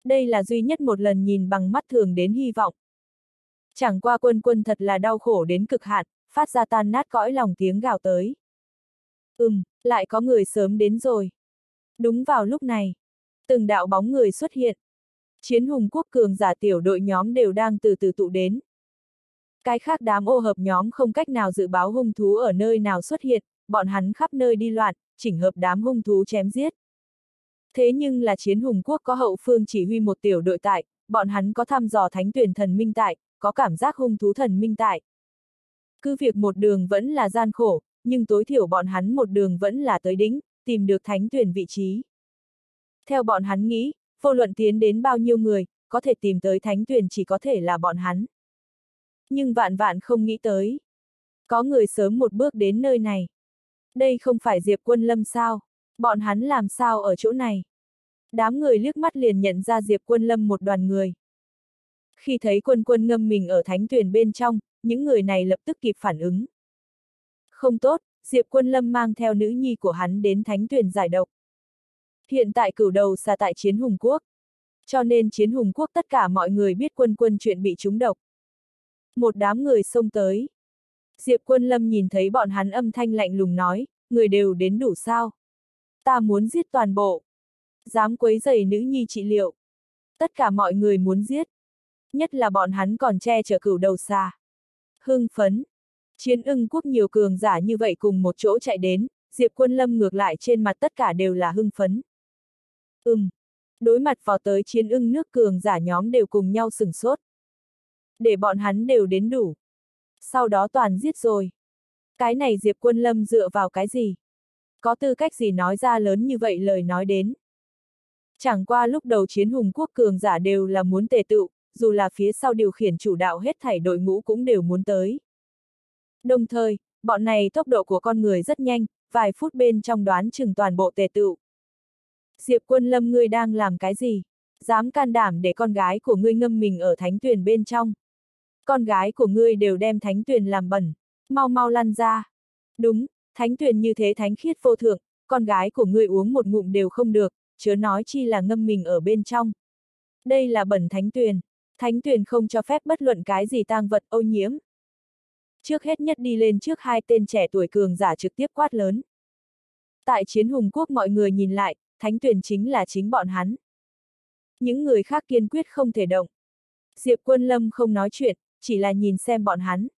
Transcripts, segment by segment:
Đây là duy nhất một lần nhìn bằng mắt thường đến hy vọng. Chẳng qua Quân Quân thật là đau khổ đến cực hạn, phát ra tan nát cõi lòng tiếng gào tới. Lại có người sớm đến rồi. Đúng vào lúc này, từng đạo bóng người xuất hiện. Chiến hùng quốc cường giả tiểu đội nhóm đều đang từ từ tụ đến. Cái khác đám ô hợp nhóm không cách nào dự báo hung thú ở nơi nào xuất hiện, bọn hắn khắp nơi đi loạn, chỉnh hợp đám hung thú chém giết. Thế nhưng là chiến hùng quốc có hậu phương chỉ huy một tiểu đội tại, bọn hắn có thăm dò thánh tuyển thần minh tại, có cảm giác hung thú thần minh tại. Cứ việc một đường vẫn là gian khổ, nhưng tối thiểu bọn hắn một đường vẫn là tới đỉnh, tìm được thánh tuyển vị trí. Theo bọn hắn nghĩ, vô luận tiến đến bao nhiêu người, có thể tìm tới thánh tuyển chỉ có thể là bọn hắn. Nhưng vạn vạn không nghĩ tới. Có người sớm một bước đến nơi này. Đây không phải Diệp Quân Lâm sao? Bọn hắn làm sao ở chỗ này? Đám người liếc mắt liền nhận ra Diệp Quân Lâm một đoàn người. Khi thấy Quân Quân ngâm mình ở thánh tuyển bên trong, những người này lập tức kịp phản ứng. Không tốt, Diệp Quân Lâm mang theo nữ nhi của hắn đến thánh tuyển giải độc. Hiện tại cửu đầu xà tại chiến hùng quốc. Cho nên chiến hùng quốc tất cả mọi người biết Quân Quân chuyện bị trúng độc. Một đám người xông tới. Diệp Quân Lâm nhìn thấy bọn hắn âm thanh lạnh lùng nói, người đều đến đủ sao? Ta muốn giết toàn bộ. Dám quấy rầy nữ nhi trị liệu. Tất cả mọi người muốn giết. Nhất là bọn hắn còn che chở cửu đầu xà. Hưng phấn. Chiến ưng quốc nhiều cường giả như vậy cùng một chỗ chạy đến, Diệp Quân Lâm ngược lại trên mặt tất cả đều là hưng phấn. Đối mặt vào tới chiến ưng nước cường giả nhóm đều cùng nhau sửng sốt. Để bọn hắn đều đến đủ. Sau đó toàn giết rồi. Cái này Diệp Quân Lâm dựa vào cái gì? Có tư cách gì nói ra lớn như vậy lời nói đến? Chẳng qua lúc đầu chiến hùng quốc cường giả đều là muốn tề tựu, dù là phía sau điều khiển chủ đạo hết thảy đội ngũ cũng đều muốn tới. Đồng thời, bọn này tốc độ của con người rất nhanh, vài phút bên trong đoán chừng toàn bộ tề tựu. Diệp Quân Lâm ngươi đang làm cái gì? Dám can đảm để con gái của ngươi ngâm mình ở thánh tuyển bên trong. Con gái của ngươi đều đem thánh tuyển làm bẩn, mau mau lăn ra. Đúng, thánh tuyển như thế thánh khiết vô thượng, con gái của ngươi uống một ngụm đều không được, chớ nói chi là ngâm mình ở bên trong. Đây là bẩn thánh tuyển không cho phép bất luận cái gì tang vật ô nhiễm. Trước hết nhất đi lên trước hai tên trẻ tuổi cường giả trực tiếp quát lớn. Tại chiến hùng quốc mọi người nhìn lại, thánh tuyển chính là chính bọn hắn. Những người khác kiên quyết không thể động. Diệp Quân Lâm không nói chuyện, chỉ là nhìn xem bọn hắn.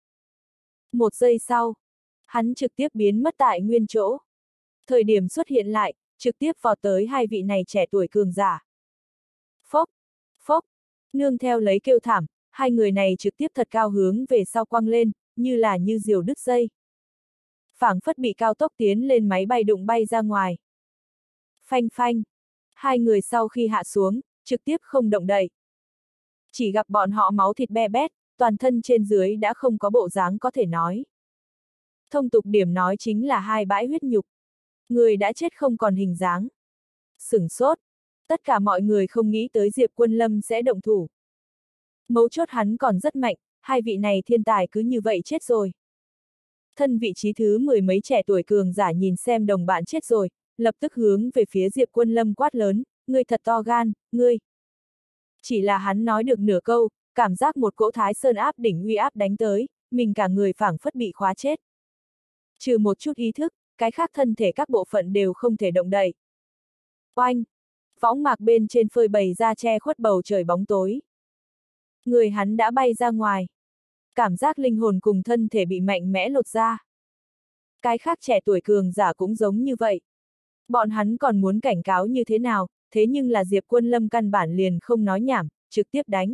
Một giây sau, hắn trực tiếp biến mất tại nguyên chỗ. Thời điểm xuất hiện lại, trực tiếp vào tới hai vị này trẻ tuổi cường giả. Phốc, phốc, nương theo lấy kêu thảm, hai người này trực tiếp thật cao hướng về sau quăng lên, như là như diều đứt dây. Phảng phất bị cao tốc tiến lên máy bay đụng bay ra ngoài. Phanh phanh, hai người sau khi hạ xuống, trực tiếp không động đậy. Chỉ gặp bọn họ máu thịt be bét, toàn thân trên dưới đã không có bộ dáng có thể nói. Thông tục điểm nói chính là hai bãi huyết nhục. Người đã chết không còn hình dáng. Sửng sốt. Tất cả mọi người không nghĩ tới Diệp Quân Lâm sẽ động thủ. Mấu chốt hắn còn rất mạnh, hai vị này thiên tài cứ như vậy chết rồi. Thân vị trí thứ mười mấy trẻ tuổi cường giả nhìn xem đồng bạn chết rồi, lập tức hướng về phía Diệp Quân Lâm quát lớn, ngươi thật to gan, ngươi. Chỉ là hắn nói được nửa câu, cảm giác một cỗ Thái Sơn áp đỉnh uy áp đánh tới, mình cả người phảng phất bị khóa chết. Trừ một chút ý thức, cái khác thân thể các bộ phận đều không thể động đậy. Oanh! Võng mạc bên trên phơi bày ra che khuất bầu trời bóng tối. Người hắn đã bay ra ngoài. Cảm giác linh hồn cùng thân thể bị mạnh mẽ lột ra. Cái khác trẻ tuổi cường giả cũng giống như vậy. Bọn hắn còn muốn cảnh cáo như thế nào, thế nhưng là Diệp Quân Lâm căn bản liền không nói nhảm, trực tiếp đánh.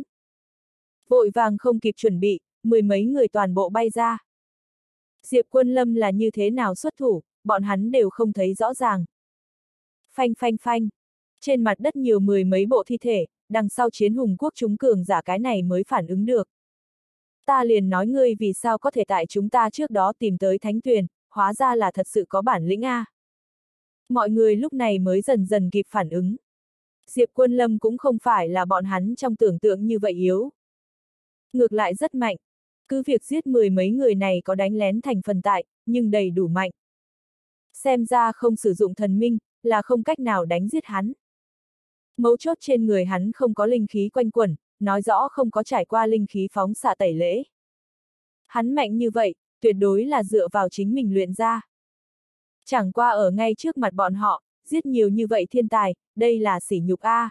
Vội vàng không kịp chuẩn bị, mười mấy người toàn bộ bay ra. Diệp Quân Lâm là như thế nào xuất thủ, bọn hắn đều không thấy rõ ràng. Phanh phanh phanh. Trên mặt đất nhiều mười mấy bộ thi thể, đằng sau chiến hùng quốc chúng cường giả cái này mới phản ứng được. Ta liền nói ngươi vì sao có thể tại chúng ta trước đó tìm tới thánh tuyển, hóa ra là thật sự có bản lĩnh a. Mọi người lúc này mới dần dần kịp phản ứng. Diệp Quân Lâm cũng không phải là bọn hắn trong tưởng tượng như vậy yếu. Ngược lại rất mạnh. Cứ việc giết mười mấy người này có đánh lén thành phần tại, nhưng đầy đủ mạnh. Xem ra không sử dụng thần minh, là không cách nào đánh giết hắn. Mấu chốt trên người hắn không có linh khí quanh quẩn, nói rõ không có trải qua linh khí phóng xạ tẩy lễ. Hắn mạnh như vậy, tuyệt đối là dựa vào chính mình luyện ra. Chẳng qua ở ngay trước mặt bọn họ, giết nhiều như vậy thiên tài, đây là sỉ nhục a.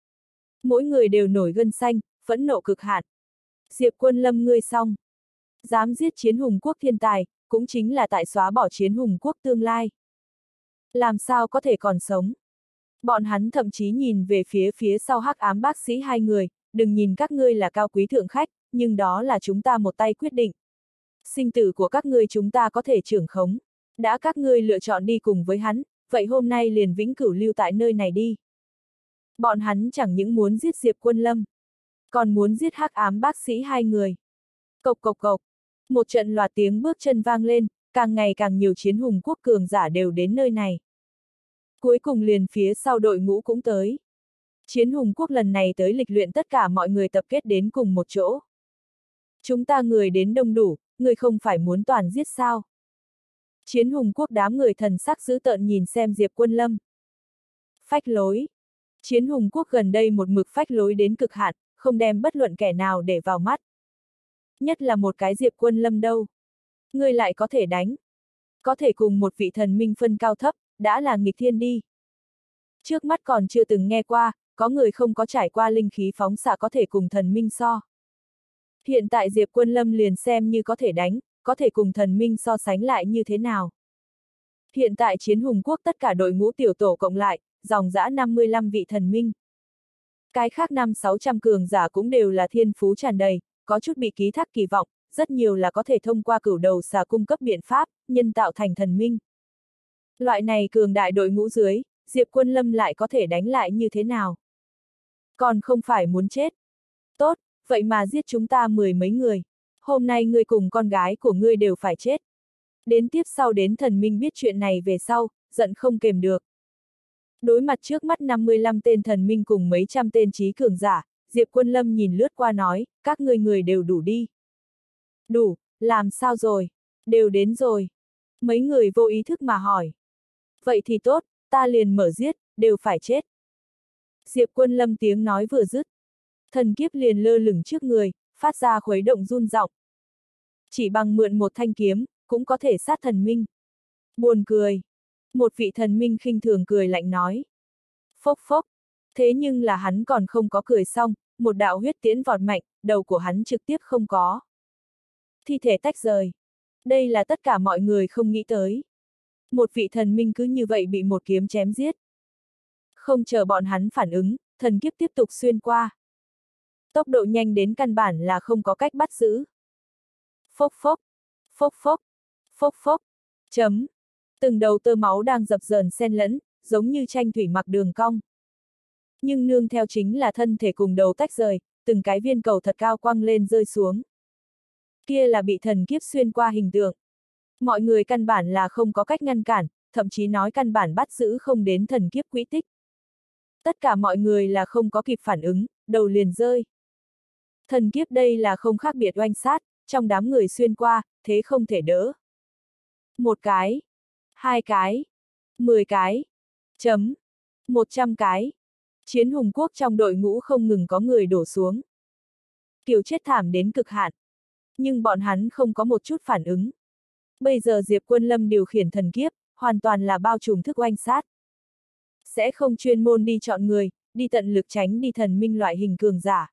Mỗi người đều nổi gân xanh, phẫn nộ cực hạn. Diệp Quân Lâm ngươi xong. Dám giết Chiến Hùng Quốc thiên tài, cũng chính là tại xóa bỏ Chiến Hùng Quốc tương lai. Làm sao có thể còn sống? Bọn hắn thậm chí nhìn về phía sau hắc ám bác sĩ hai người, đừng nhìn các ngươi là cao quý thượng khách, nhưng đó là chúng ta một tay quyết định. Sinh tử của các ngươi chúng ta có thể trưởng khống. Đã các ngươi lựa chọn đi cùng với hắn, vậy hôm nay liền vĩnh cửu lưu tại nơi này đi. Bọn hắn chẳng những muốn giết Diệp Quân Lâm, còn muốn giết hắc ám bác sĩ hai người. Cộc cộc cộc, một trận loạt tiếng bước chân vang lên, càng ngày càng nhiều Chiến Hùng Quốc cường giả đều đến nơi này. Cuối cùng liền phía sau đội ngũ cũng tới. Chiến Hùng Quốc lần này tới lịch luyện tất cả mọi người tập kết đến cùng một chỗ. Chúng ta người đến đông đủ, người không phải muốn toàn giết sao? Chiến Hùng Quốc đám người thần sắc dữ tợn nhìn xem Diệp Quân Lâm. Phách lối. Chiến Hùng Quốc gần đây một mực phách lối đến cực hạn, không đem bất luận kẻ nào để vào mắt. Nhất là một cái Diệp Quân Lâm đâu. Ngươi lại có thể đánh. Có thể cùng một vị thần minh phân cao thấp, đã là nghịch thiên đi. Trước mắt còn chưa từng nghe qua, có người không có trải qua linh khí phóng xạ có thể cùng thần minh so. Hiện tại Diệp Quân Lâm liền xem như có thể đánh, có thể cùng thần minh so sánh lại như thế nào. Hiện tại Chiến Hùng Quốc tất cả đội ngũ tiểu tổ cộng lại, dòng dã 55 vị thần minh. Cái khác 500-600 cường giả cũng đều là thiên phú tràn đầy, có chút bị ký thác kỳ vọng, rất nhiều là có thể thông qua cửu đầu xà cung cấp biện pháp, nhân tạo thành thần minh. Loại này cường đại đội ngũ dưới, Diệp Quân Lâm lại có thể đánh lại như thế nào? Còn không phải muốn chết. Tốt, vậy mà giết chúng ta 10 mấy người. Hôm nay ngươi cùng con gái của ngươi đều phải chết. Đến tiếp sau đến thần minh biết chuyện này về sau, giận không kềm được. Đối mặt trước mắt 55 tên thần minh cùng mấy trăm tên trí cường giả, Diệp Quân Lâm nhìn lướt qua nói, các ngươi người đều đủ đi. Đủ, làm sao rồi? Đều đến rồi. Mấy người vô ý thức mà hỏi. Vậy thì tốt, ta liền mở giết, đều phải chết. Diệp Quân Lâm tiếng nói vừa dứt. Thần kiếp liền lơ lửng trước người, phát ra khuấy động run rộng. Chỉ bằng mượn một thanh kiếm, cũng có thể sát thần minh. Buồn cười. Một vị thần minh khinh thường cười lạnh nói. Phốc phốc. Thế nhưng là hắn còn không có cười xong, một đạo huyết tiễn vọt mạnh, đầu của hắn trực tiếp không có. Thi thể tách rời. Đây là tất cả mọi người không nghĩ tới. Một vị thần minh cứ như vậy bị một kiếm chém giết. Không chờ bọn hắn phản ứng, thần kiếp tiếp tục xuyên qua. Tốc độ nhanh đến căn bản là không có cách bắt giữ. Phốc phốc, phốc phốc, phốc phốc, chấm. Từng đầu tơ máu đang dập dờn xen lẫn, giống như tranh thủy mặc đường cong. Nhưng nương theo chính là thân thể cùng đầu tách rời, từng cái viên cầu thật cao quăng lên rơi xuống. Kia là bị thần kiếp xuyên qua hình tượng. Mọi người căn bản là không có cách ngăn cản, thậm chí nói căn bản bắt giữ không đến thần kiếp quỹ tích. Tất cả mọi người là không có kịp phản ứng, đầu liền rơi. Thần kiếp đây là không khác biệt oanh sát, trong đám người xuyên qua, thế không thể đỡ. Một cái, hai cái, 10 cái, chấm, 100 cái. Chiến Hùng Quốc trong đội ngũ không ngừng có người đổ xuống. Kiểu chết thảm đến cực hạn. Nhưng bọn hắn không có một chút phản ứng. Bây giờ Diệp Quân Lâm điều khiển thần kiếp, hoàn toàn là bao trùm thức oanh sát. Sẽ không chuyên môn đi chọn người, đi tận lực tránh đi thần minh loại hình cường giả.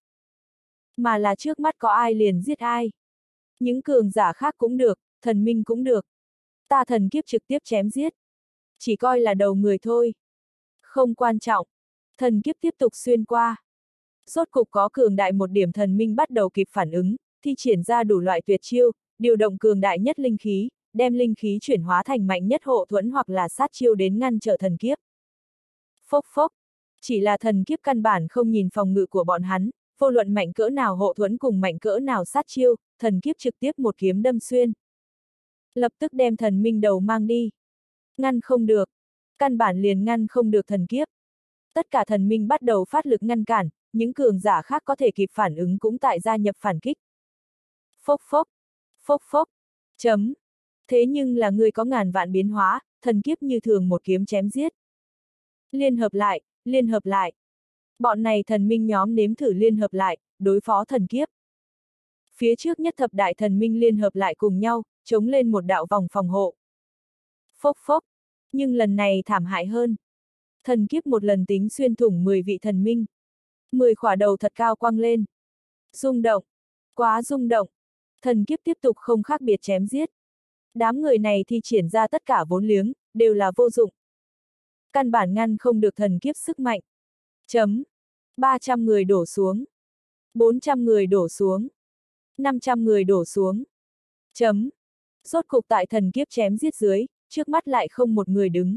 Mà là trước mắt có ai liền giết ai. Những cường giả khác cũng được, thần minh cũng được. Ta thần kiếp trực tiếp chém giết. Chỉ coi là đầu người thôi. Không quan trọng. Thần kiếp tiếp tục xuyên qua. Rốt cục có cường đại một điểm thần minh bắt đầu kịp phản ứng, thi triển ra đủ loại tuyệt chiêu, điều động cường đại nhất linh khí, đem linh khí chuyển hóa thành mạnh nhất hộ thuẫn hoặc là sát chiêu đến ngăn trở thần kiếp. Phốc phốc. Chỉ là thần kiếp căn bản không nhìn phòng ngự của bọn hắn, vô luận mạnh cỡ nào hộ thuẫn cùng mạnh cỡ nào sát chiêu, thần kiếp trực tiếp một kiếm đâm xuyên. Lập tức đem thần minh đầu mang đi. Ngăn không được. Căn bản liền ngăn không được thần kiếp. Tất cả thần minh bắt đầu phát lực ngăn cản, những cường giả khác có thể kịp phản ứng cũng tại gia nhập phản kích. Phốc phốc. Phốc phốc. Chấm. Thế nhưng là người có ngàn vạn biến hóa, thần kiếp như thường một kiếm chém giết. Liên hợp lại, liên hợp lại. Bọn này thần minh nhóm nếm thử liên hợp lại, đối phó thần kiếp. Phía trước nhất thập đại thần minh liên hợp lại cùng nhau, chống lên một đạo vòng phòng hộ. Phốc phốc, nhưng lần này thảm hại hơn. Thần kiếp một lần tính xuyên thủng 10 vị thần minh. 10 khỏa đầu thật cao quăng lên. Rung động, quá rung động. Thần kiếp tiếp tục không khác biệt chém giết. Đám người này thi triển ra tất cả vốn liếng, đều là vô dụng. Căn bản ngăn không được thần kiếp sức mạnh. Chấm. 300 người đổ xuống. 400 người đổ xuống. 500 người đổ xuống. Chấm. Rốt cục tại thần kiếp chém giết dưới, trước mắt lại không một người đứng.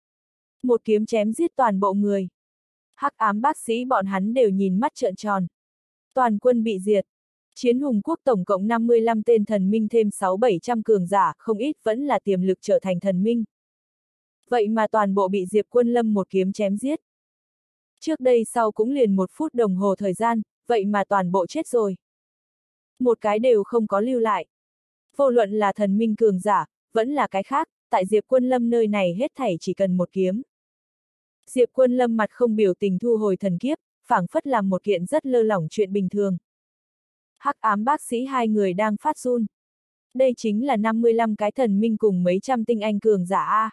Một kiếm chém giết toàn bộ người. Hắc ám bác sĩ bọn hắn đều nhìn mắt trợn tròn. Toàn quân bị diệt. Chiến hùng quốc tổng cộng 55 tên thần minh thêm 600-700 cường giả, không ít vẫn là tiềm lực trở thành thần minh. Vậy mà toàn bộ bị Diệp Quân Lâm một kiếm chém giết. Trước đây sau cũng liền 1 phút đồng hồ thời gian, vậy mà toàn bộ chết rồi. Một cái đều không có lưu lại. Vô luận là thần minh cường giả, vẫn là cái khác, tại Diệp Quân Lâm nơi này hết thảy chỉ cần một kiếm. Diệp Quân Lâm mặt không biểu tình thu hồi thần kiếp, phảng phất làm một kiện rất lơ lỏng chuyện bình thường. Hắc ám bác sĩ hai người đang phát run. Đây chính là 55 cái thần minh cùng mấy trăm tinh anh cường giả A.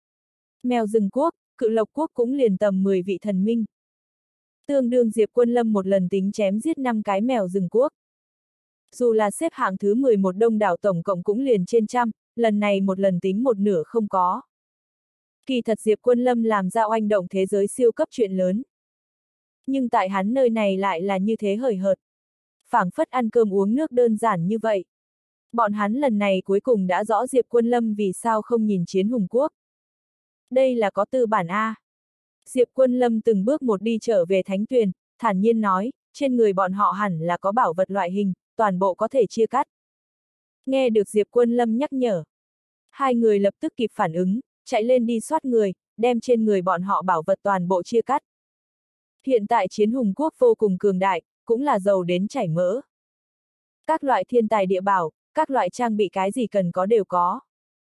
Mèo rừng quốc, Cự Lộc quốc cũng liền tầm 10 vị thần minh. Tương đương Diệp Quân Lâm một lần tính chém giết 5 cái mèo rừng quốc. Dù là xếp hạng thứ 11 đông đảo tổng cộng cũng liền trên trăm, lần này một lần tính một nửa không có. Kỳ thật Diệp Quân Lâm làm ra oanh động thế giới siêu cấp chuyện lớn. Nhưng tại hắn nơi này lại là như thế hời hợt. Phảng phất ăn cơm uống nước đơn giản như vậy. Bọn hắn lần này cuối cùng đã rõ Diệp Quân Lâm vì sao không nhìn chiến hùng quốc. Đây là có tư bản A. Diệp Quân Lâm từng bước một đi trở về Thánh Tuyền, thản nhiên nói, trên người bọn họ hẳn là có bảo vật loại hình, toàn bộ có thể chia cắt. Nghe được Diệp Quân Lâm nhắc nhở. Hai người lập tức kịp phản ứng, chạy lên đi soát người, đem trên người bọn họ bảo vật toàn bộ chia cắt. Hiện tại chiến hùng quốc vô cùng cường đại, cũng là giàu đến chảy mỡ. Các loại thiên tài địa bảo, các loại trang bị cái gì cần có đều có.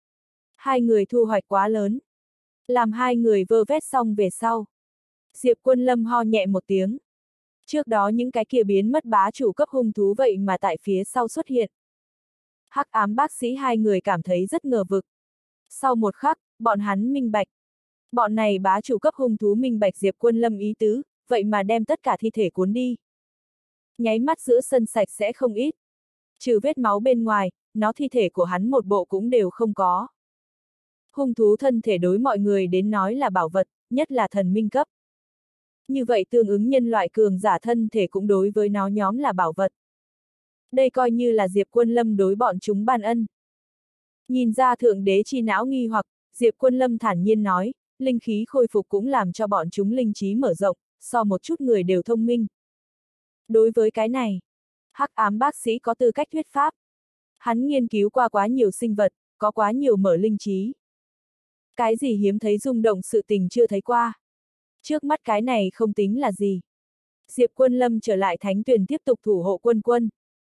Hai người thu hoạch quá lớn. Làm hai người vơ vét xong về sau. Diệp Quân Lâm ho nhẹ một tiếng. Trước đó những cái kia biến mất bá chủ cấp hung thú vậy mà tại phía sau xuất hiện. Hắc ám bác sĩ hai người cảm thấy rất ngờ vực. Sau một khắc, bọn hắn minh bạch. Bọn này bá chủ cấp hung thú minh bạch Diệp Quân Lâm ý tứ, vậy mà đem tất cả thi thể cuốn đi. Nháy mắt giữa sân sạch sẽ không ít. Trừ vết máu bên ngoài, nó thi thể của hắn một bộ cũng đều không có. Hung thú thân thể đối mọi người đến nói là bảo vật, nhất là thần minh cấp. Như vậy tương ứng nhân loại cường giả thân thể cũng đối với nó nhóm là bảo vật. Đây coi như là Diệp Quân Lâm đối bọn chúng ban ân. Nhìn ra thượng đế chi não nghi hoặc, Diệp Quân Lâm thản nhiên nói, linh khí khôi phục cũng làm cho bọn chúng linh trí mở rộng, so một chút người đều thông minh. Đối với cái này, hắc ám bác sĩ có tư cách thuyết pháp. Hắn nghiên cứu qua quá nhiều sinh vật, có quá nhiều mở linh trí. Cái gì hiếm thấy rung động sự tình chưa thấy qua. Trước mắt cái này không tính là gì. Diệp Quân Lâm trở lại Thánh Tuyền tiếp tục thủ hộ Quân Quân.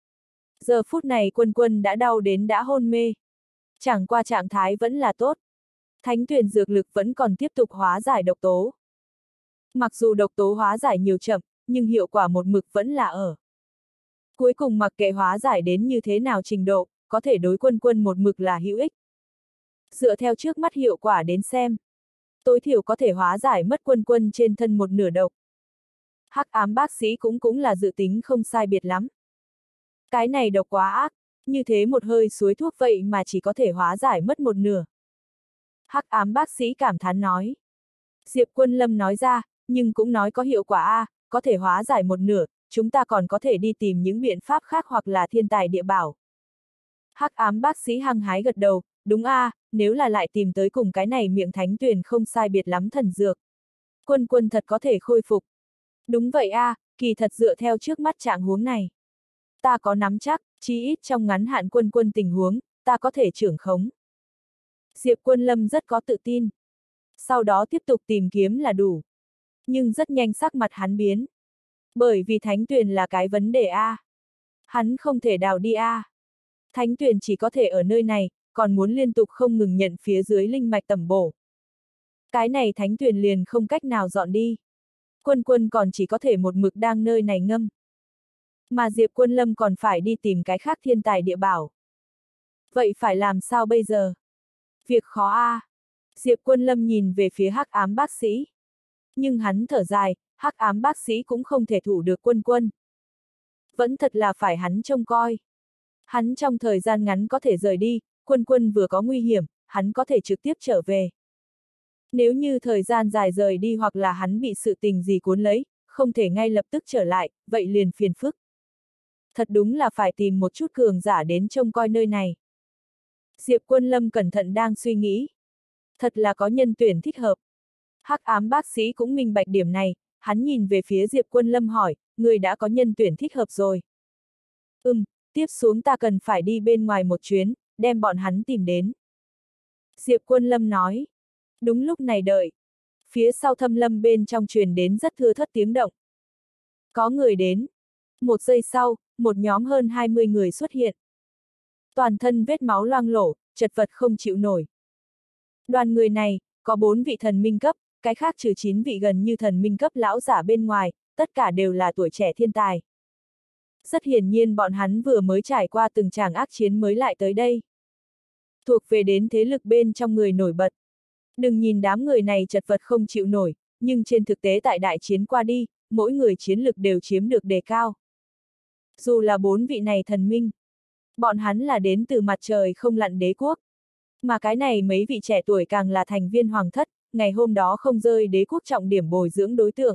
Giờ phút này Quân Quân đã đau đến đã hôn mê. Chẳng qua trạng thái vẫn là tốt. Thánh Tuyền dược lực vẫn còn tiếp tục hóa giải độc tố. Mặc dù độc tố hóa giải nhiều chậm, nhưng hiệu quả một mực vẫn là ở. Cuối cùng mặc kệ hóa giải đến như thế nào trình độ, có thể đối Quân Quân một mực là hữu ích. Dựa theo trước mắt hiệu quả đến xem, tối thiểu có thể hóa giải mất Quân Quân trên thân một nửa độc. Hắc ám bác sĩ cũng là dự tính không sai biệt lắm. Cái này độc quá ác, như thế một hơi suối thuốc vậy mà chỉ có thể hóa giải mất một nửa. Hắc ám bác sĩ cảm thán nói. Diệp Quân Lâm nói ra, nhưng cũng nói có hiệu quả a, có thể hóa giải một nửa, chúng ta còn có thể đi tìm những biện pháp khác hoặc là thiên tài địa bảo. Hắc ám bác sĩ hăng hái gật đầu, đúng a, nếu là lại tìm tới cùng cái này miệng Thánh Tuyền không sai biệt lắm thần dược. Quân Quân thật có thể khôi phục. Đúng vậy a, kỳ thật dựa theo trước mắt trạng huống này. Ta có nắm chắc, chí ít trong ngắn hạn Quân Quân tình huống, ta có thể trưởng khống. Diệp Quân Lâm rất có tự tin. Sau đó tiếp tục tìm kiếm là đủ. Nhưng rất nhanh sắc mặt hắn biến. Bởi vì Thánh Tuyền là cái vấn đề a. Hắn không thể đào đi a. Thánh Tuyền chỉ có thể ở nơi này, còn muốn liên tục không ngừng nhận phía dưới linh mạch tẩm bổ. Cái này Thánh Tuyền liền không cách nào dọn đi. Quân Quân còn chỉ có thể một mực đang nơi này ngâm. Mà Diệp Quân Lâm còn phải đi tìm cái khác thiên tài địa bảo. Vậy phải làm sao bây giờ? Việc khó a. Diệp Quân Lâm nhìn về phía hắc ám bác sĩ. Nhưng hắn thở dài, hắc ám bác sĩ cũng không thể thủ được Quân Quân. Vẫn thật là phải hắn trông coi. Hắn trong thời gian ngắn có thể rời đi, Quân Quân vừa có nguy hiểm, hắn có thể trực tiếp trở về. Nếu như thời gian dài rời đi hoặc là hắn bị sự tình gì cuốn lấy, không thể ngay lập tức trở lại, vậy liền phiền phức. Thật đúng là phải tìm một chút cường giả đến trông coi nơi này. Diệp Quân Lâm cẩn thận đang suy nghĩ. Thật là có nhân tuyển thích hợp. Hắc ám bác sĩ cũng minh bạch điểm này, hắn nhìn về phía Diệp Quân Lâm hỏi, người đã có nhân tuyển thích hợp rồi. Tiếp xuống ta cần phải đi bên ngoài một chuyến, đem bọn hắn tìm đến. Diệp Quân Lâm nói. Đúng lúc này đợi. Phía sau Thâm Lâm bên trong truyền đến rất thưa thớt tiếng động. Có người đến. Một giây sau, một nhóm hơn 20 người xuất hiện. Toàn thân vết máu loang lổ, chật vật không chịu nổi. Đoàn người này, có 4 vị thần minh cấp, cái khác trừ 9 vị gần như thần minh cấp lão giả bên ngoài, tất cả đều là tuổi trẻ thiên tài. Rất hiển nhiên bọn hắn vừa mới trải qua từng tràng ác chiến mới lại tới đây. Thuộc về đến thế lực bên trong người nổi bật. Đừng nhìn đám người này chật vật không chịu nổi, nhưng trên thực tế tại đại chiến qua đi, mỗi người chiến lực đều chiếm được đề cao. Dù là 4 vị này thần minh, bọn hắn là đến từ mặt trời không lặn đế quốc. Mà cái này mấy vị trẻ tuổi càng là thành viên hoàng thất, ngày hôm đó không rơi đế quốc trọng điểm bồi dưỡng đối tượng.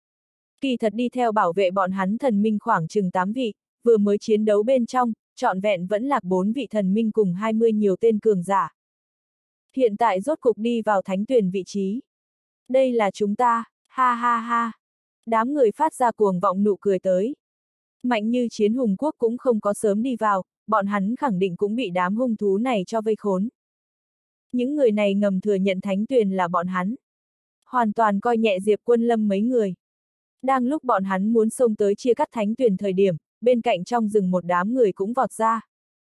Kỳ thật đi theo bảo vệ bọn hắn thần minh khoảng chừng 8 vị, vừa mới chiến đấu bên trong, trọn vẹn vẫn lạc 4 vị thần minh cùng 20 nhiều tên cường giả. Hiện tại rốt cục đi vào thánh tuyển vị trí. Đây là chúng ta, ha ha ha. Đám người phát ra cuồng vọng nụ cười tới. Mạnh như chiến hùng quốc cũng không có sớm đi vào, bọn hắn khẳng định cũng bị đám hung thú này cho vây khốn. Những người này ngầm thừa nhận thánh tuyển là bọn hắn. Hoàn toàn coi nhẹ Diệp Quân Lâm mấy người. Đang lúc bọn hắn muốn xông tới chia cắt thánh tuyển thời điểm, bên cạnh trong rừng một đám người cũng vọt ra.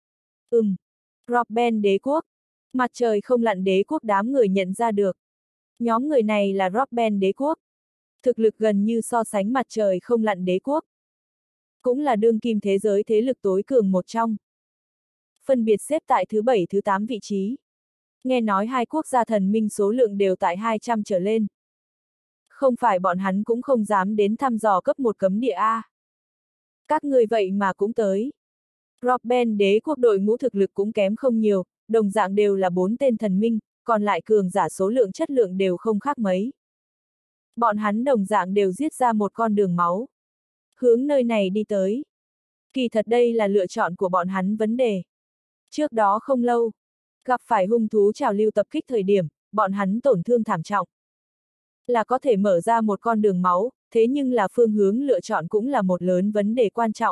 Robben đế quốc. Mặt trời không lặn đế quốc đám người nhận ra được. Nhóm người này là Robben đế quốc. Thực lực gần như so sánh mặt trời không lặn đế quốc. Cũng là đương kim thế giới thế lực tối cường một trong. Phân biệt xếp tại thứ 7 thứ 8 vị trí. Nghe nói hai quốc gia thần minh số lượng đều tại 200 trở lên. Không phải bọn hắn cũng không dám đến thăm dò cấp 1 cấm địa A. Các người vậy mà cũng tới. Robben đế quốc đội ngũ thực lực cũng kém không nhiều, đồng dạng đều là 4 tên thần minh, còn lại cường giả số lượng chất lượng đều không khác mấy. Bọn hắn đồng dạng đều giết ra một con đường máu. Hướng nơi này đi tới. Kỳ thật đây là lựa chọn của bọn hắn vấn đề. Trước đó không lâu, gặp phải hung thú trào lưu tập kích thời điểm, bọn hắn tổn thương thảm trọng. Là có thể mở ra một con đường máu, thế nhưng là phương hướng lựa chọn cũng là một lớn vấn đề quan trọng.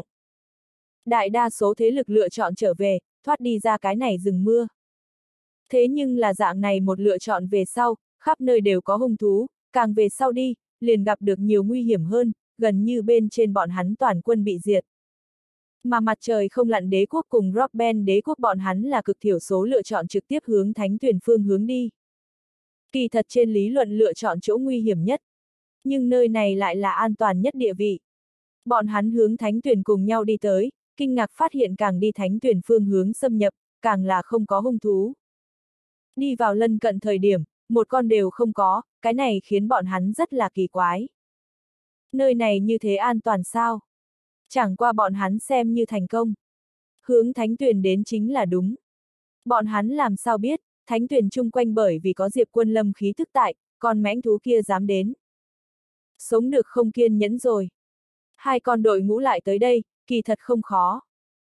Đại đa số thế lực lựa chọn trở về, thoát đi ra cái này rừng mưa. Thế nhưng là dạng này một lựa chọn về sau, khắp nơi đều có hung thú, càng về sau đi, liền gặp được nhiều nguy hiểm hơn, gần như bên trên bọn hắn toàn quân bị diệt. Mà mặt trời không lặn đế quốc cùng Robben đế quốc bọn hắn là cực thiểu số lựa chọn trực tiếp hướng thánh tuyển phương hướng đi. Kỳ thật trên lý luận lựa chọn chỗ nguy hiểm nhất. Nhưng nơi này lại là an toàn nhất địa vị. Bọn hắn hướng thánh tuyển cùng nhau đi tới, kinh ngạc phát hiện càng đi thánh tuyển phương hướng xâm nhập, càng là không có hung thú. Đi vào lân cận thời điểm, một con đều không có, cái này khiến bọn hắn rất là kỳ quái. Nơi này như thế an toàn sao? Chẳng qua bọn hắn xem như thành công. Hướng thánh tuyển đến chính là đúng. Bọn hắn làm sao biết, thánh tuyển chung quanh bởi vì có Diệp Quân Lâm khí thức tại, con mãnh thú kia dám đến. Sống được không kiên nhẫn rồi. Hai con đội ngũ lại tới đây, kỳ thật không khó.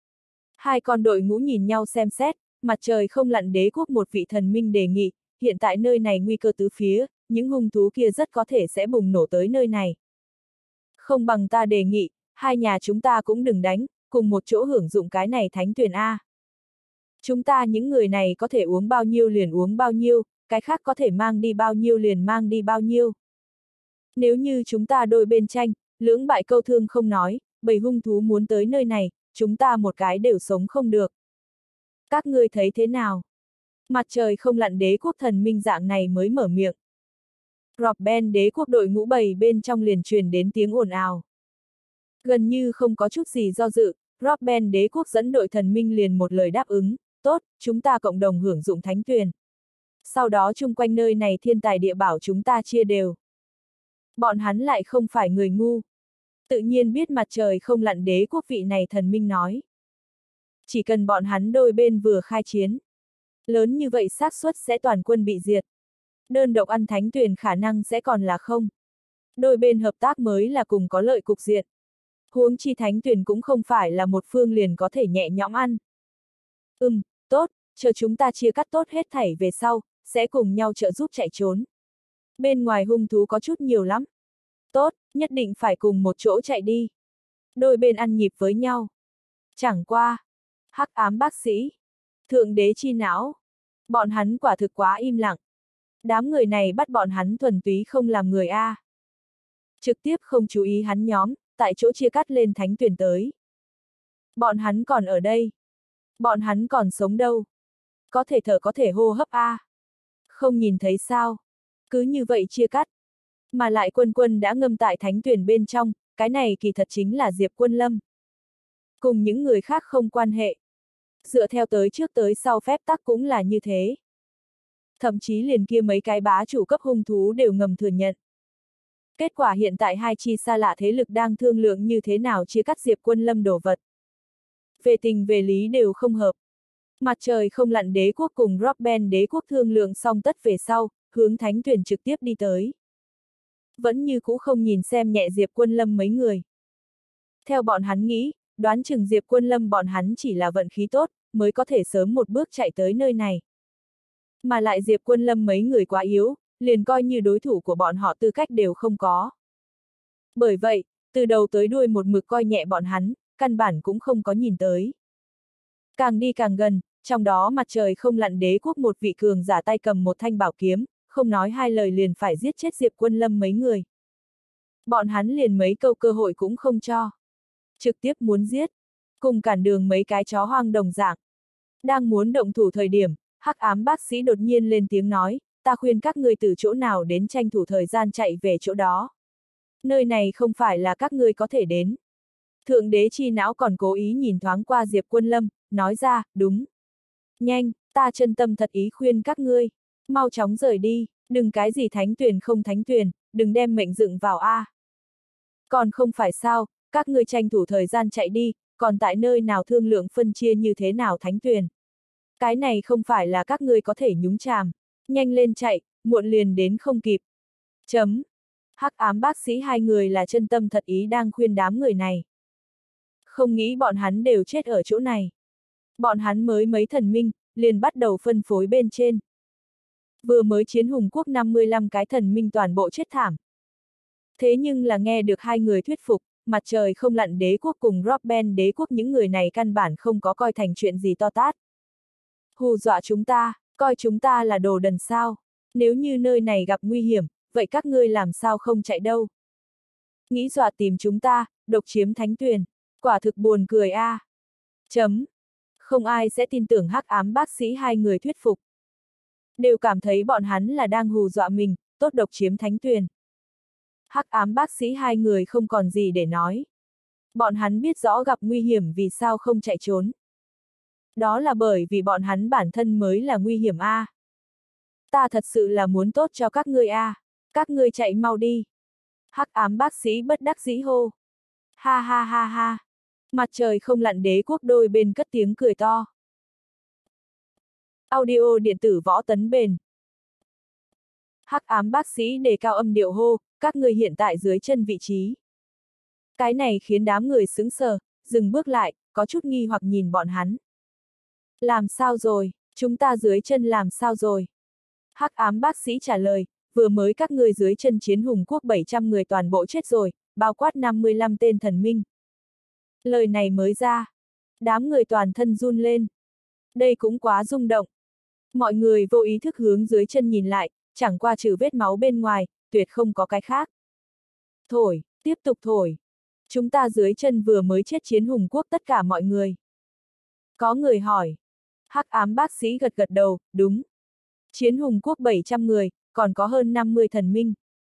Hai con đội ngũ nhìn nhau xem xét, mặt trời không lặn đế quốc một vị thần minh đề nghị, hiện tại nơi này nguy cơ tứ phía, những hung thú kia rất có thể sẽ bùng nổ tới nơi này. Không bằng ta đề nghị, hai nhà chúng ta cũng đừng đánh, cùng một chỗ hưởng dụng cái này thánh tuyển A. Chúng ta những người này có thể uống bao nhiêu liền uống bao nhiêu, cái khác có thể mang đi bao nhiêu liền mang đi bao nhiêu. Nếu như chúng ta đôi bên tranh, lưỡng bại câu thương không nói, bầy hung thú muốn tới nơi này, chúng ta một cái đều sống không được. Các ngươi thấy thế nào? Mặt trời không lặn đế quốc thần minh dạng này mới mở miệng. Robben đế quốc đội ngũ bầy bên trong liền truyền đến tiếng ồn ào. Gần như không có chút gì do dự, Robben đế quốc dẫn đội thần minh liền một lời đáp ứng, tốt, chúng ta cộng đồng hưởng dụng thánh tuyền. Sau đó chung quanh nơi này thiên tài địa bảo chúng ta chia đều. Bọn hắn lại không phải người ngu. Tự nhiên biết mặt trời không lặn đế quốc vị này thần minh nói. Chỉ cần bọn hắn đôi bên vừa khai chiến. Lớn như vậy xác suất sẽ toàn quân bị diệt. Đơn độc ăn thánh tuyền khả năng sẽ còn là không. Đôi bên hợp tác mới là cùng có lợi cục diện. Huống chi thánh tuyền cũng không phải là một phương liền có thể nhẹ nhõm ăn. Tốt, chờ chúng ta chia cắt tốt hết thảy về sau, sẽ cùng nhau trợ giúp chạy trốn. Bên ngoài hung thú có chút nhiều lắm. Tốt, nhất định phải cùng một chỗ chạy đi. Đôi bên ăn nhịp với nhau. Chẳng qua. Hắc ám bác sĩ. Thượng đế chi não. Bọn hắn quả thực quá im lặng. Đám người này bắt bọn hắn thuần túy không làm người A. Trực tiếp không chú ý hắn nhóm, tại chỗ chia cắt lên thánh tuyển tới. Bọn hắn còn ở đây. Bọn hắn còn sống đâu. Có thể thở có thể hô hấp A. Không nhìn thấy sao. Cứ như vậy chia cắt. Mà lại quân quân đã ngâm tại thánh tuyển bên trong, cái này kỳ thật chính là Diệp Quân Lâm. Cùng những người khác không quan hệ. Dựa theo tới trước tới sau phép tắc cũng là như thế. Thậm chí liền kia mấy cái bá chủ cấp hung thú đều ngầm thừa nhận. Kết quả hiện tại hai chi xa lạ thế lực đang thương lượng như thế nào chia cắt Diệp Quân Lâm đồ vật. Về tình về lý đều không hợp. Mặt trời không lặn đế quốc cùng Robben đế quốc thương lượng xong tất về sau, hướng thánh tuyển trực tiếp đi tới. Vẫn như cũ không nhìn xem nhẹ Diệp Quân Lâm mấy người. Theo bọn hắn nghĩ, đoán chừng Diệp Quân Lâm bọn hắn chỉ là vận khí tốt, mới có thể sớm một bước chạy tới nơi này. Mà lại Diệp Quân Lâm mấy người quá yếu, liền coi như đối thủ của bọn họ tư cách đều không có. Bởi vậy, từ đầu tới đuôi một mực coi nhẹ bọn hắn, căn bản cũng không có nhìn tới. Càng đi càng gần, trong đó mặt trời không lặn đế quốc một vị cường giả tay cầm một thanh bảo kiếm, không nói hai lời liền phải giết chết Diệp Quân Lâm mấy người. Bọn hắn liền mấy câu cơ hội cũng không cho. Trực tiếp muốn giết, cùng cản đường mấy cái chó hoang đồng dạng. Đang muốn động thủ thời điểm, hắc ám bác sĩ đột nhiên lên tiếng nói, ta khuyên các ngươi từ chỗ nào đến tranh thủ thời gian chạy về chỗ đó. Nơi này không phải là các ngươi có thể đến. Thượng đế chi não còn cố ý nhìn thoáng qua Diệp Quân Lâm, nói ra, đúng. Nhanh, ta chân tâm thật ý khuyên các ngươi, mau chóng rời đi, đừng cái gì thánh tuyển không thánh tuyển, đừng đem mệnh dựng vào A. Còn không phải sao, các ngươi tranh thủ thời gian chạy đi, còn tại nơi nào thương lượng phân chia như thế nào thánh tuyển. Cái này không phải là các ngươi có thể nhúng chàm, nhanh lên chạy, muộn liền đến không kịp. Chấm. Hắc ám bác sĩ hai người là chân tâm thật ý đang khuyên đám người này. Không nghĩ bọn hắn đều chết ở chỗ này. Bọn hắn mới mấy thần minh, liền bắt đầu phân phối bên trên. Vừa mới chiến hùng quốc 55 cái thần minh toàn bộ chết thảm. Thế nhưng là nghe được hai người thuyết phục, mặt trời không lặn đế quốc cùng Robben đế quốc những người này căn bản không có coi thành chuyện gì to tát. Hù dọa chúng ta, coi chúng ta là đồ đần sao. Nếu như nơi này gặp nguy hiểm, vậy các ngươi làm sao không chạy đâu. Nghĩ dọa tìm chúng ta, độc chiếm thánh tuyền, quả thực buồn cười a. Chấm. Không ai sẽ tin tưởng hắc ám bác sĩ hai người thuyết phục. Đều cảm thấy bọn hắn là đang hù dọa mình, tốt độc chiếm thánh tuyền. Hắc ám bác sĩ hai người không còn gì để nói. Bọn hắn biết rõ gặp nguy hiểm vì sao không chạy trốn. Đó là bởi vì bọn hắn bản thân mới là nguy hiểm a. Ta thật sự là muốn tốt cho các ngươi a. Các ngươi chạy mau đi. Hắc ám bác sĩ bất đắc dĩ hô. Ha ha ha ha. Mặt trời không lặn đế quốc đôi bên cất tiếng cười to. Audio điện tử võ tấn bền. Hắc ám bác sĩ đề cao âm điệu hô, các người hiện tại dưới chân vị trí. Cái này khiến đám người sững sờ, dừng bước lại, có chút nghi hoặc nhìn bọn hắn. Làm sao rồi, chúng ta dưới chân làm sao rồi? Hắc ám bác sĩ trả lời, vừa mới các người dưới chân chiến hùng quốc 700 người toàn bộ chết rồi, bao quát 55 tên thần minh. Lời này mới ra, đám người toàn thân run lên. Đây cũng quá rung động. Mọi người vô ý thức hướng dưới chân nhìn lại, chẳng qua trừ vết máu bên ngoài, tuyệt không có cái khác. Thổi, tiếp tục thổi. Chúng ta dưới chân vừa mới chết chiến hùng quốc tất cả mọi người. Có người hỏi. Hắc ám bác sĩ gật gật đầu, đúng. Chiến hùng quốc 700 người, còn có hơn 50 thần minh,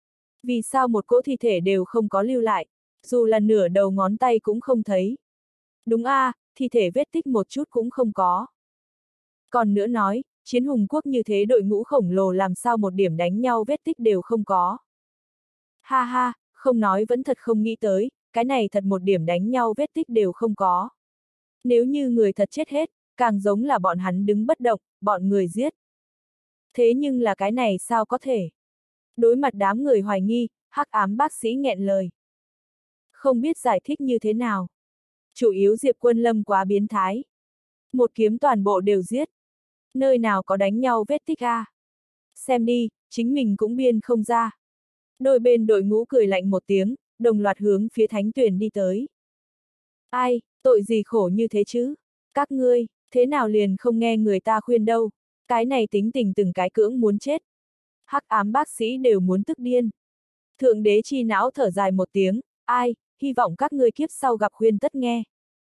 Vì sao một cỗ thi thể đều không có lưu lại, dù là nửa đầu ngón tay cũng không thấy. Đúng a, thi thể vết tích một chút cũng không có. Còn nữa nói, chiến hùng quốc như thế đội ngũ khổng lồ làm sao một điểm đánh nhau vết tích đều không có. Ha ha, không nói vẫn thật không nghĩ tới, cái này thật một điểm đánh nhau vết tích đều không có. Nếu như người thật chết hết, càng giống là bọn hắn đứng bất động, bọn người giết. Thế nhưng là cái này sao có thể? Đối mặt đám người hoài nghi, hắc ám bác sĩ nghẹn lời. Không biết giải thích như thế nào. Chủ yếu Diệp Quân Lâm quá biến thái. Một kiếm toàn bộ đều giết. Nơi nào có đánh nhau vết tích a? Xem đi, chính mình cũng biên không ra. Đôi bên đội ngũ cười lạnh một tiếng, đồng loạt hướng phía Thánh Tuyền đi tới. Ai, tội gì khổ như thế chứ? Các ngươi, thế nào liền không nghe người ta khuyên đâu? Cái này tính tình từng cái cưỡng muốn chết. Hắc ám bác sĩ đều muốn tức điên. Thượng đế chi não thở dài một tiếng, ai, hy vọng các ngươi kiếp sau gặp khuyên tất nghe.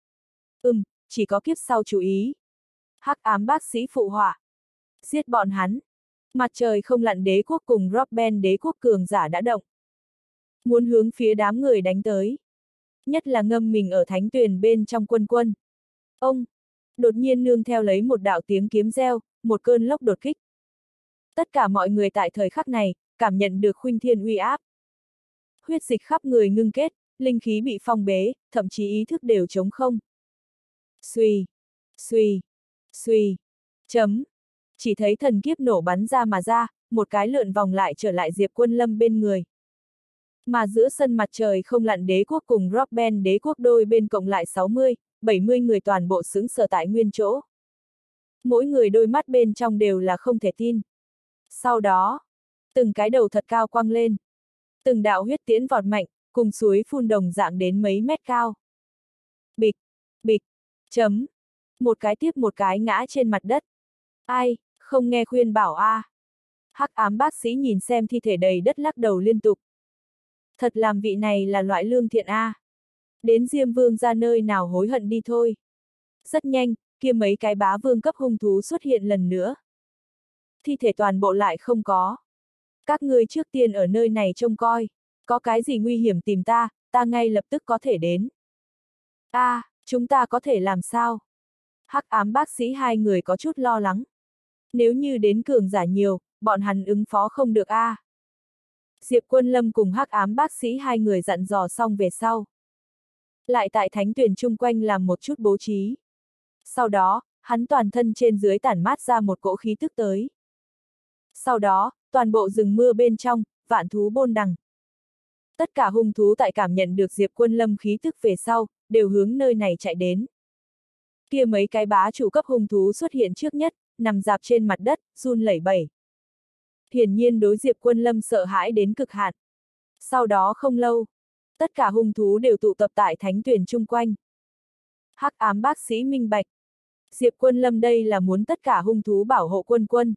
Chỉ có kiếp sau chú ý. Hắc ám bác sĩ phụ họa. Giết bọn hắn. Mặt trời không lặn đế quốc cùng Robben đế quốc cường giả đã động. Muốn hướng phía đám người đánh tới. Nhất là ngâm mình ở Thánh Tuyền bên trong quân quân. Ông! Đột nhiên nương theo lấy một đạo tiếng kiếm reo, một cơn lốc đột kích. Tất cả mọi người tại thời khắc này, cảm nhận được khuynh thiên uy áp. Huyết dịch khắp người ngưng kết, linh khí bị phong bế, thậm chí ý thức đều trống không. Xuy! Xuy! Xuy! Chấm! Chỉ thấy thần kiếp nổ bắn ra mà ra, một cái lượn vòng lại trở lại Diệp Quân Lâm bên người. Mà giữa sân mặt trời không lặn đế quốc cùng Robben đế quốc đôi bên cộng lại 60, 70 người toàn bộ sững sờ tại nguyên chỗ. Mỗi người đôi mắt bên trong đều là không thể tin. Sau đó, từng cái đầu thật cao quăng lên. Từng đạo huyết tiễn vọt mạnh, cùng suối phun đồng dạng đến mấy mét cao. Bịch, bịch, chấm. Một cái tiếp một cái ngã trên mặt đất. Ai, không nghe khuyên bảo a. Hắc ám bác sĩ nhìn xem thi thể đầy đất lắc đầu liên tục. Thật làm vị này là loại lương thiện a. Đến Diêm Vương ra nơi nào hối hận đi thôi. Rất nhanh, kia mấy cái bá vương cấp hung thú xuất hiện lần nữa. Thi thể toàn bộ lại không có. Các ngươi trước tiên ở nơi này trông coi, có cái gì nguy hiểm tìm ta, ta ngay lập tức có thể đến. Chúng ta có thể làm sao? Hắc ám bác sĩ hai người có chút lo lắng. Nếu như đến cường giả nhiều, bọn hắn ứng phó không được Diệp Quân Lâm cùng hắc ám bác sĩ hai người dặn dò xong về sau. Lại tại Thánh Tuyền chung quanh làm một chút bố trí. Sau đó, hắn toàn thân trên dưới tản mát ra một cỗ khí tức tới. Sau đó, toàn bộ rừng mưa bên trong, vạn thú bôn đằng. Tất cả hung thú tại cảm nhận được Diệp Quân Lâm khí tức về sau, đều hướng nơi này chạy đến. Kia mấy cái bá chủ cấp hung thú xuất hiện trước nhất, nằm dạp trên mặt đất, run lẩy bẩy. Hiển nhiên đối Diệp Quân Lâm sợ hãi đến cực hạn. Sau đó không lâu, tất cả hung thú đều tụ tập tại Thánh Tuyền chung quanh. Hắc ám bác sĩ minh bạch. Diệp Quân Lâm đây là muốn tất cả hung thú bảo hộ quân quân.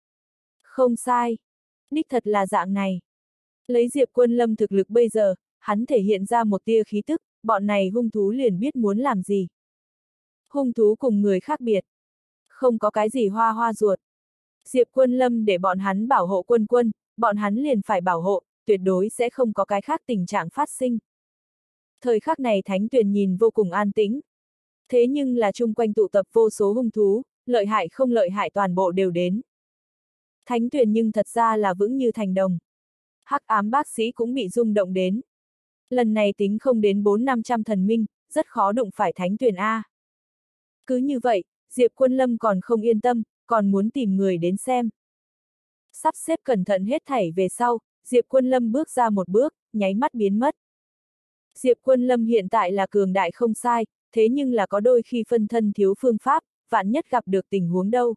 Không sai. Đích thật là dạng này. Lấy Diệp Quân Lâm thực lực bây giờ, hắn thể hiện ra một tia khí tức, bọn này hung thú liền biết muốn làm gì. Hung thú cùng người khác biệt. Không có cái gì hoa hoa ruột. Diệp Quân Lâm để bọn hắn bảo hộ quân quân, bọn hắn liền phải bảo hộ, tuyệt đối sẽ không có cái khác tình trạng phát sinh. Thời khắc này Thánh Tuyền nhìn vô cùng an tĩnh. Thế nhưng là chung quanh tụ tập vô số hung thú, lợi hại không lợi hại toàn bộ đều đến. Thánh Tuyền nhưng thật ra là vững như thành đồng. Hắc ám bác sĩ cũng bị rung động đến. Lần này tính không đến 400-500 thần minh, rất khó đụng phải Thánh Tuyền a. Cứ như vậy, Diệp Quân Lâm còn không yên tâm, còn muốn tìm người đến xem. Sắp xếp cẩn thận hết thảy về sau, Diệp Quân Lâm bước ra một bước, nháy mắt biến mất. Diệp Quân Lâm hiện tại là cường đại không sai, thế nhưng là có đôi khi phân thân thiếu phương pháp, vạn nhất gặp được tình huống đâu.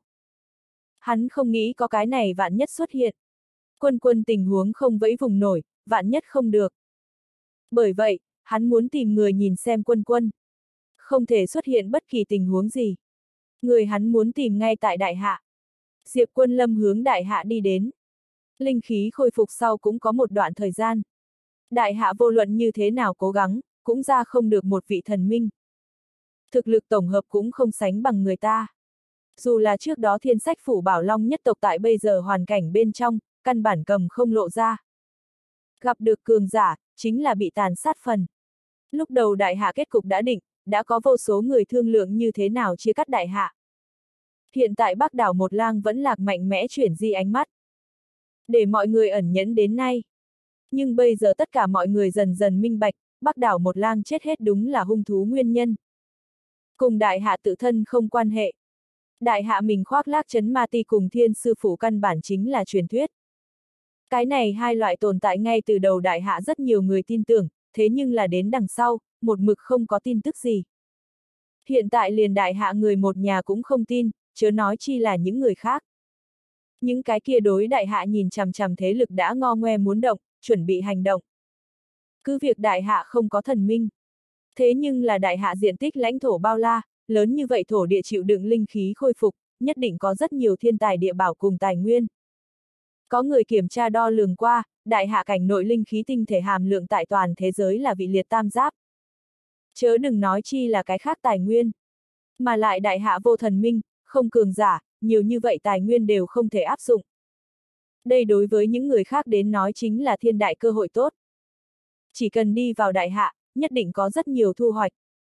Hắn không nghĩ có cái này vạn nhất xuất hiện. Quân quân tình huống không vẫy vùng nổi, vạn nhất không được. Bởi vậy, hắn muốn tìm người nhìn xem quân quân. Không thể xuất hiện bất kỳ tình huống gì. Người hắn muốn tìm ngay tại đại hạ. Diệp Quân Lâm hướng đại hạ đi đến. Linh khí khôi phục sau cũng có một đoạn thời gian. Đại hạ vô luận như thế nào cố gắng, cũng ra không được một vị thần minh. Thực lực tổng hợp cũng không sánh bằng người ta. Dù là trước đó Thiên Sách Phủ Bảo Long nhất tộc tại bây giờ hoàn cảnh bên trong, căn bản cầm không lộ ra. Gặp được cường giả, chính là bị tàn sát phần. Lúc đầu đại hạ kết cục đã định, đã có vô số người thương lượng như thế nào chia cắt đại hạ. Hiện tại Bắc đảo Một Lang vẫn lạc mạnh mẽ chuyển di ánh mắt. Để mọi người ẩn nhẫn đến nay. Nhưng bây giờ tất cả mọi người dần dần minh bạch, Bắc đảo Một Lang chết hết đúng là hung thú nguyên nhân. Cùng đại hạ tự thân không quan hệ. Đại hạ mình khoác lác trấn ma ti cùng thiên sư phủ căn bản chính là truyền thuyết. Cái này hai loại tồn tại ngay từ đầu đại hạ rất nhiều người tin tưởng, thế nhưng là đến đằng sau, một mực không có tin tức gì. Hiện tại liền đại hạ người một nhà cũng không tin, chớ nói chi là những người khác. Những cái kia đối đại hạ nhìn chằm chằm thế lực đã ngo ngoe muốn động, chuẩn bị hành động. Cứ việc đại hạ không có thần minh. Thế nhưng là đại hạ diện tích lãnh thổ bao la, lớn như vậy thổ địa chịu đựng linh khí khôi phục, nhất định có rất nhiều thiên tài địa bảo cùng tài nguyên. Có người kiểm tra đo lường qua, đại hạ cảnh nội linh khí tinh thể hàm lượng tại toàn thế giới là vị liệt tam giáp. Chớ đừng nói chi là cái khác tài nguyên. Mà lại đại hạ vô thần minh, không cường giả, nhiều như vậy tài nguyên đều không thể áp dụng. Đây đối với những người khác đến nói chính là thiên đại cơ hội tốt. Chỉ cần đi vào đại hạ, nhất định có rất nhiều thu hoạch.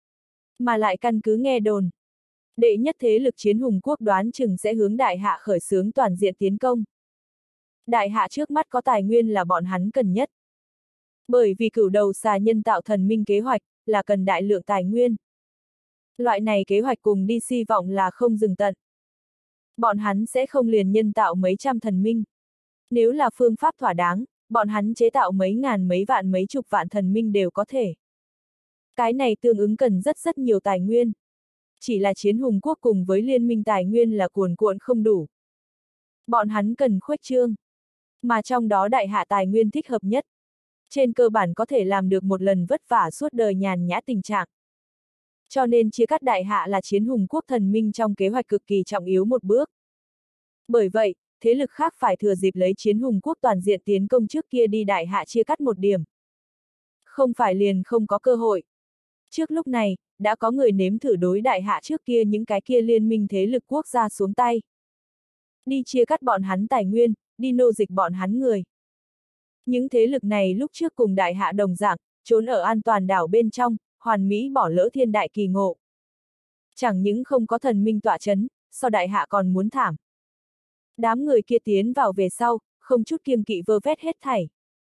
Mà lại căn cứ nghe đồn. Đệ nhất thế lực Chiến Hùng Quốc đoán chừng sẽ hướng đại hạ khởi xướng toàn diện tiến công. Đại hạ trước mắt có tài nguyên là bọn hắn cần nhất. Bởi vì cửu đầu xà nhân tạo thần minh kế hoạch, là cần đại lượng tài nguyên. Loại này kế hoạch cùng đi si vọng là không dừng tận. Bọn hắn sẽ không liền nhân tạo mấy trăm thần minh. Nếu là phương pháp thỏa đáng, bọn hắn chế tạo mấy ngàn mấy vạn mấy chục vạn thần minh đều có thể. Cái này tương ứng cần rất nhiều tài nguyên. Chỉ là Chiến Hùng Quốc cùng với liên minh tài nguyên là cuồn cuộn không đủ. Bọn hắn cần khuếch trương. Mà trong đó đại hạ tài nguyên thích hợp nhất. Trên cơ bản có thể làm được một lần vất vả suốt đời nhàn nhã tình trạng. Cho nên chia cắt đại hạ là Chiến Hùng Quốc thần minh trong kế hoạch cực kỳ trọng yếu một bước. Bởi vậy, thế lực khác phải thừa dịp lấy Chiến Hùng Quốc toàn diện tiến công trước kia đi đại hạ chia cắt một điểm. Không phải liền không có cơ hội. Trước lúc này, đã có người nếm thử đối đại hạ trước kia những cái kia liên minh thế lực quốc gia xuống tay. Đi chia cắt bọn hắn tài nguyên, đi nô dịch bọn hắn người. Những thế lực này lúc trước cùng đại hạ đồng dạng, trốn ở an toàn đảo bên trong, hoàn mỹ bỏ lỡ thiên đại kỳ ngộ. Chẳng những không có thần minh tọa chấn, sau đại hạ còn muốn thảm. Đám người kia tiến vào về sau, không chút kiêng kỵ vơ vét hết thảy.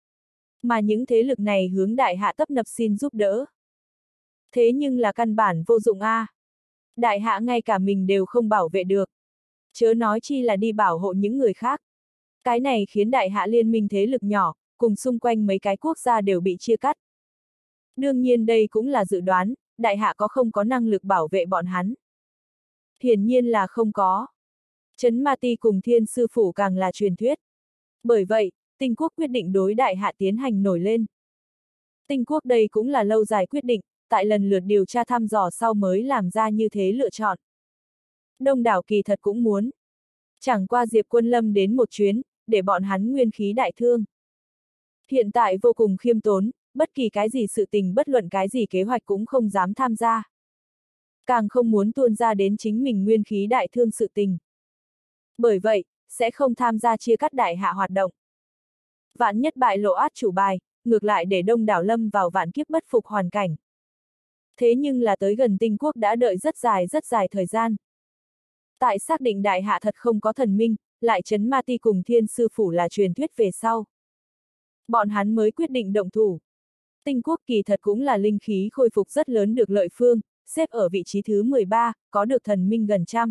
Mà những thế lực này hướng đại hạ tấp nập xin giúp đỡ. Thế nhưng là căn bản vô dụng a. Đại hạ ngay cả mình đều không bảo vệ được. Chớ nói chi là đi bảo hộ những người khác. Cái này khiến đại hạ liên minh thế lực nhỏ, cùng xung quanh mấy cái quốc gia đều bị chia cắt. Đương nhiên đây cũng là dự đoán, đại hạ có không có năng lực bảo vệ bọn hắn. Hiển nhiên là không có. Trấn Ma Ti cùng Thiên Sư Phủ càng là truyền thuyết. Bởi vậy, Tinh Quốc quyết định đối đại hạ tiến hành nổi lên. Tinh Quốc đây cũng là lâu dài quyết định, tại lần lượt điều tra thăm dò sau mới làm ra như thế lựa chọn. Đông đảo kỳ thật cũng muốn. Chẳng qua Diệp Quân Lâm đến một chuyến, để bọn hắn nguyên khí đại thương. Hiện tại vô cùng khiêm tốn, bất kỳ cái gì sự tình bất luận cái gì kế hoạch cũng không dám tham gia. Càng không muốn tuôn ra đến chính mình nguyên khí đại thương sự tình. Bởi vậy, sẽ không tham gia chia cắt đại hạ hoạt động. Vạn nhất bại lộ át chủ bài, ngược lại để đông đảo lâm vào vạn kiếp bất phục hoàn cảnh. Thế nhưng là tới gần Tinh Quốc đã đợi rất dài thời gian. Tại xác định đại hạ thật không có thần minh, lại Trấn Ma Ti cùng Thiên Sư Phủ là truyền thuyết về sau. Bọn hắn mới quyết định động thủ. Tinh Quốc kỳ thật cũng là linh khí khôi phục rất lớn được lợi phương, xếp ở vị trí thứ 13, có được thần minh gần trăm.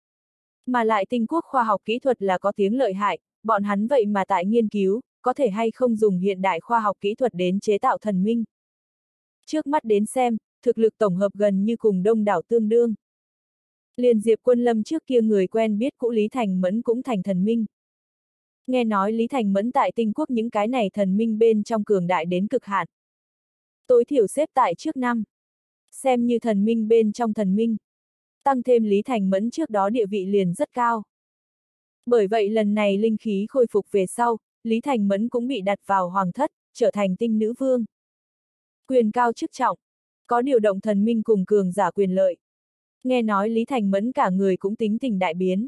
Mà lại Tinh Quốc khoa học kỹ thuật là có tiếng lợi hại, bọn hắn vậy mà tại nghiên cứu, có thể hay không dùng hiện đại khoa học kỹ thuật đến chế tạo thần minh. Trước mắt đến xem, thực lực tổng hợp gần như cùng đông đảo tương đương. Liền Diệp Quân Lâm trước kia người quen biết cũ Lý Thành Mẫn cũng thành thần minh. Nghe nói Lý Thành Mẫn tại Tinh Quốc những cái này thần minh bên trong cường đại đến cực hạn. Tối thiểu xếp tại trước năm. Xem như thần minh bên trong thần minh. Tăng thêm Lý Thành Mẫn trước đó địa vị liền rất cao. Bởi vậy lần này linh khí khôi phục về sau, Lý Thành Mẫn cũng bị đặt vào hoàng thất, trở thành tinh nữ vương. Quyền cao chức trọng, có điều động thần minh cùng cường giả quyền lợi. Nghe nói Lý Thành Mẫn cả người cũng tính tình đại biến.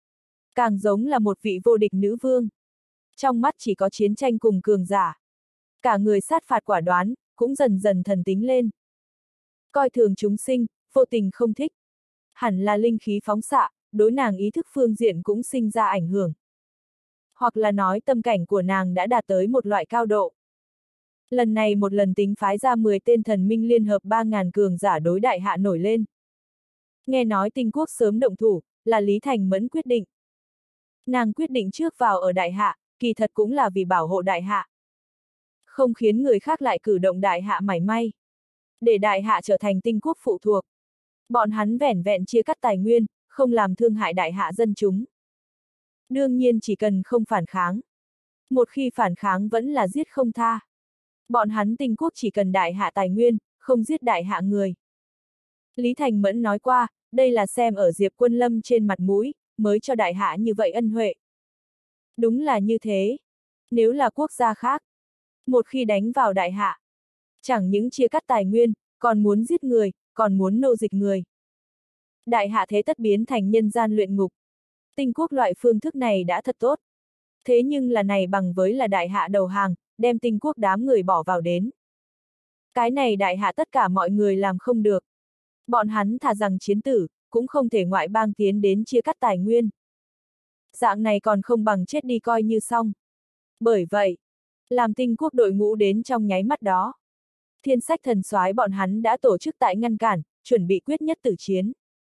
Càng giống là một vị vô địch nữ vương. Trong mắt chỉ có chiến tranh cùng cường giả. Cả người sát phạt quả đoán, cũng dần dần thần tính lên. Coi thường chúng sinh, vô tình không thích. Hẳn là linh khí phóng xạ, đối nàng ý thức phương diện cũng sinh ra ảnh hưởng. Hoặc là nói tâm cảnh của nàng đã đạt tới một loại cao độ. Lần này một lần tính phái ra 10 tên thần minh liên hợp 3.000 cường giả đối đại hạ nổi lên. Nghe nói Tinh Quốc sớm động thủ, là Lý Thành Mẫn quyết định. Nàng quyết định trước vào ở đại hạ, kỳ thật cũng là vì bảo hộ đại hạ. Không khiến người khác lại cử động đại hạ mảy may. Để đại hạ trở thành Tinh Quốc phụ thuộc. Bọn hắn vẻn vẹn chia cắt tài nguyên, không làm thương hại đại hạ dân chúng. Đương nhiên chỉ cần không phản kháng. Một khi phản kháng vẫn là giết không tha. Bọn hắn Tinh Quốc chỉ cần đại hạ tài nguyên, không giết đại hạ người. Lý Thành Mẫn nói qua, đây là xem ở Diệp Quân Lâm trên mặt mũi, mới cho đại hạ như vậy ân huệ. Đúng là như thế. Nếu là quốc gia khác, một khi đánh vào đại hạ, chẳng những chia cắt tài nguyên, còn muốn giết người, còn muốn nô dịch người. Đại hạ thế tất biến thành nhân gian luyện ngục. Tinh Quốc loại phương thức này đã thật tốt. Thế nhưng là này bằng với là đại hạ đầu hàng, đem Tinh Quốc đám người bỏ vào đến. Cái này đại hạ tất cả mọi người làm không được. Bọn hắn thà rằng chiến tử, cũng không thể ngoại bang tiến đến chia cắt tài nguyên. Dạng này còn không bằng chết đi coi như xong. Bởi vậy, làm Tinh Quốc đội ngũ đến trong nháy mắt đó. Thiên Sách Thần Soái bọn hắn đã tổ chức tại ngăn cản, chuẩn bị quyết nhất tử chiến.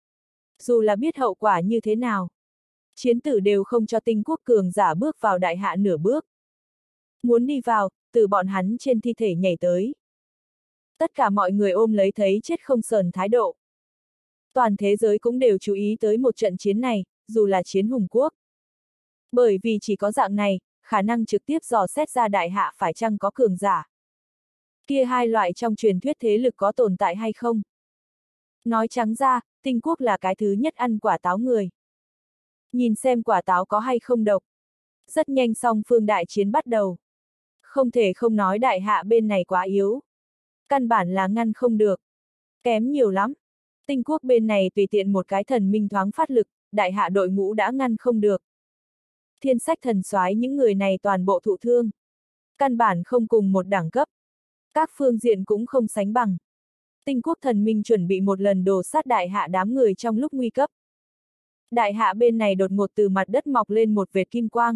Dù là biết hậu quả như thế nào, chiến tử đều không cho Tinh Quốc cường giả bước vào đại hạ nửa bước. Muốn đi vào, từ bọn hắn trên thi thể nhảy tới. Tất cả mọi người ôm lấy thấy chết không sờn thái độ. Toàn thế giới cũng đều chú ý tới một trận chiến này, dù là chiến hùng quốc. Bởi vì chỉ có dạng này, khả năng trực tiếp dò xét ra đại hạ phải chăng có cường giả. Kia hai loại trong truyền thuyết thế lực có tồn tại hay không? Nói trắng ra, Tinh Quốc là cái thứ nhất ăn quả táo người. Nhìn xem quả táo có hay không độc. Rất nhanh song phương đại chiến bắt đầu. Không thể không nói đại hạ bên này quá yếu. Căn bản là ngăn không được. Kém nhiều lắm. Tinh Quốc bên này tùy tiện một cái thần minh thoáng phát lực, đại hạ đội ngũ đã ngăn không được. Thiên Sách Thần Soái những người này toàn bộ thụ thương. Căn bản không cùng một đẳng cấp. Các phương diện cũng không sánh bằng. Tinh Quốc thần minh chuẩn bị một lần đổ sát đại hạ đám người trong lúc nguy cấp. Đại hạ bên này đột ngột từ mặt đất mọc lên một vệt kim quang.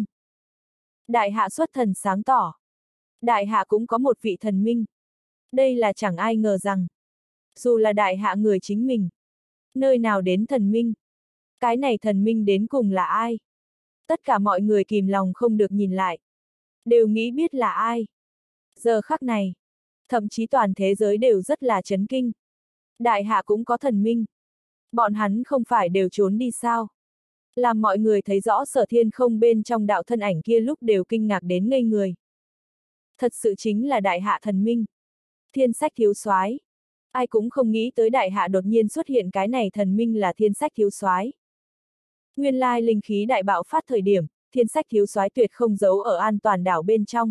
Đại hạ xuất thần sáng tỏ. Đại hạ cũng có một vị thần minh. Đây là chẳng ai ngờ rằng. Dù là đại hạ người chính mình. Nơi nào đến thần minh? Cái này thần minh đến cùng là ai? Tất cả mọi người kìm lòng không được nhìn lại. Đều nghĩ biết là ai. Giờ khắc này. Thậm chí toàn thế giới đều rất là chấn kinh. Đại hạ cũng có thần minh. Bọn hắn không phải đều trốn đi sao? Làm mọi người thấy rõ Sở Thiên Không bên trong đạo thân ảnh kia lúc đều kinh ngạc đến ngây người. Thật sự chính là đại hạ thần minh. Thiên Sách thiếu soái. Ai cũng không nghĩ tới đại hạ đột nhiên xuất hiện cái này thần minh là Thiên Sách thiếu soái. Nguyên lai linh khí đại bạo phát thời điểm, Thiên Sách thiếu soái tuyệt không giấu ở an toàn đảo bên trong.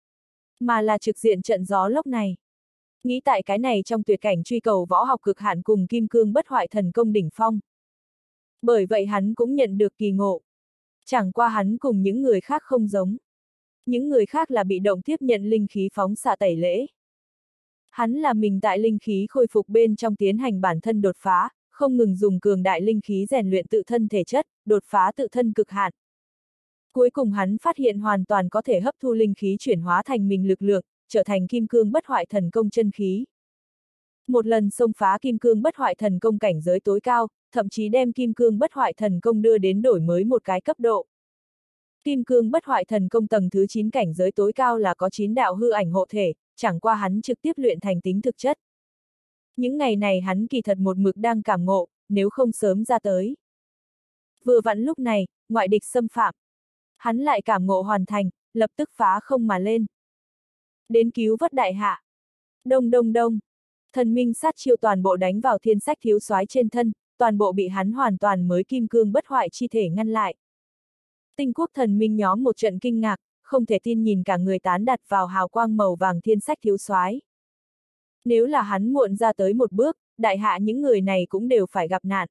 Mà là trực diện trận gió lốc này. Nghĩ tại cái này trong tuyệt cảnh truy cầu võ học cực hạn cùng kim cương bất hoại thần công đỉnh phong. Bởi vậy hắn cũng nhận được kỳ ngộ. Chẳng qua hắn cùng những người khác không giống. Những người khác là bị động tiếp nhận linh khí phóng xạ tẩy lễ. Hắn là mình tại linh khí khôi phục bên trong tiến hành bản thân đột phá, không ngừng dùng cường đại linh khí rèn luyện tự thân thể chất, đột phá tự thân cực hạn. Cuối cùng hắn phát hiện hoàn toàn có thể hấp thu linh khí chuyển hóa thành mình lực lượng, trở thành kim cương bất hoại thần công chân khí. Một lần xông phá kim cương bất hoại thần công cảnh giới tối cao, thậm chí đem kim cương bất hoại thần công đưa đến đổi mới một cái cấp độ. Kim cương bất hoại thần công tầng thứ 9 cảnh giới tối cao là có 9 đạo hư ảnh hộ thể, chẳng qua hắn trực tiếp luyện thành tính thực chất. Những ngày này hắn kỳ thật một mực đang cảm ngộ, nếu không sớm ra tới. Vừa vặn lúc này, ngoại địch xâm phạm. Hắn lại cảm ngộ hoàn thành, lập tức phá không mà lên. Đến cứu vớt đại hạ. Đông đông đông. Thần minh sát chiêu toàn bộ đánh vào Thiên Sách thiếu soái trên thân, toàn bộ bị hắn hoàn toàn mới kim cương bất hoại chi thể ngăn lại. Tinh Quốc thần minh nhóm một trận kinh ngạc, không thể tin nhìn cả người tán đặt vào hào quang màu vàng Thiên Sách thiếu soái. Nếu là hắn muộn ra tới một bước, đại hạ những người này cũng đều phải gặp nạn.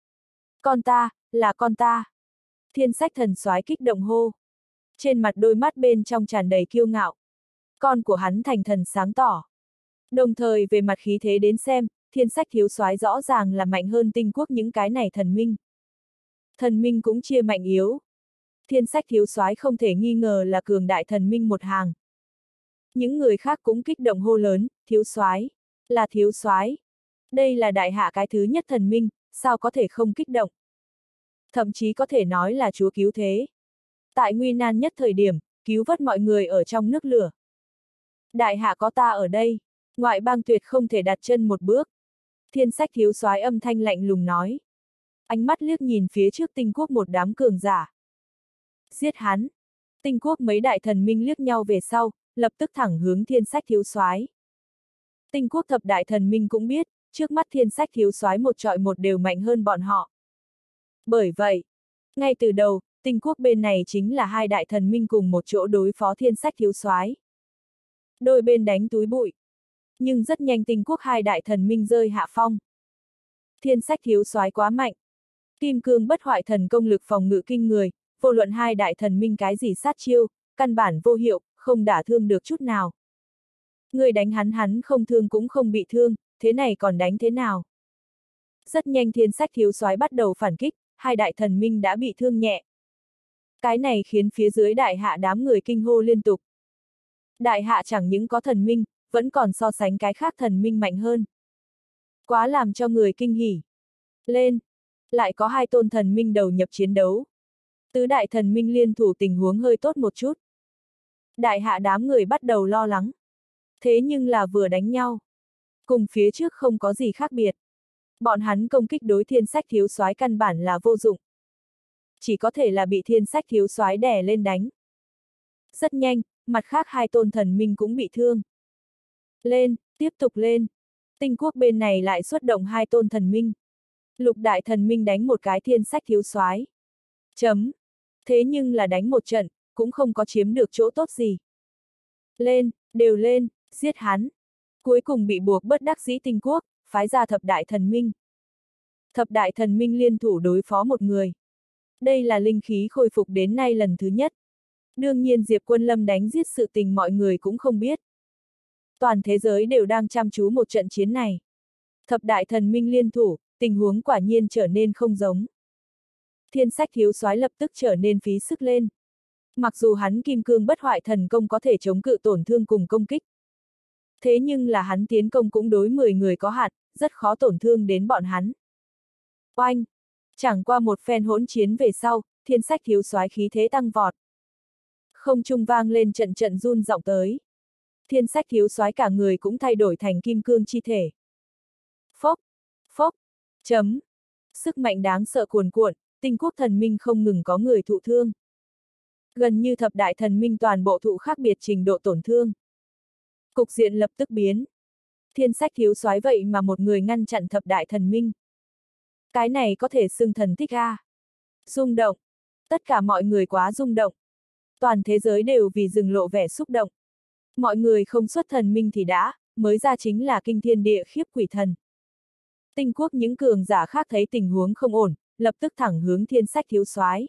Con ta, là con ta. Thiên Sách thần soái kích động hô. Trên mặt đôi mắt bên trong tràn đầy kiêu ngạo. con của hắn thành thần sáng tỏ. Đồng thời về mặt khí thế đến xem, Thiên Sách thiếu soái rõ ràng là mạnh hơn Tinh Quốc những cái này thần minh. Thần minh cũng chia mạnh yếu. Thiên Sách thiếu soái không thể nghi ngờ là cường đại thần minh một hàng. Những người khác cũng kích động hô lớn, thiếu soái, là thiếu soái. Đây là đại hạ cái thứ nhất thần minh, sao có thể không kích động. Thậm chí có thể nói là chúa cứu thế. Tại nguy nan nhất thời điểm, cứu vớt mọi người ở trong nước lửa. Đại hạ có ta ở đây, ngoại bang tuyệt không thể đặt chân một bước. Thiên Sách thiếu soái âm thanh lạnh lùng nói. Ánh mắt liếc nhìn phía trước Tinh Quốc một đám cường giả. Giết hắn. Tinh Quốc mấy đại thần minh liếc nhau về sau, lập tức thẳng hướng Thiên Sách thiếu soái. Tinh Quốc thập đại thần minh cũng biết, trước mắt Thiên Sách thiếu soái một trọi một đều mạnh hơn bọn họ. Bởi vậy, ngay từ đầu, Tinh Quốc bên này chính là hai đại thần minh cùng một chỗ đối phó Thiên Sách thiếu soái. Đôi bên đánh túi bụi. Nhưng rất nhanh Tinh Quốc hai đại thần minh rơi hạ phong. Thiên Sách thiếu soái quá mạnh. Kim cương bất hoại thần công lực phòng ngự kinh người, vô luận hai đại thần minh cái gì sát chiêu, căn bản vô hiệu, không đả thương được chút nào. Người đánh hắn không thương cũng không bị thương, thế này còn đánh thế nào? Rất nhanh Thiên Sách thiếu soái bắt đầu phản kích, hai đại thần minh đã bị thương nhẹ. Cái này khiến phía dưới đại hạ đám người kinh hô liên tục. Đại hạ chẳng những có thần minh, vẫn còn so sánh cái khác thần minh mạnh hơn. Quá làm cho người kinh hỉ. Lên! Lại có hai tôn thần minh đầu nhập chiến đấu. Tứ đại thần minh liên thủ tình huống hơi tốt một chút. Đại hạ đám người bắt đầu lo lắng. Thế nhưng là vừa đánh nhau. Cùng phía trước không có gì khác biệt. Bọn hắn công kích đối Thiên Sách thiếu soái căn bản là vô dụng. Chỉ có thể là bị Thiên Sách thiếu soái đè lên đánh. Rất nhanh, mặt khác hai tôn thần minh cũng bị thương. Lên, tiếp tục lên. Tinh Quốc bên này lại xuất động hai tôn thần minh. Lục đại thần minh đánh một cái Thiên Sách thiếu soái. Chấm. Thế nhưng là đánh một trận, cũng không có chiếm được chỗ tốt gì. Lên, đều lên, giết hắn. Cuối cùng bị buộc bất đắc dĩ Tinh Quốc, phái ra thập đại thần minh. Thập đại thần minh liên thủ đối phó một người. Đây là linh khí khôi phục đến nay lần thứ nhất. Đương nhiên Diệp Quân Lâm đánh giết sự tình mọi người cũng không biết. Toàn thế giới đều đang chăm chú một trận chiến này. Thập đại thần minh liên thủ, tình huống quả nhiên trở nên không giống. Thiên Sách thiếu soái lập tức trở nên phí sức lên. Mặc dù hắn kim cương bất hoại thần công có thể chống cự tổn thương cùng công kích. Thế nhưng là hắn tiến công cũng đối 10 người có hạn, rất khó tổn thương đến bọn hắn. Oanh! Chẳng qua một phen hỗn chiến về sau, Thiên Sách thiếu soái khí thế tăng vọt. Không trung vang lên trận trận run giọng tới. Thiên Sách thiếu soái cả người cũng thay đổi thành kim cương chi thể. Phốc! Phốc! Chấm! Sức mạnh đáng sợ cuồn cuộn, Tinh Quốc thần minh không ngừng có người thụ thương. Gần như thập đại thần minh toàn bộ thụ khác biệt trình độ tổn thương. Cục diện lập tức biến. Thiên Sách thiếu soái vậy mà một người ngăn chặn thập đại thần minh. Cái này có thể xưng thần tích a. Rung động. Tất cả mọi người quá rung động. Toàn thế giới đều vì rừng lộ vẻ xúc động. Mọi người không xuất thần minh thì đã, mới ra chính là kinh thiên địa khiếp quỷ thần. Tinh Quốc những cường giả khác thấy tình huống không ổn, lập tức thẳng hướng Thiên Sách thiếu soái.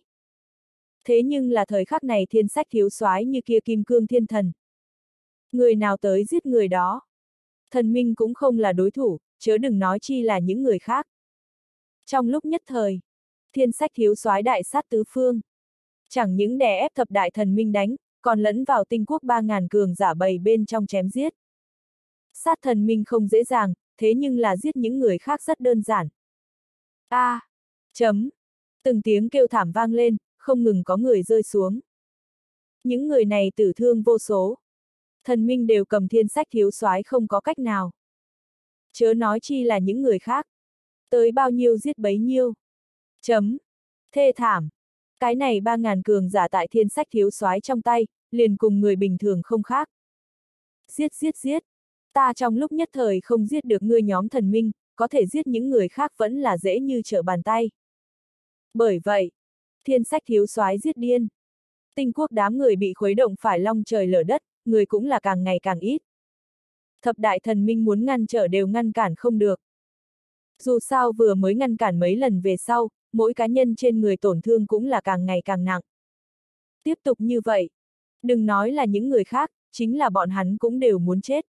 Thế nhưng là thời khắc này Thiên Sách thiếu soái như kia kim cương thiên thần. Người nào tới giết người đó. Thần minh cũng không là đối thủ, chớ đừng nói chi là những người khác. Trong lúc nhất thời, Thiên Sách thiếu soái đại sát tứ phương. Chẳng những đè ép thập đại thần minh đánh, còn lẫn vào Tinh Quốc 3.000 cường giả bầy bên trong chém giết. Sát thần minh không dễ dàng, thế nhưng là giết những người khác rất đơn giản. A! Chấm! Từng tiếng kêu thảm vang lên, không ngừng có người rơi xuống. Những người này tử thương vô số. Thần minh đều cầm Thiên Sách thiếu soái không có cách nào. Chớ nói chi là những người khác. Tới bao nhiêu giết bấy nhiêu. Chấm! Thê thảm! Cái này 3.000 cường giả tại Thiên Sách thiếu soái trong tay, liền cùng người bình thường không khác. Giết giết giết! Ta trong lúc nhất thời không giết được ngươi nhóm thần minh, có thể giết những người khác vẫn là dễ như trở bàn tay. Bởi vậy, Thiên Sách thiếu soái giết điên. Tinh Quốc đám người bị khuấy động phải long trời lở đất, người cũng là càng ngày càng ít. Thập đại thần minh muốn ngăn trở đều ngăn cản không được. Dù sao vừa mới ngăn cản mấy lần về sau, mỗi cá nhân trên người tổn thương cũng là càng ngày càng nặng. Tiếp tục như vậy, đừng nói là những người khác, chính là bọn hắn cũng đều muốn chết.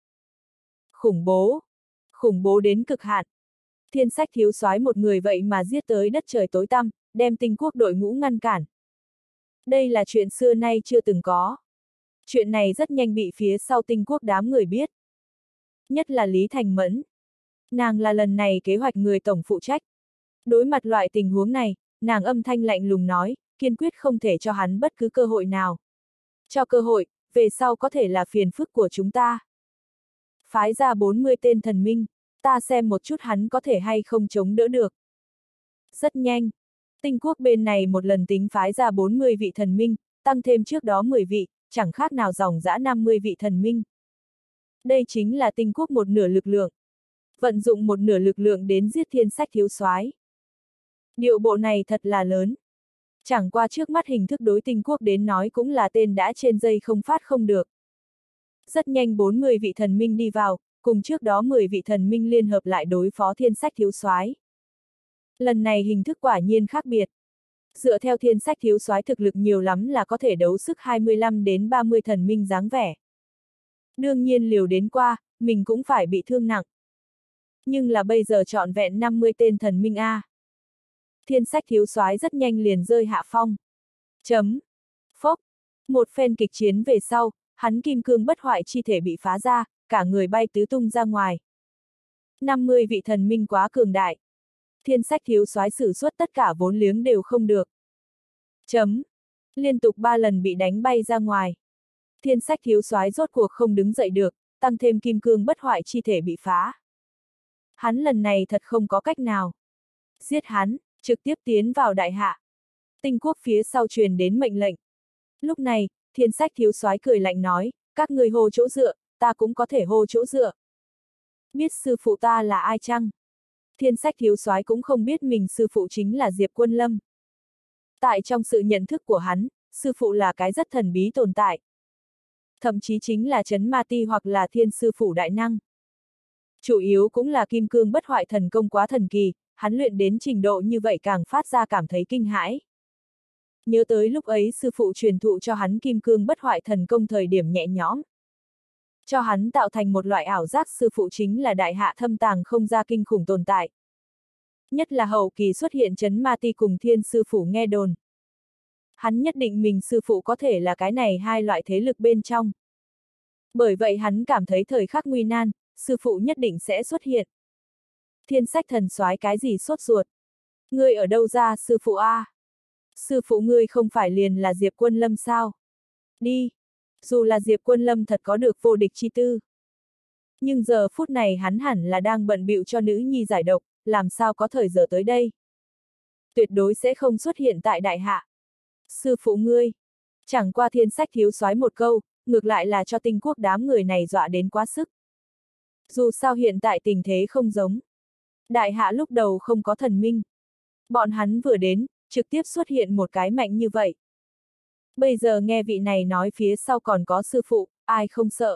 Khủng bố đến cực hạn. Thiên Sách thiếu soái một người vậy mà giết tới đất trời tối tăm, đem Tinh Quốc đội ngũ ngăn cản. Đây là chuyện xưa nay chưa từng có. Chuyện này rất nhanh bị phía sau Tinh Quốc đám người biết. Nhất là Lý Thành Mẫn. Nàng là lần này kế hoạch người tổng phụ trách. Đối mặt loại tình huống này, nàng âm thanh lạnh lùng nói, kiên quyết không thể cho hắn bất cứ cơ hội nào. Cho cơ hội, về sau có thể là phiền phức của chúng ta. Phái ra 40 tên thần minh, ta xem một chút hắn có thể hay không chống đỡ được. Rất nhanh. Tinh Quốc bên này một lần tính phái ra 40 vị thần minh, tăng thêm trước đó 10 vị, chẳng khác nào dòng dã 50 vị thần minh. Đây chính là Tinh Quốc một nửa lực lượng. Vận dụng một nửa lực lượng đến giết Thiên Sách thiếu soái. Điệu bộ này thật là lớn. Chẳng qua trước mắt hình thức đối Tinh Quốc đến nói cũng là tên đã trên dây không phát không được. Rất nhanh 40 vị thần minh đi vào, cùng trước đó 10 vị thần minh liên hợp lại đối phó Thiên Sách thiếu soái. Lần này hình thức quả nhiên khác biệt. Dựa theo Thiên Sách thiếu soái thực lực nhiều lắm là có thể đấu sức 25 đến 30 thần minh dáng vẻ. Đương nhiên liều đến qua, mình cũng phải bị thương nặng. Nhưng là bây giờ trọn vẹn 50 tên thần minh A. Thiên Sách thiếu soái rất nhanh liền rơi hạ phong. Phốc. Một phen kịch chiến về sau, hắn kim cương bất hoại chi thể bị phá ra, cả người bay tứ tung ra ngoài. 50 vị thần minh quá cường đại. Thiên Sách thiếu soái sử xuất tất cả vốn liếng đều không được. Liên tục 3 lần bị đánh bay ra ngoài. Thiên Sách thiếu soái rốt cuộc không đứng dậy được, tăng thêm kim cương bất hoại chi thể bị phá. Hắn lần này thật không có cách nào. Giết hắn, trực tiếp tiến vào đại hạ. Tinh Quốc phía sau truyền đến mệnh lệnh. Lúc này, Thiên Sách thiếu soái cười lạnh nói, các người hô chỗ dựa, ta cũng có thể hô chỗ dựa. Biết sư phụ ta là ai chăng? Thiên Sách thiếu soái cũng không biết mình sư phụ chính là Diệp Quân Lâm. Tại trong sự nhận thức của hắn, sư phụ là cái rất thần bí tồn tại. Thậm chí chính là Trấn Ma Ti hoặc là Thiên Sư Phủ Đại Năng. Chủ yếu cũng là kim cương bất hoại thần công quá thần kỳ, hắn luyện đến trình độ như vậy càng phát ra cảm thấy kinh hãi. Nhớ tới lúc ấy sư phụ truyền thụ cho hắn kim cương bất hoại thần công thời điểm nhẹ nhõm. Cho hắn tạo thành một loại ảo giác sư phụ chính là đại hạ thâm tàng không ra kinh khủng tồn tại. Nhất là hậu kỳ xuất hiện Trấn Ma Ti cùng Thiên Sư Phủ nghe đồn. Hắn nhất định mình sư phụ có thể là cái này hai loại thế lực bên trong. Bởi vậy hắn cảm thấy thời khắc nguy nan, sư phụ nhất định sẽ xuất hiện. Thiên Sách thần soái cái gì sốt ruột? Ngươi ở đâu ra sư phụ a? Sư phụ ngươi không phải liền là Diệp Quân Lâm sao? Đi! Dù là Diệp Quân Lâm thật có được vô địch chi tư. Nhưng giờ phút này hắn hẳn là đang bận bịu cho nữ nhi giải độc, làm sao có thời giờ tới đây? Tuyệt đối sẽ không xuất hiện tại đại hạ. Sư phụ ngươi! Chẳng qua Thiên Sách thiếu soái một câu, ngược lại là cho Tinh Quốc đám người này dọa đến quá sức. Dù sao hiện tại tình thế không giống. Đại hạ lúc đầu không có thần minh. Bọn hắn vừa đến, trực tiếp xuất hiện một cái mạnh như vậy. Bây giờ nghe vị này nói phía sau còn có sư phụ, ai không sợ.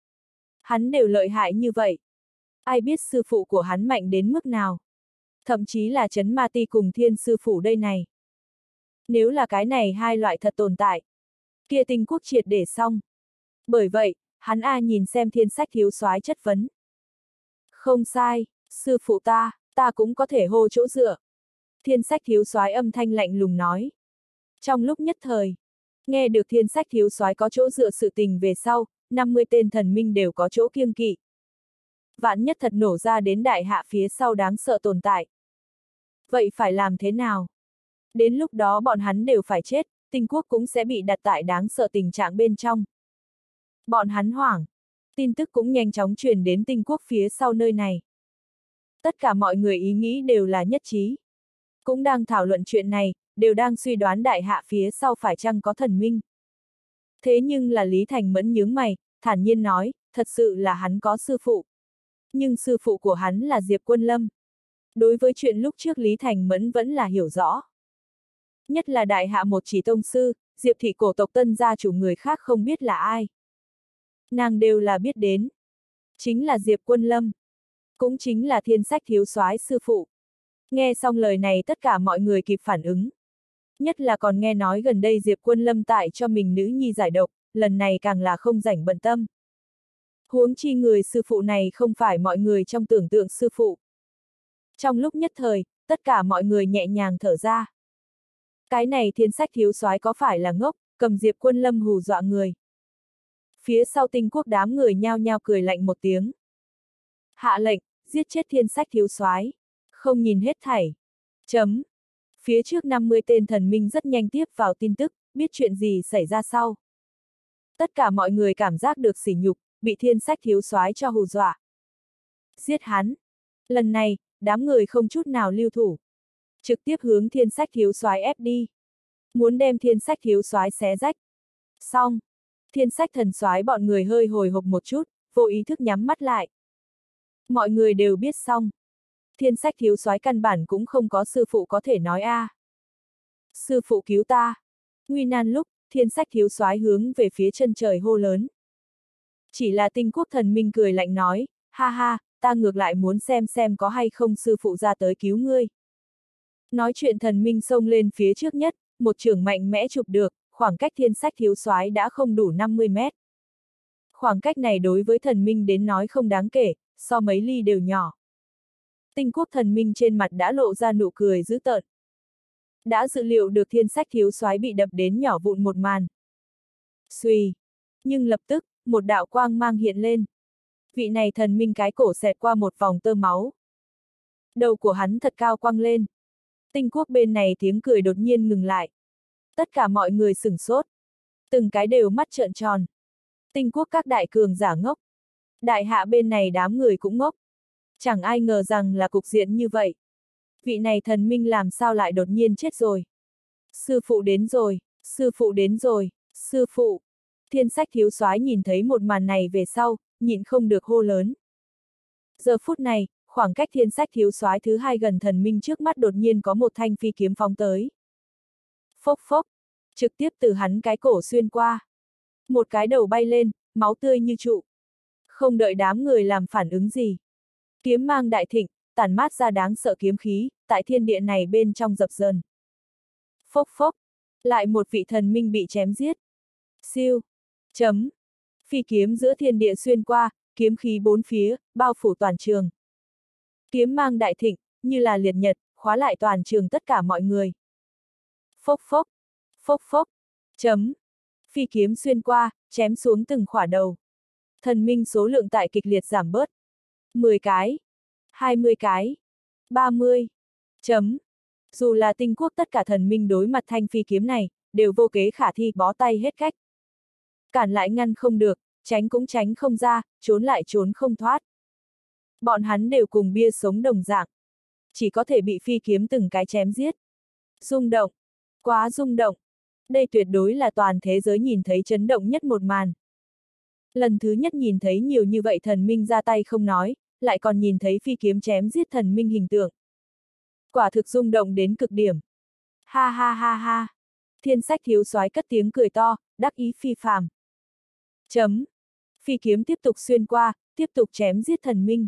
Hắn đều lợi hại như vậy. Ai biết sư phụ của hắn mạnh đến mức nào. Thậm chí là Trấn Ma Ti cùng Thiên Sư Phủ đây này. Nếu là cái này hai loại thật tồn tại, kia Tinh Quốc triệt để xong. Bởi vậy, hắn nhìn xem Thiên Sách thiếu soái chất vấn. Không sai, sư phụ ta cũng có thể hô chỗ dựa. Thiên Sách thiếu soái âm thanh lạnh lùng nói. Trong lúc nhất thời, nghe được Thiên Sách thiếu soái có chỗ dựa sự tình về sau, 50 tên thần minh đều có chỗ kiêng kỵ. Vạn nhất thật nổ ra đến đại hạ phía sau đáng sợ tồn tại. Vậy phải làm thế nào? Đến lúc đó bọn hắn đều phải chết, Tinh Quốc cũng sẽ bị đặt tại đáng sợ tình trạng bên trong. Bọn hắn hoảng. Tin tức cũng nhanh chóng truyền đến Tinh Quốc phía sau nơi này. Tất cả mọi người ý nghĩ đều là nhất trí. Cũng đang thảo luận chuyện này, đều đang suy đoán đại hạ phía sau phải chăng có thần minh. Thế nhưng là Lý Thành Mẫn nhướng mày, thản nhiên nói, thật sự là hắn có sư phụ. Nhưng sư phụ của hắn là Diệp Quân Lâm. Đối với chuyện lúc trước Lý Thành Mẫn vẫn là hiểu rõ. Nhất là đại hạ một chỉ tông sư, Diệp thị cổ tộc Tân gia chủ người khác không biết là ai. Nàng đều là biết đến. Chính là Diệp Quân Lâm. Cũng chính là Thiên Sách thiếu soái sư phụ. Nghe xong lời này tất cả mọi người kịp phản ứng. Nhất là còn nghe nói gần đây Diệp Quân Lâm tại cho mình nữ nhi giải độc, lần này càng là không rảnh bận tâm. Huống chi người sư phụ này không phải mọi người trong tưởng tượng sư phụ. Trong lúc nhất thời, tất cả mọi người nhẹ nhàng thở ra. Cái này Thiên Sách thiếu soái có phải là ngốc, cầm Diệp Quân Lâm hù dọa người. Phía sau Tinh Quốc đám người nhao nhao cười lạnh một tiếng. Hạ lệnh, giết chết Thiên Sách thiếu soái, không nhìn hết thảy. Chấm. Phía trước 50 tên thần minh rất nhanh tiếp vào tin tức, biết chuyện gì xảy ra sau. Tất cả mọi người cảm giác được sỉ nhục, bị Thiên Sách thiếu soái cho hù dọa. Giết hắn. Lần này, đám người không chút nào lưu thủ. Trực tiếp hướng Thiên Sách thiếu soái ép đi. Muốn đem Thiên Sách thiếu soái xé rách. Xong. Thiên Sách thần soái bọn người hơi hồi hộp một chút, vô ý thức nhắm mắt lại. Mọi người đều biết xong. Thiên Sách thiếu soái căn bản cũng không có sư phụ có thể nói a. Sư phụ cứu ta. Nguy nan lúc, Thiên Sách thiếu soái hướng về phía chân trời hô lớn. Chỉ là Tinh Quốc thần minh cười lạnh nói, ha ha, ta ngược lại muốn xem có hay không sư phụ ra tới cứu ngươi. Nói chuyện thần minh xông lên phía trước nhất, một chưởng mạnh mẽ chụp được, khoảng cách Thiên Sách thiếu soái đã không đủ 50 mét. Khoảng cách này đối với thần minh đến nói không đáng kể, so mấy ly đều nhỏ. Tinh Quốc thần minh trên mặt đã lộ ra nụ cười dữ tợn. Đã dự liệu được Thiên Sách thiếu soái bị đập đến nhỏ vụn một màn. Xuy. Nhưng lập tức, một đạo quang mang hiện lên. Vị này thần minh cái cổ xẹt qua một vòng tơ máu. Đầu của hắn thật cao quăng lên. Tinh Quốc bên này tiếng cười đột nhiên ngừng lại. Tất cả mọi người sửng sốt. Từng cái đều mắt trợn tròn. Tinh Quốc các đại cường giả ngốc. Đại hạ bên này đám người cũng ngốc. Chẳng ai ngờ rằng là cục diện như vậy. Vị này thần minh làm sao lại đột nhiên chết rồi. Sư phụ đến rồi, sư phụ đến rồi, sư phụ. Thiên Sách thiếu soái nhìn thấy một màn này về sau, nhịn không được hô lớn. Giờ phút này, khoảng cách Thiên Sách thiếu soái thứ hai gần thần minh trước mắt đột nhiên có một thanh phi kiếm phóng tới. Phốc phốc, trực tiếp từ hắn cái cổ xuyên qua. Một cái đầu bay lên, máu tươi như trụ. Không đợi đám người làm phản ứng gì. Kiếm mang đại thịnh, tản mát ra đáng sợ kiếm khí, tại thiên địa này bên trong dập dờn. Phốc phốc, lại một vị thần minh bị chém giết. Siêu, chấm, phi kiếm giữa thiên địa xuyên qua, kiếm khí bốn phía, bao phủ toàn trường. Kiếm mang đại thịnh, như là liệt nhật, khóa lại toàn trường tất cả mọi người. Phốc phốc, chấm, phi kiếm xuyên qua, chém xuống từng khỏa đầu. Thần minh số lượng tại kịch liệt giảm bớt. 10 cái, 20 cái, 30, chấm. Dù là Tinh Quốc tất cả thần minh đối mặt thanh phi kiếm này, đều vô kế khả thi bó tay hết cách. Cản lại ngăn không được, tránh cũng tránh không ra, trốn lại trốn không thoát. Bọn hắn đều cùng bia sống đồng dạng. Chỉ có thể bị phi kiếm từng cái chém giết. Rung động. Quá rung động. Đây tuyệt đối là toàn thế giới nhìn thấy chấn động nhất một màn. Lần thứ nhất nhìn thấy nhiều như vậy thần minh ra tay không nói, lại còn nhìn thấy phi kiếm chém giết thần minh hình tượng. Quả thực rung động đến cực điểm. Ha ha ha ha. Thiên Sách thiếu soái cất tiếng cười to, đắc ý phi phàm. Chấm. Phi kiếm tiếp tục xuyên qua, tiếp tục chém giết thần minh.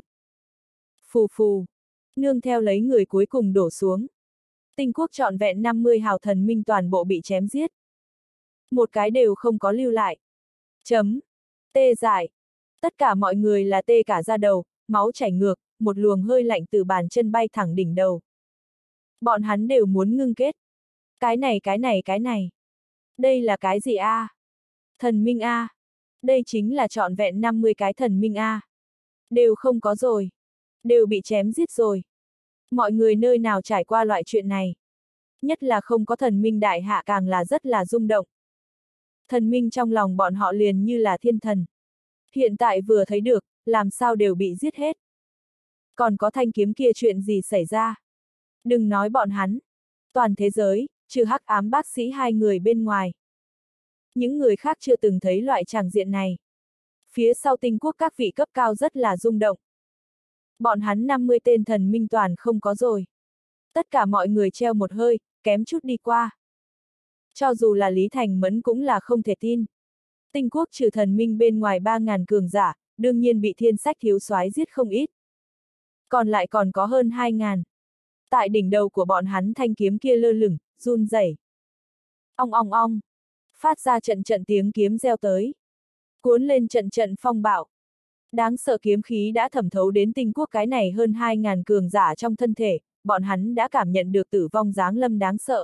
Phù phù. Nương theo lấy người cuối cùng đổ xuống. Tinh Quốc trọn vẹn 50 hào thần minh toàn bộ bị chém giết. Một cái đều không có lưu lại. Chấm. Tê dại. Tất cả mọi người là tê cả da đầu, máu chảy ngược, một luồng hơi lạnh từ bàn chân bay thẳng đỉnh đầu. Bọn hắn đều muốn ngưng kết. Cái này. Đây là cái gì a? Thần minh a. Đây chính là trọn vẹn 50 cái thần minh a. Đều không có rồi. Đều bị chém giết rồi. Mọi người nơi nào trải qua loại chuyện này. Nhất là không có thần minh đại hạ càng là rất là rung động. Thần minh trong lòng bọn họ liền như là thiên thần. Hiện tại vừa thấy được, làm sao đều bị giết hết. Còn có thanh kiếm kia chuyện gì xảy ra? Đừng nói bọn hắn. Toàn thế giới, trừ hắc ám bác sĩ hai người bên ngoài. Những người khác chưa từng thấy loại tràng diện này. Phía sau Tinh Quốc các vị cấp cao rất là rung động. Bọn hắn 50 tên thần minh toàn không có rồi. Tất cả mọi người treo một hơi, kém chút đi qua. Cho dù là Lý Thành Mẫn cũng là không thể tin. Tinh Quốc trừ thần minh bên ngoài 3.000 cường giả, đương nhiên bị Thiên Sách thiếu soái giết không ít. Còn lại còn có hơn 2.000. Tại đỉnh đầu của bọn hắn thanh kiếm kia lơ lửng, run rẩy. Ong ong ong. Phát ra trận trận tiếng kiếm reo tới. Cuốn lên trận trận phong bạo. Đáng sợ kiếm khí đã thẩm thấu đến Tinh Quốc cái này hơn 2.000 cường giả trong thân thể, bọn hắn đã cảm nhận được tử vong giáng lâm đáng sợ.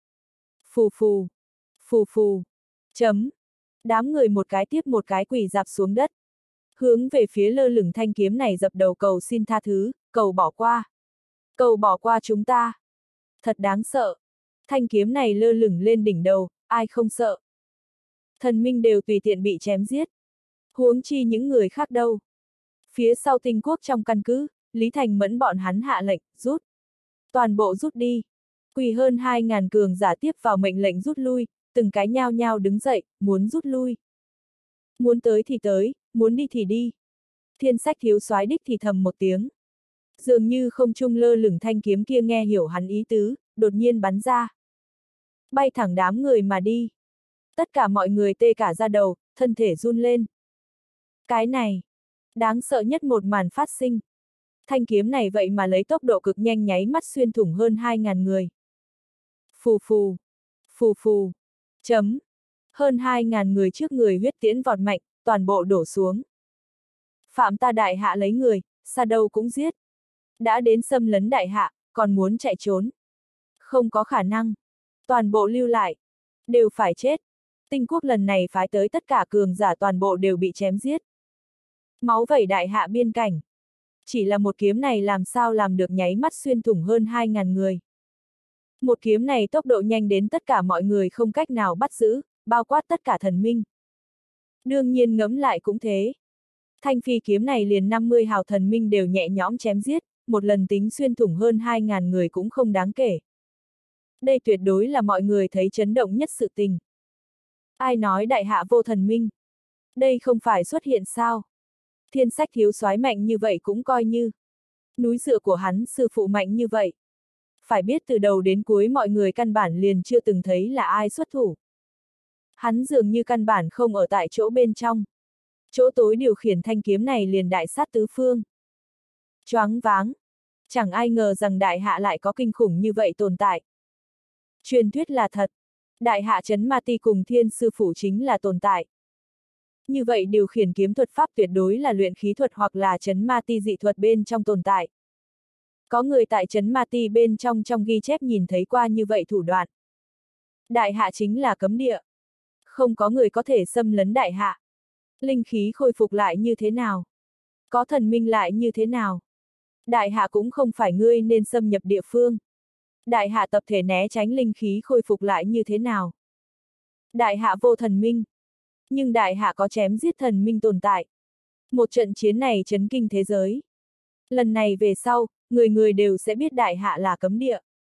Phù phù, phù phù, chấm. Đám người một cái tiếp một cái quỳ rạp xuống đất. Hướng về phía lơ lửng thanh kiếm này dập đầu cầu xin tha thứ, cầu bỏ qua. Cầu bỏ qua chúng ta. Thật đáng sợ. Thanh kiếm này lơ lửng lên đỉnh đầu, ai không sợ. Thần minh đều tùy tiện bị chém giết. Huống chi những người khác đâu. Phía sau Tinh Quốc trong căn cứ, Lý Thành Mẫn bọn hắn hạ lệnh, rút. Toàn bộ rút đi. Quỳ hơn 2.000 cường giả tiếp vào mệnh lệnh rút lui, từng cái nhao nhao đứng dậy, muốn rút lui. Muốn tới thì tới, muốn đi thì đi. Thiên Sách thiếu soái đích thì thầm một tiếng. Dường như không trung lơ lửng thanh kiếm kia nghe hiểu hắn ý tứ, đột nhiên bắn ra. Bay thẳng đám người mà đi. Tất cả mọi người tê cả da đầu, thân thể run lên. Cái này, đáng sợ nhất một màn phát sinh. Thanh kiếm này vậy mà lấy tốc độ cực nhanh nháy mắt xuyên thủng hơn 2.000 người. Phù phù, phù phù, chấm. Hơn 2.000 người trước người huyết tiễn vọt mạnh, toàn bộ đổ xuống. Phạm ta đại hạ lấy người, xa đâu cũng giết. Đã đến xâm lấn đại hạ, còn muốn chạy trốn. Không có khả năng. Toàn bộ lưu lại. Đều phải chết. Tinh Quốc lần này phái tới tất cả cường giả toàn bộ đều bị chém giết. Máu vẩy đại hạ biên cảnh. Chỉ là một kiếm này làm sao làm được nháy mắt xuyên thủng hơn 2.000 người. Một kiếm này tốc độ nhanh đến tất cả mọi người không cách nào bắt giữ, bao quát tất cả thần minh. Đương nhiên ngẫm lại cũng thế. Thanh phi kiếm này liền 50 hào thần minh đều nhẹ nhõm chém giết, một lần tính xuyên thủng hơn 2.000 người cũng không đáng kể. Đây tuyệt đối là mọi người thấy chấn động nhất sự tình. Ai nói đại hạ vô thần minh? Đây không phải xuất hiện sao? Thiên Sách thiếu soái mạnh như vậy cũng coi như. Núi dựa của hắn sư phụ mạnh như vậy. Phải biết từ đầu đến cuối mọi người căn bản liền chưa từng thấy là ai xuất thủ. Hắn dường như căn bản không ở tại chỗ bên trong. Chỗ tối điều khiển thanh kiếm này liền đại sát tứ phương. Choáng váng. Chẳng ai ngờ rằng đại hạ lại có kinh khủng như vậy tồn tại. Truyền thuyết là thật. Đại hạ Chấn Ma Ti cùng Thiên Sư Phủ chính là tồn tại. Như vậy điều khiển kiếm thuật pháp tuyệt đối là luyện khí thuật hoặc là Chấn Ma Ti dị thuật bên trong tồn tại. Có người tại Chấn Ma Ti bên trong ghi chép nhìn thấy qua như vậy thủ đoạn. Đại hạ chính là cấm địa. Không có người có thể xâm lấn đại hạ. Linh khí khôi phục lại như thế nào? Có thần minh lại như thế nào? Đại hạ cũng không phải ngươi nên xâm nhập địa phương. Đại hạ tập thể né tránh linh khí khôi phục lại như thế nào? Đại hạ vô thần minh. Nhưng đại hạ có chém giết thần minh tồn tại. Một trận chiến này chấn kinh thế giới. Lần này về sau, người người đều sẽ biết đại hạ là cấm địa.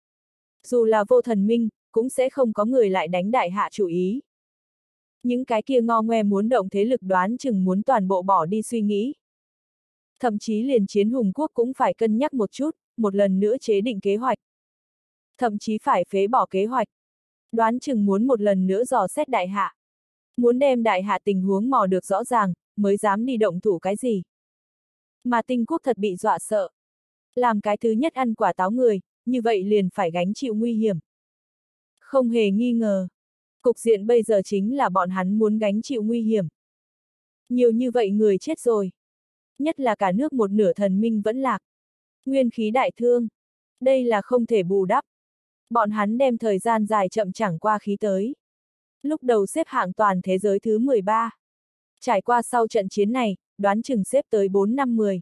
Dù là vô thần minh, cũng sẽ không có người lại đánh đại hạ chủ ý. Những cái kia ngo ngoe muốn động thế lực đoán chừng muốn toàn bộ bỏ đi suy nghĩ. Thậm chí liền Chiến Hùng Quốc cũng phải cân nhắc một chút, một lần nữa chế định kế hoạch. Thậm chí phải phế bỏ kế hoạch. Đoán chừng muốn một lần nữa dò xét đại hạ. Muốn đem đại hạ tình huống mò được rõ ràng, mới dám đi động thủ cái gì. Mà Tinh Quốc thật bị dọa sợ. Làm cái thứ nhất ăn quả táo người, như vậy liền phải gánh chịu nguy hiểm. Không hề nghi ngờ. Cục diện bây giờ chính là bọn hắn muốn gánh chịu nguy hiểm. Nhiều như vậy người chết rồi. Nhất là cả nước một nửa thần minh vẫn lạc. Nguyên khí đại thương. Đây là không thể bù đắp. Bọn hắn đem thời gian dài chậm chẳng qua khí tới. Lúc đầu xếp hạng toàn thế giới thứ 13. Trải qua sau trận chiến này, đoán chừng xếp tới 4 năm 10.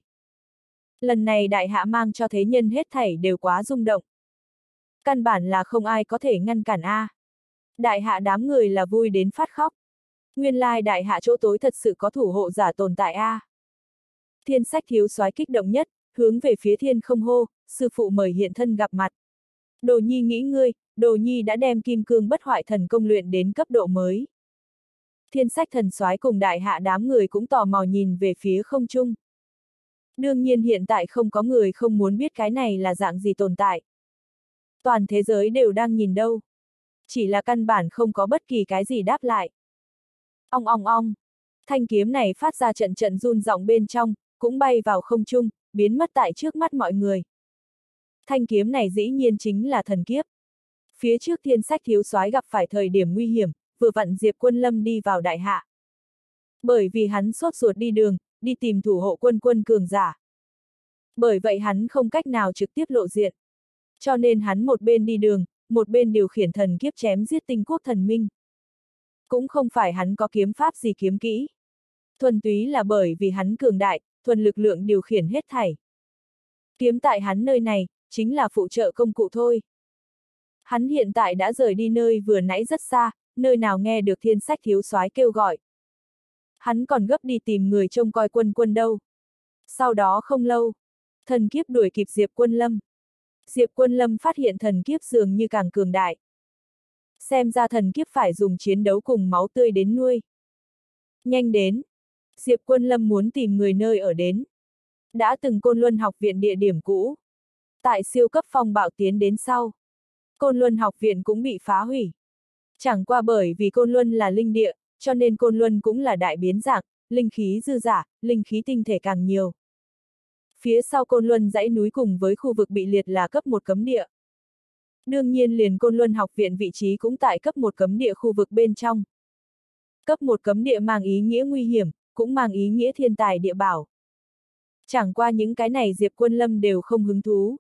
Lần này đại hạ mang cho thế nhân hết thảy đều quá rung động. Căn bản là không ai có thể ngăn cản a. Đại hạ đám người là vui đến phát khóc. Nguyên lai đại hạ chỗ tối thật sự có thủ hộ giả tồn tại a. Thiên Sách thiếu soái kích động nhất, hướng về phía thiên không hô, sư phụ mời hiện thân gặp mặt. Đồ nhi nghĩ ngươi, đồ nhi đã đem kim cương bất hoại thần công luyện đến cấp độ mới. Thiên Sách thần soái cùng đại hạ đám người cũng tò mò nhìn về phía không trung. Đương nhiên hiện tại không có người không muốn biết cái này là dạng gì tồn tại. Toàn thế giới đều đang nhìn đâu. Chỉ là căn bản không có bất kỳ cái gì đáp lại. Ong ong ong. Thanh kiếm này phát ra trận trận run giọng bên trong, cũng bay vào không trung, biến mất tại trước mắt mọi người. Thanh kiếm này dĩ nhiên chính là thần kiếp. Phía trước Thiên Sách thiếu soái gặp phải thời điểm nguy hiểm, vừa vặn Diệp Quân Lâm đi vào đại hạ. Bởi vì hắn sốt ruột đi đường, đi tìm thủ hộ quân cường giả. Bởi vậy hắn không cách nào trực tiếp lộ diện. Cho nên hắn một bên đi đường, một bên điều khiển thần kiếp chém giết tinh quốc thần minh. Cũng không phải hắn có kiếm pháp gì kiếm kỹ. Thuần túy là bởi vì hắn cường đại, thuần lực lượng điều khiển hết thảy. Kiếm tại hắn nơi này, chính là phụ trợ công cụ thôi. Hắn hiện tại đã rời đi nơi vừa nãy rất xa, nơi nào nghe được Thiên Sách thiếu soái kêu gọi. Hắn còn gấp đi tìm người trông coi quân đâu. Sau đó không lâu, thần kiếp đuổi kịp Diệp Quân Lâm. Diệp Quân Lâm phát hiện thần kiếp dường như càng cường đại. Xem ra thần kiếp phải dùng chiến đấu cùng máu tươi đến nuôi. Nhanh đến! Diệp Quân Lâm muốn tìm người nơi ở đến. Đã từng Côn Luân học viện địa điểm cũ. Tại siêu cấp phong bạo tiến đến sau, Côn Luân học viện cũng bị phá hủy. Chẳng qua bởi vì Côn Luân là linh địa, cho nên Côn Luân cũng là đại biến dạng, linh khí dư dả, linh khí tinh thể càng nhiều. Phía sau Côn Luân dãy núi cùng với khu vực bị liệt là cấp 1 cấm địa. Đương nhiên liền Côn Luân học viện vị trí cũng tại cấp 1 cấm địa khu vực bên trong. Cấp 1 cấm địa mang ý nghĩa nguy hiểm, cũng mang ý nghĩa thiên tài địa bảo. Chẳng qua những cái này Diệp Quân Lâm đều không hứng thú.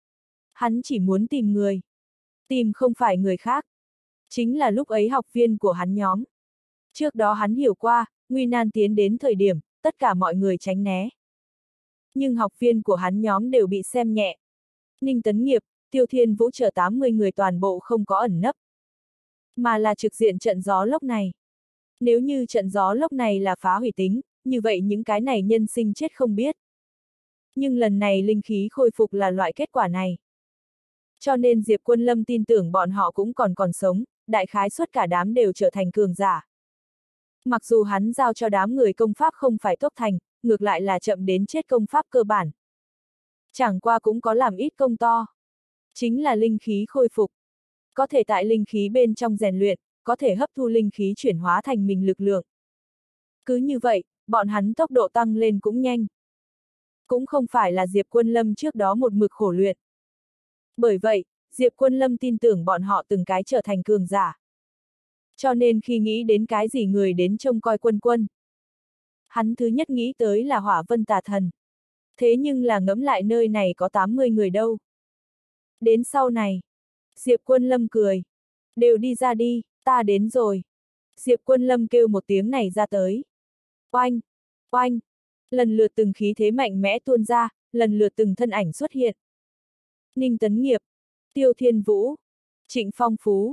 Hắn chỉ muốn tìm người. Tìm không phải người khác. Chính là lúc ấy học viên của hắn nhóm. Trước đó hắn hiểu qua, nguy nan tiến đến thời điểm, tất cả mọi người tránh né. Nhưng học viên của hắn nhóm đều bị xem nhẹ. Ninh Tấn Nghiệp, Tiêu Thiên Vũ chờ 80 người toàn bộ không có ẩn nấp. Mà là trực diện trận gió lốc này. Nếu như trận gió lốc này là phá hủy tính, như vậy những cái này nhân sinh chết không biết. Nhưng lần này linh khí khôi phục là loại kết quả này. Cho nên Diệp Quân Lâm tin tưởng bọn họ cũng còn sống, đại khái suất cả đám đều trở thành cường giả. Mặc dù hắn giao cho đám người công pháp không phải tốt thành, ngược lại là chậm đến chết công pháp cơ bản. Chẳng qua cũng có làm ít công to. Chính là linh khí khôi phục. Có thể tại linh khí bên trong rèn luyện, có thể hấp thu linh khí chuyển hóa thành mình lực lượng. Cứ như vậy, bọn hắn tốc độ tăng lên cũng nhanh. Cũng không phải là Diệp Quân Lâm trước đó một mực khổ luyện. Bởi vậy, Diệp Quân Lâm tin tưởng bọn họ từng cái trở thành cường giả. Cho nên khi nghĩ đến cái gì người đến trông coi quân, hắn thứ nhất nghĩ tới là Hỏa Vân Tà Thần. Thế nhưng là ngẫm lại nơi này có 80 người đâu. Đến sau này, Diệp Quân Lâm cười. Đều đi ra đi, ta đến rồi. Diệp Quân Lâm kêu một tiếng này ra tới. Oanh, oanh, lần lượt từng khí thế mạnh mẽ tuôn ra, lần lượt từng thân ảnh xuất hiện. Ninh Tấn Nghiệp, Tiêu Thiên Vũ, Trịnh Phong Phú,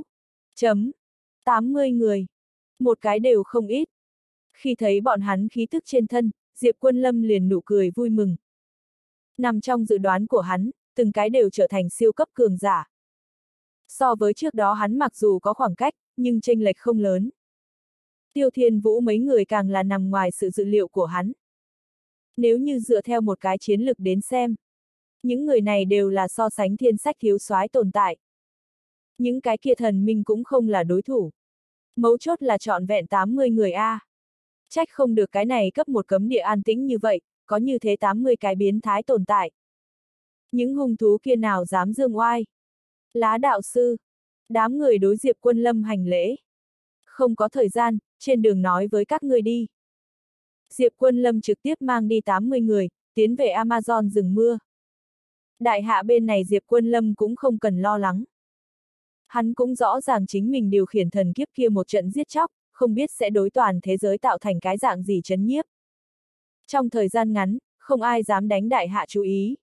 80 người. Một cái đều không ít. Khi thấy bọn hắn khí tức trên thân, Diệp Quân Lâm liền nụ cười vui mừng. Nằm trong dự đoán của hắn, từng cái đều trở thành siêu cấp cường giả. So với trước đó hắn mặc dù có khoảng cách, nhưng chênh lệch không lớn. Tiêu Thiên Vũ mấy người càng là nằm ngoài sự dự liệu của hắn. Nếu như dựa theo một cái chiến lực đến xem, những người này đều là so sánh Thiên Sách thiếu soái tồn tại. Những cái kia thần minh cũng không là đối thủ. Mấu chốt là trọn vẹn 80 người a. Trách không được cái này cấp 1 cấm địa an tĩnh như vậy, có như thế 80 cái biến thái tồn tại. Những hung thú kia nào dám dương oai. Lá đạo sư. Đám người đối Diệp Quân Lâm hành lễ. Không có thời gian, trên đường nói với các ngươi đi. Diệp Quân Lâm trực tiếp mang đi 80 người, tiến về Amazon rừng mưa. Đại hạ bên này Diệp Quân Lâm cũng không cần lo lắng. Hắn cũng rõ ràng chính mình điều khiển thần kiếp kia một trận giết chóc, không biết sẽ đối toàn thế giới tạo thành cái dạng gì chấn nhiếp. Trong thời gian ngắn, không ai dám đánh đại hạ chú ý.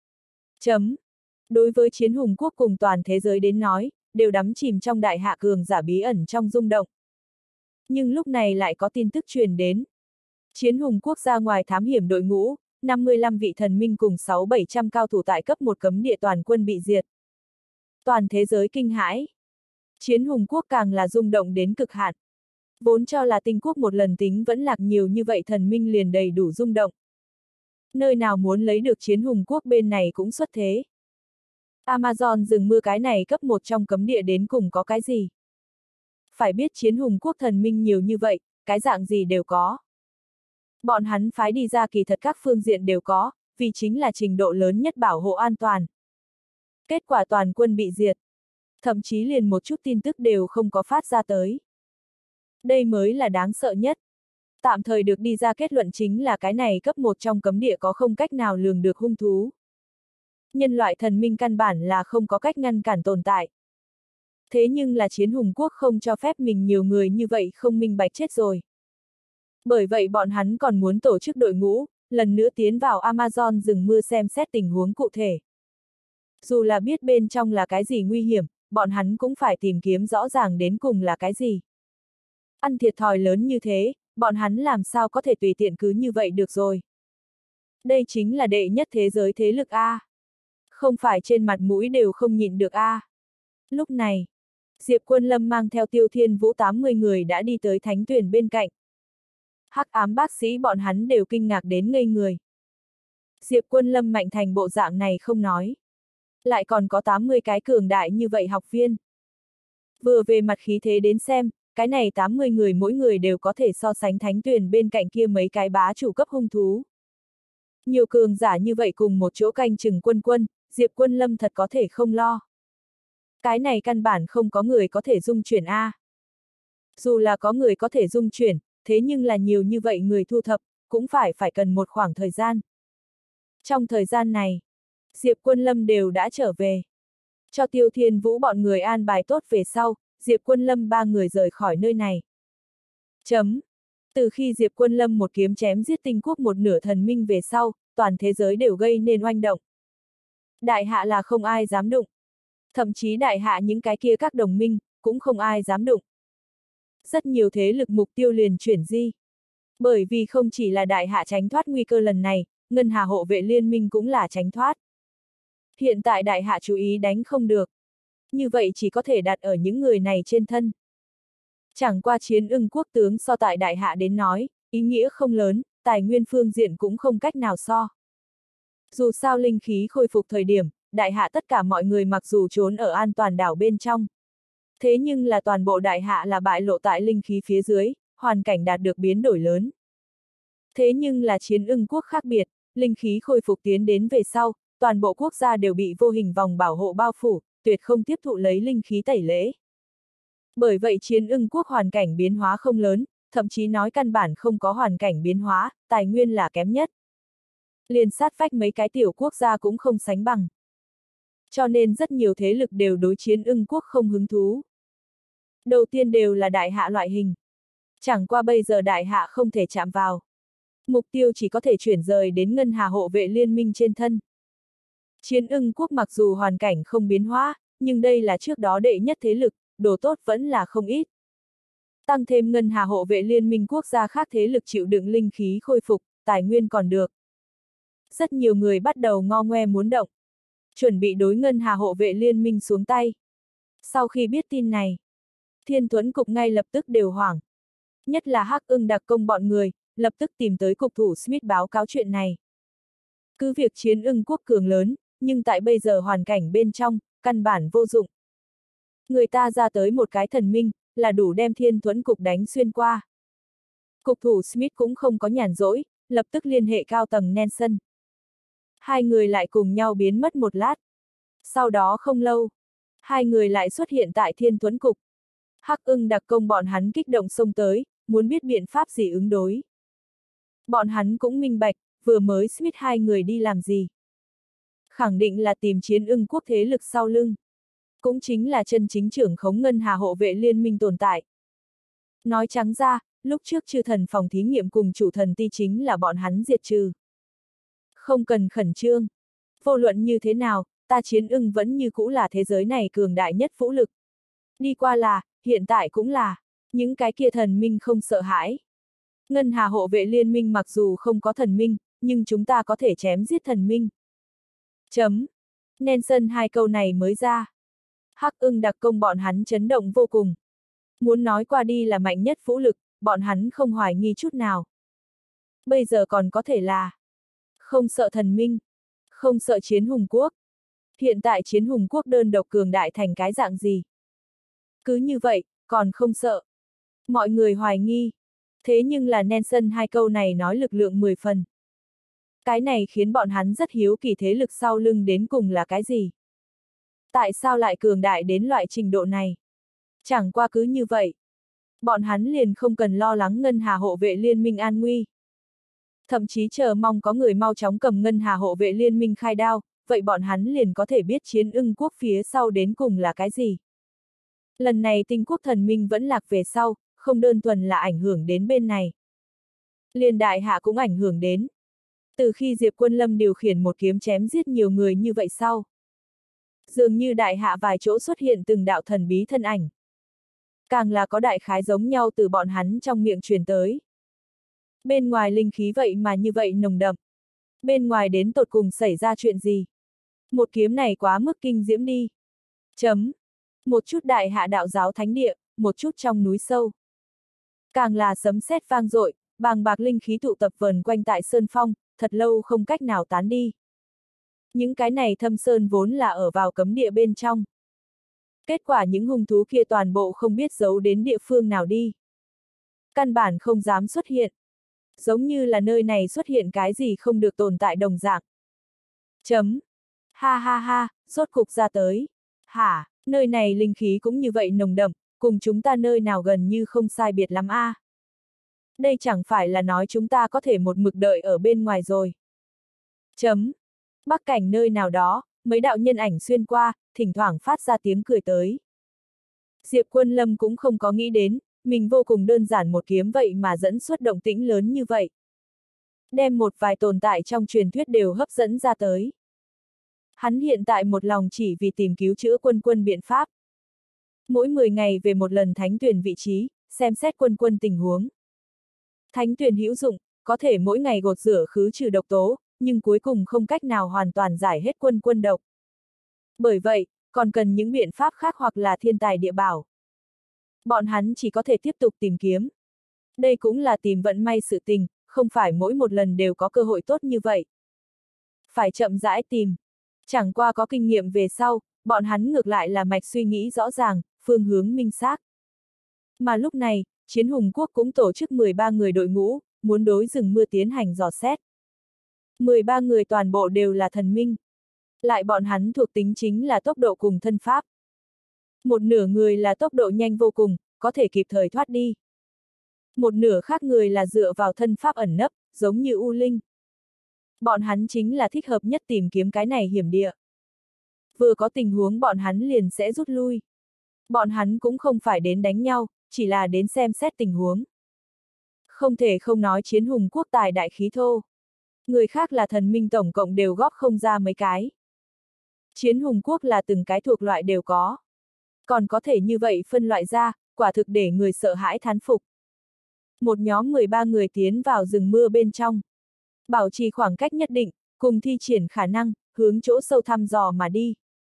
Đối với chiến hùng quốc cùng toàn thế giới đến nói, đều đắm chìm trong đại hạ cường giả bí ẩn trong rung động. Nhưng lúc này lại có tin tức truyền đến. Chiến hùng quốc ra ngoài thám hiểm đội ngũ, 55 vị thần minh cùng 600-700 cao thủ tại cấp 1 cấm địa toàn quân bị diệt. Toàn thế giới kinh hãi. Chiến hùng quốc càng là rung động đến cực hạn. Vốn cho là tinh quốc một lần tính vẫn lạc nhiều như vậy thần minh liền đầy đủ rung động. Nơi nào muốn lấy được chiến hùng quốc bên này cũng xuất thế. Amazon rừng mưa cái này cấp 1 trong cấm địa đến cùng có cái gì? Phải biết chiến hùng quốc thần minh nhiều như vậy, cái dạng gì đều có. Bọn hắn phái đi ra kỳ thật các phương diện đều có, vì chính là trình độ lớn nhất bảo hộ an toàn. Kết quả toàn quân bị diệt. Thậm chí liền một chút tin tức đều không có phát ra tới. Đây mới là đáng sợ nhất. Tạm thời được đi ra kết luận chính là cái này cấp 1 trong cấm địa có không cách nào lường được hung thú. Nhân loại thần minh căn bản là không có cách ngăn cản tồn tại. Thế nhưng là Chiến Hùng Quốc không cho phép mình nhiều người như vậy không minh bạch chết rồi. Bởi vậy bọn hắn còn muốn tổ chức đội ngũ, lần nữa tiến vào Amazon rừng mưa xem xét tình huống cụ thể. Dù là biết bên trong là cái gì nguy hiểm, bọn hắn cũng phải tìm kiếm rõ ràng đến cùng là cái gì. Ăn thiệt thòi lớn như thế, bọn hắn làm sao có thể tùy tiện cứ như vậy được rồi. Đây chính là đệ nhất thế giới thế lực A. Không phải trên mặt mũi đều không nhịn được A. Lúc này, Diệp Quân Lâm mang theo Tiêu Thiên Vũ 80 người đã đi tới thánh tuyển bên cạnh. Hắc ám bác sĩ bọn hắn đều kinh ngạc đến ngây người. Diệp Quân Lâm mạnh thành bộ dạng này không nói. Lại còn có 80 cái cường đại như vậy học viên. Vừa về mặt khí thế đến xem, cái này 80 người mỗi người đều có thể so sánh thánh tuyển bên cạnh kia mấy cái bá chủ cấp hung thú. Nhiều cường giả như vậy cùng một chỗ canh chừng quân, Diệp Quân Lâm thật có thể không lo. Cái này căn bản không có người có thể dung chuyển A. Dù là có người có thể dung chuyển, thế nhưng là nhiều như vậy người thu thập, cũng phải cần một khoảng thời gian. Trong thời gian này, Diệp Quân Lâm đều đã trở về. Cho Tiêu Thiên Vũ bọn người an bài tốt về sau, Diệp Quân Lâm 3 người rời khỏi nơi này. Từ khi Diệp Quân Lâm một kiếm chém giết tinh quốc một nửa thần minh về sau, toàn thế giới đều gây nên oanh động. Đại hạ là không ai dám đụng. Thậm chí đại hạ những cái kia các đồng minh, cũng không ai dám đụng. Rất nhiều thế lực mục tiêu liền chuyển di. Bởi vì không chỉ là đại hạ tránh thoát nguy cơ lần này, Ngân Hà hộ vệ liên minh cũng là tránh thoát. Hiện tại đại hạ chú ý đánh không được. Như vậy chỉ có thể đặt ở những người này trên thân. Chẳng qua Chiến Ưng quốc tướng so tại đại hạ đến nói, ý nghĩa không lớn, tài nguyên phương diện cũng không cách nào so. Dù sao linh khí khôi phục thời điểm, đại hạ tất cả mọi người mặc dù trốn ở an toàn đảo bên trong. Thế nhưng là toàn bộ đại hạ là bại lộ tại linh khí phía dưới, hoàn cảnh đạt được biến đổi lớn. Thế nhưng là Chiến Ưng quốc khác biệt, linh khí khôi phục tiến đến về sau, toàn bộ quốc gia đều bị vô hình vòng bảo hộ bao phủ, tuyệt không tiếp thụ lấy linh khí tẩy lễ. Bởi vậy Chiến Ưng quốc hoàn cảnh biến hóa không lớn, thậm chí nói căn bản không có hoàn cảnh biến hóa, tài nguyên là kém nhất. Liên sát vách mấy cái tiểu quốc gia cũng không sánh bằng. Cho nên rất nhiều thế lực đều đối Chiến Ưng quốc không hứng thú. Đầu tiên đều là đại hạ loại hình. Chẳng qua bây giờ đại hạ không thể chạm vào. Mục tiêu chỉ có thể chuyển rời đến Ngân Hà hộ vệ liên minh trên thân. Chiến Ưng quốc mặc dù hoàn cảnh không biến hóa, nhưng đây là trước đó đệ nhất thế lực, đồ tốt vẫn là không ít. Tăng thêm Ngân Hà hộ vệ liên minh quốc gia khác thế lực chịu đựng linh khí khôi phục, tài nguyên còn được. Rất nhiều người bắt đầu ngo ngoe muốn động. Chuẩn bị đối Ngân Hà hộ vệ liên minh xuống tay. Sau khi biết tin này, Thiên Tuấn cục ngay lập tức đều hoảng. Nhất là Hắc Ưng đặc công bọn người, lập tức tìm tới cục thủ Smith báo cáo chuyện này. Cứ việc Chiến Ưng quốc cường lớn, nhưng tại bây giờ hoàn cảnh bên trong, căn bản vô dụng. Người ta ra tới một cái thần minh, là đủ đem Thiên Tuấn cục đánh xuyên qua. Cục thủ Smith cũng không có nhàn rỗi, lập tức liên hệ cao tầng Nelson. Hai người lại cùng nhau biến mất một lát. Sau đó không lâu, hai người lại xuất hiện tại Thiên Tuấn cục. Hắc Ưng đặc công bọn hắn kích động xông tới, muốn biết biện pháp gì ứng đối. Bọn hắn cũng minh bạch, vừa mới Smith hai người đi làm gì. Khẳng định là tìm Chiến Ưng quốc thế lực sau lưng. Cũng chính là chân chính trưởng khống Ngân Hà hộ vệ liên minh tồn tại. Nói trắng ra, lúc trước chư thần phòng thí nghiệm cùng chủ thần ti chính là bọn hắn diệt trừ. Không cần khẩn trương. Vô luận như thế nào, ta Chiến Ưng vẫn như cũ là thế giới này cường đại nhất vũ lực. Đi qua là, hiện tại cũng là, những cái kia thần minh không sợ hãi. Ngân Hà hộ vệ liên minh mặc dù không có thần minh, nhưng chúng ta có thể chém giết thần minh. Nelson hai câu này mới ra. Hắc Ưng đặc công bọn hắn chấn động vô cùng. Muốn nói qua đi là mạnh nhất vũ lực, bọn hắn không hoài nghi chút nào. Bây giờ còn có thể là không sợ thần minh, không sợ Chiến Hùng quốc. Hiện tại Chiến Hùng quốc đơn độc cường đại thành cái dạng gì? Cứ như vậy, còn không sợ. Mọi người hoài nghi. Thế nhưng là Nelson hai câu này nói lực lượng 10 phần. Cái này khiến bọn hắn rất hiếu kỳ thế lực sau lưng đến cùng là cái gì? Tại sao lại cường đại đến loại trình độ này? Chẳng qua cứ như vậy. bọn hắn liền không cần lo lắng Ngân Hà hộ vệ liên minh an nguy. Thậm chí chờ mong có người mau chóng cầm Ngân Hà hộ vệ liên minh khai đao, vậy bọn hắn liền có thể biết chiến ưng quốc phía sau đến cùng là cái gì. Lần này tinh quốc thần minh vẫn lạc về sau, không đơn thuần là ảnh hưởng đến bên này. Liền đại hạ cũng ảnh hưởng đến. Từ khi Diệp Quân Lâm điều khiển một kiếm chém giết nhiều người như vậy sau, dường như đại hạ vài chỗ xuất hiện từng đạo thần bí thân ảnh. Càng là có đại khái giống nhau từ bọn hắn trong miệng truyền tới. Bên ngoài linh khí vậy mà như vậy nồng đậm. Bên ngoài đến tột cùng xảy ra chuyện gì? Một kiếm này quá mức kinh diễm đi. Chấm. Một chút đại hạ đạo giáo thánh địa, một chút trong núi sâu. Càng là sấm sét vang dội, bàng bạc linh khí tụ tập vờn quanh tại sơn phong, thật lâu không cách nào tán đi. Những cái này thâm sơn vốn là ở vào cấm địa bên trong. Kết quả những hung thú kia toàn bộ không biết giấu đến địa phương nào đi. Căn bản không dám xuất hiện. Giống như là nơi này xuất hiện cái gì không được tồn tại đồng dạng. Chấm. Ha ha ha, rốt cục ra tới. Hả, nơi này linh khí cũng như vậy nồng đậm, cùng chúng ta nơi nào gần như không sai biệt lắm a. Đây chẳng phải là nói chúng ta có thể một mực đợi ở bên ngoài rồi. Chấm. Bắc cảnh nơi nào đó, mấy đạo nhân ảnh xuyên qua, thỉnh thoảng phát ra tiếng cười tới. Diệp Quân Lâm cũng không có nghĩ đến, mình vô cùng đơn giản một kiếm vậy mà dẫn xuất động tĩnh lớn như vậy. Đem một vài tồn tại trong truyền thuyết đều hấp dẫn ra tới. Hắn hiện tại một lòng chỉ vì tìm cứu chữa Quân Quân biện pháp. Mỗi 10 ngày về một lần thánh tuyển vị trí, xem xét Quân Quân tình huống. Thánh tuyển hữu dụng, có thể mỗi ngày gột rửa khứ trừ độc tố, nhưng cuối cùng không cách nào hoàn toàn giải hết Quân Quân độc. Bởi vậy, còn cần những biện pháp khác hoặc là thiên tài địa bảo. Bọn hắn chỉ có thể tiếp tục tìm kiếm. Đây cũng là tìm vận may sự tình, không phải mỗi một lần đều có cơ hội tốt như vậy. Phải chậm rãi tìm. Chẳng qua có kinh nghiệm về sau, bọn hắn ngược lại là mạch suy nghĩ rõ ràng, phương hướng minh xác. Mà lúc này, Chiến Hùng Quốc cũng tổ chức 13 người đội ngũ, muốn đối rừng mưa tiến hành dò xét. 13 người toàn bộ đều là thần minh. Lại bọn hắn thuộc tính chính là tốc độ cùng thân pháp. Một nửa người là tốc độ nhanh vô cùng, có thể kịp thời thoát đi. Một nửa khác người là dựa vào thân pháp ẩn nấp, giống như U Linh. Bọn hắn chính là thích hợp nhất tìm kiếm cái này hiểm địa. Vừa có tình huống bọn hắn liền sẽ rút lui. Bọn hắn cũng không phải đến đánh nhau, chỉ là đến xem xét tình huống. Không thể không nói Chiến Hùng Quốc tài đại khí thô. Người khác là thần minh tổng cộng đều góp không ra mấy cái. Chiến Hùng Quốc là từng cái thuộc loại đều có. Còn có thể như vậy phân loại ra, quả thực để người sợ hãi thán phục. Một nhóm 13 người tiến vào rừng mưa bên trong. Bảo trì khoảng cách nhất định, cùng thi triển khả năng, hướng chỗ sâu thăm dò mà đi.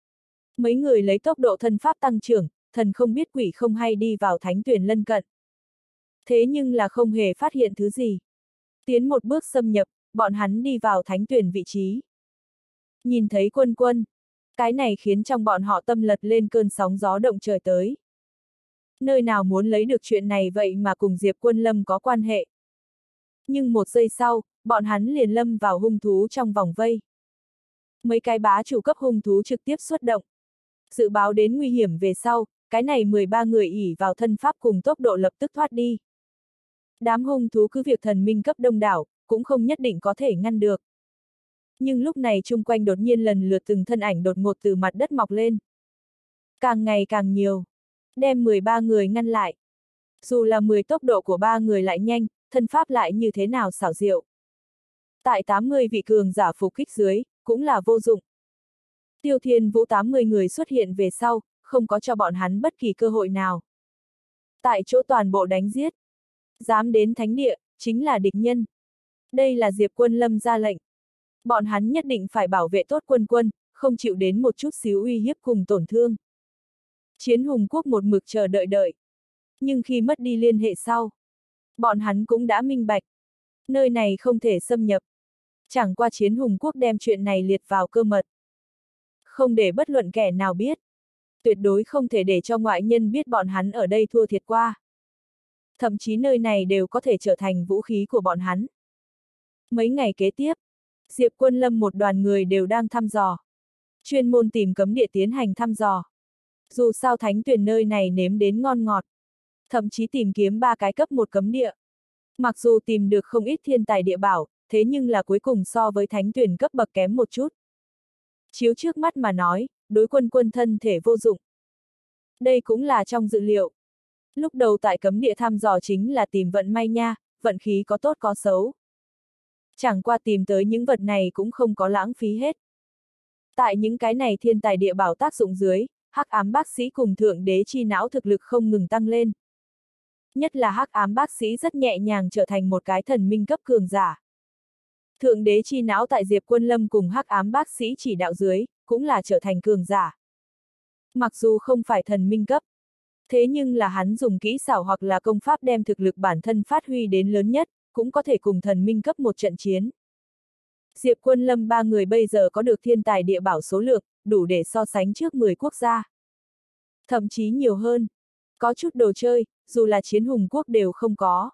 Mấy người lấy tốc độ thân pháp tăng trưởng, thần không biết quỷ không hay đi vào thánh tuyển lân cận. Thế nhưng là không hề phát hiện thứ gì. Tiến một bước xâm nhập, bọn hắn đi vào thánh tuyển vị trí. Nhìn thấy Quân Quân. Cái này khiến trong bọn họ tâm lật lên cơn sóng gió động trời tới. Nơi nào muốn lấy được chuyện này vậy mà cùng Diệp Quân Lâm có quan hệ. Nhưng một giây sau, bọn hắn liền lâm vào hung thú trong vòng vây. Mấy cái bá chủ cấp hung thú trực tiếp xuất động. Dự báo đến nguy hiểm về sau, cái này 13 người ỷ vào thân pháp cùng tốc độ lập tức thoát đi. Đám hung thú cứ việc thần minh cấp đông đảo, cũng không nhất định có thể ngăn được. Nhưng lúc này chung quanh đột nhiên lần lượt từng thân ảnh đột ngột từ mặt đất mọc lên. Càng ngày càng nhiều. Đem 13 người ngăn lại. Dù là 10 tốc độ của 3 người lại nhanh, thân pháp lại như thế nào xảo diệu. Tại 80 vị cường giả phục kích dưới, cũng là vô dụng. Tiêu Thiên Vũ 80 người xuất hiện về sau, không có cho bọn hắn bất kỳ cơ hội nào. Tại chỗ toàn bộ đánh giết. Dám đến thánh địa, chính là địch nhân. Đây là Diệp Quân Lâm ra lệnh. Bọn hắn nhất định phải bảo vệ tốt Quân Quân, không chịu đến một chút xíu uy hiếp cùng tổn thương. Chiến Hùng Quốc một mực chờ đợi. Nhưng khi mất đi liên hệ sau, bọn hắn cũng đã minh bạch. Nơi này không thể xâm nhập. Chẳng qua Chiến Hùng Quốc đem chuyện này liệt vào cơ mật. Không để bất luận kẻ nào biết. Tuyệt đối không thể để cho ngoại nhân biết bọn hắn ở đây thua thiệt qua. Thậm chí nơi này đều có thể trở thành vũ khí của bọn hắn. Mấy ngày kế tiếp, Diệp Quân Lâm một đoàn người đều đang thăm dò. Chuyên môn tìm cấm địa tiến hành thăm dò. Dù sao thánh tuyển nơi này nếm đến ngon ngọt. thậm chí tìm kiếm 3 cái cấp 1 cấm địa. Mặc dù tìm được không ít thiên tài địa bảo, thế nhưng là cuối cùng so với thánh tuyển cấp bậc kém một chút. Chiếu trước mắt mà nói, đối quân quân thân thể vô dụng. Đây cũng là trong dự liệu. Lúc đầu tại cấm địa thăm dò chính là tìm vận may nha, vận khí có tốt có xấu. Chẳng qua tìm tới những vật này cũng không có lãng phí hết. Tại những cái này thiên tài địa bảo tác dụng dưới, hắc ám bác sĩ cùng thượng đế chi não thực lực không ngừng tăng lên. Nhất là hắc ám bác sĩ rất nhẹ nhàng trở thành một cái thần minh cấp cường giả. Thượng đế chi não tại Diệp Quân Lâm cùng hắc ám bác sĩ chỉ đạo dưới, cũng là trở thành cường giả. Mặc dù không phải thần minh cấp, thế nhưng là hắn dùng kỹ xảo hoặc là công pháp đem thực lực bản thân phát huy đến lớn nhất, cũng có thể cùng thần minh cấp một trận chiến. Diệp Quân Lâm 3 người bây giờ có được thiên tài địa bảo số lượng, đủ để so sánh trước 10 quốc gia. Thậm chí nhiều hơn. Có chút đồ chơi, dù là chiến hùng quốc đều không có.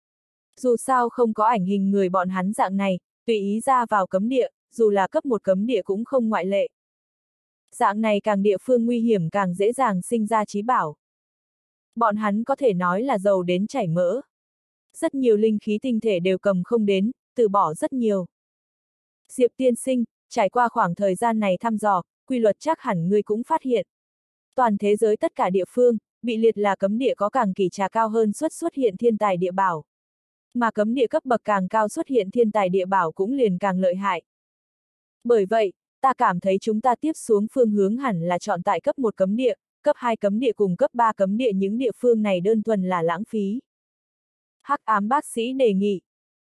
Dù sao không có ảnh hình người bọn hắn dạng này, tùy ý ra vào cấm địa, dù là cấp 1 cấm địa cũng không ngoại lệ. Dạng này càng địa phương nguy hiểm càng dễ dàng sinh ra trí bảo. Bọn hắn có thể nói là giàu đến chảy mỡ. Rất nhiều linh khí tinh thể đều cầm không đến, từ bỏ rất nhiều. Diệp tiên sinh, trải qua khoảng thời gian này thăm dò, quy luật chắc hẳn ngươi cũng phát hiện. Toàn thế giới tất cả địa phương, bị liệt là cấm địa có càng kỳ trà cao hơn xuất hiện thiên tài địa bảo. Mà cấm địa cấp bậc càng cao xuất hiện thiên tài địa bảo cũng liền càng lợi hại. Bởi vậy, ta cảm thấy chúng ta tiếp xuống phương hướng hẳn là chọn tại cấp 1 cấm địa, cấp 2 cấm địa cùng cấp 3 cấm địa, những địa phương này đơn thuần là lãng phí. Hắc ám bác sĩ đề nghị.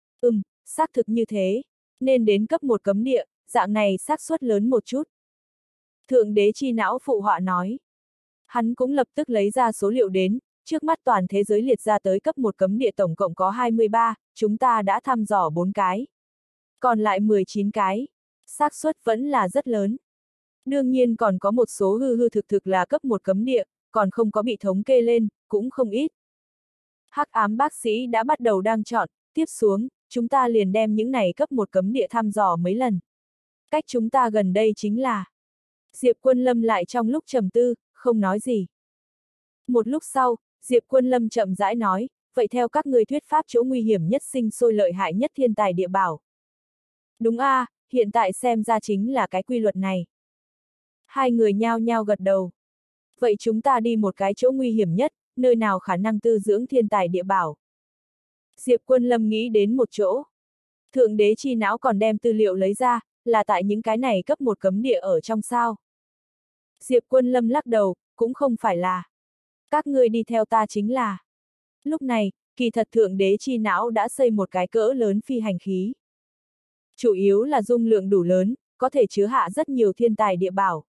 Xác thực như thế. Nên đến cấp 1 cấm địa, dạng này xác suất lớn một chút. Thượng đế chi não phụ họa nói. Hắn cũng lập tức lấy ra số liệu đến, trước mắt toàn thế giới liệt ra tới cấp 1 cấm địa tổng cộng có 23, chúng ta đã thăm dò 4 cái. Còn lại 19 cái. Xác suất vẫn là rất lớn. Đương nhiên còn có một số hư thực là cấp 1 cấm địa, còn không có bị thống kê lên, cũng không ít. Hắc ám bác sĩ đã bắt đầu đang chọn, tiếp xuống, chúng ta liền đem những này cấp 1 cấm địa thăm dò mấy lần. Cách chúng ta gần đây chính là... Diệp Quân Lâm lại trong lúc trầm tư, không nói gì. Một lúc sau, Diệp Quân Lâm chậm rãi nói, vậy theo các ngươi thuyết pháp chỗ nguy hiểm nhất sinh sôi lợi hại nhất thiên tài địa bảo. Đúng a, hiện tại xem ra chính là cái quy luật này. Hai người nhao nhao gật đầu. Vậy chúng ta đi một cái chỗ nguy hiểm nhất, nơi nào khả năng tư dưỡng thiên tài địa bảo. Diệp Quân Lâm nghĩ đến một chỗ. Thượng đế chi não còn đem tư liệu lấy ra, là tại những cái này cấp 1 cấm địa ở trong sao. Diệp Quân Lâm lắc đầu, cũng không phải là. Các ngươi đi theo ta chính là. Lúc này, kỳ thật thượng đế chi não đã xây một cái cỡ lớn phi hành khí. Chủ yếu là dung lượng đủ lớn, có thể chứa hạ rất nhiều thiên tài địa bảo.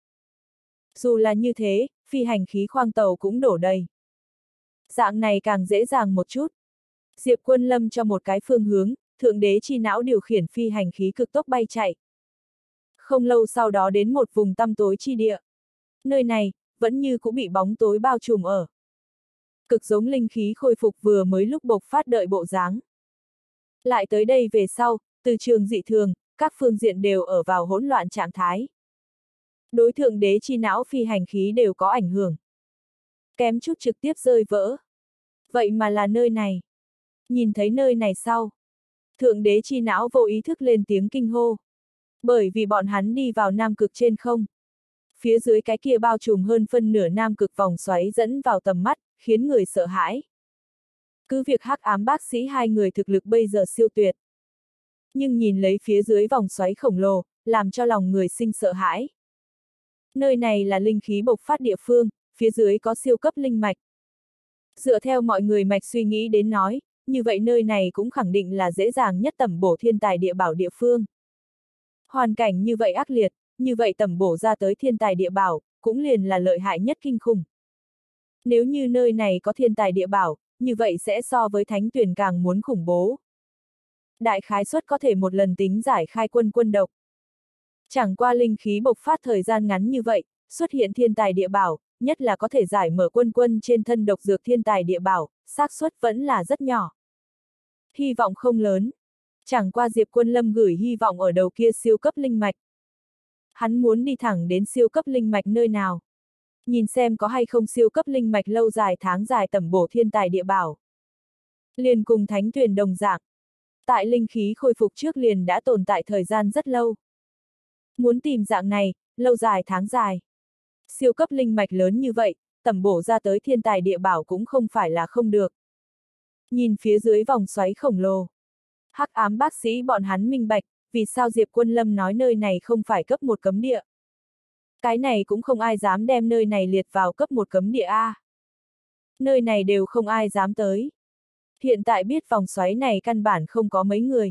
Dù là như thế, phi hành khí khoang tàu cũng đổ đầy. Dạng này càng dễ dàng một chút. Diệp Quân Lâm cho một cái phương hướng, thượng đế chi não điều khiển phi hành khí cực tốc bay chạy. Không lâu sau đó đến một vùng tăm tối chi địa. Nơi này, vẫn như cũng bị bóng tối bao trùm ở. Cực giống linh khí khôi phục vừa mới lúc bộc phát đợi bộ dáng. Lại tới đây về sau, từ trường dị thường, các phương diện đều ở vào hỗn loạn trạng thái. Đối thượng đế chi não phi hành khí đều có ảnh hưởng. Kém chút trực tiếp rơi vỡ. Vậy mà là nơi này. Nhìn thấy nơi này sau. Thượng đế chi não vô ý thức lên tiếng kinh hô. Bởi vì bọn hắn đi vào nam cực trên không. Phía dưới cái kia bao trùm hơn phân nửa nam cực vòng xoáy dẫn vào tầm mắt, khiến người sợ hãi. Cứ việc hắc ám bác sĩ hai người thực lực bây giờ siêu tuyệt. Nhưng nhìn lấy phía dưới vòng xoáy khổng lồ, làm cho lòng người sinh sợ hãi. Nơi này là linh khí bộc phát địa phương, phía dưới có siêu cấp linh mạch. Dựa theo mọi người mạch suy nghĩ đến nói, như vậy nơi này cũng khẳng định là dễ dàng nhất tẩm bổ thiên tài địa bảo địa phương. Hoàn cảnh như vậy ác liệt, như vậy tẩm bổ ra tới thiên tài địa bảo, cũng liền là lợi hại nhất kinh khủng. Nếu như nơi này có thiên tài địa bảo, như vậy sẽ so với thánh tuyển càng muốn khủng bố. Đại khái suất có thể một lần tính giải khai quân độc. Chẳng qua linh khí bộc phát thời gian ngắn như vậy, xuất hiện thiên tài địa bảo, nhất là có thể giải mở quân trên thân độc dược thiên tài địa bảo, xác suất vẫn là rất nhỏ. Hy vọng không lớn. Chẳng qua Diệp Quân Lâm gửi hy vọng ở đầu kia siêu cấp linh mạch. Hắn muốn đi thẳng đến siêu cấp linh mạch nơi nào. nhìn xem có hay không siêu cấp linh mạch lâu dài tháng dài tẩm bổ thiên tài địa bảo. Liền cùng thánh thuyền đồng dạng. Tại linh khí khôi phục trước liền đã tồn tại thời gian rất lâu. Muốn tìm dạng này, lâu dài tháng dài. Siêu cấp linh mạch lớn như vậy, tẩm bổ ra tới thiên tài địa bảo cũng không phải là không được. Nhìn phía dưới vòng xoáy khổng lồ. Hắc ám bác sĩ bọn hắn minh bạch, vì sao Diệp Quân Lâm nói nơi này không phải cấp 1 cấm địa. Cái này cũng không ai dám đem nơi này liệt vào cấp 1 cấm địa A. Nơi này đều không ai dám tới. Hiện tại biết vòng xoáy này căn bản không có mấy người.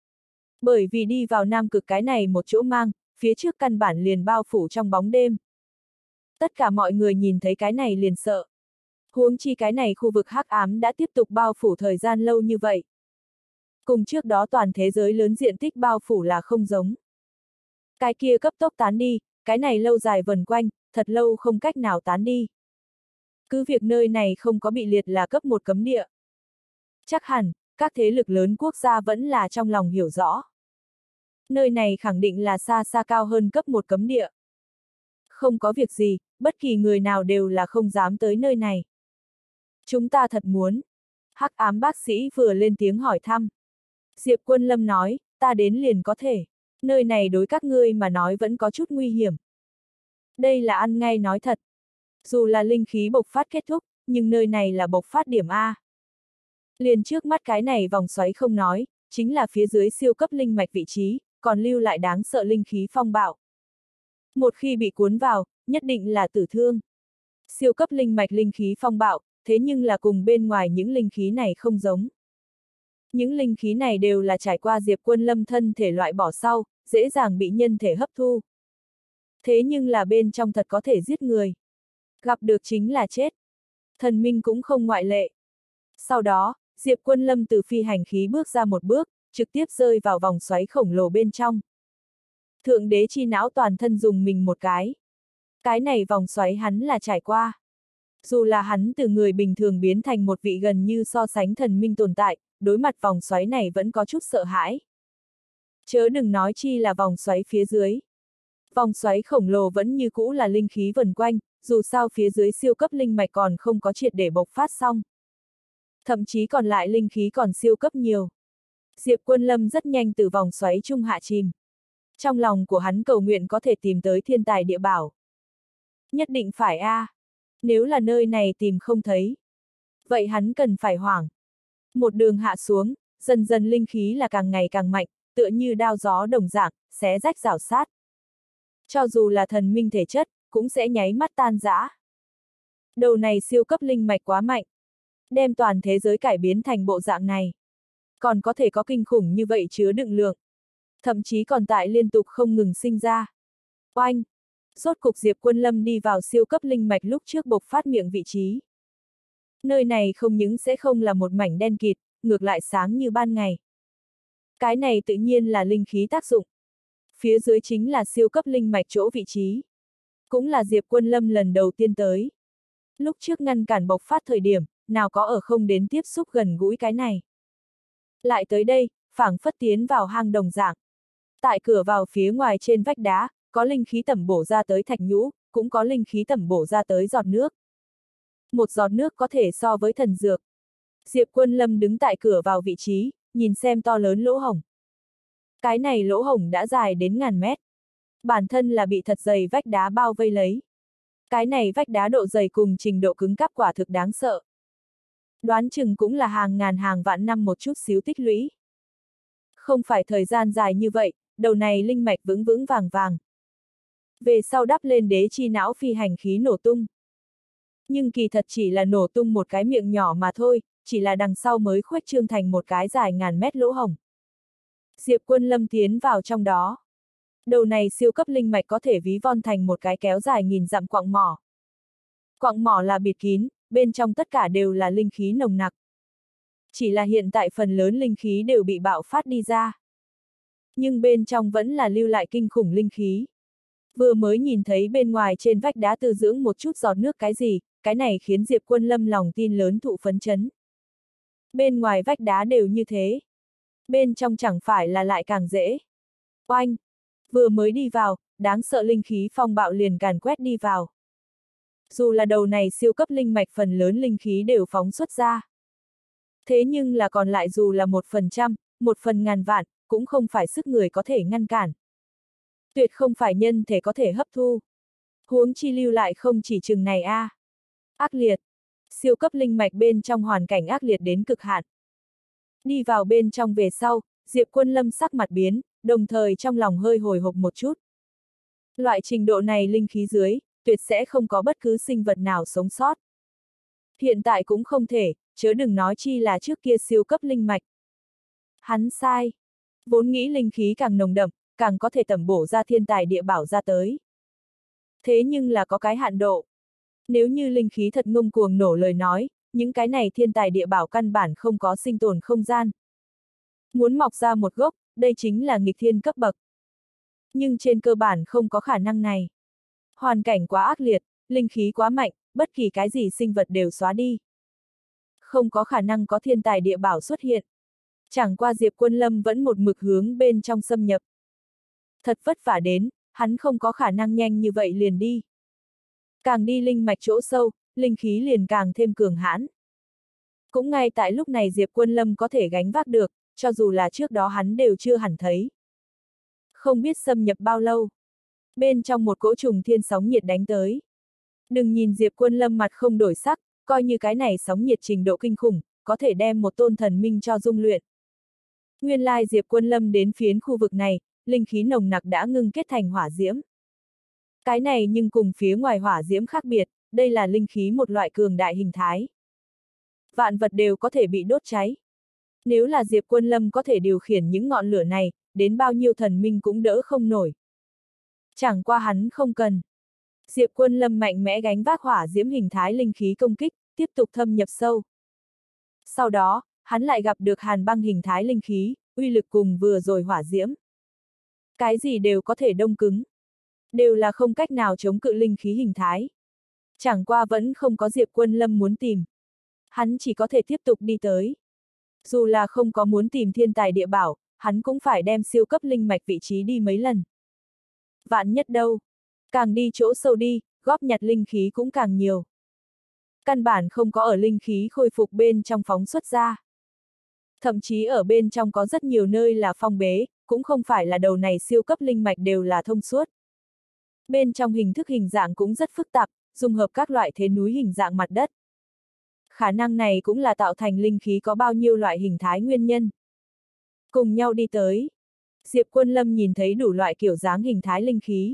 Bởi vì đi vào Nam Cực cái này một chỗ mang, phía trước căn bản liền bao phủ trong bóng đêm. Tất cả mọi người nhìn thấy cái này liền sợ. Huống chi cái này khu vực hắc ám đã tiếp tục bao phủ thời gian lâu như vậy. Cùng trước đó toàn thế giới lớn diện tích bao phủ là không giống. Cái kia cấp tốc tán đi, cái này lâu dài vần quanh, thật lâu không cách nào tán đi. Cứ việc nơi này không có bị liệt là cấp 1 cấm địa. Chắc hẳn, các thế lực lớn quốc gia vẫn là trong lòng hiểu rõ. Nơi này khẳng định là xa xa cao hơn cấp 1 cấm địa. Không có việc gì, bất kỳ người nào đều là không dám tới nơi này. Chúng ta thật muốn. Hắc ám bác sĩ vừa lên tiếng hỏi thăm. Diệp Quân Lâm nói, ta đến liền có thể. Nơi này đối các ngươi mà nói vẫn có chút nguy hiểm. Đây là ăn ngay nói thật. Dù là linh khí bộc phát kết thúc, nhưng nơi này là bộc phát điểm A. Liền trước mắt cái này vòng xoáy không nói, chính là phía dưới siêu cấp linh mạch vị trí, còn lưu lại đáng sợ linh khí phong bạo. Một khi bị cuốn vào, nhất định là tử thương. Siêu cấp linh mạch linh khí phong bạo, thế nhưng là cùng bên ngoài những linh khí này không giống. Những linh khí này đều là trải qua Diệp Quân Lâm thân thể loại bỏ sau, dễ dàng bị nhân thể hấp thu. Thế nhưng là bên trong thật có thể giết người. Gặp được chính là chết. Thần minh cũng không ngoại lệ. Sau đó, Diệp Quân Lâm từ phi hành khí bước ra một bước, trực tiếp rơi vào vòng xoáy khổng lồ bên trong. Thượng đế chi não toàn thân dùng mình một cái. Cái này vòng xoáy hắn là trải qua. Dù là hắn từ người bình thường biến thành một vị gần như so sánh thần minh tồn tại, đối mặt vòng xoáy này vẫn có chút sợ hãi. Chớ đừng nói chi là vòng xoáy phía dưới. Vòng xoáy khổng lồ vẫn như cũ là linh khí vần quanh, dù sao phía dưới siêu cấp linh mạch còn không có triệt để bộc phát xong. Thậm chí còn lại linh khí còn siêu cấp nhiều. Diệp Quân Lâm rất nhanh từ vòng xoáy trung hạ chìm. Trong lòng của hắn cầu nguyện có thể tìm tới thiên tài địa bảo. Nhất định phải a. Nếu là nơi này tìm không thấy. Vậy hắn cần phải hoảng. Một đường hạ xuống, dần dần linh khí là càng ngày càng mạnh, tựa như đao gió đồng dạng, xé rách rào sát. Cho dù là thần minh thể chất, cũng sẽ nháy mắt tan rã. Đầu này siêu cấp linh mạch quá mạnh. Đem toàn thế giới cải biến thành bộ dạng này. Còn có thể có kinh khủng như vậy chứa đựng lượng. Thậm chí còn tại liên tục không ngừng sinh ra. Oanh! Rốt cục Diệp Quân Lâm đi vào siêu cấp linh mạch lúc trước bộc phát miệng vị trí. Nơi này không những sẽ không là một mảnh đen kịt, ngược lại sáng như ban ngày. Cái này tự nhiên là linh khí tác dụng. Phía dưới chính là siêu cấp linh mạch chỗ vị trí. Cũng là Diệp Quân Lâm lần đầu tiên tới. Lúc trước ngăn cản bộc phát thời điểm, nào có ở không đến tiếp xúc gần gũi cái này. Lại tới đây, phảng phất tiến vào hang đồng dạng. Tại cửa vào phía ngoài trên vách đá, có linh khí tẩm bổ ra tới thạch nhũ, cũng có linh khí tẩm bổ ra tới giọt nước. Một giọt nước có thể so với thần dược. Diệp Quân Lâm đứng tại cửa vào vị trí, nhìn xem to lớn lỗ hổng. Cái này lỗ hổng đã dài đến ngàn mét. Bản thân là bị thật dày vách đá bao vây lấy. Cái này vách đá độ dày cùng trình độ cứng cáp quả thực đáng sợ. Đoán chừng cũng là hàng ngàn hàng vạn năm một chút xíu tích lũy. Không phải thời gian dài như vậy, đầu này linh mạch vững vững vàng vàng. Về sau đắp lên đế chi não phi hành khí nổ tung. Nhưng kỳ thật chỉ là nổ tung một cái miệng nhỏ mà thôi, chỉ là đằng sau mới khuếch trương thành một cái dài ngàn mét lỗ hổng. Diệp Quân Lâm tiến vào trong đó. Đầu này siêu cấp linh mạch có thể ví von thành một cái kéo dài nghìn dặm quặng mỏ. Quặng mỏ là bịt kín, bên trong tất cả đều là linh khí nồng nặc. Chỉ là hiện tại phần lớn linh khí đều bị bạo phát đi ra. Nhưng bên trong vẫn là lưu lại kinh khủng linh khí. Vừa mới nhìn thấy bên ngoài trên vách đá tư dưỡng một chút giọt nước cái gì, cái này khiến Diệp Quân Lâm lòng tin lớn thụ phấn chấn. Bên ngoài vách đá đều như thế. Bên trong chẳng phải là lại càng dễ. Oanh! Vừa mới đi vào, đáng sợ linh khí phong bạo liền càn quét đi vào. Dù là đầu này siêu cấp linh mạch phần lớn linh khí đều phóng xuất ra. Thế nhưng là còn lại dù là 1%, 1/1000 vạn, cũng không phải sức người có thể ngăn cản. Tuyệt không phải nhân thể có thể hấp thu. Huống chi lưu lại không chỉ chừng này a. Ác liệt. Siêu cấp linh mạch bên trong hoàn cảnh ác liệt đến cực hạn. Đi vào bên trong về sau, Diệp Quân Lâm sắc mặt biến, đồng thời trong lòng hơi hồi hộp một chút. Loại trình độ này linh khí dưới, tuyệt sẽ không có bất cứ sinh vật nào sống sót. Hiện tại cũng không thể, chớ đừng nói chi là trước kia siêu cấp linh mạch. Hắn sai. Vốn nghĩ linh khí càng nồng đậm, càng có thể tẩm bổ ra thiên tài địa bảo ra tới. Thế nhưng là có cái hạn độ. Nếu như linh khí thật ngông cuồng nổ lời nói, những cái này thiên tài địa bảo căn bản không có sinh tồn không gian. Muốn mọc ra một gốc, đây chính là nghịch thiên cấp bậc. Nhưng trên cơ bản không có khả năng này. Hoàn cảnh quá ác liệt, linh khí quá mạnh, bất kỳ cái gì sinh vật đều xóa đi. Không có khả năng có thiên tài địa bảo xuất hiện. Chẳng qua Diệp Quân Lâm vẫn một mực hướng bên trong xâm nhập. Thật vất vả đến, hắn không có khả năng nhanh như vậy liền đi. Càng đi linh mạch chỗ sâu, linh khí liền càng thêm cường hãn. Cũng ngay tại lúc này Diệp Quân Lâm có thể gánh vác được, cho dù là trước đó hắn đều chưa hẳn thấy. Không biết xâm nhập bao lâu. Bên trong một cỗ trùng thiên sóng nhiệt đánh tới. Đừng nhìn Diệp Quân Lâm mặt không đổi sắc, coi như cái này sóng nhiệt trình độ kinh khủng, có thể đem một tôn thần minh cho dung luyện. Nguyên lai Diệp Quân Lâm đến phiến khu vực này, linh khí nồng nặc đã ngưng kết thành hỏa diễm. Cái này nhưng cùng phía ngoài hỏa diễm khác biệt, đây là linh khí một loại cường đại hình thái. Vạn vật đều có thể bị đốt cháy. Nếu là Diệp Quân Lâm có thể điều khiển những ngọn lửa này, đến bao nhiêu thần minh cũng đỡ không nổi. Chẳng qua hắn không cần. Diệp Quân Lâm mạnh mẽ gánh vác hỏa diễm hình thái linh khí công kích, tiếp tục thâm nhập sâu. Sau đó, hắn lại gặp được hàn băng hình thái linh khí, uy lực cùng vừa rồi hỏa diễm. Cái gì đều có thể đông cứng. Đều là không cách nào chống cự linh khí hình thái. Chẳng qua vẫn không có Diệp Quân Lâm muốn tìm. Hắn chỉ có thể tiếp tục đi tới. Dù là không có muốn tìm thiên tài địa bảo, hắn cũng phải đem siêu cấp linh mạch vị trí đi mấy lần. Vạn nhất đâu. Càng đi chỗ sâu đi, góp nhặt linh khí cũng càng nhiều. Căn bản không có ở linh khí khôi phục bên trong phóng xuất ra. Thậm chí ở bên trong có rất nhiều nơi là phong bế, cũng không phải là đầu này siêu cấp linh mạch đều là thông suốt. Bên trong hình thức hình dạng cũng rất phức tạp, dung hợp các loại thế núi hình dạng mặt đất. Khả năng này cũng là tạo thành linh khí có bao nhiêu loại hình thái nguyên nhân. Cùng nhau đi tới. Diệp Quân Lâm nhìn thấy đủ loại kiểu dáng hình thái linh khí.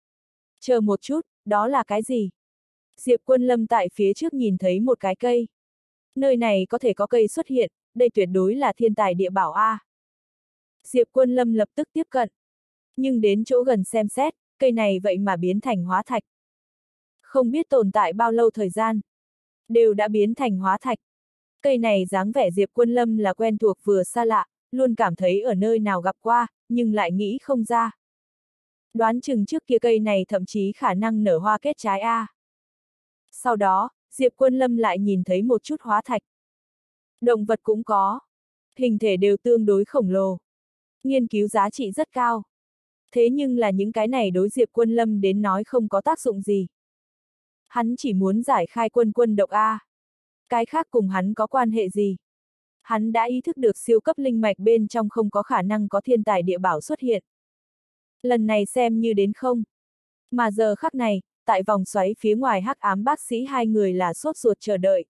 Chờ một chút, đó là cái gì? Diệp Quân Lâm tại phía trước nhìn thấy một cái cây. Nơi này có thể có cây xuất hiện, đây tuyệt đối là thiên tài địa bảo A. Diệp Quân Lâm lập tức tiếp cận. Nhưng đến chỗ gần xem xét, cây này vậy mà biến thành hóa thạch. Không biết tồn tại bao lâu thời gian. Đều đã biến thành hóa thạch. Cây này dáng vẻ Diệp Quân Lâm là quen thuộc vừa xa lạ, luôn cảm thấy ở nơi nào gặp qua, nhưng lại nghĩ không ra. Đoán chừng trước kia cây này thậm chí khả năng nở hoa kết trái A. Sau đó, Diệp Quân Lâm lại nhìn thấy một chút hóa thạch. Động vật cũng có. Hình thể đều tương đối khổng lồ. Nghiên cứu giá trị rất cao. Thế nhưng là những cái này đối Diệp Quân Lâm đến nói không có tác dụng gì. Hắn chỉ muốn giải khai quân độc A. Cái khác cùng hắn có quan hệ gì? Hắn đã ý thức được siêu cấp linh mạch bên trong không có khả năng có thiên tài địa bảo xuất hiện. Lần này xem như đến không. Mà giờ khắc này, tại vòng xoáy phía ngoài hắc ám bác sĩ hai người là sốt ruột chờ đợi.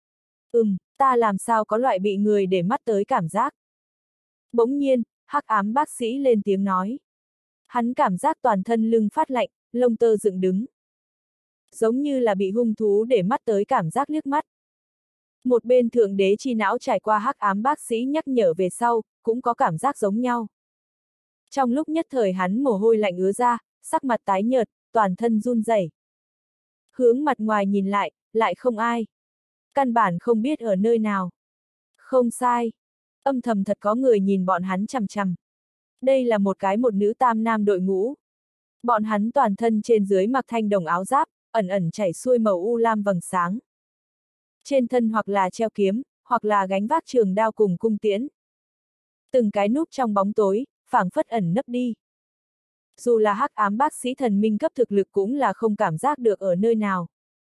Ta làm sao có loại bị người để mắt tới cảm giác. Bỗng nhiên, hắc ám bác sĩ lên tiếng nói. Hắn cảm giác toàn thân lưng phát lạnh, lông tơ dựng đứng. Giống như là bị hung thú để mắt tới cảm giác liếc mắt. Một bên thượng đế chi não trải qua hắc ám bác sĩ nhắc nhở về sau, cũng có cảm giác giống nhau. Trong lúc nhất thời hắn mồ hôi lạnh ứa ra, sắc mặt tái nhợt, toàn thân run rẩy. Hướng mặt ngoài nhìn lại không ai. Căn bản không biết ở nơi nào. Không sai. Âm thầm thật có người nhìn bọn hắn chằm chằm. Đây là một nữ tam nam đội ngũ. Bọn hắn toàn thân trên dưới mặc thanh đồng áo giáp, ẩn ẩn chảy xuôi màu u lam vầng sáng. Trên thân hoặc là treo kiếm, hoặc là gánh vác trường đao cùng cung tiễn. Từng cái núp trong bóng tối, phảng phất ẩn nấp đi. Dù là hắc ám bác sĩ thần minh cấp thực lực cũng là không cảm giác được ở nơi nào.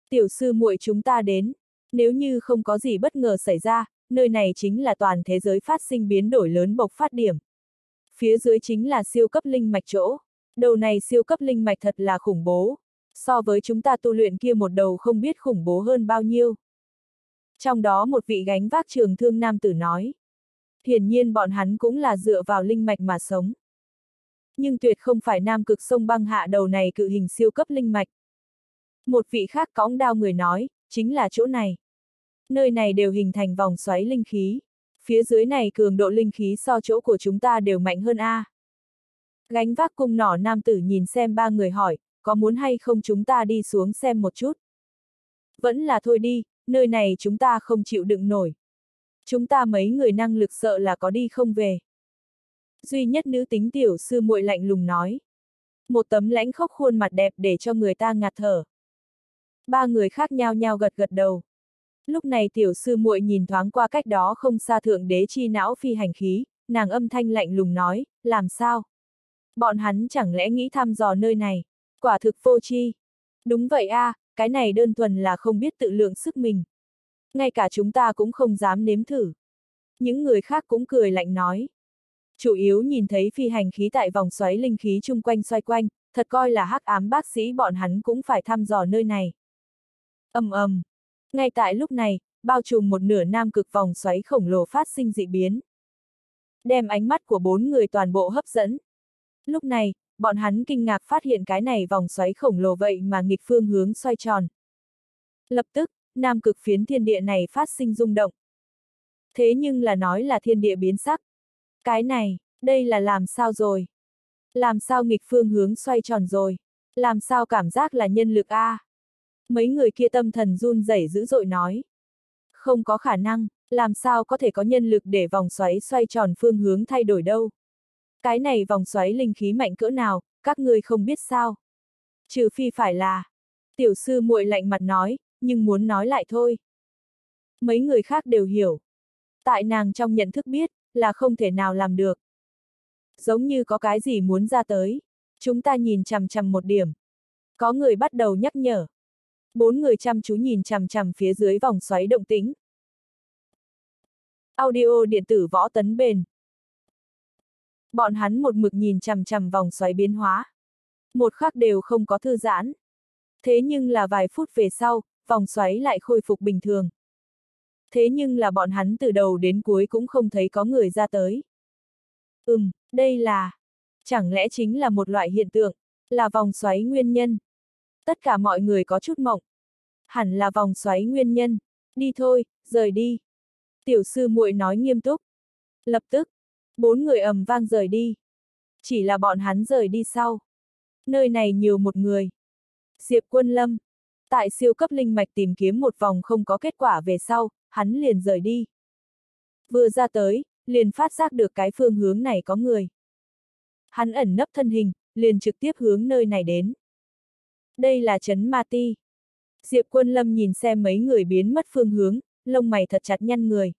Tiểu sư muội chúng ta đến. Nếu như không có gì bất ngờ xảy ra, nơi này chính là toàn thế giới phát sinh biến đổi lớn bộc phát điểm. Phía dưới chính là siêu cấp linh mạch chỗ. Đầu này siêu cấp linh mạch thật là khủng bố. So với chúng ta tu luyện kia một đầu không biết khủng bố hơn bao nhiêu. Trong đó một vị gánh vác trường thương nam tử nói. Hiển nhiên bọn hắn cũng là dựa vào linh mạch mà sống. Nhưng tuyệt không phải nam cực sông băng hạ đầu này cự hình siêu cấp linh mạch. Một vị khác cõng đao người nói, chính là chỗ này. Nơi này đều hình thành vòng xoáy linh khí. Phía dưới này cường độ linh khí so chỗ của chúng ta đều mạnh hơn a. Gánh vác cung nỏ nam tử nhìn xem ba người hỏi, có muốn hay không chúng ta đi xuống xem một chút? Vẫn là thôi đi, nơi này chúng ta không chịu đựng nổi. Chúng ta mấy người năng lực sợ là có đi không về. Duy nhất nữ tính tiểu sư muội lạnh lùng nói. Một tấm lãnh khốc khuôn mặt đẹp để cho người ta ngạt thở. Ba người khác nhao nhao gật gật đầu. Lúc này tiểu sư muội nhìn thoáng qua cách đó không xa thượng đế chi não phi hành khí, nàng âm thanh lạnh lùng nói, làm sao? Bọn hắn chẳng lẽ nghĩ thăm dò nơi này? Quả thực vô tri. Đúng vậy a, cái này đơn thuần là không biết tự lượng sức mình. Ngay cả chúng ta cũng không dám nếm thử. Những người khác cũng cười lạnh nói. Chủ yếu nhìn thấy phi hành khí tại vòng xoáy linh khí chung quanh xoay quanh, thật coi là hắc ám bác sĩ bọn hắn cũng phải thăm dò nơi này. Ầm ầm. Ngay tại lúc này, bao trùm một nửa nam cực vòng xoáy khổng lồ phát sinh dị biến. Đem ánh mắt của bốn người toàn bộ hấp dẫn. Lúc này, bọn hắn kinh ngạc phát hiện cái này vòng xoáy khổng lồ vậy mà nghịch phương hướng xoay tròn. Lập tức, nam cực phiến thiên địa này phát sinh rung động. Thế nhưng là nói là thiên địa biến sắc. Cái này, đây là làm sao rồi? Làm sao nghịch phương hướng xoay tròn rồi? Làm sao cảm giác là nhân lực a? Mấy người kia tâm thần run rẩy dữ dội nói. Không có khả năng, làm sao có thể có nhân lực để vòng xoáy xoay tròn phương hướng thay đổi đâu? Cái này vòng xoáy linh khí mạnh cỡ nào, các ngươi không biết sao? Trừ phi phải là... Tiểu sư muội lạnh mặt nói, nhưng muốn nói lại thôi. Mấy người khác đều hiểu. Tại nàng trong nhận thức biết, là không thể nào làm được. Giống như có cái gì muốn ra tới. Chúng ta nhìn chằm chằm một điểm. Có người bắt đầu nhắc nhở. Bốn người chăm chú nhìn chằm chằm phía dưới vòng xoáy động tĩnh. Audio điện tử võ tấn bền. Bọn hắn một mực nhìn chằm chằm vòng xoáy biến hóa. Một khắc đều không có thư giãn. Thế nhưng là vài phút về sau, vòng xoáy lại khôi phục bình thường. Thế nhưng là bọn hắn từ đầu đến cuối cũng không thấy có người ra tới. Đây là... Chẳng lẽ chính là một loại hiện tượng, là vòng xoáy nguyên nhân? Tất cả mọi người có chút mộng. Hẳn là vòng xoáy nguyên nhân. Đi thôi, rời đi. Tiểu sư muội nói nghiêm túc. Lập tức, bốn người ầm vang rời đi. Chỉ là bọn hắn rời đi sau. Nơi này nhiều một người. Diệp Quân Lâm. Tại siêu cấp linh mạch tìm kiếm một vòng không có kết quả về sau, hắn liền rời đi. Vừa ra tới, liền phát giác được cái phương hướng này có người. Hắn ẩn nấp thân hình, liền trực tiếp hướng nơi này đến. Đây là trấn Ma Ti. Diệp Quân Lâm nhìn xem mấy người biến mất phương hướng, lông mày thật chặt nhăn người.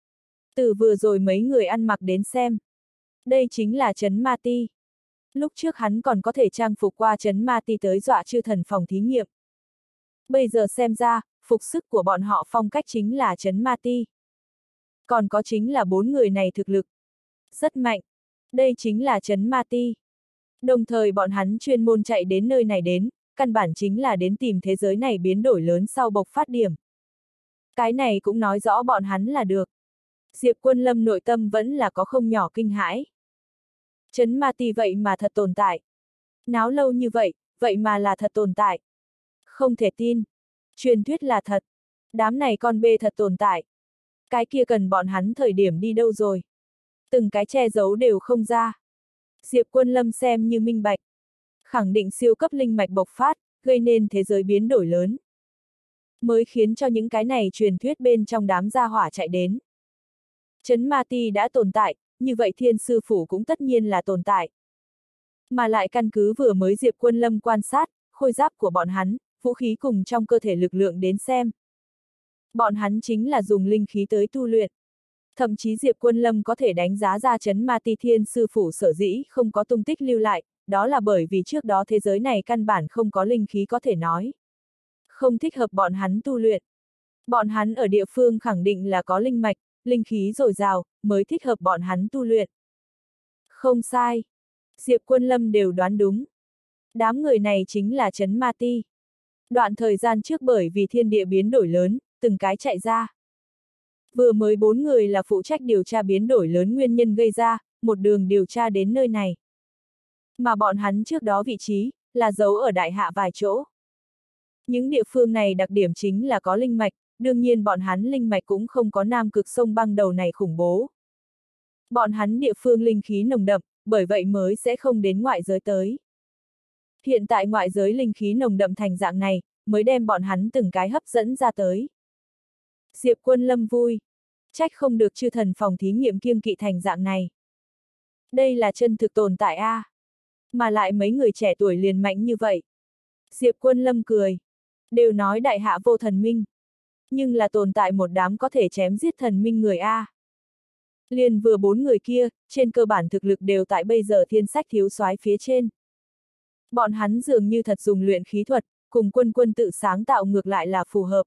Từ vừa rồi mấy người ăn mặc đến xem. Đây chính là trấn Ma Ti. Lúc trước hắn còn có thể trang phục qua trấn Ma Ti tới dọa chư thần phòng thí nghiệm. Bây giờ xem ra, phục sức của bọn họ phong cách chính là trấn Ma Ti. Còn có chính là bốn người này thực lực. Rất mạnh. Đây chính là trấn Ma Ti. Đồng thời bọn hắn chuyên môn chạy đến nơi này đến, căn bản chính là đến tìm thế giới này biến đổi lớn sau bộc phát điểm. Cái này cũng nói rõ bọn hắn là được. Diệp Quân Lâm nội tâm vẫn là có không nhỏ kinh hãi. Trấn Ma Ti vậy mà thật tồn tại. Náo lâu như vậy, vậy mà là thật tồn tại. Không thể tin. Truyền thuyết là thật. Đám này con bê thật tồn tại. Cái kia cần bọn hắn thời điểm đi đâu rồi. Từng cái che giấu đều không ra. Diệp Quân Lâm xem như minh bạch. Khẳng định siêu cấp linh mạch bộc phát, gây nên thế giới biến đổi lớn. Mới khiến cho những cái này truyền thuyết bên trong đám gia hỏa chạy đến. Trấn Ma Ti đã tồn tại, như vậy Thiên Sư Phủ cũng tất nhiên là tồn tại. Mà lại căn cứ vừa mới Diệp Quân Lâm quan sát, khôi giáp của bọn hắn, vũ khí cùng trong cơ thể lực lượng đến xem. Bọn hắn chính là dùng linh khí tới tu luyện. Thậm chí Diệp Quân Lâm có thể đánh giá ra Trấn Ma Ti Thiên Sư Phủ sở dĩ không có tung tích lưu lại, đó là bởi vì trước đó thế giới này căn bản không có linh khí có thể nói. không thích hợp bọn hắn tu luyện. Bọn hắn ở địa phương khẳng định là có linh mạch, linh khí dồi dào, mới thích hợp bọn hắn tu luyện. Không sai. Diệp Quân Lâm đều đoán đúng. Đám người này chính là Trấn Ma Ti. Đoạn thời gian trước bởi vì thiên địa biến đổi lớn, từng cái chạy ra. Vừa mới 4 người là phụ trách điều tra biến đổi lớn nguyên nhân gây ra, một đường điều tra đến nơi này. Mà bọn hắn trước đó vị trí, là giấu ở đại hạ vài chỗ. Những địa phương này đặc điểm chính là có linh mạch, đương nhiên bọn hắn linh mạch cũng không có Nam Cực sông băng đầu này khủng bố. Bọn hắn địa phương linh khí nồng đậm, bởi vậy mới sẽ không đến ngoại giới tới. Hiện tại ngoại giới linh khí nồng đậm thành dạng này, mới đem bọn hắn từng cái hấp dẫn ra tới. Diệp Quân Lâm vui. Trách không được chư thần phòng thí nghiệm kiêng kỵ thành dạng này. Đây là chân thực tồn tại a. Mà lại mấy người trẻ tuổi liền mạnh như vậy. Diệp Quân Lâm cười. Đều nói đại hạ vô thần minh. Nhưng là tồn tại một đám có thể chém giết thần minh người a. Liền vừa 4 người kia, trên cơ bản thực lực đều tại bây giờ thiên sách thiếu soái phía trên. Bọn hắn dường như thật dùng luyện khí thuật, cùng quân quân tự sáng tạo ngược lại là phù hợp.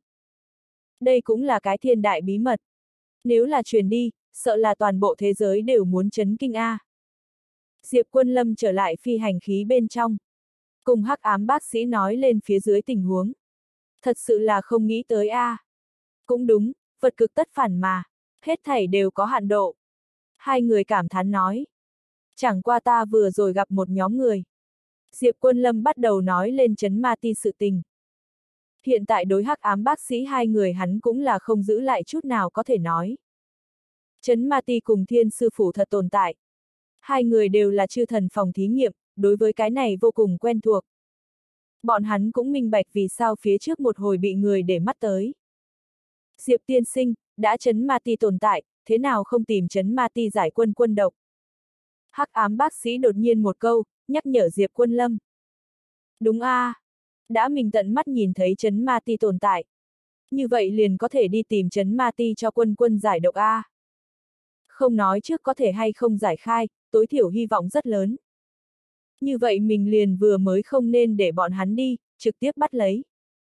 Đây cũng là cái thiên đại bí mật. Nếu là truyền đi, sợ là toàn bộ thế giới đều muốn chấn kinh a. Diệp Quân Lâm trở lại phi hành khí bên trong. Cùng hắc ám bác sĩ nói lên phía dưới tình huống. Thật sự là không nghĩ tới a. Cũng đúng, vật cực tất phản mà. Hết thảy đều có hạn độ. Hai người cảm thán nói. Chẳng qua ta vừa rồi gặp một nhóm người. Diệp Quân Lâm bắt đầu nói lên Trấn Ma Ti sự tình. Hiện tại đối hắc ám bác sĩ hai người hắn cũng là không giữ lại chút nào có thể nói. Trấn Ma Ti cùng Thiên Sư Phủ thật tồn tại. Hai người đều là chư thần phòng thí nghiệm, đối với cái này vô cùng quen thuộc. Bọn hắn cũng minh bạch vì sao phía trước một hồi bị người để mắt tới. Diệp tiên sinh, đã Trấn Ma Ti tồn tại, thế nào không tìm Trấn Ma Ti giải quân quân độc? Hắc ám bác sĩ đột nhiên một câu, nhắc nhở Diệp Quân Lâm. Đúng a, đã mình tận mắt nhìn thấy Trấn Ma Ti tồn tại. Như vậy liền có thể đi tìm Trấn Ma Ti cho quân quân giải độc a. Không nói trước có thể hay không giải khai, tối thiểu hy vọng rất lớn. Như vậy mình liền vừa mới không nên để bọn hắn đi, trực tiếp bắt lấy.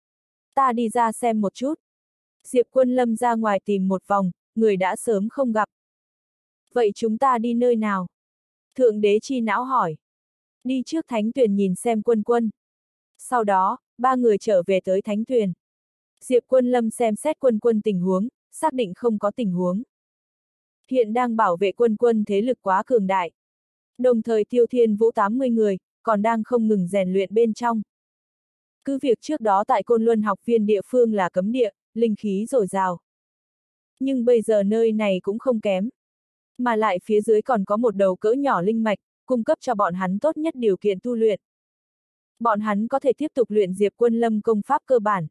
Ta đi ra xem một chút. Diệp Quân Lâm ra ngoài tìm một vòng, người đã sớm không gặp. Vậy chúng ta đi nơi nào? Thượng đế chi não hỏi. Đi trước thánh tuyền nhìn xem quân quân. Sau đó, ba người trở về tới thánh tuyền. Diệp Quân Lâm xem xét quân quân tình huống, xác định không có tình huống. Hiện đang bảo vệ quân quân thế lực quá cường đại. Đồng thời Tiêu Thiên Vũ 80 người, còn đang không ngừng rèn luyện bên trong. Cứ việc trước đó tại Côn Luân học viên địa phương là cấm địa, linh khí dồi dào. Nhưng bây giờ nơi này cũng không kém. Mà lại phía dưới còn có một đầu cỡ nhỏ linh mạch, cung cấp cho bọn hắn tốt nhất điều kiện tu luyện. Bọn hắn có thể tiếp tục luyện Diệp Quân Lâm công pháp cơ bản.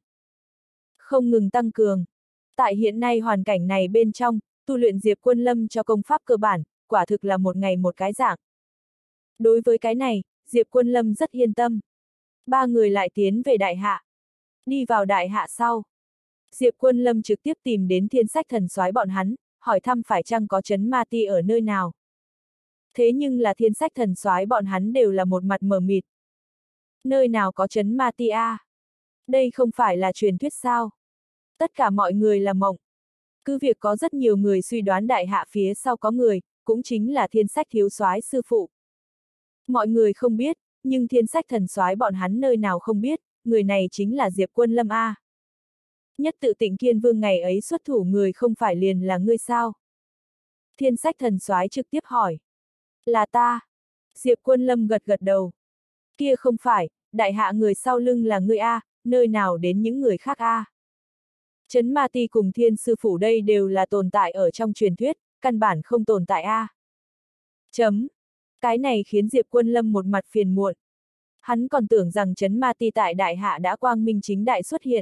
Không ngừng tăng cường. Tại hiện nay hoàn cảnh này bên trong, tu luyện Diệp Quân Lâm cho công pháp cơ bản, quả thực là một ngày một cái dạng. Đối với cái này, Diệp Quân Lâm rất yên tâm. Ba người lại tiến về đại hạ. Đi vào đại hạ sau. Diệp Quân Lâm trực tiếp tìm đến Thiên Sách Thần Soái bọn hắn, hỏi thăm phải chăng có Trấn Ma Ti ở nơi nào. Thế nhưng là Thiên Sách Thần Soái bọn hắn đều là một mặt mờ mịt. Nơi nào có Trấn Ma Ti a? Đây không phải là truyền thuyết sao? Tất cả mọi người là mộng. Cứ việc có rất nhiều người suy đoán đại hạ phía sau có người, cũng chính là Thiên Sách thiếu soái sư phụ. Mọi người không biết, nhưng Thiên Sách Thần Soái bọn hắn nơi nào không biết, người này chính là Diệp Quân Lâm a. Nhất tự Tịnh Kiên Vương ngày ấy xuất thủ người không phải liền là ngươi sao? Thiên Sách Thần Soái trực tiếp hỏi. Là ta. Diệp Quân Lâm gật gật đầu. Kia không phải, đại hạ người sau lưng là ngươi a, nơi nào đến những người khác a? Trấn Ma Ti cùng Thiên Sư Phủ đây đều là tồn tại ở trong truyền thuyết, căn bản không tồn tại a. Chấm. Cái này khiến Diệp Quân Lâm một mặt phiền muộn. Hắn còn tưởng rằng Trấn Ma Ti tại đại hạ đã quang minh chính đại xuất hiện.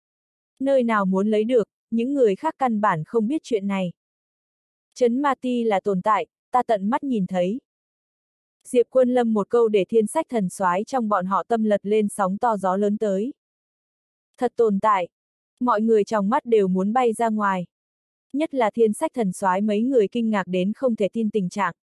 Nơi nào muốn lấy được, những người khác căn bản không biết chuyện này. Trấn Ma Ti là tồn tại, ta tận mắt nhìn thấy. Diệp Quân Lâm một câu để Thiên Sách Thần Soái trong bọn họ tâm lật lên sóng to gió lớn tới. Thật tồn tại. Mọi người trong mắt đều muốn bay ra ngoài. Nhất là Thiên Sách Thần Soái mấy người kinh ngạc đến không thể tin tình trạng.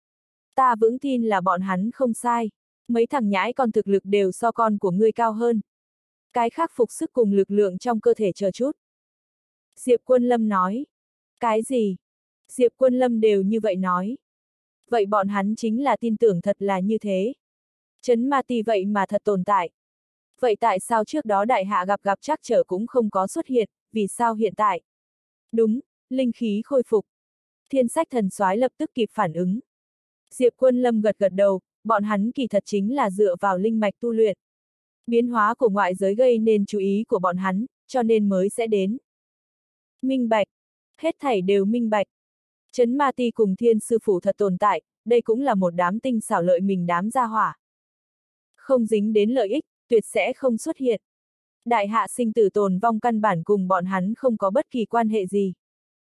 Ta vững tin là bọn hắn không sai. Mấy thằng nhãi con thực lực đều so con của ngươi cao hơn. Cái khác phục sức cùng lực lượng trong cơ thể chờ chút. Diệp Quân Lâm nói. Cái gì? Diệp Quân Lâm đều như vậy nói. Vậy bọn hắn chính là tin tưởng thật là như thế. Trấn Ma Ti vậy mà thật tồn tại. Vậy tại sao trước đó đại hạ gặp trắc trở cũng không có xuất hiện, vì sao hiện tại? Đúng, linh khí khôi phục. Thiên Sách Thần Soái lập tức kịp phản ứng. Diệp Quân Lâm gật đầu, bọn hắn kỳ thật chính là dựa vào linh mạch tu luyện. Biến hóa của ngoại giới gây nên chú ý của bọn hắn, cho nên mới sẽ đến. Minh bạch. Hết thảy đều minh bạch. Trấn Ma Ti cùng Thiên Sư Phủ thật tồn tại, đây cũng là một đám tinh xảo lợi mình đám gia hỏa. Không dính đến lợi ích, tuyệt sẽ không xuất hiện. Đại hạ sinh tử tồn vong căn bản cùng bọn hắn không có bất kỳ quan hệ gì.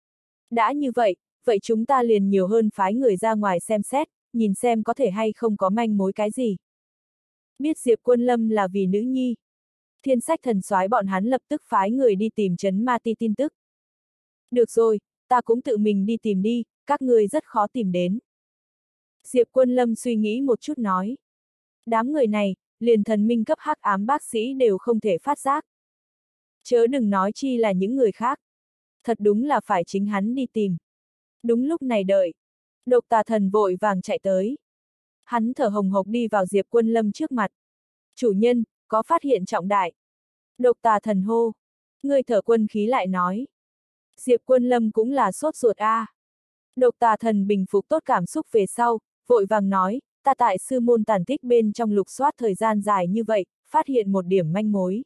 Đã như vậy, vậy chúng ta liền nhiều hơn phái người ra ngoài xem xét, nhìn xem có thể hay không có manh mối cái gì. Biết Diệp Quân Lâm là vì nữ nhi. Thiên Sách Thần Soái bọn hắn lập tức phái người đi tìm Trấn Ma Ti tin tức. Được rồi, ta cũng tự mình đi tìm đi, các người rất khó tìm đến. Diệp Quân Lâm suy nghĩ một chút nói. Đám người này, liền thần minh cấp hắc ám bác sĩ đều không thể phát giác. Chớ đừng nói chi là những người khác. Thật đúng là phải chính hắn đi tìm. Đúng lúc này đợi. Độc Tà Thần vội vàng chạy tới. Hắn thở hồng hộc đi vào Diệp Quân Lâm trước mặt. Chủ nhân, có phát hiện trọng đại. Độc Tà Thần hô. Người thở quân khí lại nói. Diệp Quân Lâm cũng là sốt ruột a. Độc Tà Thần bình phục tốt cảm xúc về sau, vội vàng nói, ta tại sư môn tản tích bên trong lục soát thời gian dài như vậy, phát hiện một điểm manh mối.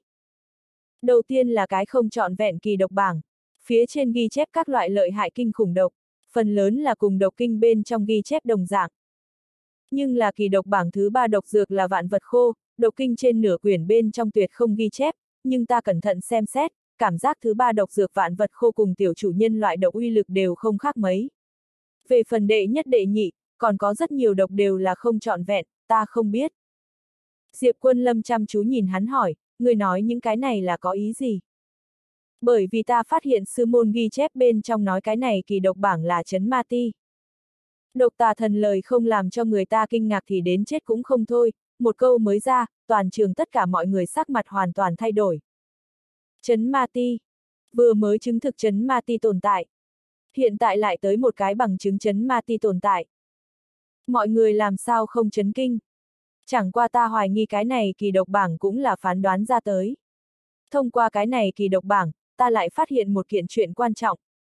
Đầu tiên là cái không trọn vẹn kỳ độc bảng, phía trên ghi chép các loại lợi hại kinh khủng độc, phần lớn là cùng độc kinh bên trong ghi chép đồng dạng. Nhưng là kỳ độc bảng thứ 3 độc dược là vạn vật khô, độc kinh trên nửa quyển bên trong tuyệt không ghi chép, nhưng ta cẩn thận xem xét, cảm giác thứ 3 độc dược vạn vật khô cùng tiểu chủ nhân loại độc uy lực đều không khác mấy. Về phần đệ nhất đệ nhị, còn có rất nhiều độc đều là không trọn vẹn, ta không biết. Diệp Quân Lâm chăm chú nhìn hắn hỏi, người nói những cái này là có ý gì? Bởi vì ta phát hiện sư môn ghi chép bên trong nói cái này kỳ độc bảng là Trấn Ma Ti. Độc Tà Thần lời không làm cho người ta kinh ngạc thì đến chết cũng không thôi, một câu mới ra, toàn trường tất cả mọi người sắc mặt hoàn toàn thay đổi. Trấn Ma Ti. Vừa mới chứng thực Trấn Ma Ti tồn tại. Hiện tại lại tới một cái bằng chứng Trấn Ma Ti tồn tại. Mọi người làm sao không chấn kinh? Chẳng qua ta hoài nghi cái này kỳ độc bảng cũng là phán đoán ra tới. Thông qua cái này kỳ độc bảng, ta lại phát hiện một kiện chuyện quan trọng.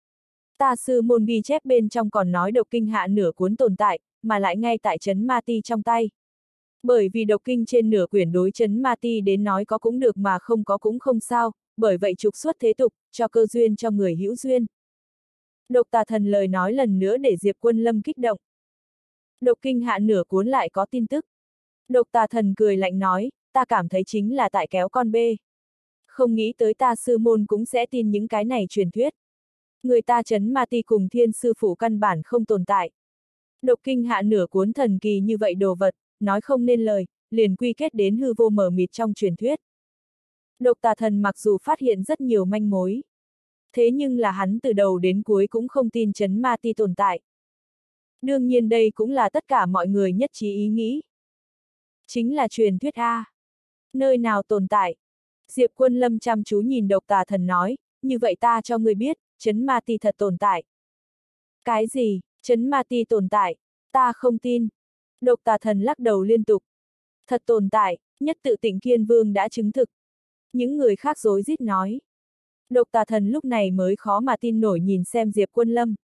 Ta sư môn ghi chép bên trong còn nói độc kinh hạ nửa cuốn tồn tại, mà lại ngay tại Trấn Ma Ti trong tay. Bởi vì độc kinh trên nửa quyển đối Trấn Ma Ti đến nói có cũng được mà không có cũng không sao, bởi vậy trục xuất thế tục, cho cơ duyên cho người hữu duyên. Độc Tà Thần lời nói lần nữa để Diệp Quân Lâm kích động. Độc kinh hạ nửa cuốn lại có tin tức. Độc Tà Thần cười lạnh nói, ta cảm thấy chính là tại kéo con bê. Không nghĩ tới ta sư môn cũng sẽ tin những cái này truyền thuyết. Người ta Trấn Ma Ti cùng Thiên Sư Phủ căn bản không tồn tại. Độc kinh hạ nửa cuốn thần kỳ như vậy đồ vật, nói không nên lời, liền quy kết đến hư vô mờ mịt trong truyền thuyết. Độc Tà Thần mặc dù phát hiện rất nhiều manh mối. Thế nhưng là hắn từ đầu đến cuối cũng không tin Trấn Ma Ti tồn tại. Đương nhiên đây cũng là tất cả mọi người nhất trí ý nghĩ. Chính là truyền thuyết A. Nơi nào tồn tại? Diệp Quân Lâm chăm chú nhìn Độc Tà Thần nói, như vậy ta cho ngươi biết, Trấn Ma Ti thật tồn tại. Cái gì, Trấn Ma Ti tồn tại? Ta không tin. Độc Tà Thần lắc đầu liên tục. Thật tồn tại, nhất tự Tịnh Kiên Vương đã chứng thực. Những người khác rối rít nói. Độc Tà Thần lúc này mới khó mà tin nổi nhìn xem Diệp Quân Lâm.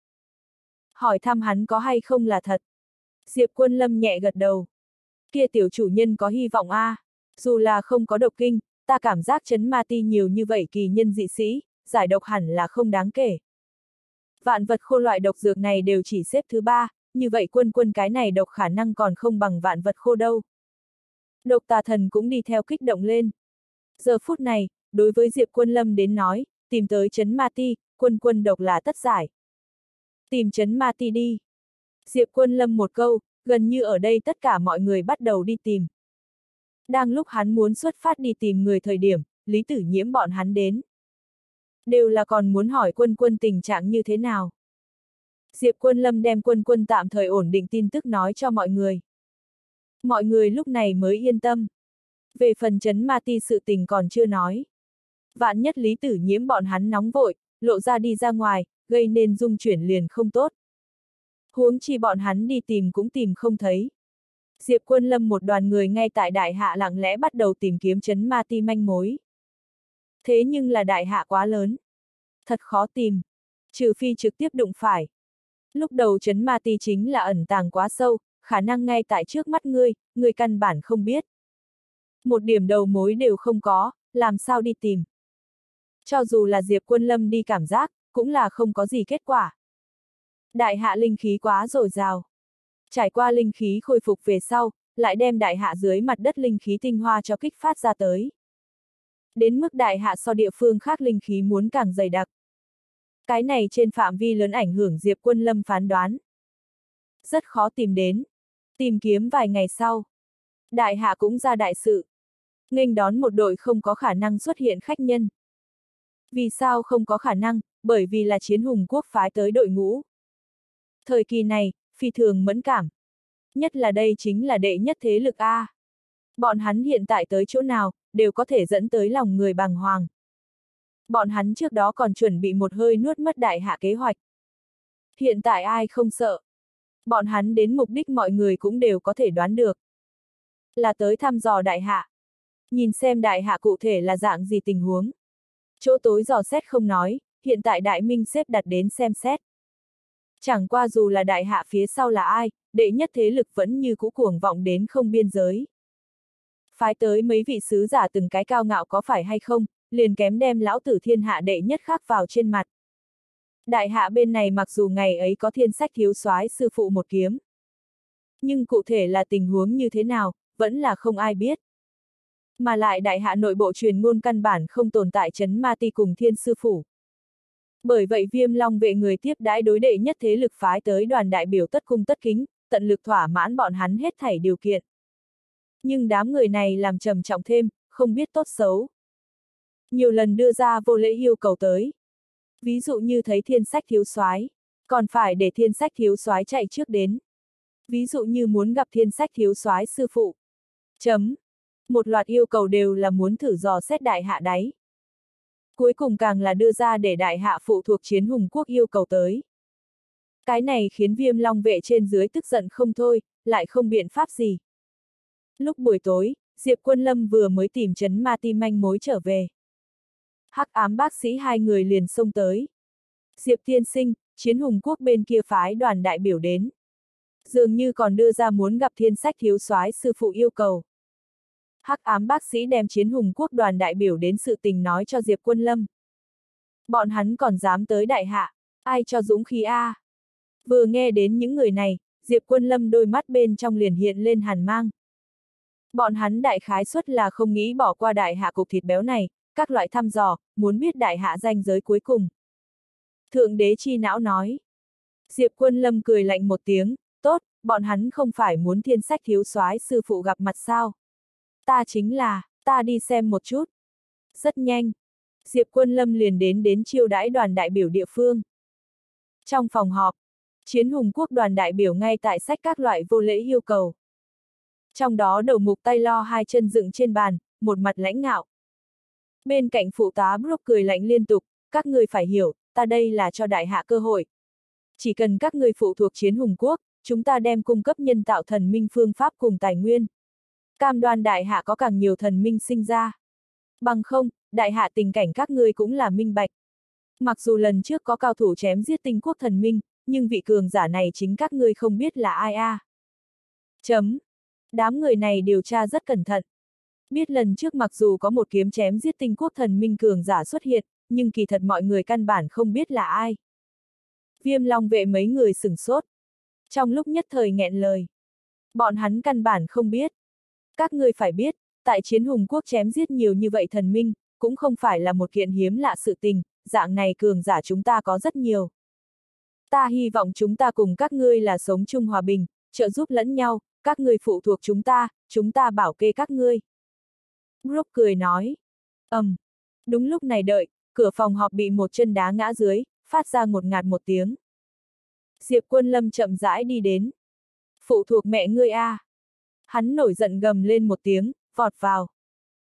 Hỏi thăm hắn có hay không là thật. Diệp Quân Lâm nhẹ gật đầu. Kia tiểu chủ nhân có hy vọng a. Dù là không có độc kinh, ta cảm giác Trấn Ma Ti nhiều như vậy kỳ nhân dị sĩ, giải độc hẳn là không đáng kể. Vạn vật khô loại độc dược này đều chỉ xếp thứ 3, như vậy quân cái này độc khả năng còn không bằng vạn vật khô đâu. Độc Tà Thần cũng đi theo kích động lên. Giờ phút này, đối với Diệp Quân Lâm đến nói, tìm tới Trấn Ma Ti, quân độc là tất giải. Tìm Trấn Ma Ti đi. Diệp Quân Lâm một câu, gần như ở đây tất cả mọi người bắt đầu đi tìm. Đang lúc hắn muốn xuất phát đi tìm người thời điểm, Lý Tử Nhiễm bọn hắn đến. Đều là còn muốn hỏi quân tình trạng như thế nào. Diệp Quân Lâm đem quân tạm thời ổn định tin tức nói cho mọi người. Mọi người lúc này mới yên tâm. Về phần Trấn Ma Ti sự tình còn chưa nói. Vạn nhất Lý Tử Nhiễm bọn hắn nóng vội, lộ ra đi ra ngoài, gây nên dung chuyển liền không tốt. Huống chi bọn hắn đi tìm cũng tìm không thấy. Diệp Quân Lâm một đoàn người ngay tại đại hạ lặng lẽ bắt đầu tìm kiếm Trấn Ma Ti manh mối. Thế nhưng là đại hạ quá lớn. Thật khó tìm. Trừ phi trực tiếp đụng phải. Lúc đầu Trấn Ma Ti chính là ẩn tàng quá sâu, khả năng ngay tại trước mắt ngươi căn bản không biết. Một điểm đầu mối đều không có, làm sao đi tìm. Cho dù là Diệp Quân Lâm đi cảm giác, cũng là không có gì kết quả. Đại hạ linh khí quá dồi dào. Trải qua linh khí khôi phục về sau, lại đem đại hạ dưới mặt đất linh khí tinh hoa cho kích phát ra tới. Đến mức đại hạ so địa phương khác linh khí muốn càng dày đặc. Cái này trên phạm vi lớn ảnh hưởng Diệp Quân Lâm phán đoán. Rất khó tìm đến. Tìm kiếm vài ngày sau. Đại hạ cũng ra đại sự. Nghênh đón một đội không có khả năng xuất hiện khách nhân. Vì sao không có khả năng? Bởi vì là Chiến Hùng Quốc phái tới đội ngũ. Thời kỳ này, phi thường mẫn cảm. Nhất là đây chính là đệ nhất thế lực A. Bọn hắn hiện tại tới chỗ nào, đều có thể dẫn tới lòng người bàng hoàng. Bọn hắn trước đó còn chuẩn bị một hơi nuốt mất đại hạ kế hoạch. Hiện tại ai không sợ. Bọn hắn đến mục đích mọi người cũng đều có thể đoán được. Là tới thăm dò đại hạ. Nhìn xem đại hạ cụ thể là dạng gì tình huống. Chỗ tối dò xét không nói, hiện tại đại minh xếp đặt đến xem xét. Chẳng qua dù là đại hạ phía sau là ai, đệ nhất thế lực vẫn như cũ cuồng vọng đến không biên giới. Phái tới mấy vị sứ giả từng cái cao ngạo có phải hay không, liền kém đem lão tử thiên hạ đệ nhất khắc vào trên mặt. Đại hạ bên này mặc dù ngày ấy có thiên sách thiếu soái sư phụ một kiếm. Nhưng cụ thể là tình huống như thế nào, vẫn là không ai biết. Mà lại đại hạ nội bộ truyền ngôn căn bản không tồn tại Trấn Ma Ti cùng thiên sư phủ. Bởi vậy Viêm Long vệ người tiếp đãi đối đệ nhất thế lực phái tới đoàn đại biểu tất cung tất kính, tận lực thỏa mãn bọn hắn hết thảy điều kiện. Nhưng đám người này làm trầm trọng thêm, không biết tốt xấu. Nhiều lần đưa ra vô lễ yêu cầu tới. Ví dụ như thấy thiên sách thiếu soái, còn phải để thiên sách thiếu soái chạy trước đến. Ví dụ như muốn gặp thiên sách thiếu soái sư phụ. Một loạt yêu cầu đều là muốn thử dò xét đại hạ đáy. Cuối cùng càng là đưa ra để đại hạ phụ thuộc Chiến Hùng Quốc yêu cầu tới. Cái này khiến Viêm Long vệ trên dưới tức giận không thôi, lại không biện pháp gì. Lúc buổi tối, Diệp Quân Lâm vừa mới tìm Trấn Ma Ti manh mối trở về. Hắc ám bác sĩ hai người liền xông tới. Diệp tiên sinh, Chiến Hùng Quốc bên kia phái đoàn đại biểu đến. Dường như còn đưa ra muốn gặp thiên sách thiếu soái sư phụ yêu cầu. Hắc ám bác sĩ đem Chiến Hùng Quốc đoàn đại biểu đến sự tình nói cho Diệp Quân Lâm. Bọn hắn còn dám tới đại hạ, ai cho dũng khí a? Vừa nghe đến những người này, Diệp Quân Lâm đôi mắt bên trong liền hiện lên hàn mang. Bọn hắn đại khái suất là không nghĩ bỏ qua đại hạ cục thịt béo này, các loại thăm dò, muốn biết đại hạ ranh giới cuối cùng. Thượng đế chi não nói. Diệp Quân Lâm cười lạnh một tiếng, tốt, bọn hắn không phải muốn thiên sách thiếu soái sư phụ gặp mặt sao? Ta chính là, ta đi xem một chút. Rất nhanh. Diệp Quân Lâm liền đến chiêu đãi đoàn đại biểu địa phương. Trong phòng họp, Chiến Hùng Quốc đoàn đại biểu ngay tại sách các loại vô lễ yêu cầu. Trong đó đầu mục tay lo hai chân dựng trên bàn, một mặt lãnh ngạo. Bên cạnh phụ tá Brooke cười lạnh liên tục, các người phải hiểu, ta đây là cho đại hạ cơ hội. Chỉ cần các người phụ thuộc Chiến Hùng Quốc, chúng ta đem cung cấp nhân tạo thần minh phương pháp cùng tài nguyên. Cam đoan đại hạ có càng nhiều thần minh sinh ra. Bằng không, đại hạ tình cảnh các ngươi cũng là minh bạch. Mặc dù lần trước có cao thủ chém giết tinh quốc thần minh, nhưng vị cường giả này chính các ngươi không biết là ai a. Đám người này điều tra rất cẩn thận. Biết lần trước mặc dù có một kiếm chém giết tinh quốc thần minh cường giả xuất hiện, nhưng kỳ thật mọi người căn bản không biết là ai. Viêm Long vệ mấy người sửng sốt. Trong lúc nhất thời nghẹn lời. Bọn hắn căn bản không biết. Các ngươi phải biết, tại Chiến Hùng Quốc chém giết nhiều như vậy thần minh, cũng không phải là một kiện hiếm lạ sự tình, dạng này cường giả chúng ta có rất nhiều. Ta hy vọng chúng ta cùng các ngươi là sống chung hòa bình, trợ giúp lẫn nhau, các ngươi phụ thuộc chúng ta bảo kê các ngươi. Brooke cười nói. Đúng lúc này đợi, cửa phòng họp bị một chân đá ngã dưới, phát ra ngột ngạt một tiếng. Diệp Quân Lâm chậm rãi đi đến. Phụ thuộc mẹ ngươi a! Hắn nổi giận gầm lên một tiếng, vọt vào.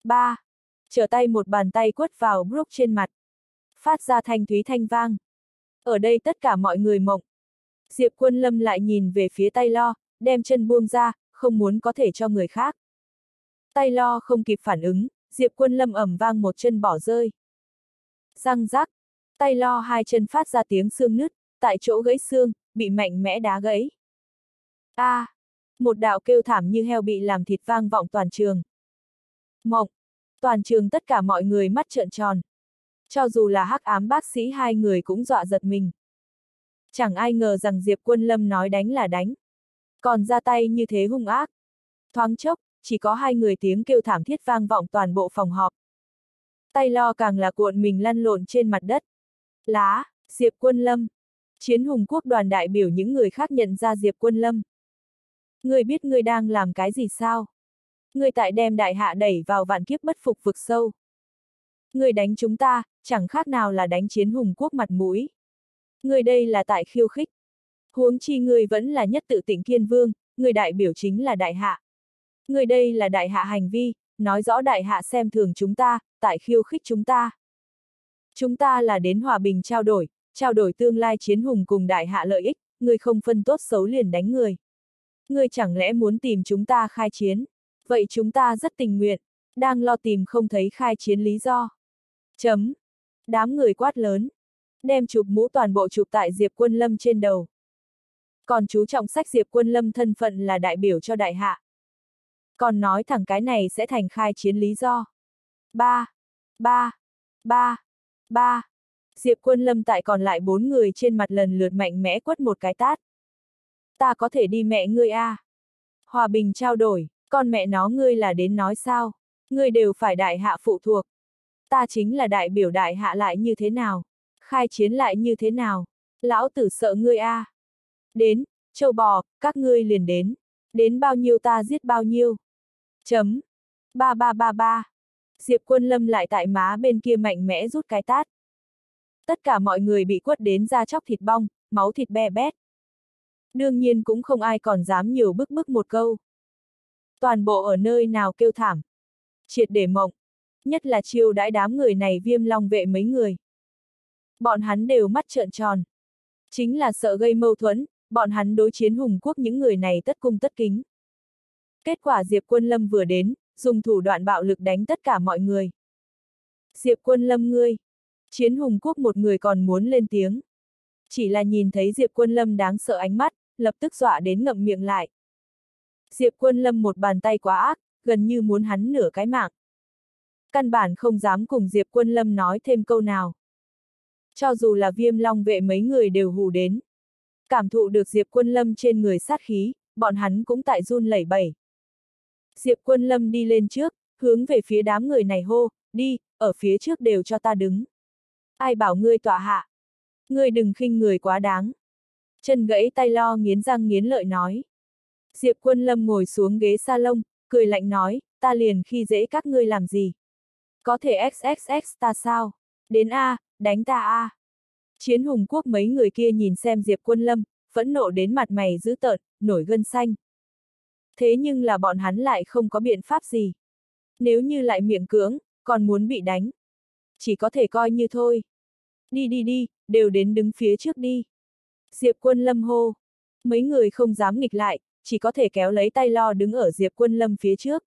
Ba. Trở tay một bàn tay quất vào Brooke trên mặt. Phát ra thanh thúy thanh vang. Ở đây tất cả mọi người mộng. Diệp Quân Lâm lại nhìn về phía Taylor, đem chân buông ra, không muốn có thể cho người khác. Taylor không kịp phản ứng, Diệp Quân Lâm ầm vang một chân bỏ rơi. Răng rắc, Taylor hai chân phát ra tiếng xương nứt, tại chỗ gãy xương, bị mạnh mẽ đá gãy. A! Một đạo kêu thảm như heo bị làm thịt vang vọng toàn trường. Mộng! Toàn trường tất cả mọi người mắt trợn tròn. Cho dù là hắc ám bác sĩ hai người cũng dọa giật mình. Chẳng ai ngờ rằng Diệp Quân Lâm nói đánh là đánh. Còn ra tay như thế hung ác. Thoáng chốc, chỉ có hai người tiếng kêu thảm thiết vang vọng toàn bộ phòng họp. Taylor càng là cuộn mình lăn lộn trên mặt đất. Lá, Diệp Quân Lâm. Chiến hùng quốc đoàn đại biểu những người khác nhận ra Diệp Quân Lâm. Ngươi biết ngươi đang làm cái gì sao? Ngươi tại đem đại hạ đẩy vào vạn kiếp bất phục vực sâu. Ngươi đánh chúng ta, chẳng khác nào là đánh chiến hùng quốc mặt mũi. Ngươi đây là tại khiêu khích. Huống chi ngươi vẫn là nhất tự Tịnh Kiên Vương, ngươi đại biểu chính là đại hạ. Ngươi đây là đại hạ hành vi, nói rõ đại hạ xem thường chúng ta, tại khiêu khích chúng ta. Chúng ta là đến hòa bình trao đổi tương lai chiến hùng cùng đại hạ lợi ích, ngươi không phân tốt xấu liền đánh người. Ngươi chẳng lẽ muốn tìm chúng ta khai chiến? Vậy chúng ta rất tình nguyện, đang lo tìm không thấy khai chiến lý do. Chấm. Đám người quát lớn. Đem chụp mũ toàn bộ chụp tại Diệp Quân Lâm trên đầu. Còn chú trọng sách Diệp Quân Lâm thân phận là đại biểu cho đại hạ. Còn nói thẳng cái này sẽ thành khai chiến lý do. Ba. Diệp Quân Lâm tại còn lại 4 người trên mặt lần lượt mạnh mẽ quất một cái tát. Ta có thể đi mẹ ngươi a. Hòa bình trao đổi, con mẹ nó ngươi là đến nói sao? Ngươi đều phải đại hạ phụ thuộc. Ta chính là đại biểu đại hạ lại như thế nào? Khai chiến lại như thế nào? Lão tử sợ ngươi a. Đến, châu bò, các ngươi liền đến. Đến bao nhiêu ta giết bao nhiêu. Chấm. 3. Diệp Quân Lâm lại tại má bên kia mạnh mẽ rút cái tát. Tất cả mọi người bị quất đến da chóc thịt bong, máu thịt be bét. Đương nhiên cũng không ai còn dám nhiều bức một câu. Toàn bộ ở nơi nào kêu thảm. Triệt để mộng. Nhất là chiêu đãi đám người này Viêm Long vệ mấy người. Bọn hắn đều mắt trợn tròn. Chính là sợ gây mâu thuẫn, bọn hắn đối chiến hùng quốc những người này tất cung tất kính. Kết quả Diệp Quân Lâm vừa đến, dùng thủ đoạn bạo lực đánh tất cả mọi người. Diệp Quân Lâm ngươi! Chiến hùng quốc một người còn muốn lên tiếng. Chỉ là nhìn thấy Diệp Quân Lâm đáng sợ ánh mắt, lập tức dọa đến ngậm miệng lại. Diệp Quân Lâm một bàn tay quá ác, gần như muốn hắn nửa cái mạng. Căn bản không dám cùng Diệp Quân Lâm nói thêm câu nào. Cho dù là Viêm Long vệ mấy người đều hù đến. Cảm thụ được Diệp Quân Lâm trên người sát khí, bọn hắn cũng tại run lẩy bẩy. Diệp Quân Lâm đi lên trước, hướng về phía đám người này hô, đi, ở phía trước đều cho ta đứng. Ai bảo ngươi tọa hạ? Ngươi đừng khinh người quá đáng. Chân gãy Taylor nghiến răng nghiến lợi nói. Diệp Quân Lâm ngồi xuống ghế salon, cười lạnh nói, ta liền khi dễ các ngươi làm gì? Có thể XXX ta sao? Đến A, đánh ta A. Chiến hùng quốc mấy người kia nhìn xem Diệp Quân Lâm, phẫn nộ đến mặt mày dữ tợn, nổi gân xanh. Thế nhưng là bọn hắn lại không có biện pháp gì. Nếu như lại miệng cưỡng, còn muốn bị đánh. Chỉ có thể coi như thôi. Đi, đều đến đứng phía trước đi. Diệp Quân Lâm hô. Mấy người không dám nghịch lại, chỉ có thể kéo lấy tay lo đứng ở Diệp Quân Lâm phía trước.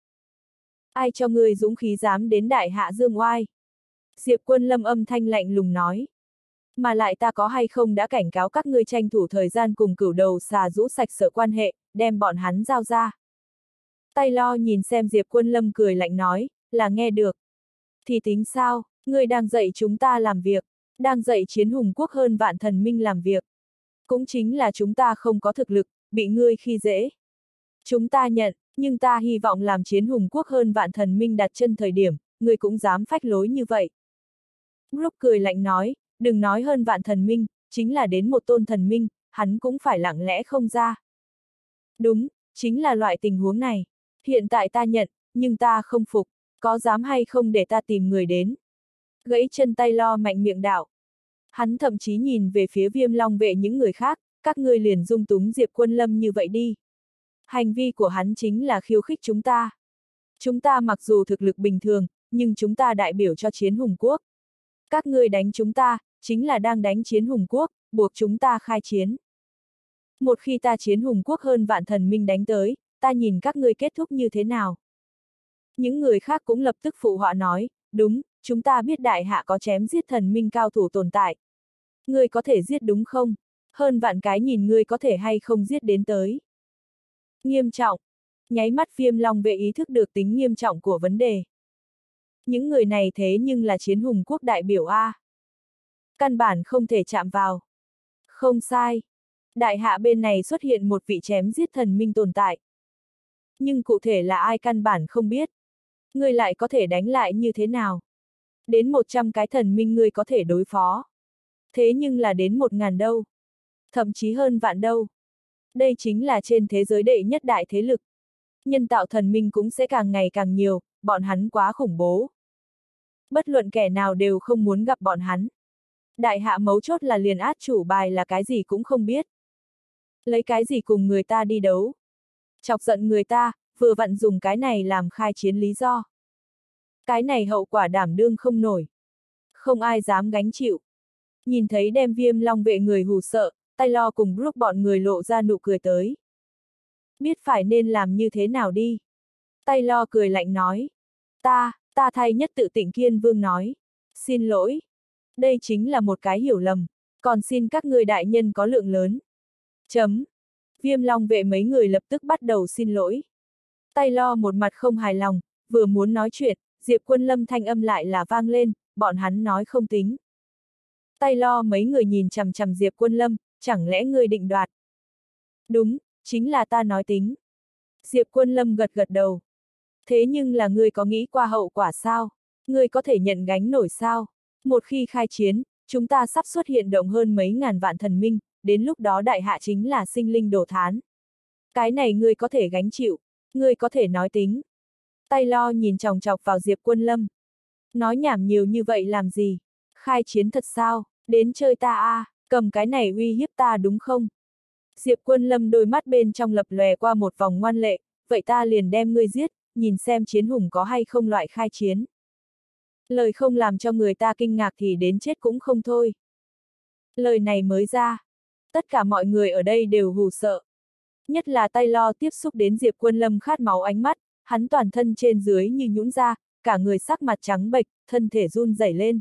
Ai cho ngươi dũng khí dám đến đại hạ dương oai? Diệp Quân Lâm âm thanh lạnh lùng nói. Mà lại ta có hay không đã cảnh cáo các ngươi tranh thủ thời gian cùng cửu đầu xà rũ sạch sở quan hệ, đem bọn hắn giao ra. Taylor nhìn xem Diệp Quân Lâm cười lạnh nói, là nghe được. Thì tính sao, ngươi đang dạy chúng ta làm việc, đang dạy chiến hùng quốc hơn vạn thần minh làm việc. Cũng chính là chúng ta không có thực lực, bị ngươi khi dễ. Chúng ta nhận, nhưng ta hy vọng làm chiến hùng quốc hơn vạn thần minh đặt chân thời điểm, ngươi cũng dám phách lối như vậy. Brooke cười lạnh nói, đừng nói hơn vạn thần minh, chính là đến một tôn thần minh, hắn cũng phải lặng lẽ không ra. Đúng, chính là loại tình huống này. Hiện tại ta nhận, nhưng ta không phục, có dám hay không để ta tìm người đến. Gãy chân Taylor mạnh miệng đạo. Hắn thậm chí nhìn về phía Viêm Long vệ những người khác, các ngươi liền dung túng Diệp Quân Lâm như vậy đi. Hành vi của hắn chính là khiêu khích chúng ta. Chúng ta mặc dù thực lực bình thường, nhưng chúng ta đại biểu cho Chiến Hùng Quốc. Các ngươi đánh chúng ta, chính là đang đánh Chiến Hùng Quốc, buộc chúng ta khai chiến. Một khi ta Chiến Hùng Quốc hơn vạn thần minh đánh tới, ta nhìn các ngươi kết thúc như thế nào. Những người khác cũng lập tức phụ họa nói, đúng, chúng ta biết đại hạ có chém giết thần minh cao thủ tồn tại. Ngươi có thể giết đúng không? Hơn vạn cái nhìn ngươi có thể hay không giết đến tới. Nghiêm trọng. Nháy mắt Viêm Long Vệ ý thức được tính nghiêm trọng của vấn đề. Những người này thế nhưng là Chiến Hùng Quốc đại biểu A. Căn bản không thể chạm vào. Không sai. Đại hạ bên này xuất hiện một vị chém giết thần minh tồn tại. Nhưng cụ thể là ai căn bản không biết. Ngươi lại có thể đánh lại như thế nào? Đến 100 cái thần minh ngươi có thể đối phó. Thế nhưng là đến 1000 đâu. Thậm chí hơn vạn đâu. Đây chính là trên thế giới đệ nhất đại thế lực. Nhân tạo thần minh cũng sẽ càng ngày càng nhiều, bọn hắn quá khủng bố. Bất luận kẻ nào đều không muốn gặp bọn hắn. Đại hạ mấu chốt là liền át chủ bài là cái gì cũng không biết. Lấy cái gì cùng người ta đi đấu. Chọc giận người ta, vừa vặn dùng cái này làm khai chiến lý do. Cái này hậu quả đảm đương không nổi. Không ai dám gánh chịu. Nhìn thấy đem Viêm Long Vệ người hù sợ, Taylor cùng Brooke bọn người lộ ra nụ cười tới. Biết phải nên làm như thế nào đi. Taylor cười lạnh nói. Ta thay Nhất Tự Tịnh Kiên Vương nói. Xin lỗi. Đây chính là một cái hiểu lầm. Còn xin các ngươi đại nhân có lượng lớn. Chấm. Viêm Long Vệ mấy người lập tức bắt đầu xin lỗi. Taylor một mặt không hài lòng, vừa muốn nói chuyện, Diệp Quân Lâm thanh âm lại là vang lên, bọn hắn nói không tính. Taylor mấy người nhìn chằm chằm Diệp Quân Lâm, chẳng lẽ ngươi định đoạt? Đúng, chính là ta nói tính. Diệp Quân Lâm gật gật đầu. Thế nhưng là ngươi có nghĩ qua hậu quả sao? Ngươi có thể nhận gánh nổi sao? Một khi khai chiến, chúng ta sắp xuất hiện động hơn mấy ngàn vạn thần minh, đến lúc đó đại hạ chính là sinh linh đổ thán. Cái này ngươi có thể gánh chịu, ngươi có thể nói tính. Taylor nhìn chòng chọc vào Diệp Quân Lâm. Nói nhảm nhiều như vậy làm gì? Khai chiến thật sao? Đến chơi ta à, cầm cái này uy hiếp ta đúng không? Diệp Quân Lâm đôi mắt bên trong lập lòe qua một vòng ngoan lệ, vậy ta liền đem ngươi giết, nhìn xem Chiến Hùng có hay không loại khai chiến. Lời không làm cho người ta kinh ngạc thì đến chết cũng không thôi. Lời này mới ra. Tất cả mọi người ở đây đều hù sợ. Nhất là Taylor tiếp xúc đến Diệp Quân Lâm khát máu ánh mắt, hắn toàn thân trên dưới như nhũn ra, cả người sắc mặt trắng bệch, thân thể run rẩy lên.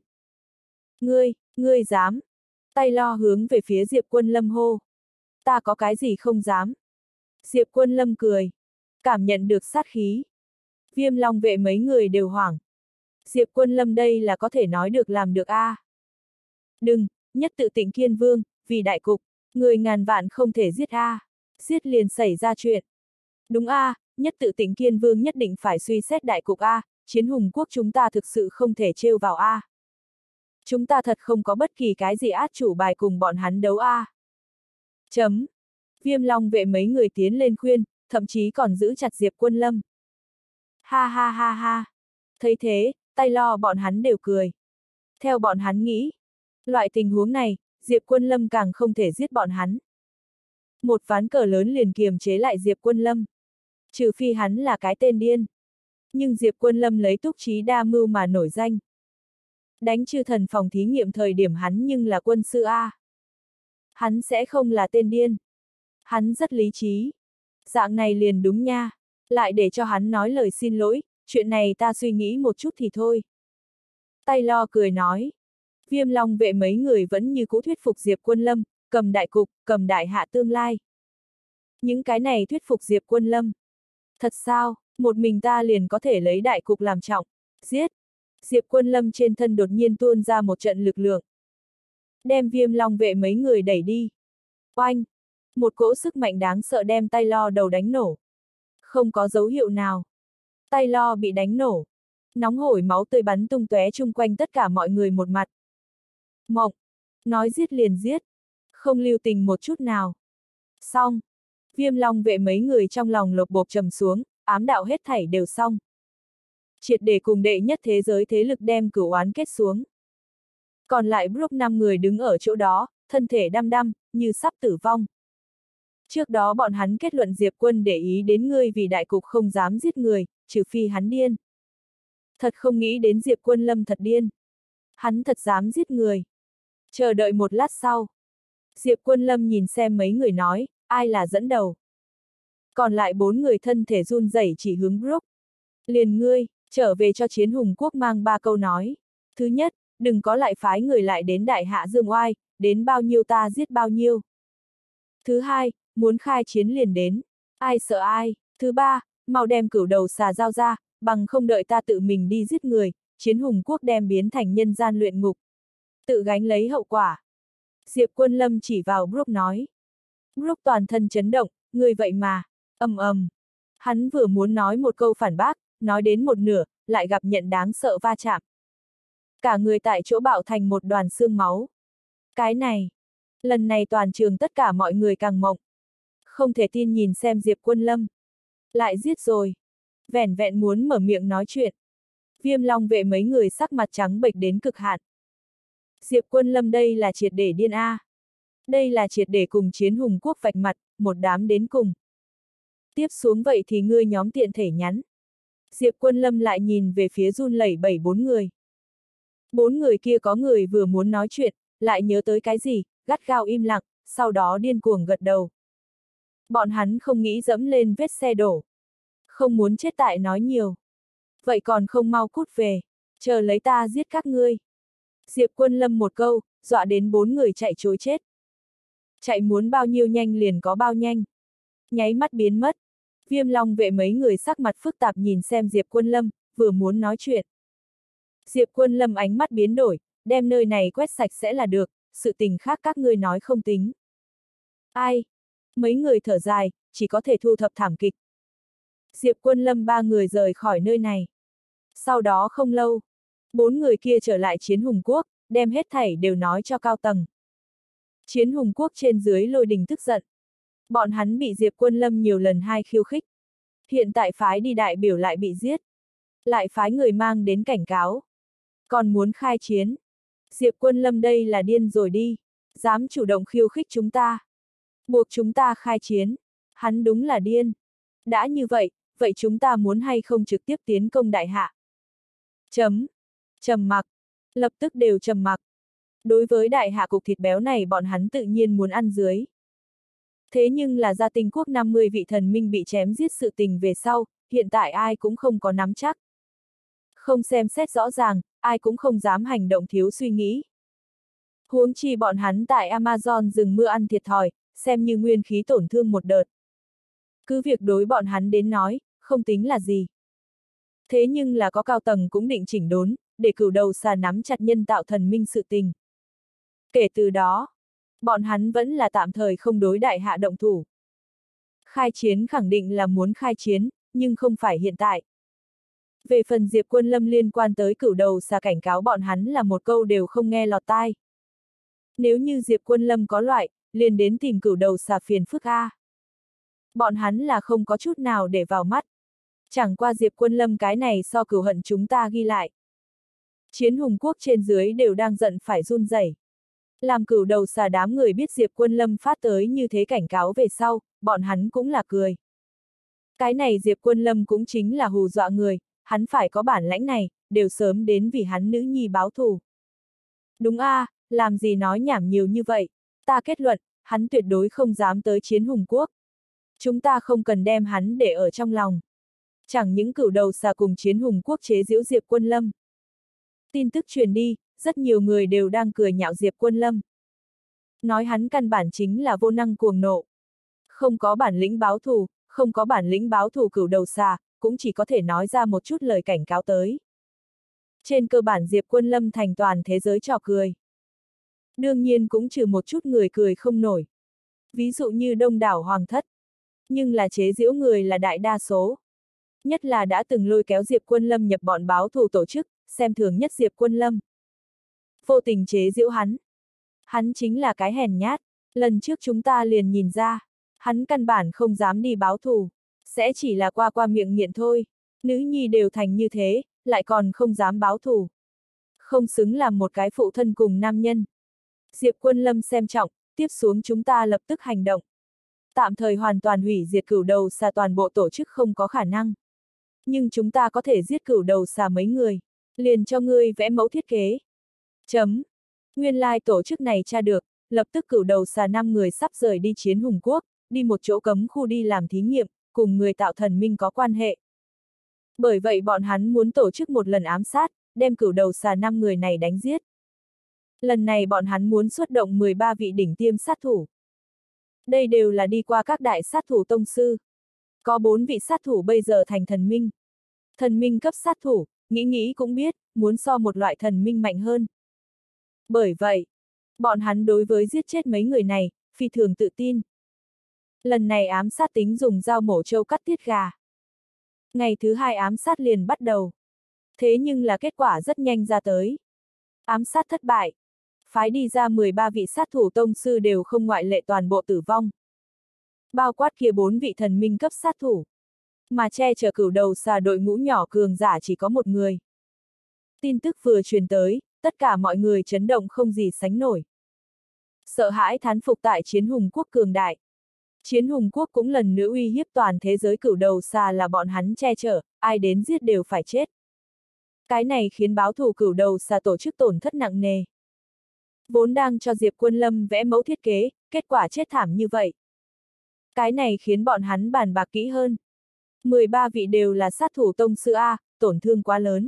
Ngươi dám. Taylor hướng về phía Diệp Quân Lâm hô. Ta có cái gì không dám. Diệp Quân Lâm cười. Cảm nhận được sát khí. Viêm Long Vệ mấy người đều hoảng. Diệp Quân Lâm đây là có thể nói được làm được a. Đừng, Nhất Tự Tịnh Kiên Vương, vì đại cục, người ngàn vạn không thể giết a. Giết liền xảy ra chuyện. Đúng a, Nhất Tự Tịnh Kiên Vương nhất định phải suy xét đại cục a, Chiến Hùng Quốc chúng ta thực sự không thể trêu vào a. Chúng ta thật không có bất kỳ cái gì át chủ bài cùng bọn hắn đấu a. Chấm. Viêm Long Vệ mấy người tiến lên khuyên, thậm chí còn giữ chặt Diệp Quân Lâm. Ha ha ha ha. Thấy thế, Taylor bọn hắn đều cười. Theo bọn hắn nghĩ, loại tình huống này, Diệp Quân Lâm càng không thể giết bọn hắn. Một ván cờ lớn liền kiềm chế lại Diệp Quân Lâm. Trừ phi hắn là cái tên điên. Nhưng Diệp Quân Lâm lấy túc trí đa mưu mà nổi danh. Đánh chư thần phòng thí nghiệm thời điểm hắn nhưng là quân sư A. Hắn sẽ không là tên điên. Hắn rất lý trí. Dạng này liền đúng nha. Lại để cho hắn nói lời xin lỗi, chuyện này ta suy nghĩ một chút thì thôi. Taylor cười nói. Viêm Long Vệ mấy người vẫn như cũ thuyết phục Diệp Quân Lâm, cầm đại cục, cầm đại hạ tương lai. Những cái này thuyết phục Diệp Quân Lâm. Thật sao, một mình ta liền có thể lấy đại cục làm trọng. Giết! Diệp Quân Lâm trên thân đột nhiên tuôn ra một trận lực lượng. Đem Viêm Long Vệ mấy người đẩy đi. Oanh! Một cỗ sức mạnh đáng sợ đem Taylor đầu đánh nổ. Không có dấu hiệu nào. Taylor bị đánh nổ. Nóng hổi máu tươi bắn tung tóe chung quanh tất cả mọi người một mặt. Mộng! Nói giết liền giết. Không lưu tình một chút nào. Xong! Viêm Long Vệ mấy người trong lòng lột bột trầm xuống, ám đạo hết thảy đều xong. Triệt để cùng đệ nhất thế giới thế lực đem cửu oán kết xuống. Còn lại Brooke 5 người đứng ở chỗ đó, thân thể đăm đăm, như sắp tử vong. Trước đó bọn hắn kết luận Diệp Quân để ý đến ngươi vì đại cục không dám giết người, trừ phi hắn điên. Thật không nghĩ đến Diệp Quân Lâm thật điên. Hắn thật dám giết người. Chờ đợi một lát sau. Diệp Quân Lâm nhìn xem mấy người nói, ai là dẫn đầu. Còn lại 4 người thân thể run rẩy chỉ hướng Brooke. Liền ngươi, trở về cho Chiến Hùng Quốc mang 3 câu nói. Thứ nhất, đừng có lại phái người lại đến Đại Hạ Dương Oai, đến bao nhiêu ta giết bao nhiêu. Thứ hai, muốn khai chiến liền đến, ai sợ ai. Thứ ba, mau đem cửu đầu xà giao ra, bằng không đợi ta tự mình đi giết người, Chiến Hùng Quốc đem biến thành nhân gian luyện ngục. Tự gánh lấy hậu quả. Diệp Quân Lâm chỉ vào Brooke nói. Brooke toàn thân chấn động, người vậy mà, ầm ầm. Hắn vừa muốn nói một câu phản bác, nói đến một nửa, lại gặp nhận đáng sợ va chạm. Cả người tại chỗ bạo thành một đoàn xương máu. Cái này, lần này toàn trường tất cả mọi người càng mộng. Không thể tin nhìn xem Diệp Quân Lâm. Lại giết rồi. Vẻn vẹn muốn mở miệng nói chuyện. Viêm Long vệ mấy người sắc mặt trắng bệch đến cực hạn. Diệp Quân Lâm đây là triệt để điên a. Đây là triệt để cùng Chiến Hùng Quốc vạch mặt, một đám đến cùng. Tiếp xuống vậy thì ngươi nhóm tiện thể nhắn. Diệp Quân Lâm lại nhìn về phía run lẩy bẩy 4 người. 4 người kia có người vừa muốn nói chuyện, lại nhớ tới cái gì, gắt gao im lặng, sau đó điên cuồng gật đầu. Bọn hắn không nghĩ dẫm lên vết xe đổ. Không muốn chết tại nói nhiều. Vậy còn không mau cút về, chờ lấy ta giết các ngươi. Diệp Quân Lâm một câu, dọa đến 4 người chạy trối chết. Chạy muốn bao nhiêu nhanh liền có bao nhanh. Nháy mắt biến mất. Viêm Long vệ mấy người sắc mặt phức tạp nhìn xem Diệp Quân Lâm, vừa muốn nói chuyện. Diệp Quân Lâm ánh mắt biến đổi, đem nơi này quét sạch sẽ là được, sự tình khác các ngươi nói không tính. Ai? Mấy người thở dài, chỉ có thể thu thập thảm kịch. Diệp Quân Lâm 3 người rời khỏi nơi này. Sau đó không lâu, 4 người kia trở lại Chiến Hùng Quốc, đem hết thảy đều nói cho cao tầng. Chiến Hùng Quốc trên dưới lôi đình tức giận. Bọn hắn bị Diệp Quân Lâm nhiều lần khiêu khích. Hiện tại phái đi đại biểu lại bị giết. Lại phái người mang đến cảnh cáo. Còn muốn khai chiến. Diệp Quân Lâm đây là điên rồi đi. Dám chủ động khiêu khích chúng ta. Buộc chúng ta khai chiến. Hắn đúng là điên. Đã như vậy, vậy chúng ta muốn hay không trực tiếp tiến công Đại Hạ? Trầm mặc. Lập tức đều trầm mặc. Đối với Đại Hạ cục thịt béo này bọn hắn tự nhiên muốn ăn dưới. Thế nhưng là Gia Tinh Quốc 50 vị thần minh bị chém giết sự tình về sau, hiện tại ai cũng không có nắm chắc. Không xem xét rõ ràng, ai cũng không dám hành động thiếu suy nghĩ. Huống chi bọn hắn tại Amazon rừng mưa ăn thiệt thòi, xem như nguyên khí tổn thương một đợt. Cứ việc đối bọn hắn đến nói, không tính là gì. Thế nhưng là có cao tầng cũng định chỉnh đốn, để cửu đầu xà nắm chặt nhân tạo thần minh sự tình. Kể từ đó, bọn hắn vẫn là tạm thời không đối Đại Hạ động thủ. Khai chiến khẳng định là muốn khai chiến, nhưng không phải hiện tại. Về phần Diệp Quân Lâm liên quan tới cửu đầu xà cảnh cáo bọn hắn là một câu đều không nghe lọt tai. Nếu như Diệp Quân Lâm có loại, liền đến tìm cửu đầu xà phiền phức a. Bọn hắn là không có chút nào để vào mắt. Chẳng qua Diệp Quân Lâm cái này so cửu hận chúng ta ghi lại. Chiến Hùng Quốc trên dưới đều đang giận phải run rẩy. Làm cửu đầu xà đám người biết Diệp Quân Lâm phát tới như thế cảnh cáo về sau, bọn hắn cũng là cười. Cái này Diệp Quân Lâm cũng chính là hù dọa người, hắn phải có bản lãnh này, đều sớm đến vì hắn nữ nhi báo thù. Đúng a, làm gì nói nhảm nhiều như vậy, ta kết luận, hắn tuyệt đối không dám tới Chiến Hùng Quốc. Chúng ta không cần đem hắn để ở trong lòng. Chẳng những cửu đầu xà cùng Chiến Hùng Quốc chế giễu Diệp Quân Lâm. Tin tức truyền đi, rất nhiều người đều đang cười nhạo Diệp Quân Lâm. Nói hắn căn bản chính là vô năng cuồng nộ. Không có bản lĩnh báo thù, không có bản lĩnh báo thù cửu đầu xà, cũng chỉ có thể nói ra một chút lời cảnh cáo tới. Trên cơ bản Diệp Quân Lâm thành toàn thế giới trò cười. Đương nhiên cũng trừ một chút người cười không nổi. Ví dụ như đông đảo hoàng thất. Nhưng là chế giễu người là đại đa số. Nhất là đã từng lôi kéo Diệp Quân Lâm nhập bọn báo thù tổ chức, xem thường nhất Diệp Quân Lâm. Vô tình chế giễu hắn. Hắn chính là cái hèn nhát. Lần trước chúng ta liền nhìn ra. Hắn căn bản không dám đi báo thù. Sẽ chỉ là qua miệng nghiện thôi. Nữ nhi đều thành như thế, lại còn không dám báo thù. Không xứng làm một cái phụ thân cùng nam nhân. Diệp Quân Lâm xem trọng, tiếp xuống chúng ta lập tức hành động. Tạm thời hoàn toàn hủy diệt cửu đầu xà toàn bộ tổ chức không có khả năng. Nhưng chúng ta có thể giết cửu đầu xà mấy người. Liền cho ngươi vẽ mẫu thiết kế. Chấm. Nguyên lai tổ chức này tra được, lập tức cửu đầu xà 5 người sắp rời đi Chiến Hùng Quốc, đi một chỗ cấm khu đi làm thí nghiệm, cùng người tạo thần minh có quan hệ. Bởi vậy bọn hắn muốn tổ chức một lần ám sát, đem cửu đầu xà 5 người này đánh giết. Lần này bọn hắn muốn xuất động 13 vị đỉnh tiêm sát thủ. Đây đều là đi qua các đại sát thủ tông sư. Có 4 vị sát thủ bây giờ thành thần minh. Thần minh cấp sát thủ, nghĩ cũng biết, muốn so một loại thần minh mạnh hơn. Bởi vậy, bọn hắn đối với giết chết mấy người này, phi thường tự tin. Lần này ám sát tính dùng dao mổ trâu cắt tiết gà. Ngày thứ 2 ám sát liền bắt đầu. Thế nhưng là kết quả rất nhanh ra tới. Ám sát thất bại. Phái đi ra 13 vị sát thủ tông sư đều không ngoại lệ toàn bộ tử vong. Bao quát kia 4 vị thần minh cấp sát thủ. Mà che chở cửu đầu xà đội ngũ nhỏ cường giả chỉ có một người. Tin tức vừa truyền tới, tất cả mọi người chấn động không gì sánh nổi. Sợ hãi thán phục tại Chiến Hùng Quốc cường đại. Chiến Hùng Quốc cũng lần nữa uy hiếp toàn thế giới cửu đầu xà là bọn hắn che chở, ai đến giết đều phải chết. Cái này khiến báo thù cửu đầu xà tổ chức tổn thất nặng nề. Vốn đang cho Diệp Quân Lâm vẽ mẫu thiết kế, kết quả chết thảm như vậy. Cái này khiến bọn hắn bàn bạc kỹ hơn. 13 vị đều là sát thủ tông sư A, tổn thương quá lớn.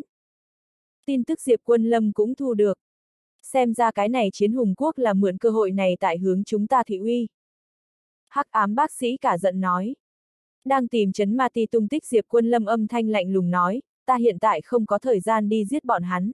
Tin tức Diệp Quân Lâm cũng thu được. Xem ra cái này Chiến Hùng Quốc là mượn cơ hội này tại hướng chúng ta thị uy. Hắc ám bác sĩ cả giận nói. Đang tìm Trấn Ma Ti tung tích Diệp Quân Lâm âm thanh lạnh lùng nói, ta hiện tại không có thời gian đi giết bọn hắn.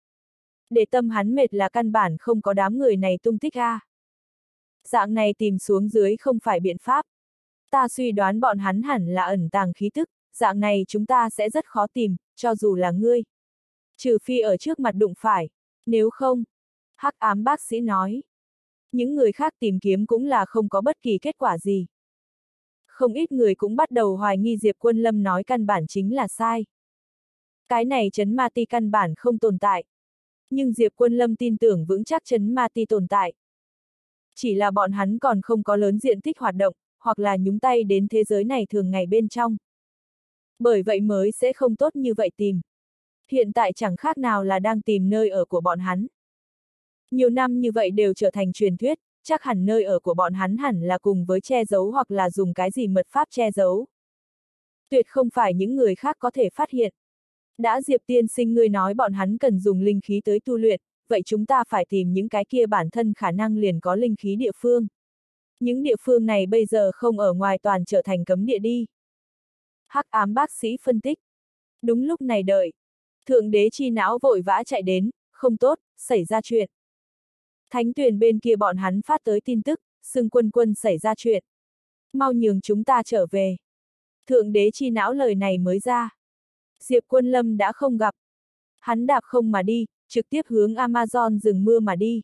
Để tâm hắn mệt là căn bản không có đám người này tung tích a. Dạng này tìm xuống dưới không phải biện pháp. Ta suy đoán bọn hắn hẳn là ẩn tàng khí tức, dạng này chúng ta sẽ rất khó tìm, cho dù là ngươi. Trừ phi ở trước mặt đụng phải, nếu không, hắc ám bác sĩ nói. Những người khác tìm kiếm cũng là không có bất kỳ kết quả gì. Không ít người cũng bắt đầu hoài nghi Diệp Quân Lâm nói căn bản chính là sai. Cái này Trấn Ma Ti căn bản không tồn tại. Nhưng Diệp Quân Lâm tin tưởng vững chắc Trấn Ma Ti tồn tại. Chỉ là bọn hắn còn không có lớn diện tích hoạt động, hoặc là nhúng tay đến thế giới này thường ngày bên trong. Bởi vậy mới sẽ không tốt như vậy tìm. Hiện tại chẳng khác nào là đang tìm nơi ở của bọn hắn. Nhiều năm như vậy đều trở thành truyền thuyết, chắc hẳn nơi ở của bọn hắn hẳn là cùng với che giấu hoặc là dùng cái gì mật pháp che giấu. Tuyệt không phải những người khác có thể phát hiện. Đã Diệp tiên sinh ngươi nói bọn hắn cần dùng linh khí tới tu luyện, vậy chúng ta phải tìm những cái kia bản thân khả năng liền có linh khí địa phương. Những địa phương này bây giờ không ở ngoài toàn trở thành cấm địa đi. Hắc ám bác sĩ phân tích. Đúng lúc này đợi. Thượng đế chi não vội vã chạy đến, không tốt, xảy ra chuyện. Thánh Tuyền bên kia bọn hắn phát tới tin tức, xưng Quân xảy ra chuyện. Mau nhường chúng ta trở về. Thượng đế chi não lời này mới ra. Diệp Quân Lâm đã không gặp. Hắn đạp không mà đi, trực tiếp hướng Amazon rừng mưa mà đi.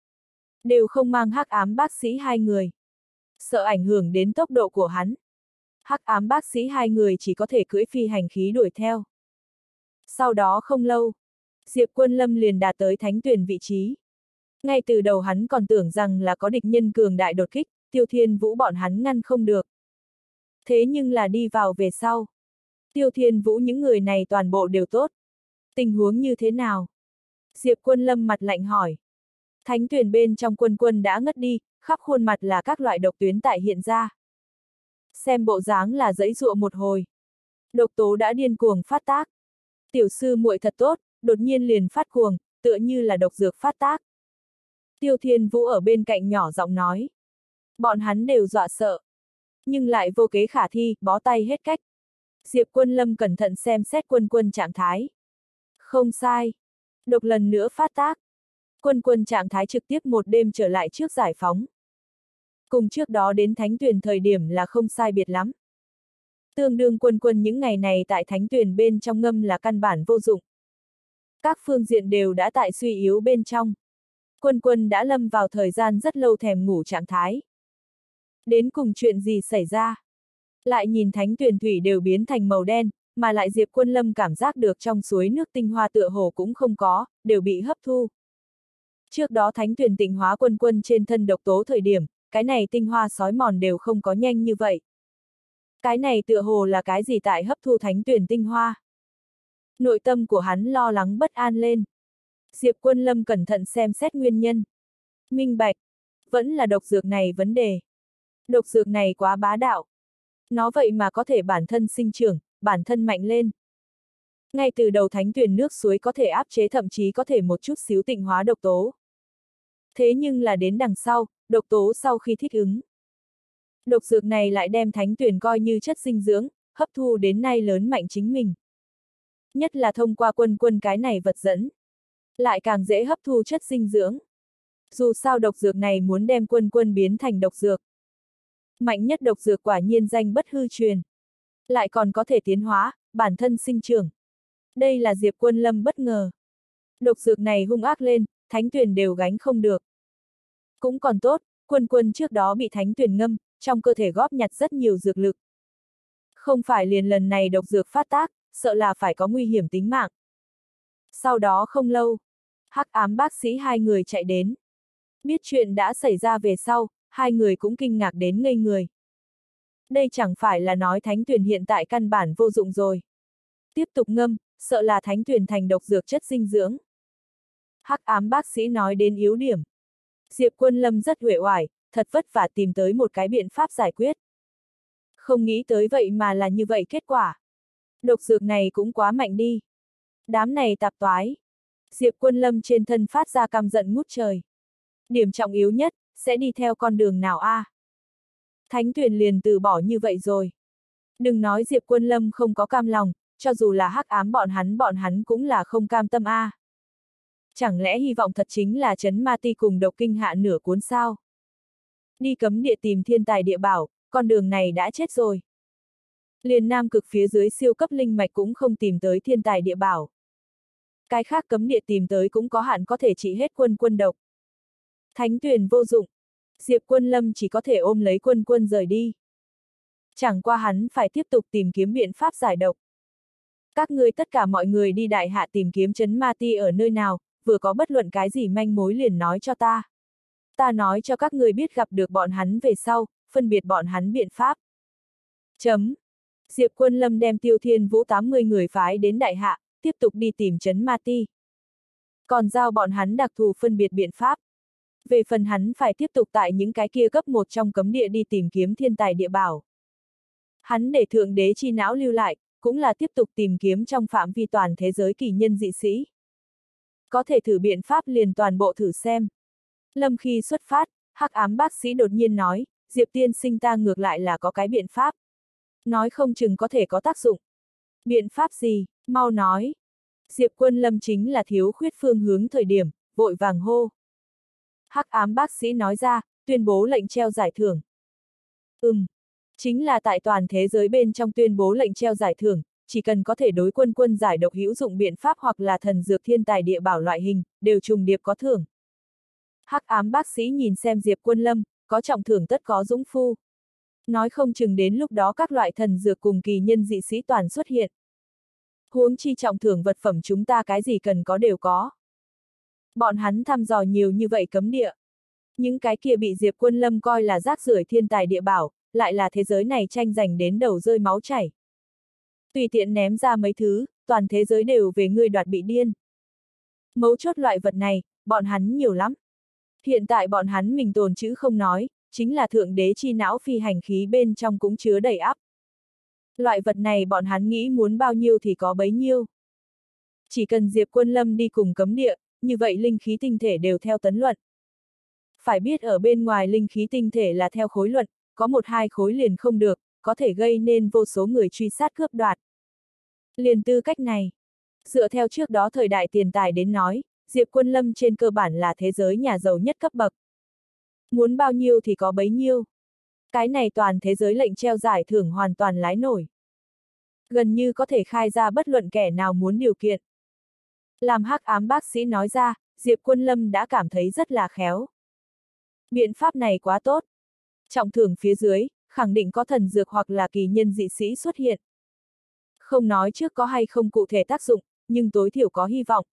Đều không mang hắc ám bác sĩ 2 người. Sợ ảnh hưởng đến tốc độ của hắn. Hắc ám bác sĩ 2 người chỉ có thể cưỡi phi hành khí đuổi theo. Sau đó không lâu, Diệp Quân Lâm liền đạt tới Thánh Tuyền vị trí. Ngay từ đầu hắn còn tưởng rằng là có địch nhân cường đại đột kích, Tiêu Thiên Vũ bọn hắn ngăn không được. Thế nhưng là đi vào về sau. Tiêu Thiên Vũ những người này toàn bộ đều tốt. Tình huống như thế nào? Diệp Quân Lâm mặt lạnh hỏi. Thánh Tuyền bên trong Quân đã ngất đi, khắp khuôn mặt là các loại độc tuyến tại hiện ra. Xem bộ dáng là giãy giụa một hồi. Độc tố đã điên cuồng phát tác. Tiểu sư muội thật tốt, đột nhiên liền phát cuồng, tựa như là độc dược phát tác. Tiêu Thiên Vũ ở bên cạnh nhỏ giọng nói. Bọn hắn đều dọa sợ. Nhưng lại vô kế khả thi, bó tay hết cách. Diệp Quân Lâm cẩn thận xem xét Quân trạng thái. Không sai. Độc lần nữa phát tác. Quân trạng thái trực tiếp một đêm trở lại trước giải phóng. Cùng trước đó đến Thánh Tuyền thời điểm là không sai biệt lắm. Tương đương Quân những ngày này tại Thánh Tuyền bên trong ngâm là căn bản vô dụng. Các phương diện đều đã tại suy yếu bên trong. Quân đã lâm vào thời gian rất lâu thèm ngủ trạng thái. Đến cùng chuyện gì xảy ra? Lại nhìn Thánh Tuyền thủy đều biến thành màu đen, mà lại Diệp Quân Lâm cảm giác được trong suối nước tinh hoa tựa hồ cũng không có, đều bị hấp thu. Trước đó Thánh Tuyền tịnh hóa Quân trên thân độc tố thời điểm, cái này tinh hoa sói mòn đều không có nhanh như vậy. Cái này tựa hồ là cái gì tại hấp thu thánh tuyển tinh hoa. Nội tâm của hắn lo lắng bất an lên. Diệp Quân Lâm cẩn thận xem xét nguyên nhân. Minh bạch, vẫn là độc dược này vấn đề. Độc dược này quá bá đạo. Nó vậy mà có thể bản thân sinh trưởng, bản thân mạnh lên. Ngay từ đầu thánh tuyển nước suối có thể áp chế thậm chí có thể một chút xíu tịnh hóa độc tố. Thế nhưng là đến đằng sau, độc tố sau khi thích ứng. Độc dược này lại đem thánh tuyển coi như chất dinh dưỡng, hấp thu đến nay lớn mạnh chính mình. Nhất là thông qua quân quân cái này vật dẫn. Lại càng dễ hấp thu chất dinh dưỡng. Dù sao độc dược này muốn đem quân quân biến thành độc dược. Mạnh nhất độc dược quả nhiên danh bất hư truyền. Lại còn có thể tiến hóa, bản thân sinh trưởng. Đây là Diệp Quân Lâm bất ngờ. Độc dược này hung ác lên, thánh tuyển đều gánh không được. Cũng còn tốt, quân quân trước đó bị thánh tuyển ngâm, trong cơ thể góp nhặt rất nhiều dược lực. Không phải liền lần này độc dược phát tác, sợ là phải có nguy hiểm tính mạng. Sau đó không lâu, hắc ám bác sĩ hai người chạy đến. Biết chuyện đã xảy ra về sau, hai người cũng kinh ngạc đến ngây người. Đây chẳng phải là nói thánh tuyển hiện tại căn bản vô dụng rồi. Tiếp tục ngâm, sợ là thánh tuyển thành độc dược chất dinh dưỡng. Hắc ám bác sĩ nói đến yếu điểm. Diệp Quân Lâm rất uể oải, thật vất vả tìm tới một cái biện pháp giải quyết. Không nghĩ tới vậy mà là như vậy kết quả. Độc dược này cũng quá mạnh đi. Đám này tạp toái. Diệp Quân Lâm trên thân phát ra căm giận ngút trời. Điểm trọng yếu nhất, sẽ đi theo con đường nào a? Thánh tuyển liền từ bỏ như vậy rồi. Đừng nói Diệp Quân Lâm không có cam lòng, cho dù là hắc ám bọn hắn cũng là không cam tâm a. Chẳng lẽ hy vọng thật chính là Trấn Ma Ti cùng Độc Kinh hạ nửa cuốn sao? Đi cấm địa tìm thiên tài địa bảo, con đường này đã chết rồi. Liền Nam Cực phía dưới siêu cấp linh mạch cũng không tìm tới thiên tài địa bảo. Cái khác cấm địa tìm tới cũng có hạn có thể trị hết quân quân độc. Thánh tuyển vô dụng. Diệp Quân Lâm chỉ có thể ôm lấy quân quân rời đi. Chẳng qua hắn phải tiếp tục tìm kiếm biện pháp giải độc. Các ngươi tất cả mọi người đi đại hạ tìm kiếm Trấn Ma Ti ở nơi nào, vừa có bất luận cái gì manh mối liền nói cho ta. Ta nói cho các ngươi biết gặp được bọn hắn về sau, phân biệt bọn hắn biện pháp. Chấm. Diệp Quân Lâm đem Tiêu Thiên Vũ 80 người phái đến đại hạ, tiếp tục đi tìm Trấn Ma Ti. Còn giao bọn hắn đặc thù phân biệt biện pháp. Về phần hắn phải tiếp tục tại những cái kia cấp 1 trong cấm địa đi tìm kiếm thiên tài địa bảo. Hắn để thượng đế chi não lưu lại, cũng là tiếp tục tìm kiếm trong phạm vi toàn thế giới kỳ nhân dị sĩ. Có thể thử biện pháp liền toàn bộ thử xem. Lâm khi xuất phát, hắc ám bác sĩ đột nhiên nói, Diệp tiên sinh ta ngược lại là có cái biện pháp. Nói không chừng có thể có tác dụng. Biện pháp gì, mau nói. Diệp Quân Lâm chính là thiếu khuyết phương hướng thời điểm, vội vàng hô. Hắc ám bác sĩ nói ra, tuyên bố lệnh treo giải thưởng. Chính là tại toàn thế giới bên trong tuyên bố lệnh treo giải thưởng, chỉ cần có thể đối quân quân giải độc hữu dụng biện pháp hoặc là thần dược thiên tài địa bảo loại hình, đều trùng điệp có thưởng. Hắc ám bác sĩ nhìn xem Diệp Quân Lâm, có trọng thưởng tất có dũng phu. Nói không chừng đến lúc đó các loại thần dược cùng kỳ nhân dị sĩ toàn xuất hiện. Huống chi trọng thưởng vật phẩm chúng ta cái gì cần có đều có. Bọn hắn thăm dò nhiều như vậy cấm địa. Những cái kia bị Diệp Quân Lâm coi là rác rưởi thiên tài địa bảo, lại là thế giới này tranh giành đến đầu rơi máu chảy. Tùy tiện ném ra mấy thứ, toàn thế giới đều về ngươi đoạt bị điên. Mấu chốt loại vật này, bọn hắn nhiều lắm. Hiện tại bọn hắn mình tồn chữ không nói, chính là thượng đế chi não phi hành khí bên trong cũng chứa đầy ắp. Loại vật này bọn hắn nghĩ muốn bao nhiêu thì có bấy nhiêu. Chỉ cần Diệp Quân Lâm đi cùng cấm địa, như vậy linh khí tinh thể đều theo tấn luận. Phải biết ở bên ngoài linh khí tinh thể là theo khối luận, có 1-2 khối liền không được, có thể gây nên vô số người truy sát cướp đoạt. Liền tư cách này, dựa theo trước đó thời đại tiền tài đến nói, Diệp Quân Lâm trên cơ bản là thế giới nhà giàu nhất cấp bậc. Muốn bao nhiêu thì có bấy nhiêu. Cái này toàn thế giới lệnh treo giải thưởng hoàn toàn lái nổi. Gần như có thể khai ra bất luận kẻ nào muốn điều kiện. Làm hắc ám bác sĩ nói ra, Diệp Quân Lâm đã cảm thấy rất là khéo. Biện pháp này quá tốt. Trọng thưởng phía dưới, khẳng định có thần dược hoặc là kỳ nhân dị sĩ xuất hiện. Không nói trước có hay không cụ thể tác dụng, nhưng tối thiểu có hy vọng.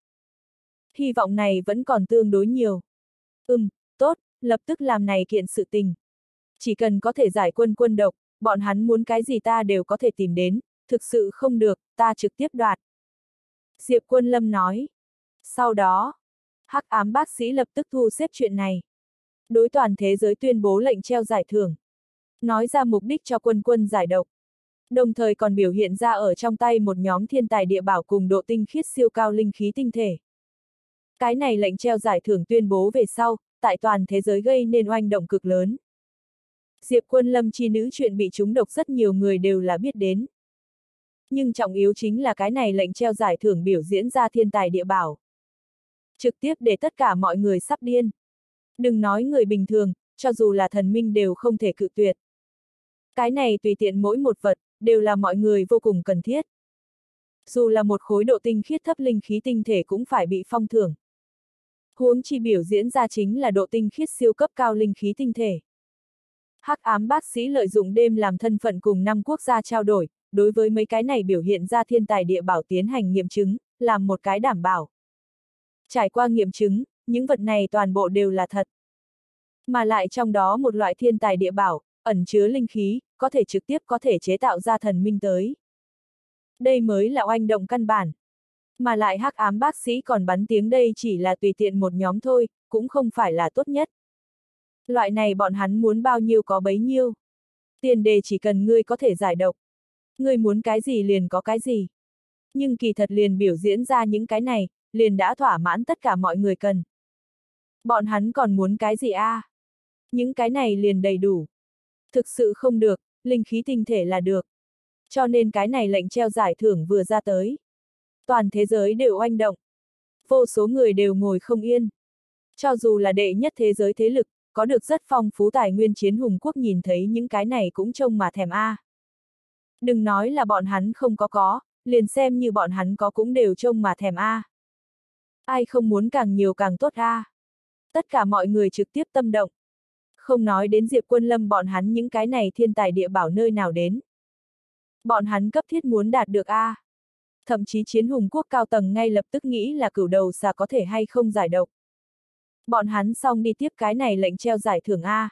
Hy vọng này vẫn còn tương đối nhiều. Tốt, lập tức làm này kiện sự tình. Chỉ cần có thể giải quân độc, bọn hắn muốn cái gì ta đều có thể tìm đến, thực sự không được, ta trực tiếp đoạt. Diệp Quân Lâm nói. Sau đó, hắc ám bác sĩ lập tức thu xếp chuyện này. Đối toàn thế giới tuyên bố lệnh treo giải thưởng. Nói ra mục đích cho quân giải độc. Đồng thời còn biểu hiện ra ở trong tay một nhóm thiên tài địa bảo cùng độ tinh khiết siêu cao linh khí tinh thể. Cái này lệnh treo giải thưởng tuyên bố về sau, tại toàn thế giới gây nên oanh động cực lớn. Diệp Quân Lâm chi nữ chuyện bị trúng độc rất nhiều người đều là biết đến. Nhưng trọng yếu chính là cái này lệnh treo giải thưởng biểu diễn ra thiên tài địa bảo. Trực tiếp để tất cả mọi người sắp điên. Đừng nói người bình thường, cho dù là thần minh đều không thể cự tuyệt. Cái này tùy tiện mỗi một vật, đều là mọi người vô cùng cần thiết. Dù là một khối độ tinh khiết thấp linh khí tinh thể cũng phải bị phong thưởng. Huống chi biểu diễn ra chính là độ tinh khiết siêu cấp cao linh khí tinh thể. Hắc ám bác sĩ lợi dụng đêm làm thân phận cùng 5 quốc gia trao đổi, đối với mấy cái này biểu hiện ra thiên tài địa bảo tiến hành nghiệm chứng, làm một cái đảm bảo. Trải qua nghiệm chứng, những vật này toàn bộ đều là thật. Mà lại trong đó một loại thiên tài địa bảo, ẩn chứa linh khí, có thể trực tiếp có thể chế tạo ra thần minh tới. Đây mới là oanh động căn bản. Mà lại hắc ám bác sĩ còn bắn tiếng đây chỉ là tùy tiện một nhóm thôi, cũng không phải là tốt nhất. Loại này bọn hắn muốn bao nhiêu có bấy nhiêu. Tiền đề chỉ cần ngươi có thể giải độc. Ngươi muốn cái gì liền có cái gì. Nhưng kỳ thật liền biểu diễn ra những cái này, liền đã thỏa mãn tất cả mọi người cần. Bọn hắn còn muốn cái gì a? Những cái này liền đầy đủ. Thực sự không được, linh khí tinh thể là được. Cho nên cái này lệnh treo giải thưởng vừa ra tới. Toàn thế giới đều oanh động. Vô số người đều ngồi không yên. Cho dù là đệ nhất thế giới thế lực, có được rất phong phú tài nguyên chiến hùng quốc nhìn thấy những cái này cũng trông mà thèm a. Đừng nói là bọn hắn không có, liền xem như bọn hắn có cũng đều trông mà thèm a. Ai không muốn càng nhiều càng tốt a. Tất cả mọi người trực tiếp tâm động. Không nói đến Diệp Quân Lâm bọn hắn những cái này thiên tài địa bảo nơi nào đến. Bọn hắn cấp thiết muốn đạt được a. Thậm chí chiến hùng quốc cao tầng ngay lập tức nghĩ là cửu đầu xà có thể hay không giải độc. Bọn hắn xong đi tiếp cái này lệnh treo giải thưởng a.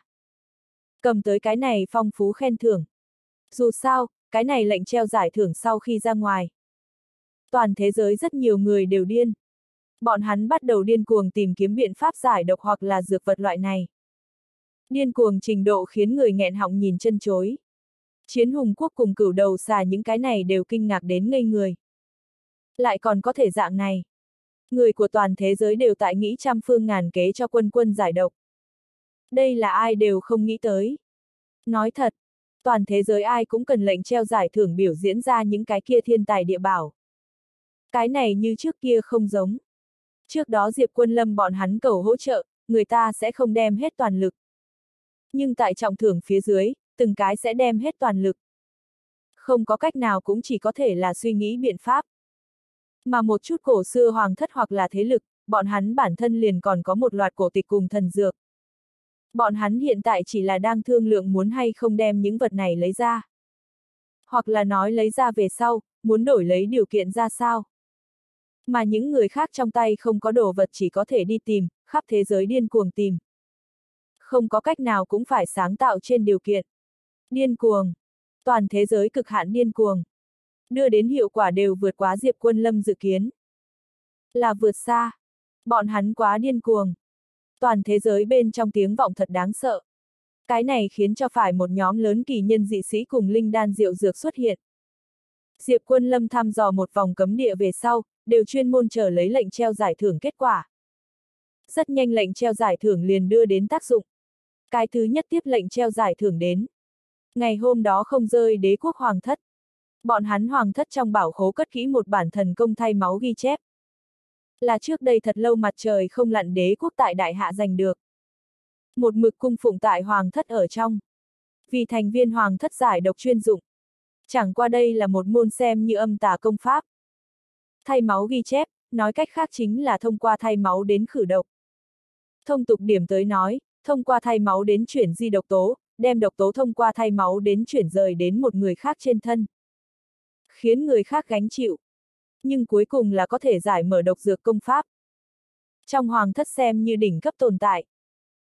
Cầm tới cái này phong phú khen thưởng. Dù sao, cái này lệnh treo giải thưởng sau khi ra ngoài. Toàn thế giới rất nhiều người đều điên. Bọn hắn bắt đầu điên cuồng tìm kiếm biện pháp giải độc hoặc là dược vật loại này. Điên cuồng trình độ khiến người nghẹn họng nhìn chân chối. Chiến hùng quốc cùng cửu đầu xà những cái này đều kinh ngạc đến ngây người. Lại còn có thể dạng này. Người của toàn thế giới đều tại nghĩ trăm phương ngàn kế cho quân giải độc. Đây là ai đều không nghĩ tới. Nói thật, toàn thế giới ai cũng cần lệnh treo giải thưởng biểu diễn ra những cái kia thiên tài địa bảo. Cái này như trước kia không giống. Trước đó Diệp Quân Lâm bọn hắn cầu hỗ trợ, người ta sẽ không đem hết toàn lực. Nhưng tại trọng thưởng phía dưới, từng cái sẽ đem hết toàn lực. Không có cách nào cũng chỉ có thể là suy nghĩ biện pháp. Mà một chút cổ xưa hoàng thất hoặc là thế lực, bọn hắn bản thân liền còn có một loạt cổ tịch cùng thần dược. Bọn hắn hiện tại chỉ là đang thương lượng muốn hay không đem những vật này lấy ra. Hoặc là nói lấy ra về sau, muốn đổi lấy điều kiện ra sao. Mà những người khác trong tay không có đồ vật chỉ có thể đi tìm, khắp thế giới điên cuồng tìm. Không có cách nào cũng phải sáng tạo trên điều kiện. Điên cuồng. Toàn thế giới cực hạn điên cuồng. Đưa đến hiệu quả đều vượt quá Diệp Quân Lâm dự kiến. Là vượt xa. Bọn hắn quá điên cuồng. Toàn thế giới bên trong tiếng vọng thật đáng sợ. Cái này khiến cho phải một nhóm lớn kỳ nhân dị sĩ cùng linh đan diệu dược xuất hiện. Diệp Quân Lâm thăm dò một vòng cấm địa về sau, đều chuyên môn chờ lấy lệnh treo giải thưởng kết quả. Rất nhanh lệnh treo giải thưởng liền đưa đến tác dụng. Cái thứ nhất tiếp lệnh treo giải thưởng đến. Ngày hôm đó không rơi đế quốc hoàng thất. Bọn hắn hoàng thất trong bảo khố cất kỹ một bản thần công thay máu ghi chép. Là trước đây thật lâu mặt trời không lặn đế quốc tại đại hạ giành được. Một mực cung phụng tại hoàng thất ở trong. Vì thành viên hoàng thất giải độc chuyên dụng. Chẳng qua đây là một môn xem như âm tà công pháp. Thay máu ghi chép, nói cách khác chính là thông qua thay máu đến khử độc. Thông tục điểm tới nói, thông qua thay máu đến chuyển di độc tố, đem độc tố thông qua thay máu đến chuyển rời đến một người khác trên thân. Khiến người khác gánh chịu. Nhưng cuối cùng là có thể giải mở độc dược công pháp. Trong hoàng thất xem như đỉnh cấp tồn tại.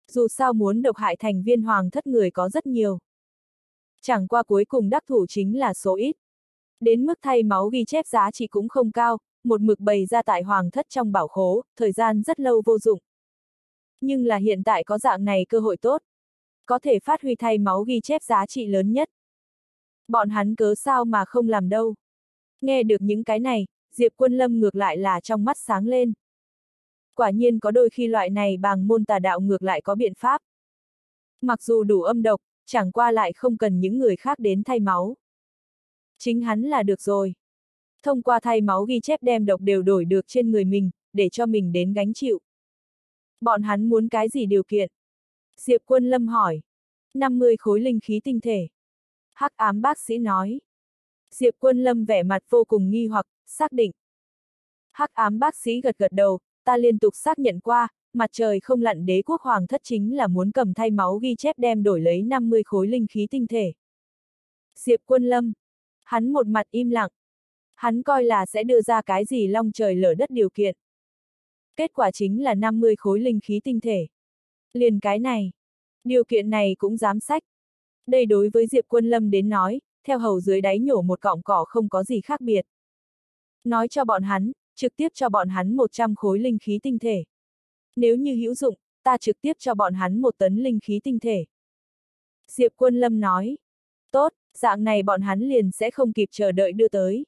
Dù sao muốn độc hại thành viên hoàng thất người có rất nhiều. Chẳng qua cuối cùng đắc thủ chính là số ít. Đến mức thay máu ghi chép giá trị cũng không cao, một mực bày ra tại hoàng thất trong bảo khố, thời gian rất lâu vô dụng. Nhưng là hiện tại có dạng này cơ hội tốt. Có thể phát huy thay máu ghi chép giá trị lớn nhất. Bọn hắn cớ sao mà không làm đâu. Nghe được những cái này, Diệp Quân Lâm ngược lại là trong mắt sáng lên. Quả nhiên có đôi khi loại này bàng môn tà đạo ngược lại có biện pháp. Mặc dù đủ âm độc, chẳng qua lại không cần những người khác đến thay máu. Chính hắn là được rồi. Thông qua thay máu ghi chép đem độc đều đổi được trên người mình, để cho mình đến gánh chịu. Bọn hắn muốn cái gì điều kiện? Diệp Quân Lâm hỏi. 50 khối linh khí tinh thể. Hắc ám bác sĩ nói. Diệp Quân Lâm vẻ mặt vô cùng nghi hoặc, xác định. Hắc ám bác sĩ gật gật đầu, ta liên tục xác nhận qua, mặt trời không lặn đế quốc hoàng thất chính là muốn cầm thay máu ghi chép đem đổi lấy 50 khối linh khí tinh thể. Diệp Quân Lâm. Hắn một mặt im lặng. Hắn coi là sẽ đưa ra cái gì long trời lở đất điều kiện. Kết quả chính là 50 khối linh khí tinh thể. Liền cái này. Điều kiện này cũng dám sách. Đây đối với Diệp Quân Lâm đến nói, theo hầu dưới đáy nhổ một cọng cỏ không có gì khác biệt. Nói cho bọn hắn, trực tiếp cho bọn hắn 100 khối linh khí tinh thể. Nếu như hữu dụng, ta trực tiếp cho bọn hắn 1 tấn linh khí tinh thể. Diệp Quân Lâm nói. Tốt, dạng này bọn hắn liền sẽ không kịp chờ đợi đưa tới.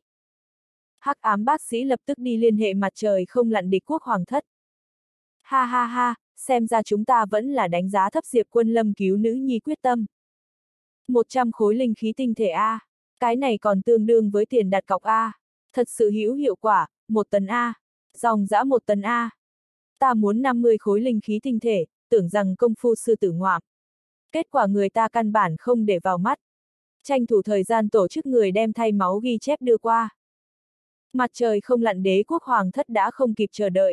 Hắc ám bác sĩ lập tức đi liên hệ mặt trời không lặn địch quốc hoàng thất. Ha ha ha, xem ra chúng ta vẫn là đánh giá thấp Diệp Quân Lâm cứu nữ nhi quyết tâm. 100 khối linh khí tinh thể A. Cái này còn tương đương với tiền đặt cọc A. Thật sự hữu hiệu quả, 1 tấn A. Dòng dã 1 tấn A. Ta muốn 50 khối linh khí tinh thể, tưởng rằng công phu sư tử ngoạm. Kết quả người ta căn bản không để vào mắt. Tranh thủ thời gian tổ chức người đem thay máu ghi chép đưa qua. Mặt trời không lặn đế quốc hoàng thất đã không kịp chờ đợi.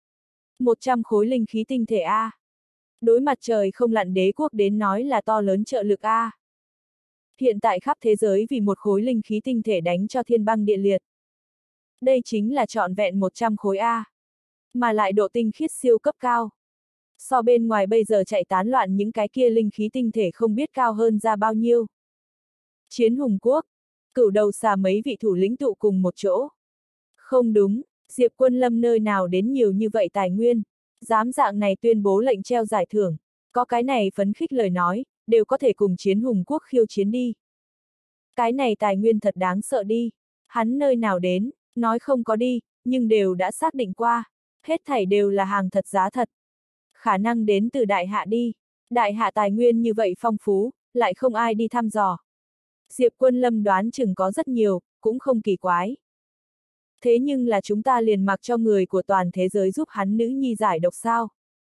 100 khối linh khí tinh thể A. Đối mặt trời không lặn đế quốc đến nói là to lớn trợ lực A. Hiện tại khắp thế giới vì 1 khối linh khí tinh thể đánh cho thiên băng địa liệt. Đây chính là trọn vẹn 100 khối A. Mà lại độ tinh khiết siêu cấp cao. So bên ngoài bây giờ chạy tán loạn những cái kia linh khí tinh thể không biết cao hơn ra bao nhiêu. Chiến hùng quốc. Cửu đầu xà mấy vị thủ lĩnh tụ cùng một chỗ. Không đúng, Diệp Quân Lâm nơi nào đến nhiều như vậy tài nguyên. Dám dạng này tuyên bố lệnh treo giải thưởng. Có cái này phấn khích lời nói, đều có thể cùng chiến hùng quốc khiêu chiến đi. Cái này tài nguyên thật đáng sợ đi. Hắn nơi nào đến, nói không có đi, nhưng đều đã xác định qua. Hết thảy đều là hàng thật giá thật. Khả năng đến từ đại hạ đi. Đại hạ tài nguyên như vậy phong phú, lại không ai đi thăm dò. Diệp Quân Lâm đoán chừng có rất nhiều, cũng không kỳ quái. Thế nhưng là chúng ta liền mặc cho người của toàn thế giới giúp hắn nữ nhi giải độc sao?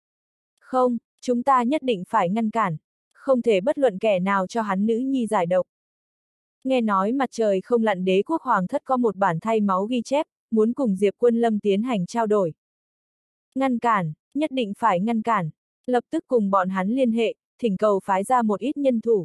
Không, chúng ta nhất định phải ngăn cản. Không thể bất luận kẻ nào cho hắn nữ nhi giải độc. Nghe nói mặt trời không lặn đế quốc hoàng thất có một bản thay máu ghi chép, muốn cùng Diệp Quân Lâm tiến hành trao đổi. Ngăn cản, nhất định phải ngăn cản. Lập tức cùng bọn hắn liên hệ, thỉnh cầu phái ra một ít nhân thủ.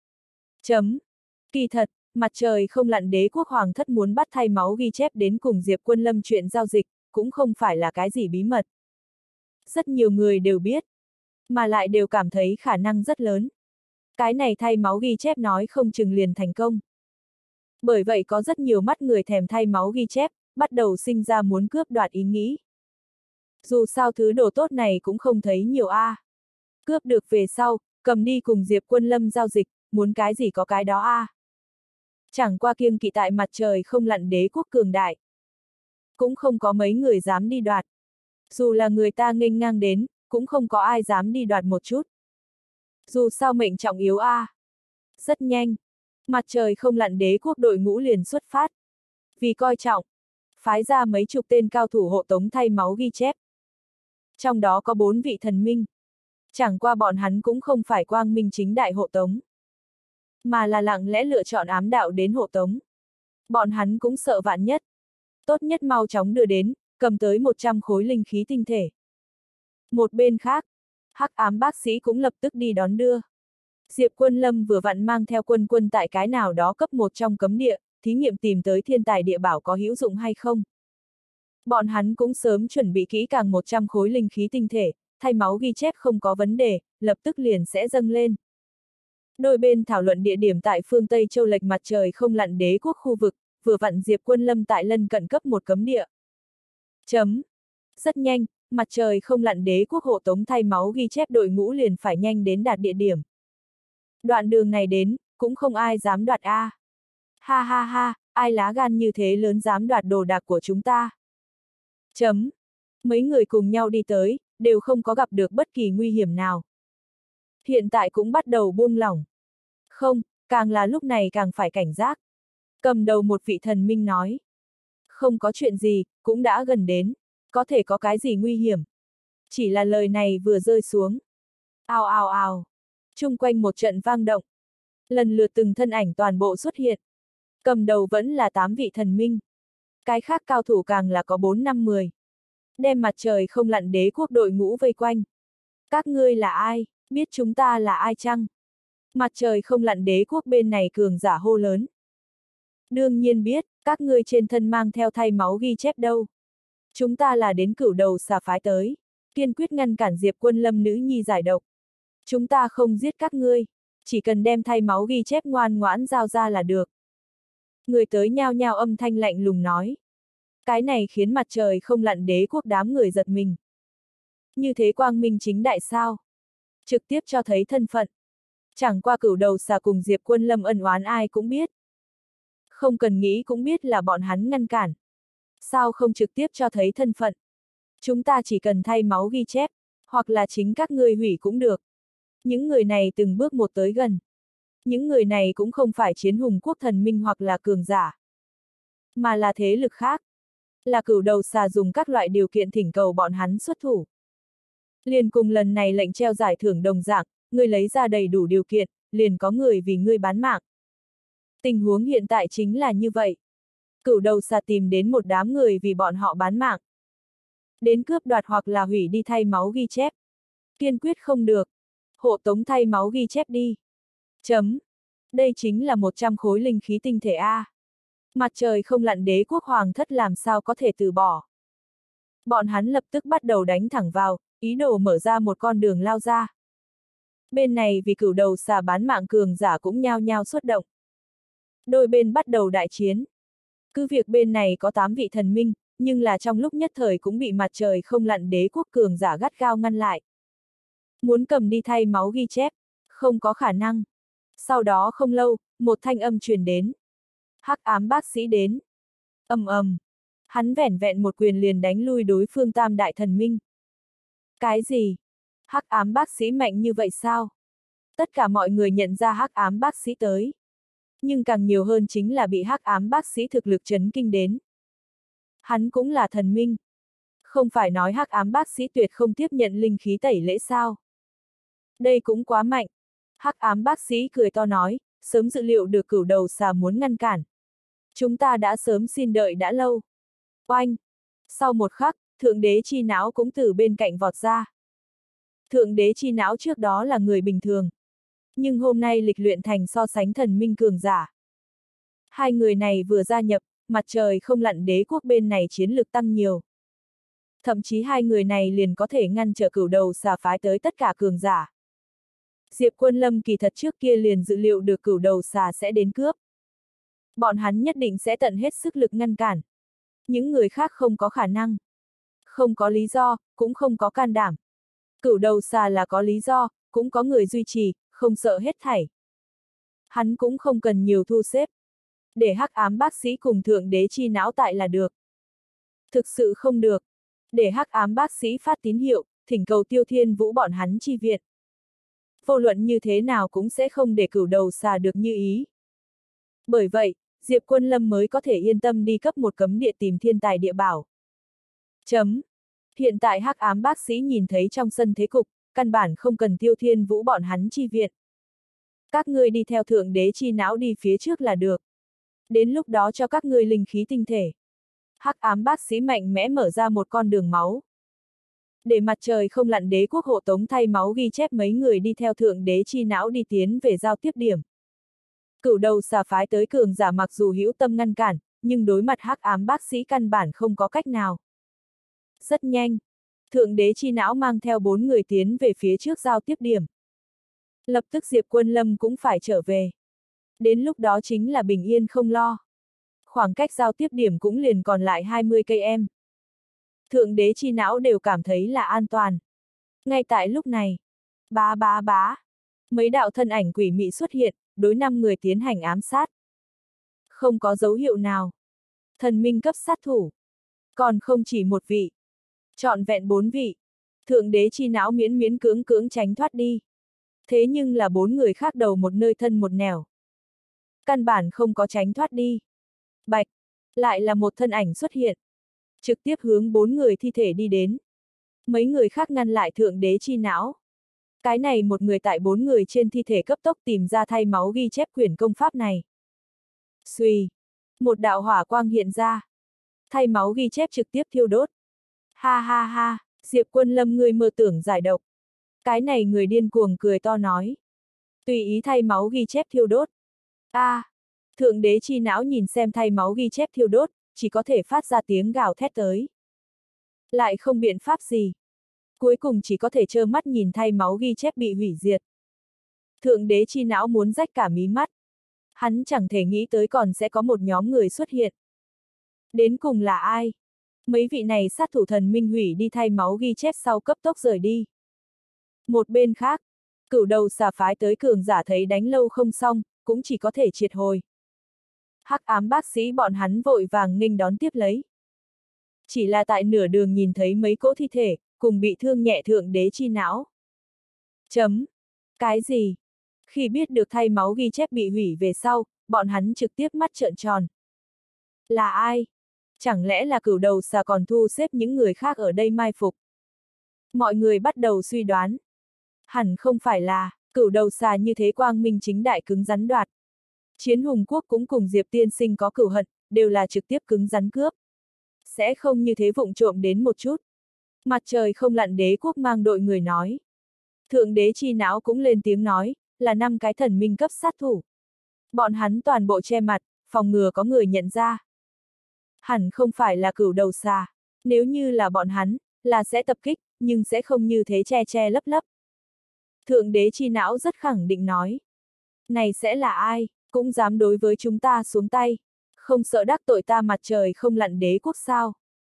Kỳ thật, mặt trời không lặn đế quốc hoàng thất muốn bắt thay máu ghi chép đến cùng Diệp Quân Lâm chuyện giao dịch, cũng không phải là cái gì bí mật. Rất nhiều người đều biết, mà lại đều cảm thấy khả năng rất lớn. Cái này thay máu ghi chép nói không chừng liền thành công. Bởi vậy có rất nhiều mắt người thèm thay máu ghi chép, bắt đầu sinh ra muốn cướp đoạt ý nghĩ. Dù sao thứ đồ tốt này cũng không thấy nhiều a. Cướp được về sau, cầm đi cùng Diệp Quân Lâm giao dịch, muốn cái gì có cái đó a. Chẳng qua kiêng kỵ tại mặt trời không lặn đế quốc cường đại. Cũng không có mấy người dám đi đoạt. Dù là người ta nghênh ngang đến, cũng không có ai dám đi đoạt một chút. Dù sao mệnh trọng yếu a. Rất nhanh. Mặt trời không lặn đế quốc đội ngũ liền xuất phát. Vì coi trọng, phái ra mấy chục tên cao thủ hộ tống thay máu ghi chép. Trong đó có 4 vị thần minh. Chẳng qua bọn hắn cũng không phải quang minh chính đại hộ tống, mà là lặng lẽ lựa chọn ám đạo đến hộ tống. Bọn hắn cũng sợ vạn nhất. Tốt nhất mau chóng đưa đến, cầm tới 100 khối linh khí tinh thể. Một bên khác, hắc ám bác sĩ cũng lập tức đi đón đưa. Diệp Quân Lâm vừa vặn mang theo quân tại cái nào đó cấp 1 trong cấm địa, thí nghiệm tìm tới thiên tài địa bảo có hữu dụng hay không. Bọn hắn cũng sớm chuẩn bị kỹ càng 100 khối linh khí tinh thể, thay máu ghi chép không có vấn đề, lập tức liền sẽ dâng lên. Đôi bên thảo luận địa điểm tại phương Tây Châu lệch mặt trời không lặn đế quốc khu vực, vừa vặn Diệp Quân Lâm tại lân cận cấp một cấm địa. Rất nhanh, mặt trời không lặn đế quốc hộ tống thay máu ghi chép đội ngũ liền phải nhanh đến đạt địa điểm. Đoạn đường này đến, cũng không ai dám đoạt a. Ha ha ha, ai lá gan như thế lớn dám đoạt đồ đạc của chúng ta. Mấy người cùng nhau đi tới, đều không có gặp được bất kỳ nguy hiểm nào. Hiện tại cũng bắt đầu buông lỏng. Không, càng là lúc này càng phải cảnh giác. Cầm đầu một vị thần minh nói. Không có chuyện gì, cũng đã gần đến. Có thể có cái gì nguy hiểm. Chỉ là lời này vừa rơi xuống. Ào ào ào. Chung quanh một trận vang động. Lần lượt từng thân ảnh toàn bộ xuất hiện. Cầm đầu vẫn là 8 vị thần minh. Cái khác cao thủ càng là có 4-5-10. Đem mặt trời không lặn đế quốc đội ngũ vây quanh. Các ngươi là ai, biết chúng ta là ai chăng? Mặt trời không lặn đế quốc bên này cường giả hô lớn. Đương nhiên biết, các ngươi trên thân mang theo thay máu ghi chép đâu. Chúng ta là đến cửu đầu xà phái tới, kiên quyết ngăn cản Diệp Quân Lâm nữ nhi giải độc. Chúng ta không giết các ngươi, chỉ cần đem thay máu ghi chép ngoan ngoãn giao ra là được. Người tới nhao nhao âm thanh lạnh lùng nói. Cái này khiến mặt trời không lặn đế quốc đám người giật mình. Như thế quang minh chính đại sao? Trực tiếp cho thấy thân phận. Chẳng qua cửu đầu xà cùng Diệp Quân Lâm ân oán ai cũng biết. Không cần nghĩ cũng biết là bọn hắn ngăn cản. Sao không trực tiếp cho thấy thân phận? Chúng ta chỉ cần thay máu ghi chép, hoặc là chính các ngươi hủy cũng được. Những người này từng bước một tới gần. Những người này cũng không phải chiến hùng quốc thần minh hoặc là cường giả, mà là thế lực khác. Là cửu đầu xà dùng các loại điều kiện thỉnh cầu bọn hắn xuất thủ. Liền cùng lần này lệnh treo giải thưởng đồng dạng, ngươi lấy ra đầy đủ điều kiện, liền có người vì ngươi bán mạng. Tình huống hiện tại chính là như vậy. Cửu đầu xà tìm đến một đám người vì bọn họ bán mạng. Đến cướp đoạt hoặc là hủy đi thay máu ghi chép. Kiên quyết không được. Hộ tống thay máu ghi chép đi. Đây chính là 100 khối linh khí tinh thể A. Mặt trời không lặn đế quốc hoàng thất làm sao có thể từ bỏ. Bọn hắn lập tức bắt đầu đánh thẳng vào, ý đồ mở ra một con đường lao ra. Bên này vì cửu đầu xà bán mạng cường giả cũng nhao nhao xuất động. Đôi bên bắt đầu đại chiến. Cứ việc bên này có 8 vị thần minh, nhưng là trong lúc nhất thời cũng bị mặt trời không lặn đế quốc cường giả gắt gao ngăn lại. Muốn cầm đi thay máu ghi chép, không có khả năng. Sau đó không lâu, một thanh âm truyền đến. Hắc ám bác sĩ đến. Hắn vẻn vẹn một quyền liền đánh lui đối phương tam đại thần minh. Cái gì? Hắc ám bác sĩ mạnh như vậy sao? Tất cả mọi người nhận ra hắc ám bác sĩ tới. Nhưng càng nhiều hơn chính là bị hắc ám bác sĩ thực lực chấn kinh đến. Hắn cũng là thần minh. Không phải nói hắc ám bác sĩ tuyệt không tiếp nhận linh khí tẩy lễ sao? Đây cũng quá mạnh. Hắc ám bác sĩ cười to nói, sớm dự liệu được cửu đầu xà muốn ngăn cản. Chúng ta đã sớm xin đợi đã lâu. Oanh! Sau một khắc, thượng đế chi não cũng từ bên cạnh vọt ra. Thượng đế chi não trước đó là người bình thường. Nhưng hôm nay lịch luyện thành so sánh thần minh cường giả. Hai người này vừa gia nhập, mặt trời không lặn đế quốc bên này chiến lực tăng nhiều. Thậm chí hai người này liền có thể ngăn trở cửu đầu xà phái tới tất cả cường giả. Diệp Quân Lâm kỳ thật trước kia liền dự liệu được cửu đầu xà sẽ đến cướp. Bọn hắn nhất định sẽ tận hết sức lực ngăn cản. Những người khác không có khả năng. Không có lý do, cũng không có can đảm. Cửu đầu xà là có lý do, cũng có người duy trì, không sợ hết thảy. Hắn cũng không cần nhiều thu xếp. Để hắc ám bác sĩ cùng thượng đế chi não tại là được. Thực sự không được. Để hắc ám bác sĩ phát tín hiệu, thỉnh cầu Tiêu Thiên Vũ bọn hắn chi viện. Vô luận như thế nào cũng sẽ không để cửu đầu xà được như ý. Bởi vậy, Diệp Quân Lâm mới có thể yên tâm đi cấp một cấm địa tìm thiên tài địa bảo. Hiện tại hắc ám bác sĩ nhìn thấy trong sân thế cục, căn bản không cần Tiêu Thiên Vũ bọn hắn chi viện. Các ngươi đi theo thượng đế chi não đi phía trước là được. Đến lúc đó cho các ngươi linh khí tinh thể. Hắc ám bác sĩ mạnh mẽ mở ra một con đường máu. Để mặt trời không lặn đế quốc hộ tống thay máu ghi chép mấy người đi theo thượng đế chi não đi tiến về giao tiếp điểm. Cửu đầu xà phái tới cường giả mặc dù hữu tâm ngăn cản, nhưng đối mặt hắc ám bác sĩ căn bản không có cách nào. Rất nhanh, Thượng đế chi não mang theo 4 người tiến về phía trước giao tiếp điểm. Lập tức Diệp Quân Lâm cũng phải trở về. Đến lúc đó chính là bình yên không lo. Khoảng cách giao tiếp điểm cũng liền còn lại 20 cây em. Thượng đế chi não đều cảm thấy là an toàn. Ngay tại lúc này, bá, mấy đạo thân ảnh quỷ mị xuất hiện, đối 5 người tiến hành ám sát. Không có dấu hiệu nào. Thần minh cấp sát thủ. Còn không chỉ một vị. Trọn vẹn 4 vị. Thượng đế chi não miễn miễn cưỡng tránh thoát đi. Thế nhưng là 4 người khác đầu một nơi thân một nẻo. Căn bản không có tránh thoát đi. Bạch, lại là một thân ảnh xuất hiện. Trực tiếp hướng 4 người thi thể đi đến. Mấy người khác ngăn lại thượng đế chi não. Cái này một người tại 4 người trên thi thể cấp tốc tìm ra thay máu ghi chép quyển công pháp này. Xuy, một đạo hỏa quang hiện ra. Thay máu ghi chép trực tiếp thiêu đốt. Ha, Diệp Quân Lâm ngươi mơ tưởng giải độc. Cái này người điên cuồng cười to nói. Tùy ý thay máu ghi chép thiêu đốt. Thượng đế chi não nhìn xem thay máu ghi chép thiêu đốt, chỉ có thể phát ra tiếng gào thét tới. Lại không biện pháp gì. Cuối cùng chỉ có thể trơ mắt nhìn thay máu ghi chép bị hủy diệt. Thượng đế chi não muốn rách cả mí mắt. Hắn chẳng thể nghĩ tới còn sẽ có một nhóm người xuất hiện. Đến cùng là ai? Mấy vị này sát thủ thần minh hủy đi thay máu ghi chép sau cấp tốc rời đi. Một bên khác, cửu đầu xà phái tới cường giả thấy đánh lâu không xong, cũng chỉ có thể triệt hồi. Hắc ám bác sĩ bọn hắn vội vàng nghênh đón tiếp lấy. Chỉ là tại nửa đường nhìn thấy mấy cỗ thi thể, cùng bị thương nhẹ thượng đế chi não. Cái gì? Khi biết được thay máu ghi chép bị hủy về sau, bọn hắn trực tiếp mắt trợn tròn. Là ai? Chẳng lẽ là cửu đầu xà còn thu xếp những người khác ở đây mai phục? Mọi người bắt đầu suy đoán. Hẳn không phải là, cửu đầu xà như thế quang minh chính đại cứng rắn đoạt. Chiến hùng quốc cũng cùng Diệp tiên sinh có cửu hận, đều là trực tiếp cứng rắn cướp. Sẽ không như thế vụng trộm đến một chút. Mặt trời không lặn đế quốc mang đội người nói. Thượng đế chi não cũng lên tiếng nói, là 5 cái thần minh cấp sát thủ. Bọn hắn toàn bộ che mặt, phòng ngừa có người nhận ra. Hẳn không phải là cửu đầu xà. Nếu như là bọn hắn, là sẽ tập kích, nhưng sẽ không như thế che lấp lấp. Thượng đế chi não rất khẳng định nói. Này sẽ là ai, cũng dám đối với chúng ta xuống tay. Không sợ đắc tội ta mặt trời không lặn đế quốc sao?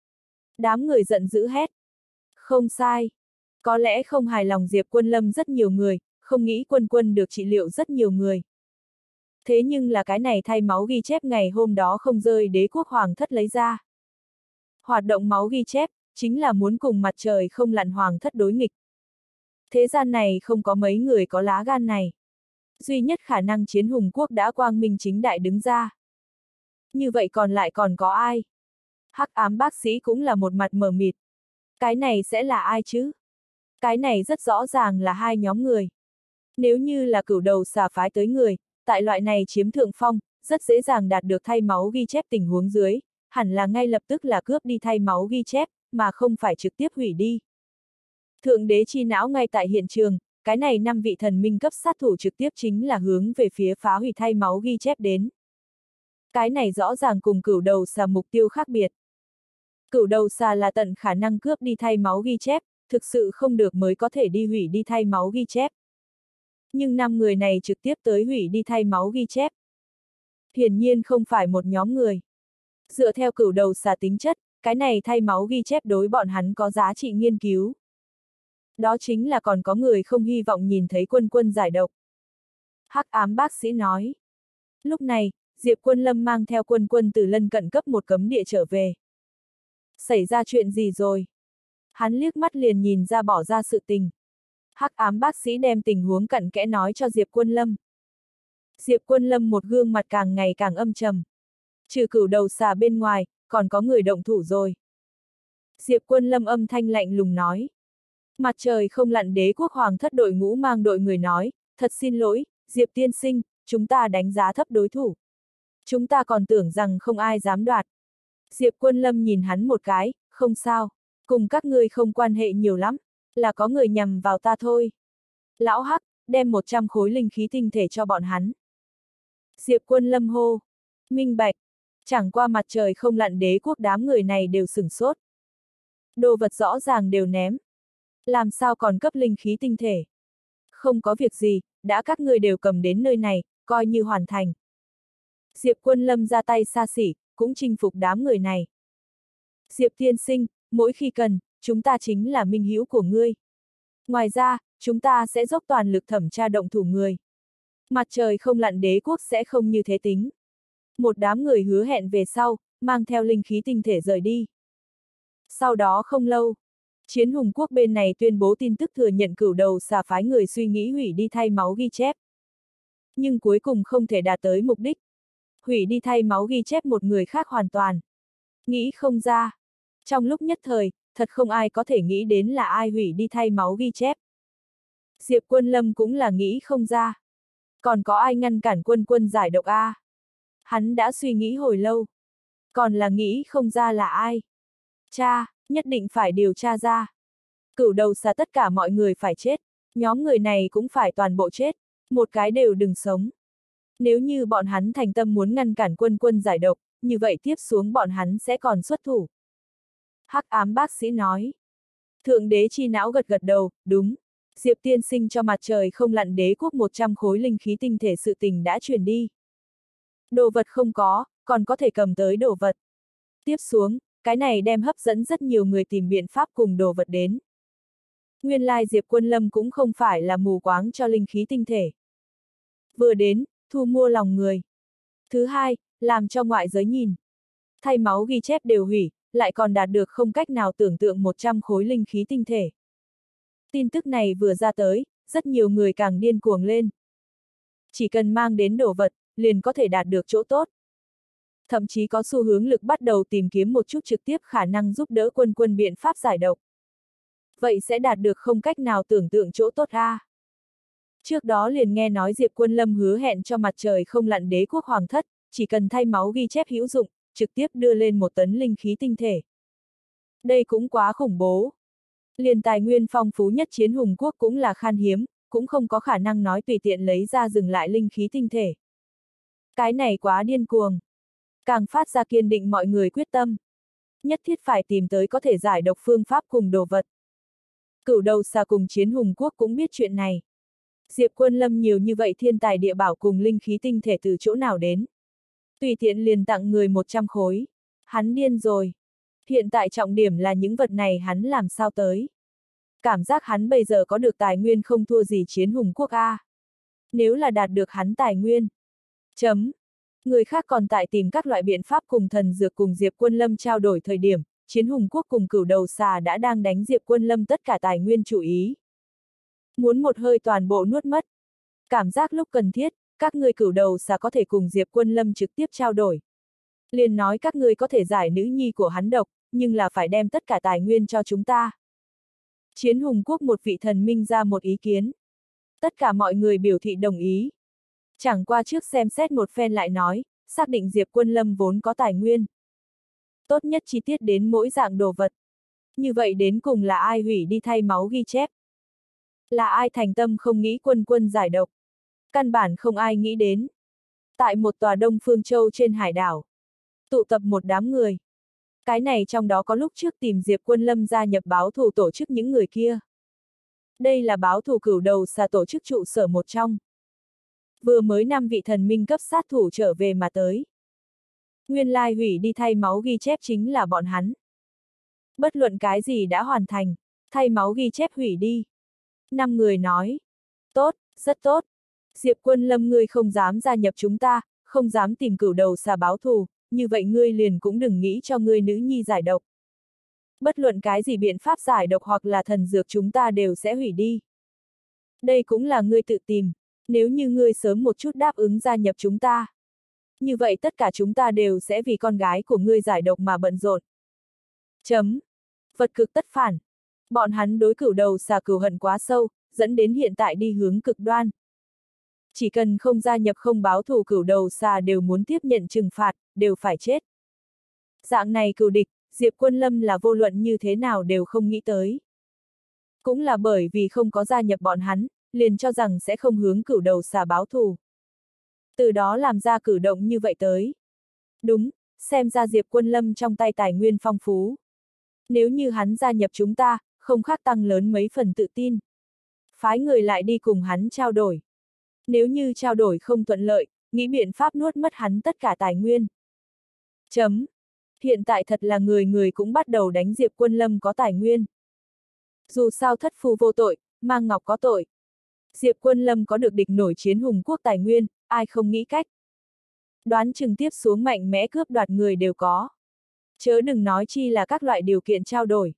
Đám người giận dữ hét. Không sai. Có lẽ không hài lòng Diệp Quân Lâm rất nhiều người, không nghĩ quân được trị liệu rất nhiều người. Thế nhưng là cái này thay máu ghi chép ngày hôm đó không rơi đế quốc hoàng thất lấy ra. Hoạt động máu ghi chép, chính là muốn cùng mặt trời không lặn hoàng thất đối nghịch. Thế gian này không có mấy người có lá gan này. Duy nhất khả năng chiến hùng quốc đã quang minh chính đại đứng ra. Như vậy còn lại còn có ai? Hắc ám bác sĩ cũng là một mặt mờ mịt. Cái này sẽ là ai chứ? Cái này rất rõ ràng là 2 nhóm người. Nếu như là cửu đầu xà phái tới người, tại loại này chiếm thượng phong, rất dễ dàng đạt được thay máu ghi chép tình huống dưới, hẳn là ngay lập tức là cướp đi thay máu ghi chép, mà không phải trực tiếp hủy đi. Thượng đế chi não ngay tại hiện trường, cái này 5 vị thần minh cấp sát thủ trực tiếp chính là hướng về phía phá hủy thay máu ghi chép đến. Cái này rõ ràng cùng cửu đầu xà mục tiêu khác biệt. Cửu đầu xà là tận khả năng cướp đi thay máu ghi chép, thực sự không được mới có thể đi hủy đi thay máu ghi chép. Nhưng 5 người này trực tiếp tới hủy đi thay máu ghi chép. Hiển nhiên không phải một nhóm người. Dựa theo cửu đầu xà tính chất, cái này thay máu ghi chép đối bọn hắn có giá trị nghiên cứu. Đó chính là còn có người không hy vọng nhìn thấy quân giải độc. Hắc ám bác sĩ nói. Lúc này, Diệp Quân Lâm mang theo quân từ lân cận cấp một cấm địa trở về. Xảy ra chuyện gì rồi? Hắn liếc mắt liền nhìn ra bỏ ra sự tình. Hắc ám bác sĩ đem tình huống cặn kẽ nói cho Diệp Quân Lâm. Diệp Quân Lâm một gương mặt càng ngày càng âm trầm. Trừ cửu đầu xà bên ngoài, còn có người động thủ rồi. Diệp Quân Lâm âm thanh lạnh lùng nói. Mặt trời không lặn đế quốc hoàng thất đội ngũ mang đội người nói, thật xin lỗi, Diệp tiên sinh, chúng ta đánh giá thấp đối thủ. Chúng ta còn tưởng rằng không ai dám đoạt. Diệp Quân Lâm nhìn hắn một cái, không sao, cùng các ngươi không quan hệ nhiều lắm, là có người nhằm vào ta thôi. Lão Hắc, đem 100 khối linh khí tinh thể cho bọn hắn. Diệp Quân Lâm hô, minh bạch, chẳng qua mặt trời không lặn đế quốc đám người này đều sửng sốt. Đồ vật rõ ràng đều ném. Làm sao còn cấp linh khí tinh thể? Không có việc gì, đã các ngươi đều cầm đến nơi này, coi như hoàn thành. Diệp Quân Lâm ra tay xa xỉ, cũng chinh phục đám người này. Diệp tiên sinh, mỗi khi cần, chúng ta chính là minh hữu của ngươi. Ngoài ra, chúng ta sẽ dốc toàn lực thẩm tra động thủ người. Mặt trời không lặn đế quốc sẽ không như thế tính. Một đám người hứa hẹn về sau, mang theo linh khí tinh thể rời đi. Sau đó không lâu, Chiến Hùng quốc bên này tuyên bố tin tức thừa nhận cửu đầu xà phái người suy nghĩ hủy đi thay máu ghi chép. Nhưng cuối cùng không thể đạt tới mục đích. Hủy đi thay máu ghi chép một người khác hoàn toàn. Nghĩ không ra. Trong lúc nhất thời, thật không ai có thể nghĩ đến là ai hủy đi thay máu ghi chép. Diệp Quân Lâm cũng là nghĩ không ra. Còn có ai ngăn cản Quân Quân giải độc a? Hắn đã suy nghĩ hồi lâu. Còn là nghĩ không ra là ai. Cha, nhất định phải điều tra ra. Cửu đầu xà tất cả mọi người phải chết. Nhóm người này cũng phải toàn bộ chết. Một cái đều đừng sống. Nếu như bọn hắn thành tâm muốn ngăn cản Quân Quân giải độc, như vậy tiếp xuống bọn hắn sẽ còn xuất thủ. Hắc ám bác sĩ nói. Thượng đế chi não gật gật đầu, đúng. Diệp tiên sinh cho mặt trời không lặn đế quốc 100 khối linh khí tinh thể sự tình đã truyền đi. Đồ vật không có, còn có thể cầm tới đồ vật. Tiếp xuống, cái này đem hấp dẫn rất nhiều người tìm biện pháp cùng đồ vật đến. Nguyên lai Diệp Quân Lâm cũng không phải là mù quáng cho linh khí tinh thể. Vừa đến, thu mua lòng người. Thứ hai, làm cho ngoại giới nhìn. Thay máu ghi chép đều hủy, lại còn đạt được không cách nào tưởng tượng 100 khối linh khí tinh thể. Tin tức này vừa ra tới, rất nhiều người càng điên cuồng lên. Chỉ cần mang đến đồ vật, liền có thể đạt được chỗ tốt. Thậm chí có xu hướng lực bắt đầu tìm kiếm một chút trực tiếp khả năng giúp đỡ Quân Quân biện pháp giải độc. Vậy sẽ đạt được không cách nào tưởng tượng chỗ tốt a. Trước đó liền nghe nói Diệp Quân Lâm hứa hẹn cho mặt trời không lặn đế quốc hoàng thất, chỉ cần thay máu ghi chép hữu dụng, trực tiếp đưa lên 1 tấn linh khí tinh thể. Đây cũng quá khủng bố. Liền tài nguyên phong phú nhất Chiến Hùng quốc cũng là khan hiếm, cũng không có khả năng nói tùy tiện lấy ra dừng lại linh khí tinh thể. Cái này quá điên cuồng. Càng phát ra kiên định mọi người quyết tâm. Nhất thiết phải tìm tới có thể giải độc phương pháp cùng đồ vật. Cửu đầu xà cùng Chiến Hùng quốc cũng biết chuyện này. Diệp Quân Lâm nhiều như vậy thiên tài địa bảo cùng linh khí tinh thể từ chỗ nào đến. Tùy tiện liền tặng người 100 khối. Hắn điên rồi. Hiện tại trọng điểm là những vật này hắn làm sao tới. Cảm giác hắn bây giờ có được tài nguyên không thua gì Chiến Hùng quốc a. Nếu là đạt được hắn tài nguyên. Người khác còn tại tìm các loại biện pháp cùng thần dược cùng Diệp Quân Lâm trao đổi thời điểm, Chiến Hùng quốc cùng cửu đầu xà đã đang đánh Diệp Quân Lâm tất cả tài nguyên chủ ý. Muốn một hơi toàn bộ nuốt mất. Cảm giác lúc cần thiết, các ngươi cửu đầu xà có thể cùng Diệp Quân Lâm trực tiếp trao đổi. Liền nói các ngươi có thể giải nữ nhi của hắn độc, nhưng là phải đem tất cả tài nguyên cho chúng ta. Chiến Hùng quốc một vị thần minh ra một ý kiến. Tất cả mọi người biểu thị đồng ý. Chẳng qua trước xem xét một phen lại nói, xác định Diệp Quân Lâm vốn có tài nguyên. Tốt nhất chi tiết đến mỗi dạng đồ vật. Như vậy đến cùng là ai hủy đi thay máu ghi chép? Là ai thành tâm không nghĩ Quân Quân giải độc? Căn bản không ai nghĩ đến. Tại một tòa Đông Phương Châu trên hải đảo, tụ tập một đám người. Cái này trong đó có lúc trước tìm Diệp Quân Lâm gia nhập báo thù tổ chức những người kia. Đây là báo thù cửu đầu xà tổ chức trụ sở một trong. Vừa mới 5 vị thần minh cấp sát thủ trở về mà tới. Nguyên lai hủy đi thay máu ghi chép chính là bọn hắn. Bất luận cái gì đã hoàn thành, thay máu ghi chép hủy đi. 5 người nói. Tốt, rất tốt. Diệp Quân Lâm ngươi không dám gia nhập chúng ta, không dám tìm cửu đầu xà báo thù, như vậy ngươi liền cũng đừng nghĩ cho ngươi nữ nhi giải độc. Bất luận cái gì biện pháp giải độc hoặc là thần dược chúng ta đều sẽ hủy đi. Đây cũng là ngươi tự tìm, nếu như ngươi sớm một chút đáp ứng gia nhập chúng ta. Như vậy tất cả chúng ta đều sẽ vì con gái của ngươi giải độc mà bận rộn. Vật cực tất phản. Bọn hắn đối cửu đầu xà cừu hận quá sâu, dẫn đến hiện tại đi hướng cực đoan. Chỉ cần không gia nhập không báo thù cửu đầu xà đều muốn tiếp nhận trừng phạt, đều phải chết. Dạng này cừu địch, Diệp Quân Lâm là vô luận như thế nào đều không nghĩ tới. Cũng là bởi vì không có gia nhập bọn hắn, liền cho rằng sẽ không hướng cửu đầu xà báo thù. Từ đó làm ra cử động như vậy tới. Đúng, xem ra Diệp Quân Lâm trong tay tài nguyên phong phú. Nếu như hắn gia nhập chúng ta, không khác tăng lớn mấy phần tự tin. Phái người lại đi cùng hắn trao đổi. Nếu như trao đổi không thuận lợi, nghĩ biện pháp nuốt mất hắn tất cả tài nguyên. Chấm. Hiện tại thật là người người cũng bắt đầu đánh Diệp Quân Lâm có tài nguyên. Dù sao thất phu vô tội, mang ngọc có tội. Diệp Quân Lâm có được địch nổi chiến hùng quốc tài nguyên, ai không nghĩ cách. Đoán chừng tiếp xuống mạnh mẽ cướp đoạt người đều có. Chớ đừng nói chi là các loại điều kiện trao đổi.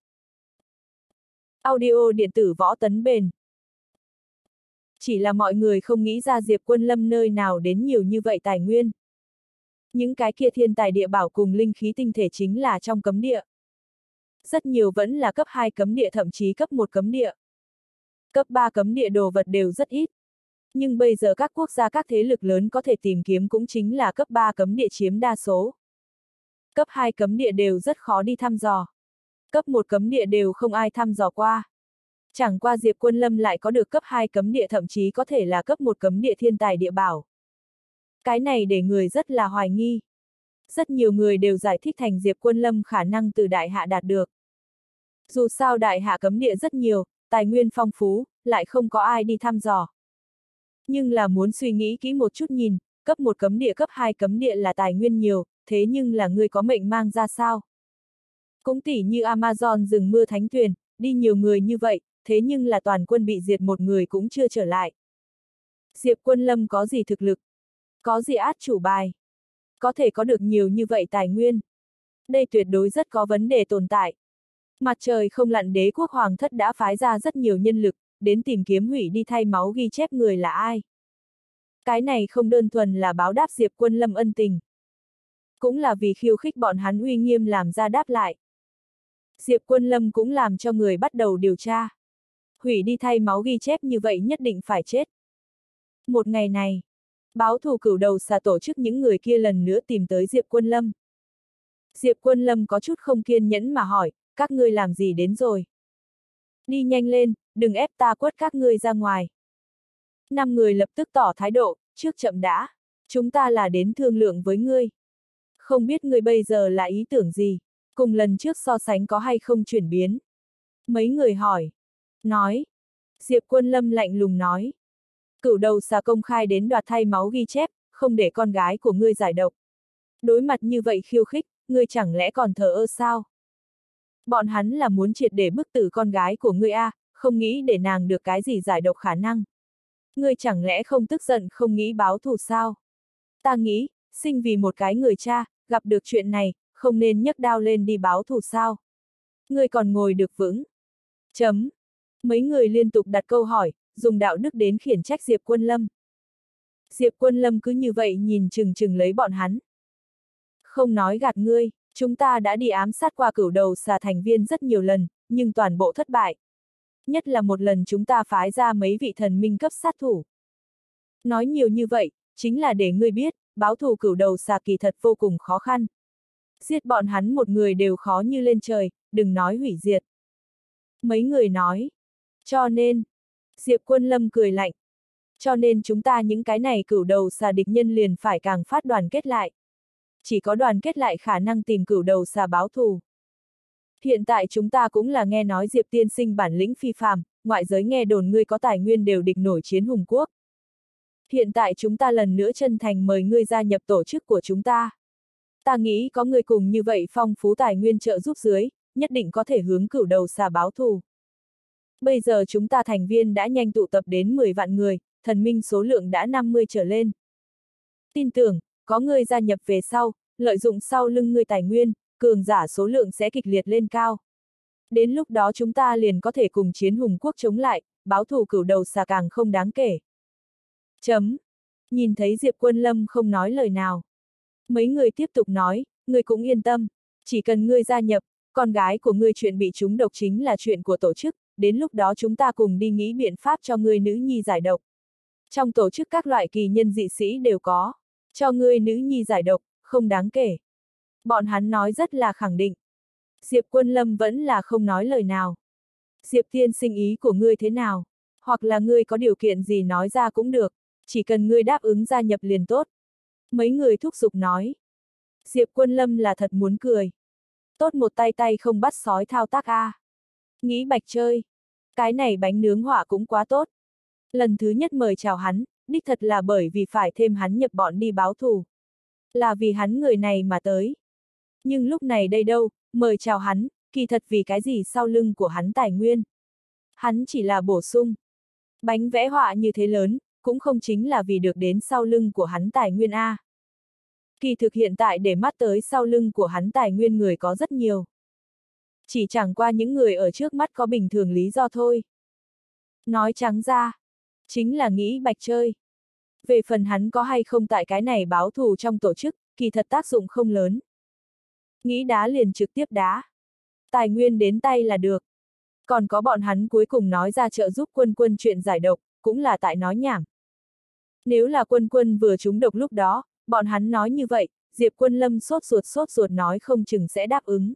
Audio điện tử Võ Tấn Bền. Chỉ là mọi người không nghĩ ra Diệp Quân Lâm nơi nào đến nhiều như vậy tài nguyên. Những cái kia thiên tài địa bảo cùng linh khí tinh thể chính là trong cấm địa. Rất nhiều vẫn là cấp 2 cấm địa, thậm chí cấp 1 cấm địa. Cấp 3 cấm địa đồ vật đều rất ít. Nhưng bây giờ các quốc gia, các thế lực lớn có thể tìm kiếm cũng chính là cấp 3 cấm địa chiếm đa số. Cấp 2 cấm địa đều rất khó đi thăm dò. Cấp 1 cấm địa đều không ai thăm dò qua. Chẳng qua Diệp Quân Lâm lại có được cấp 2 cấm địa, thậm chí có thể là cấp 1 cấm địa thiên tài địa bảo. Cái này để người rất là hoài nghi. Rất nhiều người đều giải thích thành Diệp Quân Lâm khả năng từ đại hạ đạt được. Dù sao đại hạ cấm địa rất nhiều, tài nguyên phong phú, lại không có ai đi thăm dò. Nhưng là muốn suy nghĩ kỹ một chút nhìn, cấp 1 cấm địa, cấp 2 cấm địa là tài nguyên nhiều, thế nhưng là người có mệnh mang ra sao? Cũng tỉ như Amazon rừng mưa thánh tuyền, đi nhiều người như vậy, thế nhưng là toàn quân bị diệt, một người cũng chưa trở lại. Diệp Quân Lâm có gì thực lực? Có gì át chủ bài? Có thể có được nhiều như vậy tài nguyên? Đây tuyệt đối rất có vấn đề tồn tại. Mặt trời không lặn đế quốc hoàng thất đã phái ra rất nhiều nhân lực, đến tìm kiếm hủy đi thay máu ghi chép người là ai. Cái này không đơn thuần là báo đáp Diệp Quân Lâm ân tình. Cũng là vì khiêu khích bọn hắn uy nghiêm làm ra đáp lại. Diệp Quân Lâm cũng làm cho người bắt đầu điều tra. Hủy đi thay máu ghi chép như vậy nhất định phải chết. Một ngày này, báo thù cửu đầu xà tổ chức những người kia lần nữa tìm tới Diệp Quân Lâm. Diệp Quân Lâm có chút không kiên nhẫn mà hỏi, các ngươi làm gì đến rồi? Đi nhanh lên, đừng ép ta quất các ngươi ra ngoài. 5 người lập tức tỏ thái độ, trước chậm đã. Chúng ta là đến thương lượng với ngươi. Không biết ngươi bây giờ là ý tưởng gì? Cùng lần trước so sánh có hay không chuyển biến? Mấy người hỏi. Nói. Diệp Quân Lâm lạnh lùng nói. Cửu đầu xà công khai đến đoạt thay máu ghi chép, không để con gái của ngươi giải độc. Đối mặt như vậy khiêu khích, ngươi chẳng lẽ còn thờ ơ sao? Bọn hắn là muốn triệt để bức tử con gái của ngươi a, không nghĩ để nàng được cái gì giải độc khả năng. Ngươi chẳng lẽ không tức giận, không nghĩ báo thù sao? Ta nghĩ, sinh vì một cái người cha, gặp được chuyện này, không nên nhấc đao lên đi báo thù sao? Ngươi còn ngồi được vững. Chấm. Mấy người liên tục đặt câu hỏi, dùng đạo đức đến khiển trách Diệp Quân Lâm. Diệp Quân Lâm cứ như vậy nhìn chừng chừng lấy bọn hắn. Không nói gạt ngươi, chúng ta đã đi ám sát qua cửu đầu xà thành viên rất nhiều lần, nhưng toàn bộ thất bại. Nhất là một lần chúng ta phái ra mấy vị thần minh cấp sát thủ. Nói nhiều như vậy, chính là để ngươi biết, báo thù cửu đầu xà kỳ thật vô cùng khó khăn. Giết bọn hắn một người đều khó như lên trời, đừng nói hủy diệt. Mấy người nói. Cho nên, Diệp Quân Lâm cười lạnh. Cho nên chúng ta những cái này cửu đầu xà địch nhân liền phải càng phát đoàn kết lại. Chỉ có đoàn kết lại khả năng tìm cửu đầu xà báo thù. Hiện tại chúng ta cũng là nghe nói Diệp tiên sinh bản lĩnh phi phàm, ngoại giới nghe đồn ngươi có tài nguyên đều địch nổi chiến hùng quốc. Hiện tại chúng ta lần nữa chân thành mời ngươi gia nhập tổ chức của chúng ta. Ta nghĩ có người cùng như vậy phong phú tài nguyên trợ giúp dưới, nhất định có thể hướng cửu đầu xà báo thù. Bây giờ chúng ta thành viên đã nhanh tụ tập đến 10 vạn người, thần minh số lượng đã 50 trở lên. Tin tưởng, có người gia nhập về sau, lợi dụng sau lưng người tài nguyên, cường giả số lượng sẽ kịch liệt lên cao. Đến lúc đó chúng ta liền có thể cùng chiến hùng quốc chống lại, báo thù cửu đầu xà càng không đáng kể. Chấm. Nhìn thấy Diệp Quân Lâm không nói lời nào. Mấy người tiếp tục nói, ngươi cũng yên tâm, chỉ cần ngươi gia nhập, con gái của ngươi chuyện bị trúng độc chính là chuyện của tổ chức, đến lúc đó chúng ta cùng đi nghĩ biện pháp cho ngươi nữ nhi giải độc. Trong tổ chức các loại kỳ nhân dị sĩ đều có, cho ngươi nữ nhi giải độc, không đáng kể. Bọn hắn nói rất là khẳng định. Diệp Quân Lâm vẫn là không nói lời nào. Diệp tiên sinh ý của ngươi thế nào? Hoặc là ngươi có điều kiện gì nói ra cũng được, chỉ cần ngươi đáp ứng gia nhập liền tốt. Mấy người thúc giục nói. Diệp Quân Lâm là thật muốn cười. Tốt một tay tay không bắt sói thao tác a. Nghĩ Bạch chơi. Cái này bánh nướng hỏa cũng quá tốt. Lần thứ nhất mời chào hắn, đích thật là bởi vì phải thêm hắn nhập bọn đi báo thù. Là vì hắn người này mà tới. Nhưng lúc này đây đâu, mời chào hắn, kỳ thật vì cái gì sau lưng của hắn tài nguyên. Hắn chỉ là bổ sung. Bánh vẽ họa như thế lớn, cũng không chính là vì được đến sau lưng của hắn tài nguyên A. Kỳ thực hiện tại để mắt tới sau lưng của hắn tài nguyên người có rất nhiều. Chỉ chẳng qua những người ở trước mắt có bình thường lý do thôi. Nói trắng ra, chính là nghĩ Bạch chơi. Về phần hắn có hay không tại cái này báo thù trong tổ chức, kỳ thật tác dụng không lớn. Nghĩ đá liền trực tiếp đá. Tài nguyên đến tay là được. Còn có bọn hắn cuối cùng nói ra trợ giúp Quân Quân chuyện giải độc, cũng là tại nói nhảm. Nếu là Quân Quân vừa trúng độc lúc đó, bọn hắn nói như vậy, Diệp Quân Lâm sốt ruột nói không chừng sẽ đáp ứng.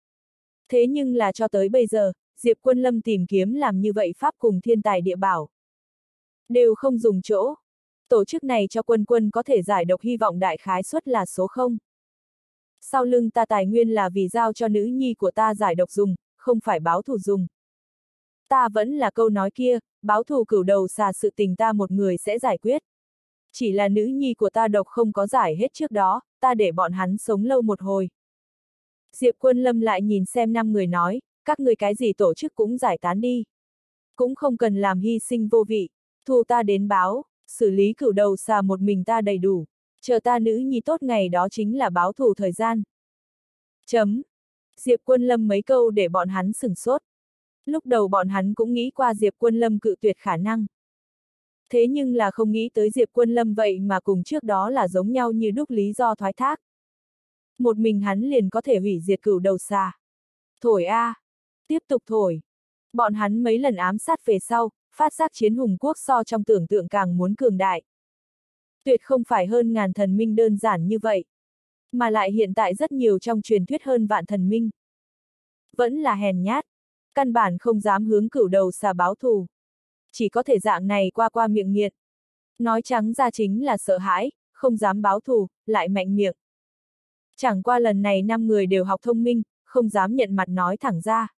Thế nhưng là cho tới bây giờ, Diệp Quân Lâm tìm kiếm làm như vậy pháp cùng thiên tài địa bảo. Đều không dùng chỗ. Tổ chức này cho Quân Quân có thể giải độc hy vọng đại khái suất là số 0. Sau lưng ta tài nguyên là vì giao cho nữ nhi của ta giải độc dùng, không phải báo thù dùng. Ta vẫn là câu nói kia, báo thù cửu đầu xà sự tình ta một người sẽ giải quyết. Chỉ là nữ nhi của ta độc không có giải hết trước đó, ta để bọn hắn sống lâu một hồi. Diệp Quân Lâm lại nhìn xem 5 người nói, các người cái gì tổ chức cũng giải tán đi. Cũng không cần làm hy sinh vô vị, thù ta đến báo, xử lý cửu đầu xà một mình ta đầy đủ. Chờ ta nữ nhi tốt ngày đó chính là báo thù thời gian. Chấm. Diệp Quân Lâm mấy câu để bọn hắn sửng sốt. Lúc đầu bọn hắn cũng nghĩ qua Diệp Quân Lâm cự tuyệt khả năng. Thế nhưng là không nghĩ tới Diệp Quân Lâm vậy mà cùng trước đó là giống nhau như đúc lý do thoái thác. Một mình hắn liền có thể hủy diệt cửu đầu xà. Thổi a, tiếp tục thổi. Bọn hắn mấy lần ám sát về sau, phát giác chiến hùng quốc so trong tưởng tượng càng muốn cường đại. Tuyệt không phải hơn ngàn thần minh đơn giản như vậy. Mà lại hiện tại rất nhiều trong truyền thuyết hơn vạn thần minh. Vẫn là hèn nhát. Căn bản không dám hướng cửu đầu xà báo thù. Chỉ có thể dạng này qua miệng nghiệt. Nói trắng ra chính là sợ hãi, không dám báo thù, lại mạnh miệng. Chẳng qua lần này 5 người đều học thông minh, không dám nhận mặt nói thẳng ra.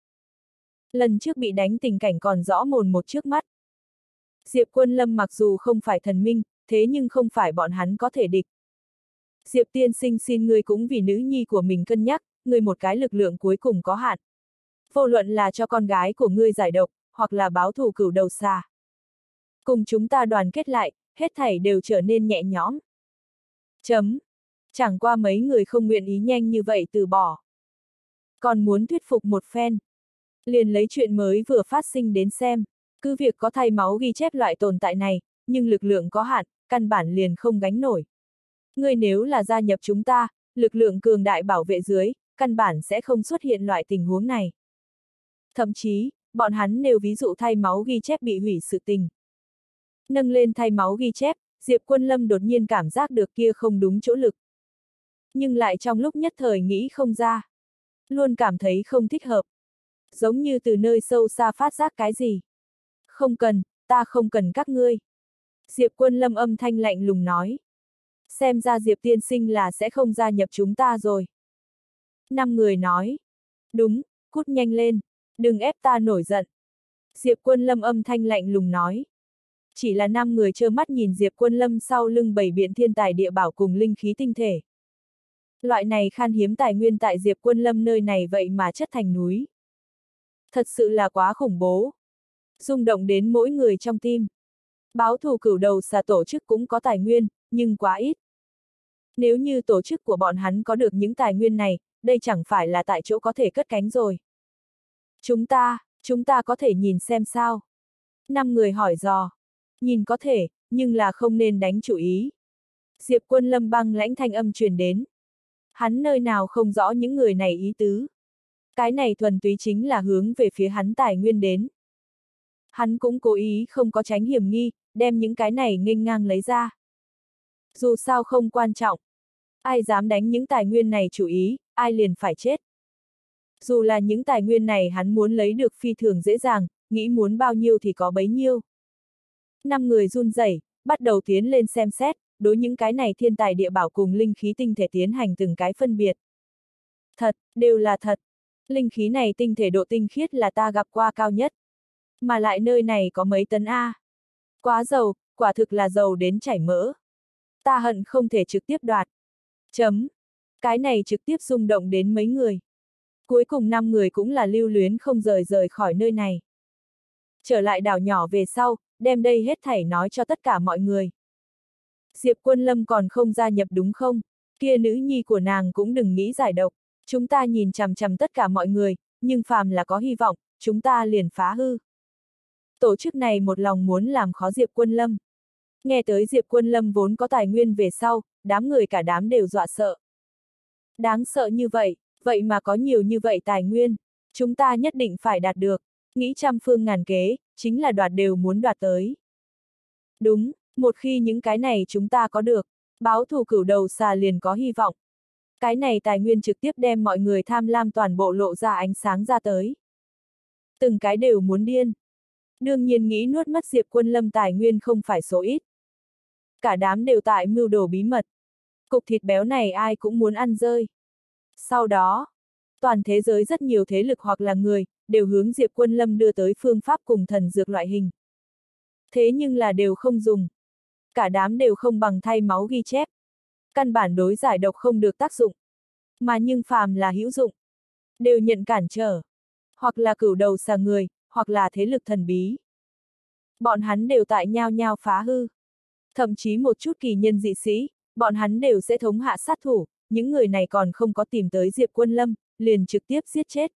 Lần trước bị đánh tình cảnh còn rõ mồn một trước mắt. Diệp Quân Lâm mặc dù không phải thần minh, thế nhưng không phải bọn hắn có thể địch. Diệp tiên sinh xin ngươi cũng vì nữ nhi của mình cân nhắc, ngươi một cái lực lượng cuối cùng có hạn. Vô luận là cho con gái của ngươi giải độc, hoặc là báo thù cửu đầu xà. Cùng chúng ta đoàn kết lại, hết thảy đều trở nên nhẹ nhõm. Chấm. Chẳng qua mấy người không nguyện ý nhanh như vậy từ bỏ. Còn muốn thuyết phục một phen. Liền lấy chuyện mới vừa phát sinh đến xem. Cứ việc có thay máu ghi chép loại tồn tại này, nhưng lực lượng có hạn, căn bản liền không gánh nổi. Ngươi nếu là gia nhập chúng ta, lực lượng cường đại bảo vệ dưới, căn bản sẽ không xuất hiện loại tình huống này. Thậm chí, bọn hắn nêu ví dụ thay máu ghi chép bị hủy sự tình. Nâng lên thay máu ghi chép, Diệp Quân Lâm đột nhiên cảm giác được kia không đúng chỗ lực. Nhưng lại trong lúc nhất thời nghĩ không ra. Luôn cảm thấy không thích hợp. Giống như từ nơi sâu xa phát giác cái gì. Không cần, ta không cần các ngươi. Diệp Quân Lâm âm thanh lạnh lùng nói. Xem ra Diệp tiên sinh là sẽ không gia nhập chúng ta rồi. 5 người nói. Đúng, cút nhanh lên, đừng ép ta nổi giận. Diệp Quân Lâm âm thanh lạnh lùng nói. Chỉ là 5 người trơ mắt nhìn Diệp Quân Lâm sau lưng bày biện thiên tài địa bảo cùng linh khí tinh thể. Loại này khan hiếm tài nguyên tại Diệp Quân Lâm nơi này vậy mà chất thành núi. Thật sự là quá khủng bố. Rung động đến mỗi người trong tim. Báo thù cửu đầu xà tổ chức cũng có tài nguyên, nhưng quá ít. Nếu như tổ chức của bọn hắn có được những tài nguyên này, đây chẳng phải là tại chỗ có thể cất cánh rồi. Chúng ta có thể nhìn xem sao? 5 người hỏi dò. Nhìn có thể, nhưng là không nên đánh chủ ý. Diệp Quân Lâm băng lãnh thanh âm truyền đến. Hắn nơi nào không rõ những người này ý tứ. Cái này thuần túy chính là hướng về phía hắn tài nguyên đến. Hắn cũng cố ý không có tránh hiểm nghi, đem những cái này nghênh ngang lấy ra. Dù sao không quan trọng. Ai dám đánh những tài nguyên này chủ ý, ai liền phải chết. Dù là những tài nguyên này hắn muốn lấy được phi thường dễ dàng, nghĩ muốn bao nhiêu thì có bấy nhiêu. 5 người run rẩy, bắt đầu tiến lên xem xét, đối những cái này thiên tài địa bảo cùng linh khí tinh thể tiến hành từng cái phân biệt. Thật, đều là thật. Linh khí này tinh thể độ tinh khiết là ta gặp qua cao nhất. Mà lại nơi này có mấy tấn A. Quá giàu, quả thực là giàu đến chảy mỡ. Ta hận không thể trực tiếp đoạt. Chấm. Cái này trực tiếp rung động đến mấy người. Cuối cùng 5 người cũng là lưu luyến không rời khỏi nơi này. Trở lại đảo nhỏ về sau, đem đây hết thảy nói cho tất cả mọi người. Diệp Quân Lâm còn không gia nhập đúng không? Kia nữ nhi của nàng cũng đừng nghĩ giải độc. Chúng ta nhìn chằm chằm tất cả mọi người, nhưng phàm là có hy vọng, chúng ta liền phá hư. Tổ chức này một lòng muốn làm khó Diệp Quân Lâm. Nghe tới Diệp Quân Lâm vốn có tài nguyên về sau, đám người cả đám đều dọa sợ. Đáng sợ như vậy, vậy mà có nhiều như vậy tài nguyên, chúng ta nhất định phải đạt được, nghĩ trăm phương ngàn kế, chính là đoạt đều muốn đoạt tới. Đúng, một khi những cái này chúng ta có được, báo thù cửu đầu xà liền có hy vọng. Cái này tài nguyên trực tiếp đem mọi người tham lam toàn bộ lộ ra ánh sáng ra tới. Từng cái đều muốn điên. Đương nhiên nghĩ nuốt mất Diệp Quân Lâm tài nguyên không phải số ít. Cả đám đều tại mưu đồ bí mật. Cục thịt béo này ai cũng muốn ăn rơi. Sau đó, toàn thế giới rất nhiều thế lực hoặc là người, đều hướng Diệp Quân Lâm đưa tới phương pháp cùng thần dược loại hình. Thế nhưng là đều không dùng. Cả đám đều không bằng thay máu ghi chép. Căn bản đối giải độc không được tác dụng. Mà nhưng phàm là hữu dụng. Đều nhận cản trở. Hoặc là cửu đầu xà người, hoặc là thế lực thần bí. Bọn hắn đều tại nhao nhao phá hư. Thậm chí một chút kỳ nhân dị sĩ, bọn hắn đều sẽ thống hạ sát thủ, những người này còn không có tìm tới Diệp Quân Lâm, liền trực tiếp giết chết.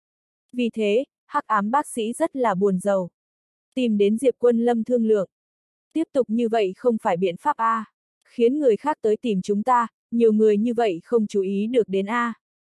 Vì thế, hắc ám bác sĩ rất là buồn rầu. Tìm đến Diệp Quân Lâm thương lượng. Tiếp tục như vậy không phải biện pháp A. Khiến người khác tới tìm chúng ta, nhiều người như vậy không chú ý được đến A.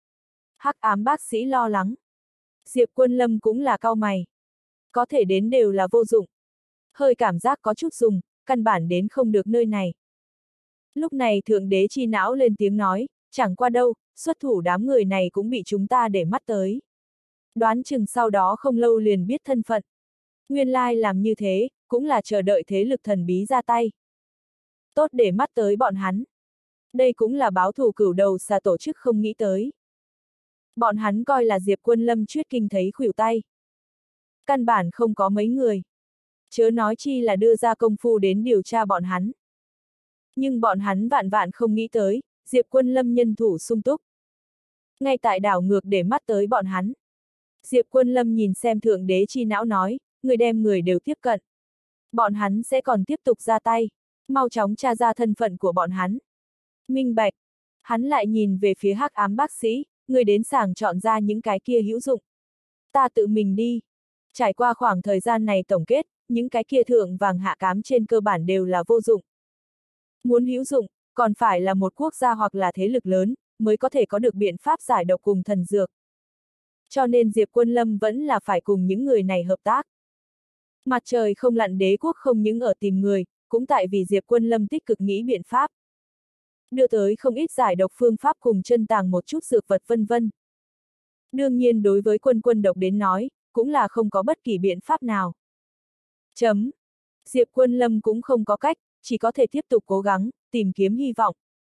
Hắc ám bác sĩ lo lắng. Diệp Quân Lâm cũng là cau mày. Có thể đến đều là vô dụng. Hơi cảm giác có chút dùng, căn bản đến không được nơi này. Lúc này Thượng Đế Chi Não lên tiếng nói, chẳng qua đâu, xuất thủ đám người này cũng bị chúng ta để mắt tới. Đoán chừng sau đó không lâu liền biết thân phận. Nguyên lai làm như thế, cũng là chờ đợi thế lực thần bí ra tay. Tốt để mắt tới bọn hắn. Đây cũng là báo thù cửu đầu xà tổ chức không nghĩ tới. Bọn hắn coi là Diệp Quân Lâm chuyết kinh thấy khuỷu tay. Căn bản không có mấy người. Chớ nói chi là đưa ra công phu đến điều tra bọn hắn. Nhưng bọn hắn vạn vạn không nghĩ tới, Diệp Quân Lâm nhân thủ sung túc. Ngay tại đảo ngược để mắt tới bọn hắn. Diệp Quân Lâm nhìn xem Thượng Đế Chi Não nói, người đem người đều tiếp cận. Bọn hắn sẽ còn tiếp tục ra tay, mau chóng tra ra thân phận của bọn hắn. Minh bạch. Hắn lại nhìn về phía hắc ám bác sĩ, người đến sàng chọn ra những cái kia hữu dụng. Ta tự mình đi. Trải qua khoảng thời gian này tổng kết, những cái kia thượng vàng hạ cám trên cơ bản đều là vô dụng. Muốn hữu dụng, còn phải là một quốc gia hoặc là thế lực lớn, mới có thể có được biện pháp giải độc cùng thần dược. Cho nên Diệp Quân Lâm vẫn là phải cùng những người này hợp tác. Mặt trời không lặn đế quốc không những ở tìm người, cũng tại vì Diệp Quân Lâm tích cực nghĩ biện pháp. Đưa tới không ít giải độc phương pháp cùng chân tàng một chút dược vật vân vân. Đương nhiên đối với quân độc đến nói, cũng là không có bất kỳ biện pháp nào. Chấm. Diệp Quân Lâm cũng không có cách, chỉ có thể tiếp tục cố gắng, tìm kiếm hy vọng.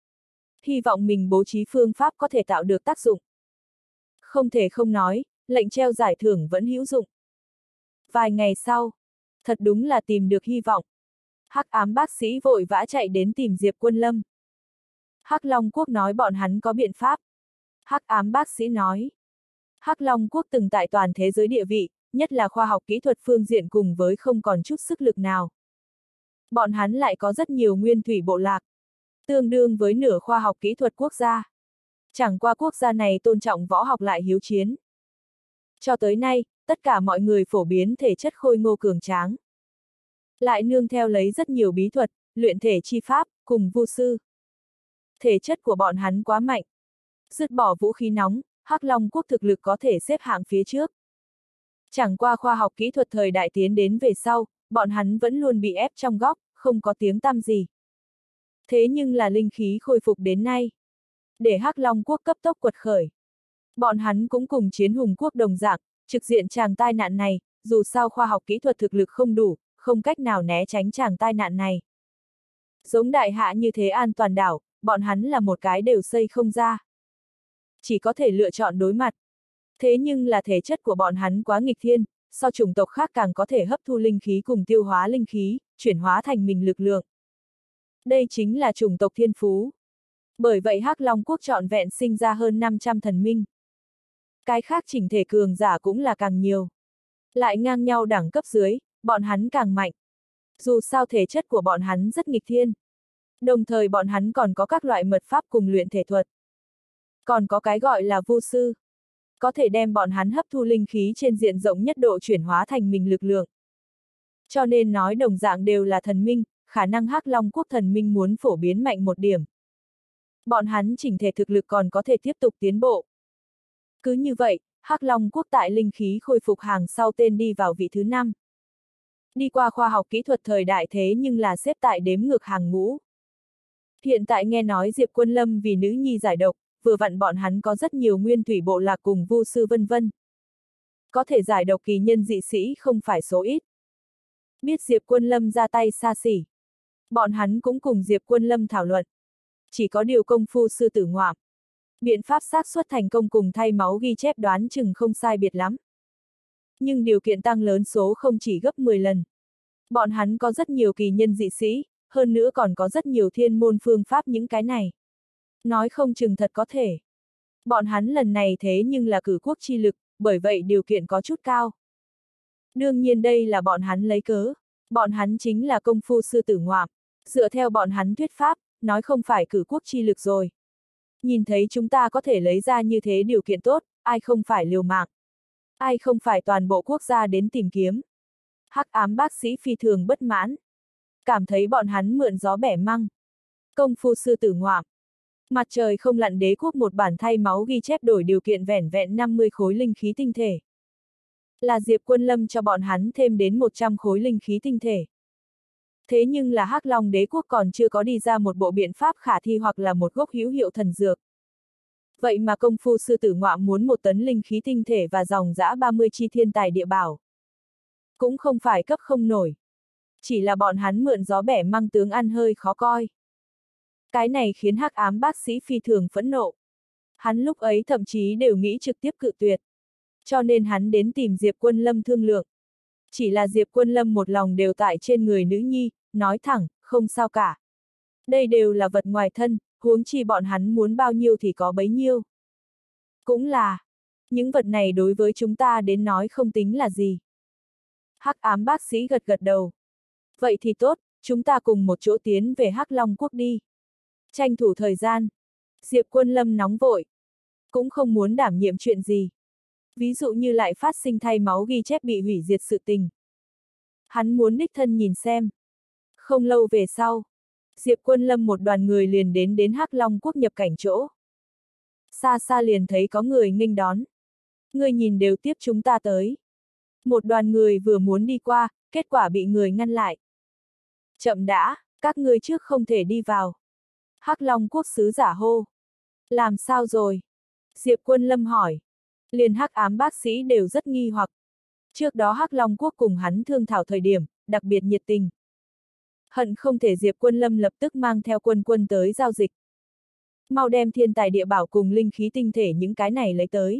Hy vọng mình bố trí phương pháp có thể tạo được tác dụng. Không thể không nói, lệnh treo giải thưởng vẫn hữu dụng. Vài ngày sau, thật đúng là tìm được hy vọng. Hắc ám bác sĩ vội vã chạy đến tìm Diệp Quân Lâm. Hắc Long Quốc nói bọn hắn có biện pháp. Hắc ám bác sĩ nói. Hắc Long Quốc từng tại toàn thế giới địa vị, nhất là khoa học kỹ thuật phương diện cùng với không còn chút sức lực nào. Bọn hắn lại có rất nhiều nguyên thủy bộ lạc, tương đương với nửa khoa học kỹ thuật quốc gia. Chẳng qua quốc gia này tôn trọng võ học lại hiếu chiến. Cho tới nay, tất cả mọi người phổ biến thể chất khôi ngô cường tráng. Lại nương theo lấy rất nhiều bí thuật, luyện thể chi pháp, cùng vu sư. Thể chất của bọn hắn quá mạnh. Dứt bỏ vũ khí nóng, Hắc Long Quốc thực lực có thể xếp hạng phía trước. Chẳng qua khoa học kỹ thuật thời đại tiến đến về sau, bọn hắn vẫn luôn bị ép trong góc, không có tiếng tăm gì. Thế nhưng là linh khí khôi phục đến nay. Để Hắc Long Quốc cấp tốc quật khởi. Bọn hắn cũng cùng Chiến Hùng Quốc đồng dạng, trực diện tràng tai nạn này, dù sao khoa học kỹ thuật thực lực không đủ, không cách nào né tránh tràng tai nạn này. Giống đại hạ như thế an toàn đảo, bọn hắn là một cái đều xây không ra. chỉ có thể lựa chọn đối mặt. Thế nhưng là thể chất của bọn hắn quá nghịch thiên, so chủng tộc khác càng có thể hấp thu linh khí cùng tiêu hóa linh khí, chuyển hóa thành mình lực lượng. Đây chính là chủng tộc thiên phú. Bởi vậy Hắc Long quốc trọn vẹn sinh ra hơn 500 thần minh. Cái khác chỉnh thể cường giả cũng là càng nhiều. Lại ngang nhau đẳng cấp dưới, bọn hắn càng mạnh. Dù sao thể chất của bọn hắn rất nghịch thiên. Đồng thời bọn hắn còn có các loại mật pháp cùng luyện thể thuật. Còn có cái gọi là vu sư. Có thể đem bọn hắn hấp thu linh khí trên diện rộng nhất độ chuyển hóa thành mình lực lượng. Cho nên nói đồng dạng đều là thần minh, khả năng Hắc Long quốc thần minh muốn phổ biến mạnh một điểm. Bọn hắn chỉnh thể thực lực còn có thể tiếp tục tiến bộ. Cứ như vậy, Hắc Long quốc tại linh khí khôi phục hàng sau tên đi vào vị thứ 5. Đi qua khoa học kỹ thuật thời đại thế nhưng là xếp tại đếm ngược hàng ngũ. Hiện tại nghe nói Diệp Quân Lâm vì nữ nhi giải độc, vừa vặn bọn hắn có rất nhiều nguyên thủy bộ lạc cùng vu sư vân vân. Có thể giải độc kỳ nhân dị sĩ không phải số ít. Biết Diệp Quân Lâm ra tay xa xỉ. Bọn hắn cũng cùng Diệp Quân Lâm thảo luận. Chỉ có điều công phu sư tử ngoạm. Biện pháp xác suất thành công cùng thay máu ghi chép đoán chừng không sai biệt lắm. Nhưng điều kiện tăng lớn số không chỉ gấp 10 lần. Bọn hắn có rất nhiều kỳ nhân dị sĩ, hơn nữa còn có rất nhiều thiên môn phương pháp những cái này. Nói không chừng thật có thể. Bọn hắn lần này thế nhưng là cử quốc chi lực, bởi vậy điều kiện có chút cao. Đương nhiên đây là bọn hắn lấy cớ. Bọn hắn chính là công phu sư tử ngoạm. Dựa theo bọn hắn thuyết pháp, nói không phải cử quốc chi lực rồi. Nhìn thấy chúng ta có thể lấy ra như thế điều kiện tốt, ai không phải liều mạng. Ai không phải toàn bộ quốc gia đến tìm kiếm. Hắc ám bác sĩ phi thường bất mãn. Cảm thấy bọn hắn mượn gió bẻ măng. Công phu sư tử ngoạm. Mặt trời không lặn đế quốc một bản thay máu ghi chép đổi điều kiện vẻn vẹn 50 khối linh khí tinh thể. Là Diệp Quân Lâm cho bọn hắn thêm đến 100 khối linh khí tinh thể. Thế nhưng là Hắc Long đế quốc còn chưa có đi ra một bộ biện pháp khả thi hoặc là một gốc hữu hiệu thần dược. Vậy mà công phu sư tử ngoạm muốn 1 tấn linh khí tinh thể và dòng dã 30 chi thiên tài địa bảo. Cũng không phải cấp không nổi. Chỉ là bọn hắn mượn gió bẻ măng tướng ăn hơi khó coi. Cái này khiến Hắc ám bác sĩ phi thường phẫn nộ. Hắn lúc ấy thậm chí đều nghĩ trực tiếp cự tuyệt. Cho nên hắn đến tìm Diệp Quân Lâm thương lượng. Chỉ là Diệp Quân Lâm một lòng đều tại trên người nữ nhi, nói thẳng, không sao cả. Đây đều là vật ngoài thân, huống chi bọn hắn muốn bao nhiêu thì có bấy nhiêu. Cũng là, những vật này đối với chúng ta đến nói không tính là gì. Hắc ám bác sĩ gật gật đầu. Vậy thì tốt, chúng ta cùng một chỗ tiến về Hắc Long quốc đi. Tranh thủ thời gian. Diệp Quân Lâm nóng vội. Cũng không muốn đảm nhiệm chuyện gì. Ví dụ như lại phát sinh thay máu ghi chép bị hủy diệt sự tình. Hắn muốn đích thân nhìn xem. Không lâu về sau, Diệp Quân Lâm một đoàn người liền đến Hắc Long quốc nhập cảnh chỗ. Xa xa liền thấy có người nghênh đón. Người nhìn đều tiếp chúng ta tới. Một đoàn người vừa muốn đi qua, kết quả bị người ngăn lại. Chậm đã, các ngươi trước không thể đi vào. Hắc Long quốc sứ giả hô. Làm sao rồi? Diệp Quân Lâm hỏi. Liền Hắc ám bác sĩ đều rất nghi hoặc. Trước đó Hắc Long quốc cùng hắn thương thảo thời điểm, đặc biệt nhiệt tình. Hận không thể Diệp Quân Lâm lập tức mang theo quân tới giao dịch. Mau đem thiên tài địa bảo cùng linh khí tinh thể những cái này lấy tới.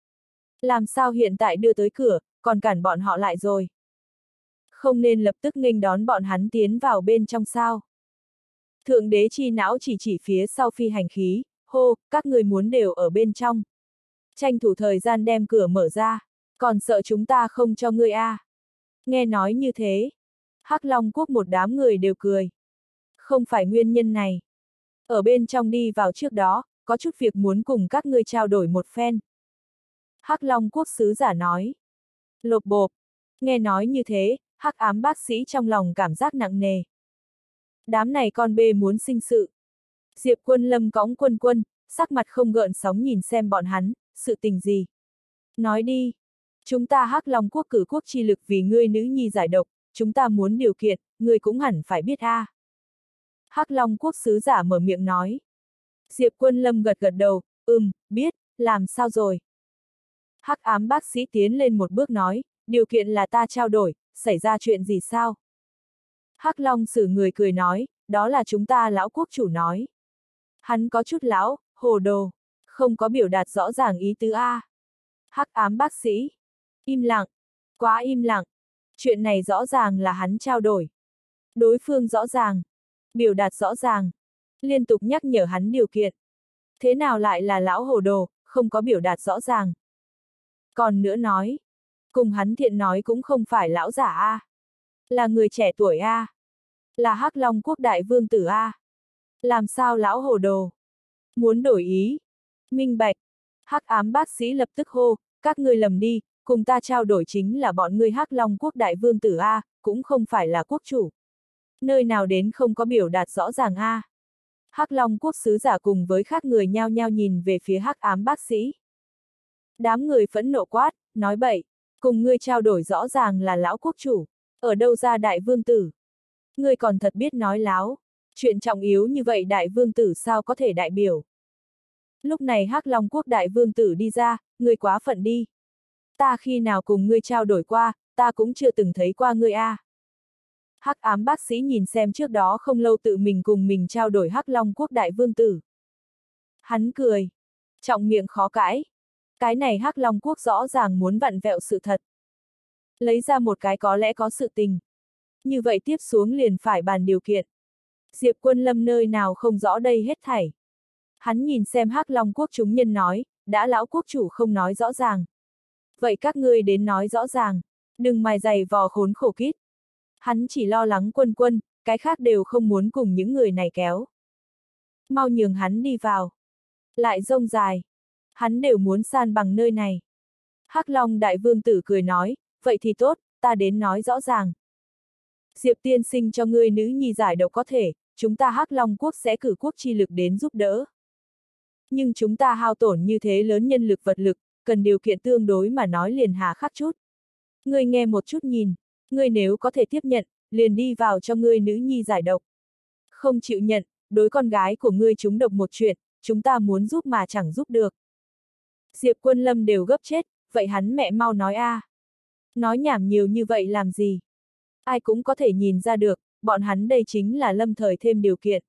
Làm sao hiện tại đưa tới cửa, còn cản bọn họ lại rồi. Không nên lập tức nghênh đón bọn hắn tiến vào bên trong sao. Thượng đế chi não chỉ phía sau phi hành khí, hô, các người muốn đều ở bên trong. Tranh thủ thời gian đem cửa mở ra, còn sợ chúng ta không cho ngươi a. Nghe nói như thế, Hắc Long quốc một đám người đều cười. Không phải nguyên nhân này. Ở bên trong đi vào trước đó, có chút việc muốn cùng các ngươi trao đổi một phen. Hắc Long quốc sứ giả nói. Lộp bộp. Nghe nói như thế, Hắc ám bác sĩ trong lòng cảm giác nặng nề. Đám này con bê muốn sinh sự. Diệp Quân Lâm cõng quân, sắc mặt không gợn sóng nhìn xem bọn hắn, sự tình gì. Nói đi. Chúng ta Hắc Long quốc cử quốc chi lực vì ngươi nữ nhi giải độc, chúng ta muốn điều kiện, ngươi cũng hẳn phải biết a. Hắc Long quốc sứ giả mở miệng nói. Diệp Quân Lâm gật gật đầu, biết, làm sao rồi. Hắc ám bác sĩ tiến lên một bước nói, điều kiện là ta trao đổi, xảy ra chuyện gì sao? Hắc Long sử người cười nói, đó là chúng ta lão quốc chủ nói. Hắn có chút lão, hồ đồ, Không có biểu đạt rõ ràng ý tứ A. Hắc ám bác sĩ. Im lặng. Quá im lặng. Chuyện này rõ ràng là hắn trao đổi. Đối phương rõ ràng. Biểu đạt rõ ràng. Liên tục nhắc nhở hắn điều kiện. Thế nào lại là lão hồ đồ, không có biểu đạt rõ ràng. Còn nữa nói. Cùng hắn thiện nói cũng không phải lão giả A. Là người trẻ tuổi A. Là Hắc Long quốc đại vương tử A. Làm sao lão hồ đồ? Muốn đổi ý. Minh bạch. Hắc ám bác sĩ lập tức hô, các ngươi lầm đi, cùng ta trao đổi chính là bọn ngươi Hắc Long quốc đại vương tử A, cũng không phải là quốc chủ. Nơi nào đến không có biểu đạt rõ ràng A. Hắc Long quốc sứ giả cùng với khác người nhao nhao nhìn về phía Hắc ám bác sĩ. Đám người phẫn nộ quát, nói bậy, cùng ngươi trao đổi rõ ràng là lão quốc chủ, ở đâu ra đại vương tử? Ngươi còn thật biết nói láo, chuyện trọng yếu như vậy đại vương tử sao có thể đại biểu? Lúc này Hắc Long quốc đại vương tử đi ra, ngươi quá phận đi. Ta khi nào cùng ngươi trao đổi qua, ta cũng chưa từng thấy qua ngươi a. Hắc ám bác sĩ nhìn xem trước đó không lâu tự mình cùng mình trao đổi Hắc Long quốc đại vương tử. Hắn cười. Trọng miệng khó cãi. Cái này Hắc Long quốc rõ ràng muốn vặn vẹo sự thật. Lấy ra một cái có lẽ có sự tình. Như vậy tiếp xuống liền phải bàn điều kiện. Diệp Quân Lâm nơi nào không rõ đây hết thảy. Hắn nhìn xem Hắc Long quốc chúng nhân nói, đã lão quốc chủ không nói rõ ràng. Vậy các ngươi đến nói rõ ràng, đừng mài giày vò khốn khổ kít. Hắn chỉ lo lắng Quân Quân, cái khác đều không muốn cùng những người này kéo. Mau nhường hắn đi vào. Lại rông dài. Hắn đều muốn san bằng nơi này. Hắc Long đại vương tử cười nói, vậy thì tốt, ta đến nói rõ ràng. Diệp tiên sinh cho ngươi nữ nhi giải độc có thể, chúng ta Hắc Long quốc sẽ cử quốc chi lực đến giúp đỡ. Nhưng chúng ta hao tổn như thế lớn nhân lực vật lực, cần điều kiện tương đối mà nói liền hà khắc chút. Ngươi nghe một chút nhìn, ngươi nếu có thể tiếp nhận, liền đi vào cho ngươi nữ nhi giải độc. Không chịu nhận, đối con gái của ngươi trúng độc một chuyện, chúng ta muốn giúp mà chẳng giúp được. Diệp Quân Lâm đều gấp chết, vậy hắn mẹ mau nói a. Nói nhảm nhiều như vậy làm gì? Ai cũng có thể nhìn ra được, bọn hắn đây chính là lâm thời thêm điều kiện.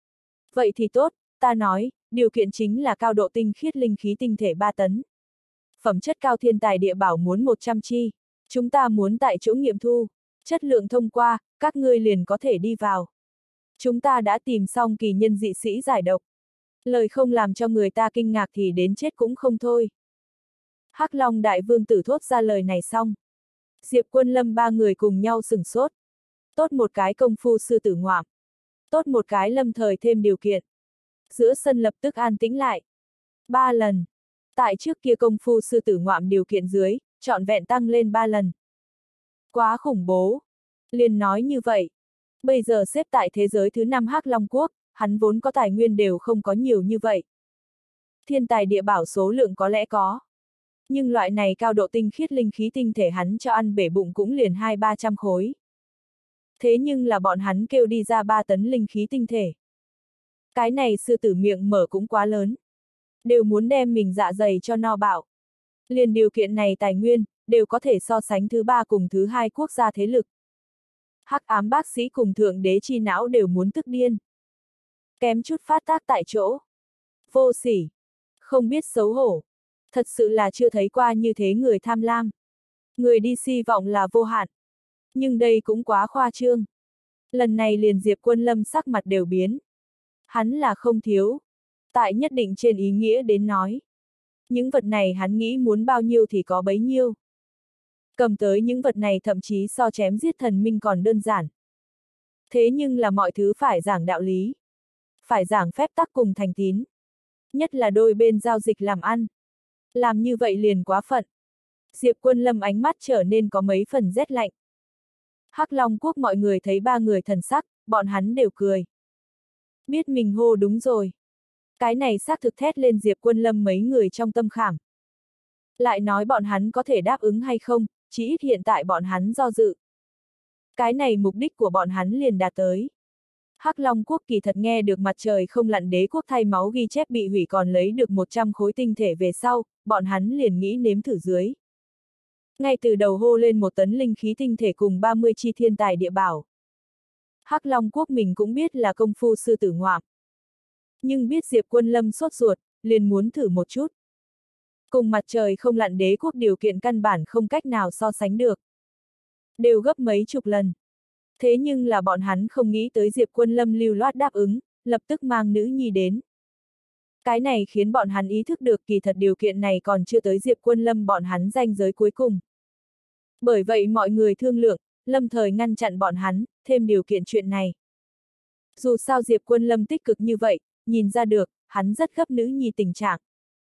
Vậy thì tốt, ta nói, điều kiện chính là cao độ tinh khiết linh khí tinh thể 3 tấn. Phẩm chất cao thiên tài địa bảo muốn 100 chi. Chúng ta muốn tại chỗ nghiệm thu. Chất lượng thông qua, các ngươi liền có thể đi vào. Chúng ta đã tìm xong kỳ nhân dị sĩ giải độc. Lời không làm cho người ta kinh ngạc thì đến chết cũng không thôi. Hắc Long đại vương tử thốt ra lời này xong. Diệp Quân Lâm ba người cùng nhau sửng sốt. Tốt một cái công phu sư tử ngoạm. Tốt một cái lâm thời thêm điều kiện. Giữa sân lập tức an tĩnh lại. 3 lần. Tại trước kia công phu sư tử ngoạm điều kiện dưới, trọn vẹn tăng lên 3 lần. Quá khủng bố. Liền nói như vậy. Bây giờ xếp tại thế giới thứ 5 Hắc Long quốc, hắn vốn có tài nguyên đều không có nhiều như vậy. Thiên tài địa bảo số lượng có lẽ có. Nhưng loại này cao độ tinh khiết linh khí tinh thể hắn cho ăn bể bụng cũng liền 200-300 khối. Thế nhưng là bọn hắn kêu đi ra 3 tấn linh khí tinh thể. Cái này sư tử miệng mở cũng quá lớn. Đều muốn đem mình dạ dày cho no bạo. Liền điều kiện này tài nguyên, đều có thể so sánh thứ 3 cùng thứ 2 quốc gia thế lực. Hắc ám bác sĩ cùng thượng đế chi não đều muốn tức điên. Kém chút phát tác tại chỗ. Vô sỉ. Không biết xấu hổ. Thật sự là chưa thấy qua như thế người tham lam. Người đi si vọng là vô hạn. Nhưng đây cũng quá khoa trương. Lần này liền Diệp Quân Lâm sắc mặt đều biến. Hắn là không thiếu. Tại nhất định trên ý nghĩa đến nói. Những vật này hắn nghĩ muốn bao nhiêu thì có bấy nhiêu. Cầm tới những vật này thậm chí so chém giết thần minh còn đơn giản. Thế nhưng là mọi thứ phải giảng đạo lý. Phải giảng phép tắc cùng thành tín. Nhất là đôi bên giao dịch làm ăn. Làm như vậy liền quá phận. Diệp Quân Lâm ánh mắt trở nên có mấy phần rét lạnh. Hắc Long quốc mọi người thấy ba người thần sắc, bọn hắn đều cười. Biết mình hô đúng rồi. Cái này xác thực thét lên Diệp Quân Lâm mấy người trong tâm khảm. Lại nói bọn hắn có thể đáp ứng hay không, chỉ ít hiện tại bọn hắn do dự. Cái này mục đích của bọn hắn liền đạt tới. Hắc Long quốc kỳ thật nghe được mặt trời không lặn đế quốc thay máu ghi chép bị hủy còn lấy được 100 khối tinh thể về sau, bọn hắn liền nghĩ nếm thử dưới. Ngay từ đầu hô lên 1 tấn linh khí tinh thể cùng 30 chi thiên tài địa bảo. Hắc Long quốc mình cũng biết là công phu sư tử ngoạm. Nhưng biết Diệp Quân Lâm sốt ruột, liền muốn thử một chút. Cùng mặt trời không lặn đế quốc điều kiện căn bản không cách nào so sánh được. Đều gấp mấy chục lần. Thế nhưng là bọn hắn không nghĩ tới Diệp Quân Lâm lưu loát đáp ứng, lập tức mang nữ nhi đến. Cái này khiến bọn hắn ý thức được kỳ thật điều kiện này còn chưa tới Diệp Quân Lâm bọn hắn ranh giới cuối cùng. Bởi vậy mọi người thương lượng, lâm thời ngăn chặn bọn hắn, thêm điều kiện chuyện này. Dù sao Diệp Quân Lâm tích cực như vậy, nhìn ra được, hắn rất gấp nữ nhi tình trạng.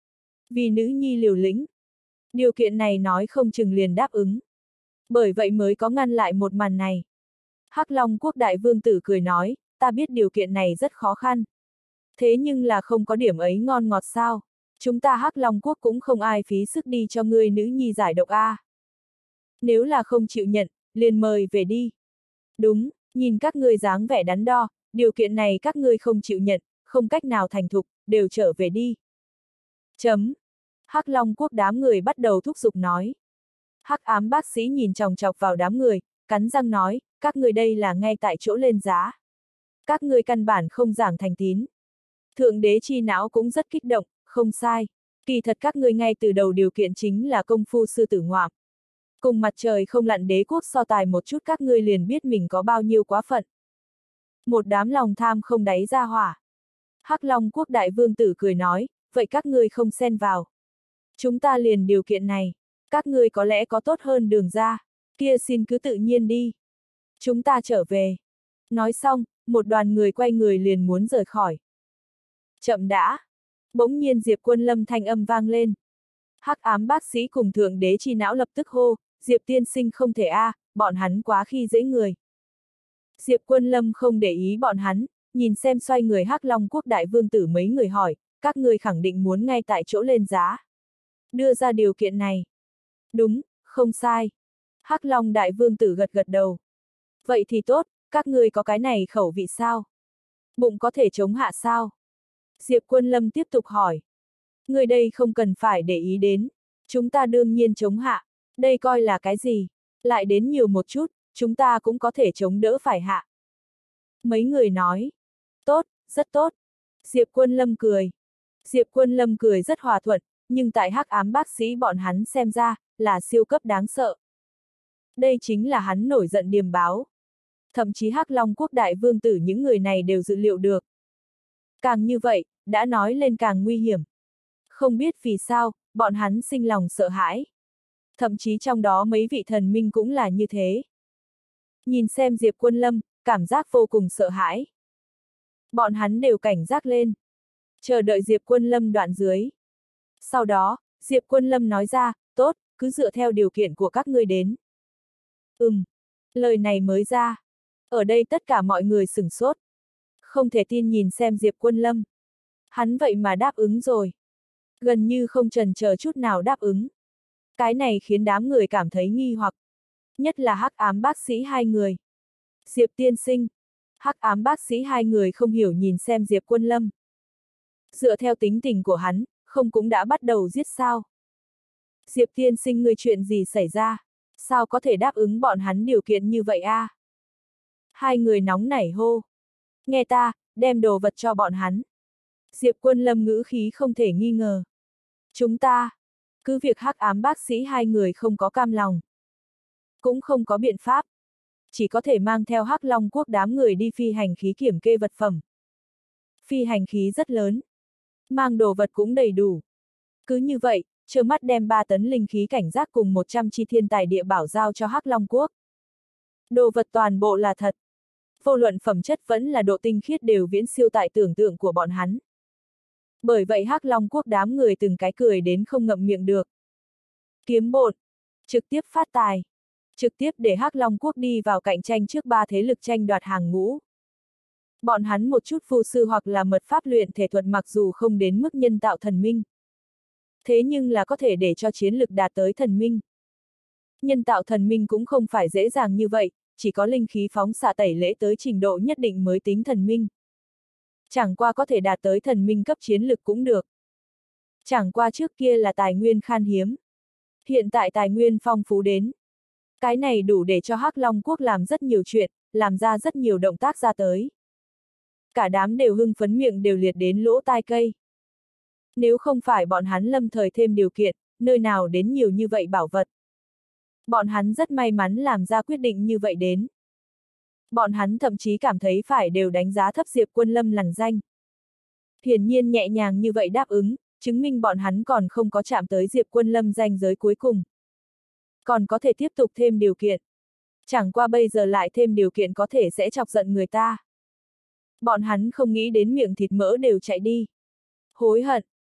Vì nữ nhi liều lĩnh. Điều kiện này nói không chừng liền đáp ứng. Bởi vậy mới có ngăn lại một màn này. Hắc Long Quốc đại vương tử cười nói, ta biết điều kiện này rất khó khăn. Thế nhưng là không có điểm ấy ngon ngọt sao. Chúng ta Hắc Long Quốc cũng không ai phí sức đi cho ngươi nữ nhi giải độc a. Nếu là không chịu nhận, liền mời về đi. Đúng, nhìn các ngươi dáng vẻ đắn đo, điều kiện này các ngươi không chịu nhận, không cách nào thành thục, đều trở về đi. Chấm. Hắc Long Quốc đám người bắt đầu thúc giục nói. Hắc ám bác sĩ nhìn chòng chọc vào đám người, cắn răng nói, các ngươi đây là ngay tại chỗ lên giá. Các ngươi căn bản không giảng thành tín. Thượng đế chi não cũng rất kích động, không sai. Kỳ thật các ngươi ngay từ đầu điều kiện chính là công phu sư tử ngoạm. Cùng mặt trời không lặn đế quốc so tài một chút các ngươi liền biết mình có bao nhiêu quá phận. Một đám lòng tham không đáy ra hỏa. Hắc Long Quốc đại vương tử cười nói, vậy các ngươi không xen vào. Chúng ta liền điều kiện này, các ngươi có lẽ có tốt hơn đường ra, kia xin cứ tự nhiên đi. Chúng ta trở về. Nói xong, một đoàn người quay người liền muốn rời khỏi. Chậm đã. Bỗng nhiên Diệp Quân Lâm thanh âm vang lên. Hắc ám bác sĩ cùng thượng đế chi não lập tức hô, Diệp tiên sinh không thể a, bọn hắn quá khi dễ người. Diệp Quân Lâm không để ý bọn hắn, nhìn xem xoay người Hắc Long Quốc đại vương tử mấy người hỏi, các ngươi khẳng định muốn ngay tại chỗ lên giá. Đưa ra điều kiện này. Đúng, không sai. Hắc Long đại vương tử gật gật đầu. Vậy thì tốt, các ngươi có cái này khẩu vị sao? Bụng có thể chống hạ sao? Diệp Quân Lâm tiếp tục hỏi. Người đây không cần phải để ý đến. Chúng ta đương nhiên chống hạ. Đây coi là cái gì? Lại đến nhiều một chút, chúng ta cũng có thể chống đỡ phải hạ. Mấy người nói. Tốt, rất tốt. Diệp Quân Lâm cười. Diệp Quân Lâm cười rất hòa thuận, nhưng tại hắc ám bác sĩ bọn hắn xem ra, là siêu cấp đáng sợ. Đây chính là hắn nổi giận điềm báo. Thậm chí Hắc Long Quốc đại vương tử những người này đều dự liệu được. Càng như vậy, đã nói lên càng nguy hiểm. Không biết vì sao, bọn hắn sinh lòng sợ hãi. Thậm chí trong đó mấy vị thần minh cũng là như thế. Nhìn xem Diệp Quân Lâm, cảm giác vô cùng sợ hãi. Bọn hắn đều cảnh giác lên. Chờ đợi Diệp Quân Lâm đoạn dưới. Sau đó, Diệp Quân Lâm nói ra, tốt, cứ dựa theo điều kiện của các ngươi đến. Lời này mới ra. Ở đây tất cả mọi người sửng sốt. Không thể tin nhìn xem Diệp Quân Lâm. Hắn vậy mà đáp ứng rồi. Gần như không chần chờ chút nào đáp ứng. Cái này khiến đám người cảm thấy nghi hoặc. Nhất là hắc ám bác sĩ hai người. Diệp tiên sinh. Hắc ám bác sĩ hai người không hiểu nhìn xem Diệp Quân Lâm. Dựa theo tính tình của hắn, không cũng đã bắt đầu giết sao. Diệp tiên sinh người chuyện gì xảy ra? Sao có thể đáp ứng bọn hắn điều kiện như vậy a? Hai người nóng nảy hô. Nghe ta, đem đồ vật cho bọn hắn. Diệp Quân Lâm ngữ khí không thể nghi ngờ. Chúng ta, cứ việc hắc ám bác sĩ hai người không có cam lòng. Cũng không có biện pháp. Chỉ có thể mang theo Hắc Long Quốc đám người đi phi hành khí kiểm kê vật phẩm. Phi hành khí rất lớn. Mang đồ vật cũng đầy đủ. Cứ như vậy, trơ mắt đem 3 tấn linh khí cảnh giác cùng 100 chi thiên tài địa bảo giao cho Hắc Long Quốc. Đồ vật toàn bộ là thật. Vô luận phẩm chất vẫn là độ tinh khiết đều viễn siêu tại tưởng tượng của bọn hắn. Bởi vậy Hắc Long Quốc đám người từng cái cười đến không ngậm miệng được. Kiếm bộn. Trực tiếp phát tài. Trực tiếp để Hắc Long Quốc đi vào cạnh tranh trước 3 thế lực tranh đoạt hàng ngũ. Bọn hắn một chút phù sư hoặc là mật pháp luyện thể thuật mặc dù không đến mức nhân tạo thần minh. Thế nhưng là có thể để cho chiến lực đạt tới thần minh. Nhân tạo thần minh cũng không phải dễ dàng như vậy, chỉ có linh khí phóng xạ tẩy lễ tới trình độ nhất định mới tính thần minh. Chẳng qua có thể đạt tới thần minh cấp chiến lực cũng được. Chẳng qua trước kia là tài nguyên khan hiếm. Hiện tại tài nguyên phong phú đến. Cái này đủ để cho Hắc Long Quốc làm rất nhiều chuyện, làm ra rất nhiều động tác ra tới. Cả đám đều hưng phấn miệng đều liệt đến lỗ tai cây. Nếu không phải bọn hắn lâm thời thêm điều kiện, nơi nào đến nhiều như vậy bảo vật. Bọn hắn rất may mắn làm ra quyết định như vậy đến. Bọn hắn thậm chí cảm thấy phải đều đánh giá thấp Diệp Quân Lâm lằn danh. Hiển nhiên nhẹ nhàng như vậy đáp ứng, chứng minh bọn hắn còn không có chạm tới Diệp Quân Lâm ranh giới cuối cùng. Còn có thể tiếp tục thêm điều kiện. Chẳng qua bây giờ lại thêm điều kiện có thể sẽ chọc giận người ta. Bọn hắn không nghĩ đến miệng thịt mỡ đều chạy đi. Hối hận,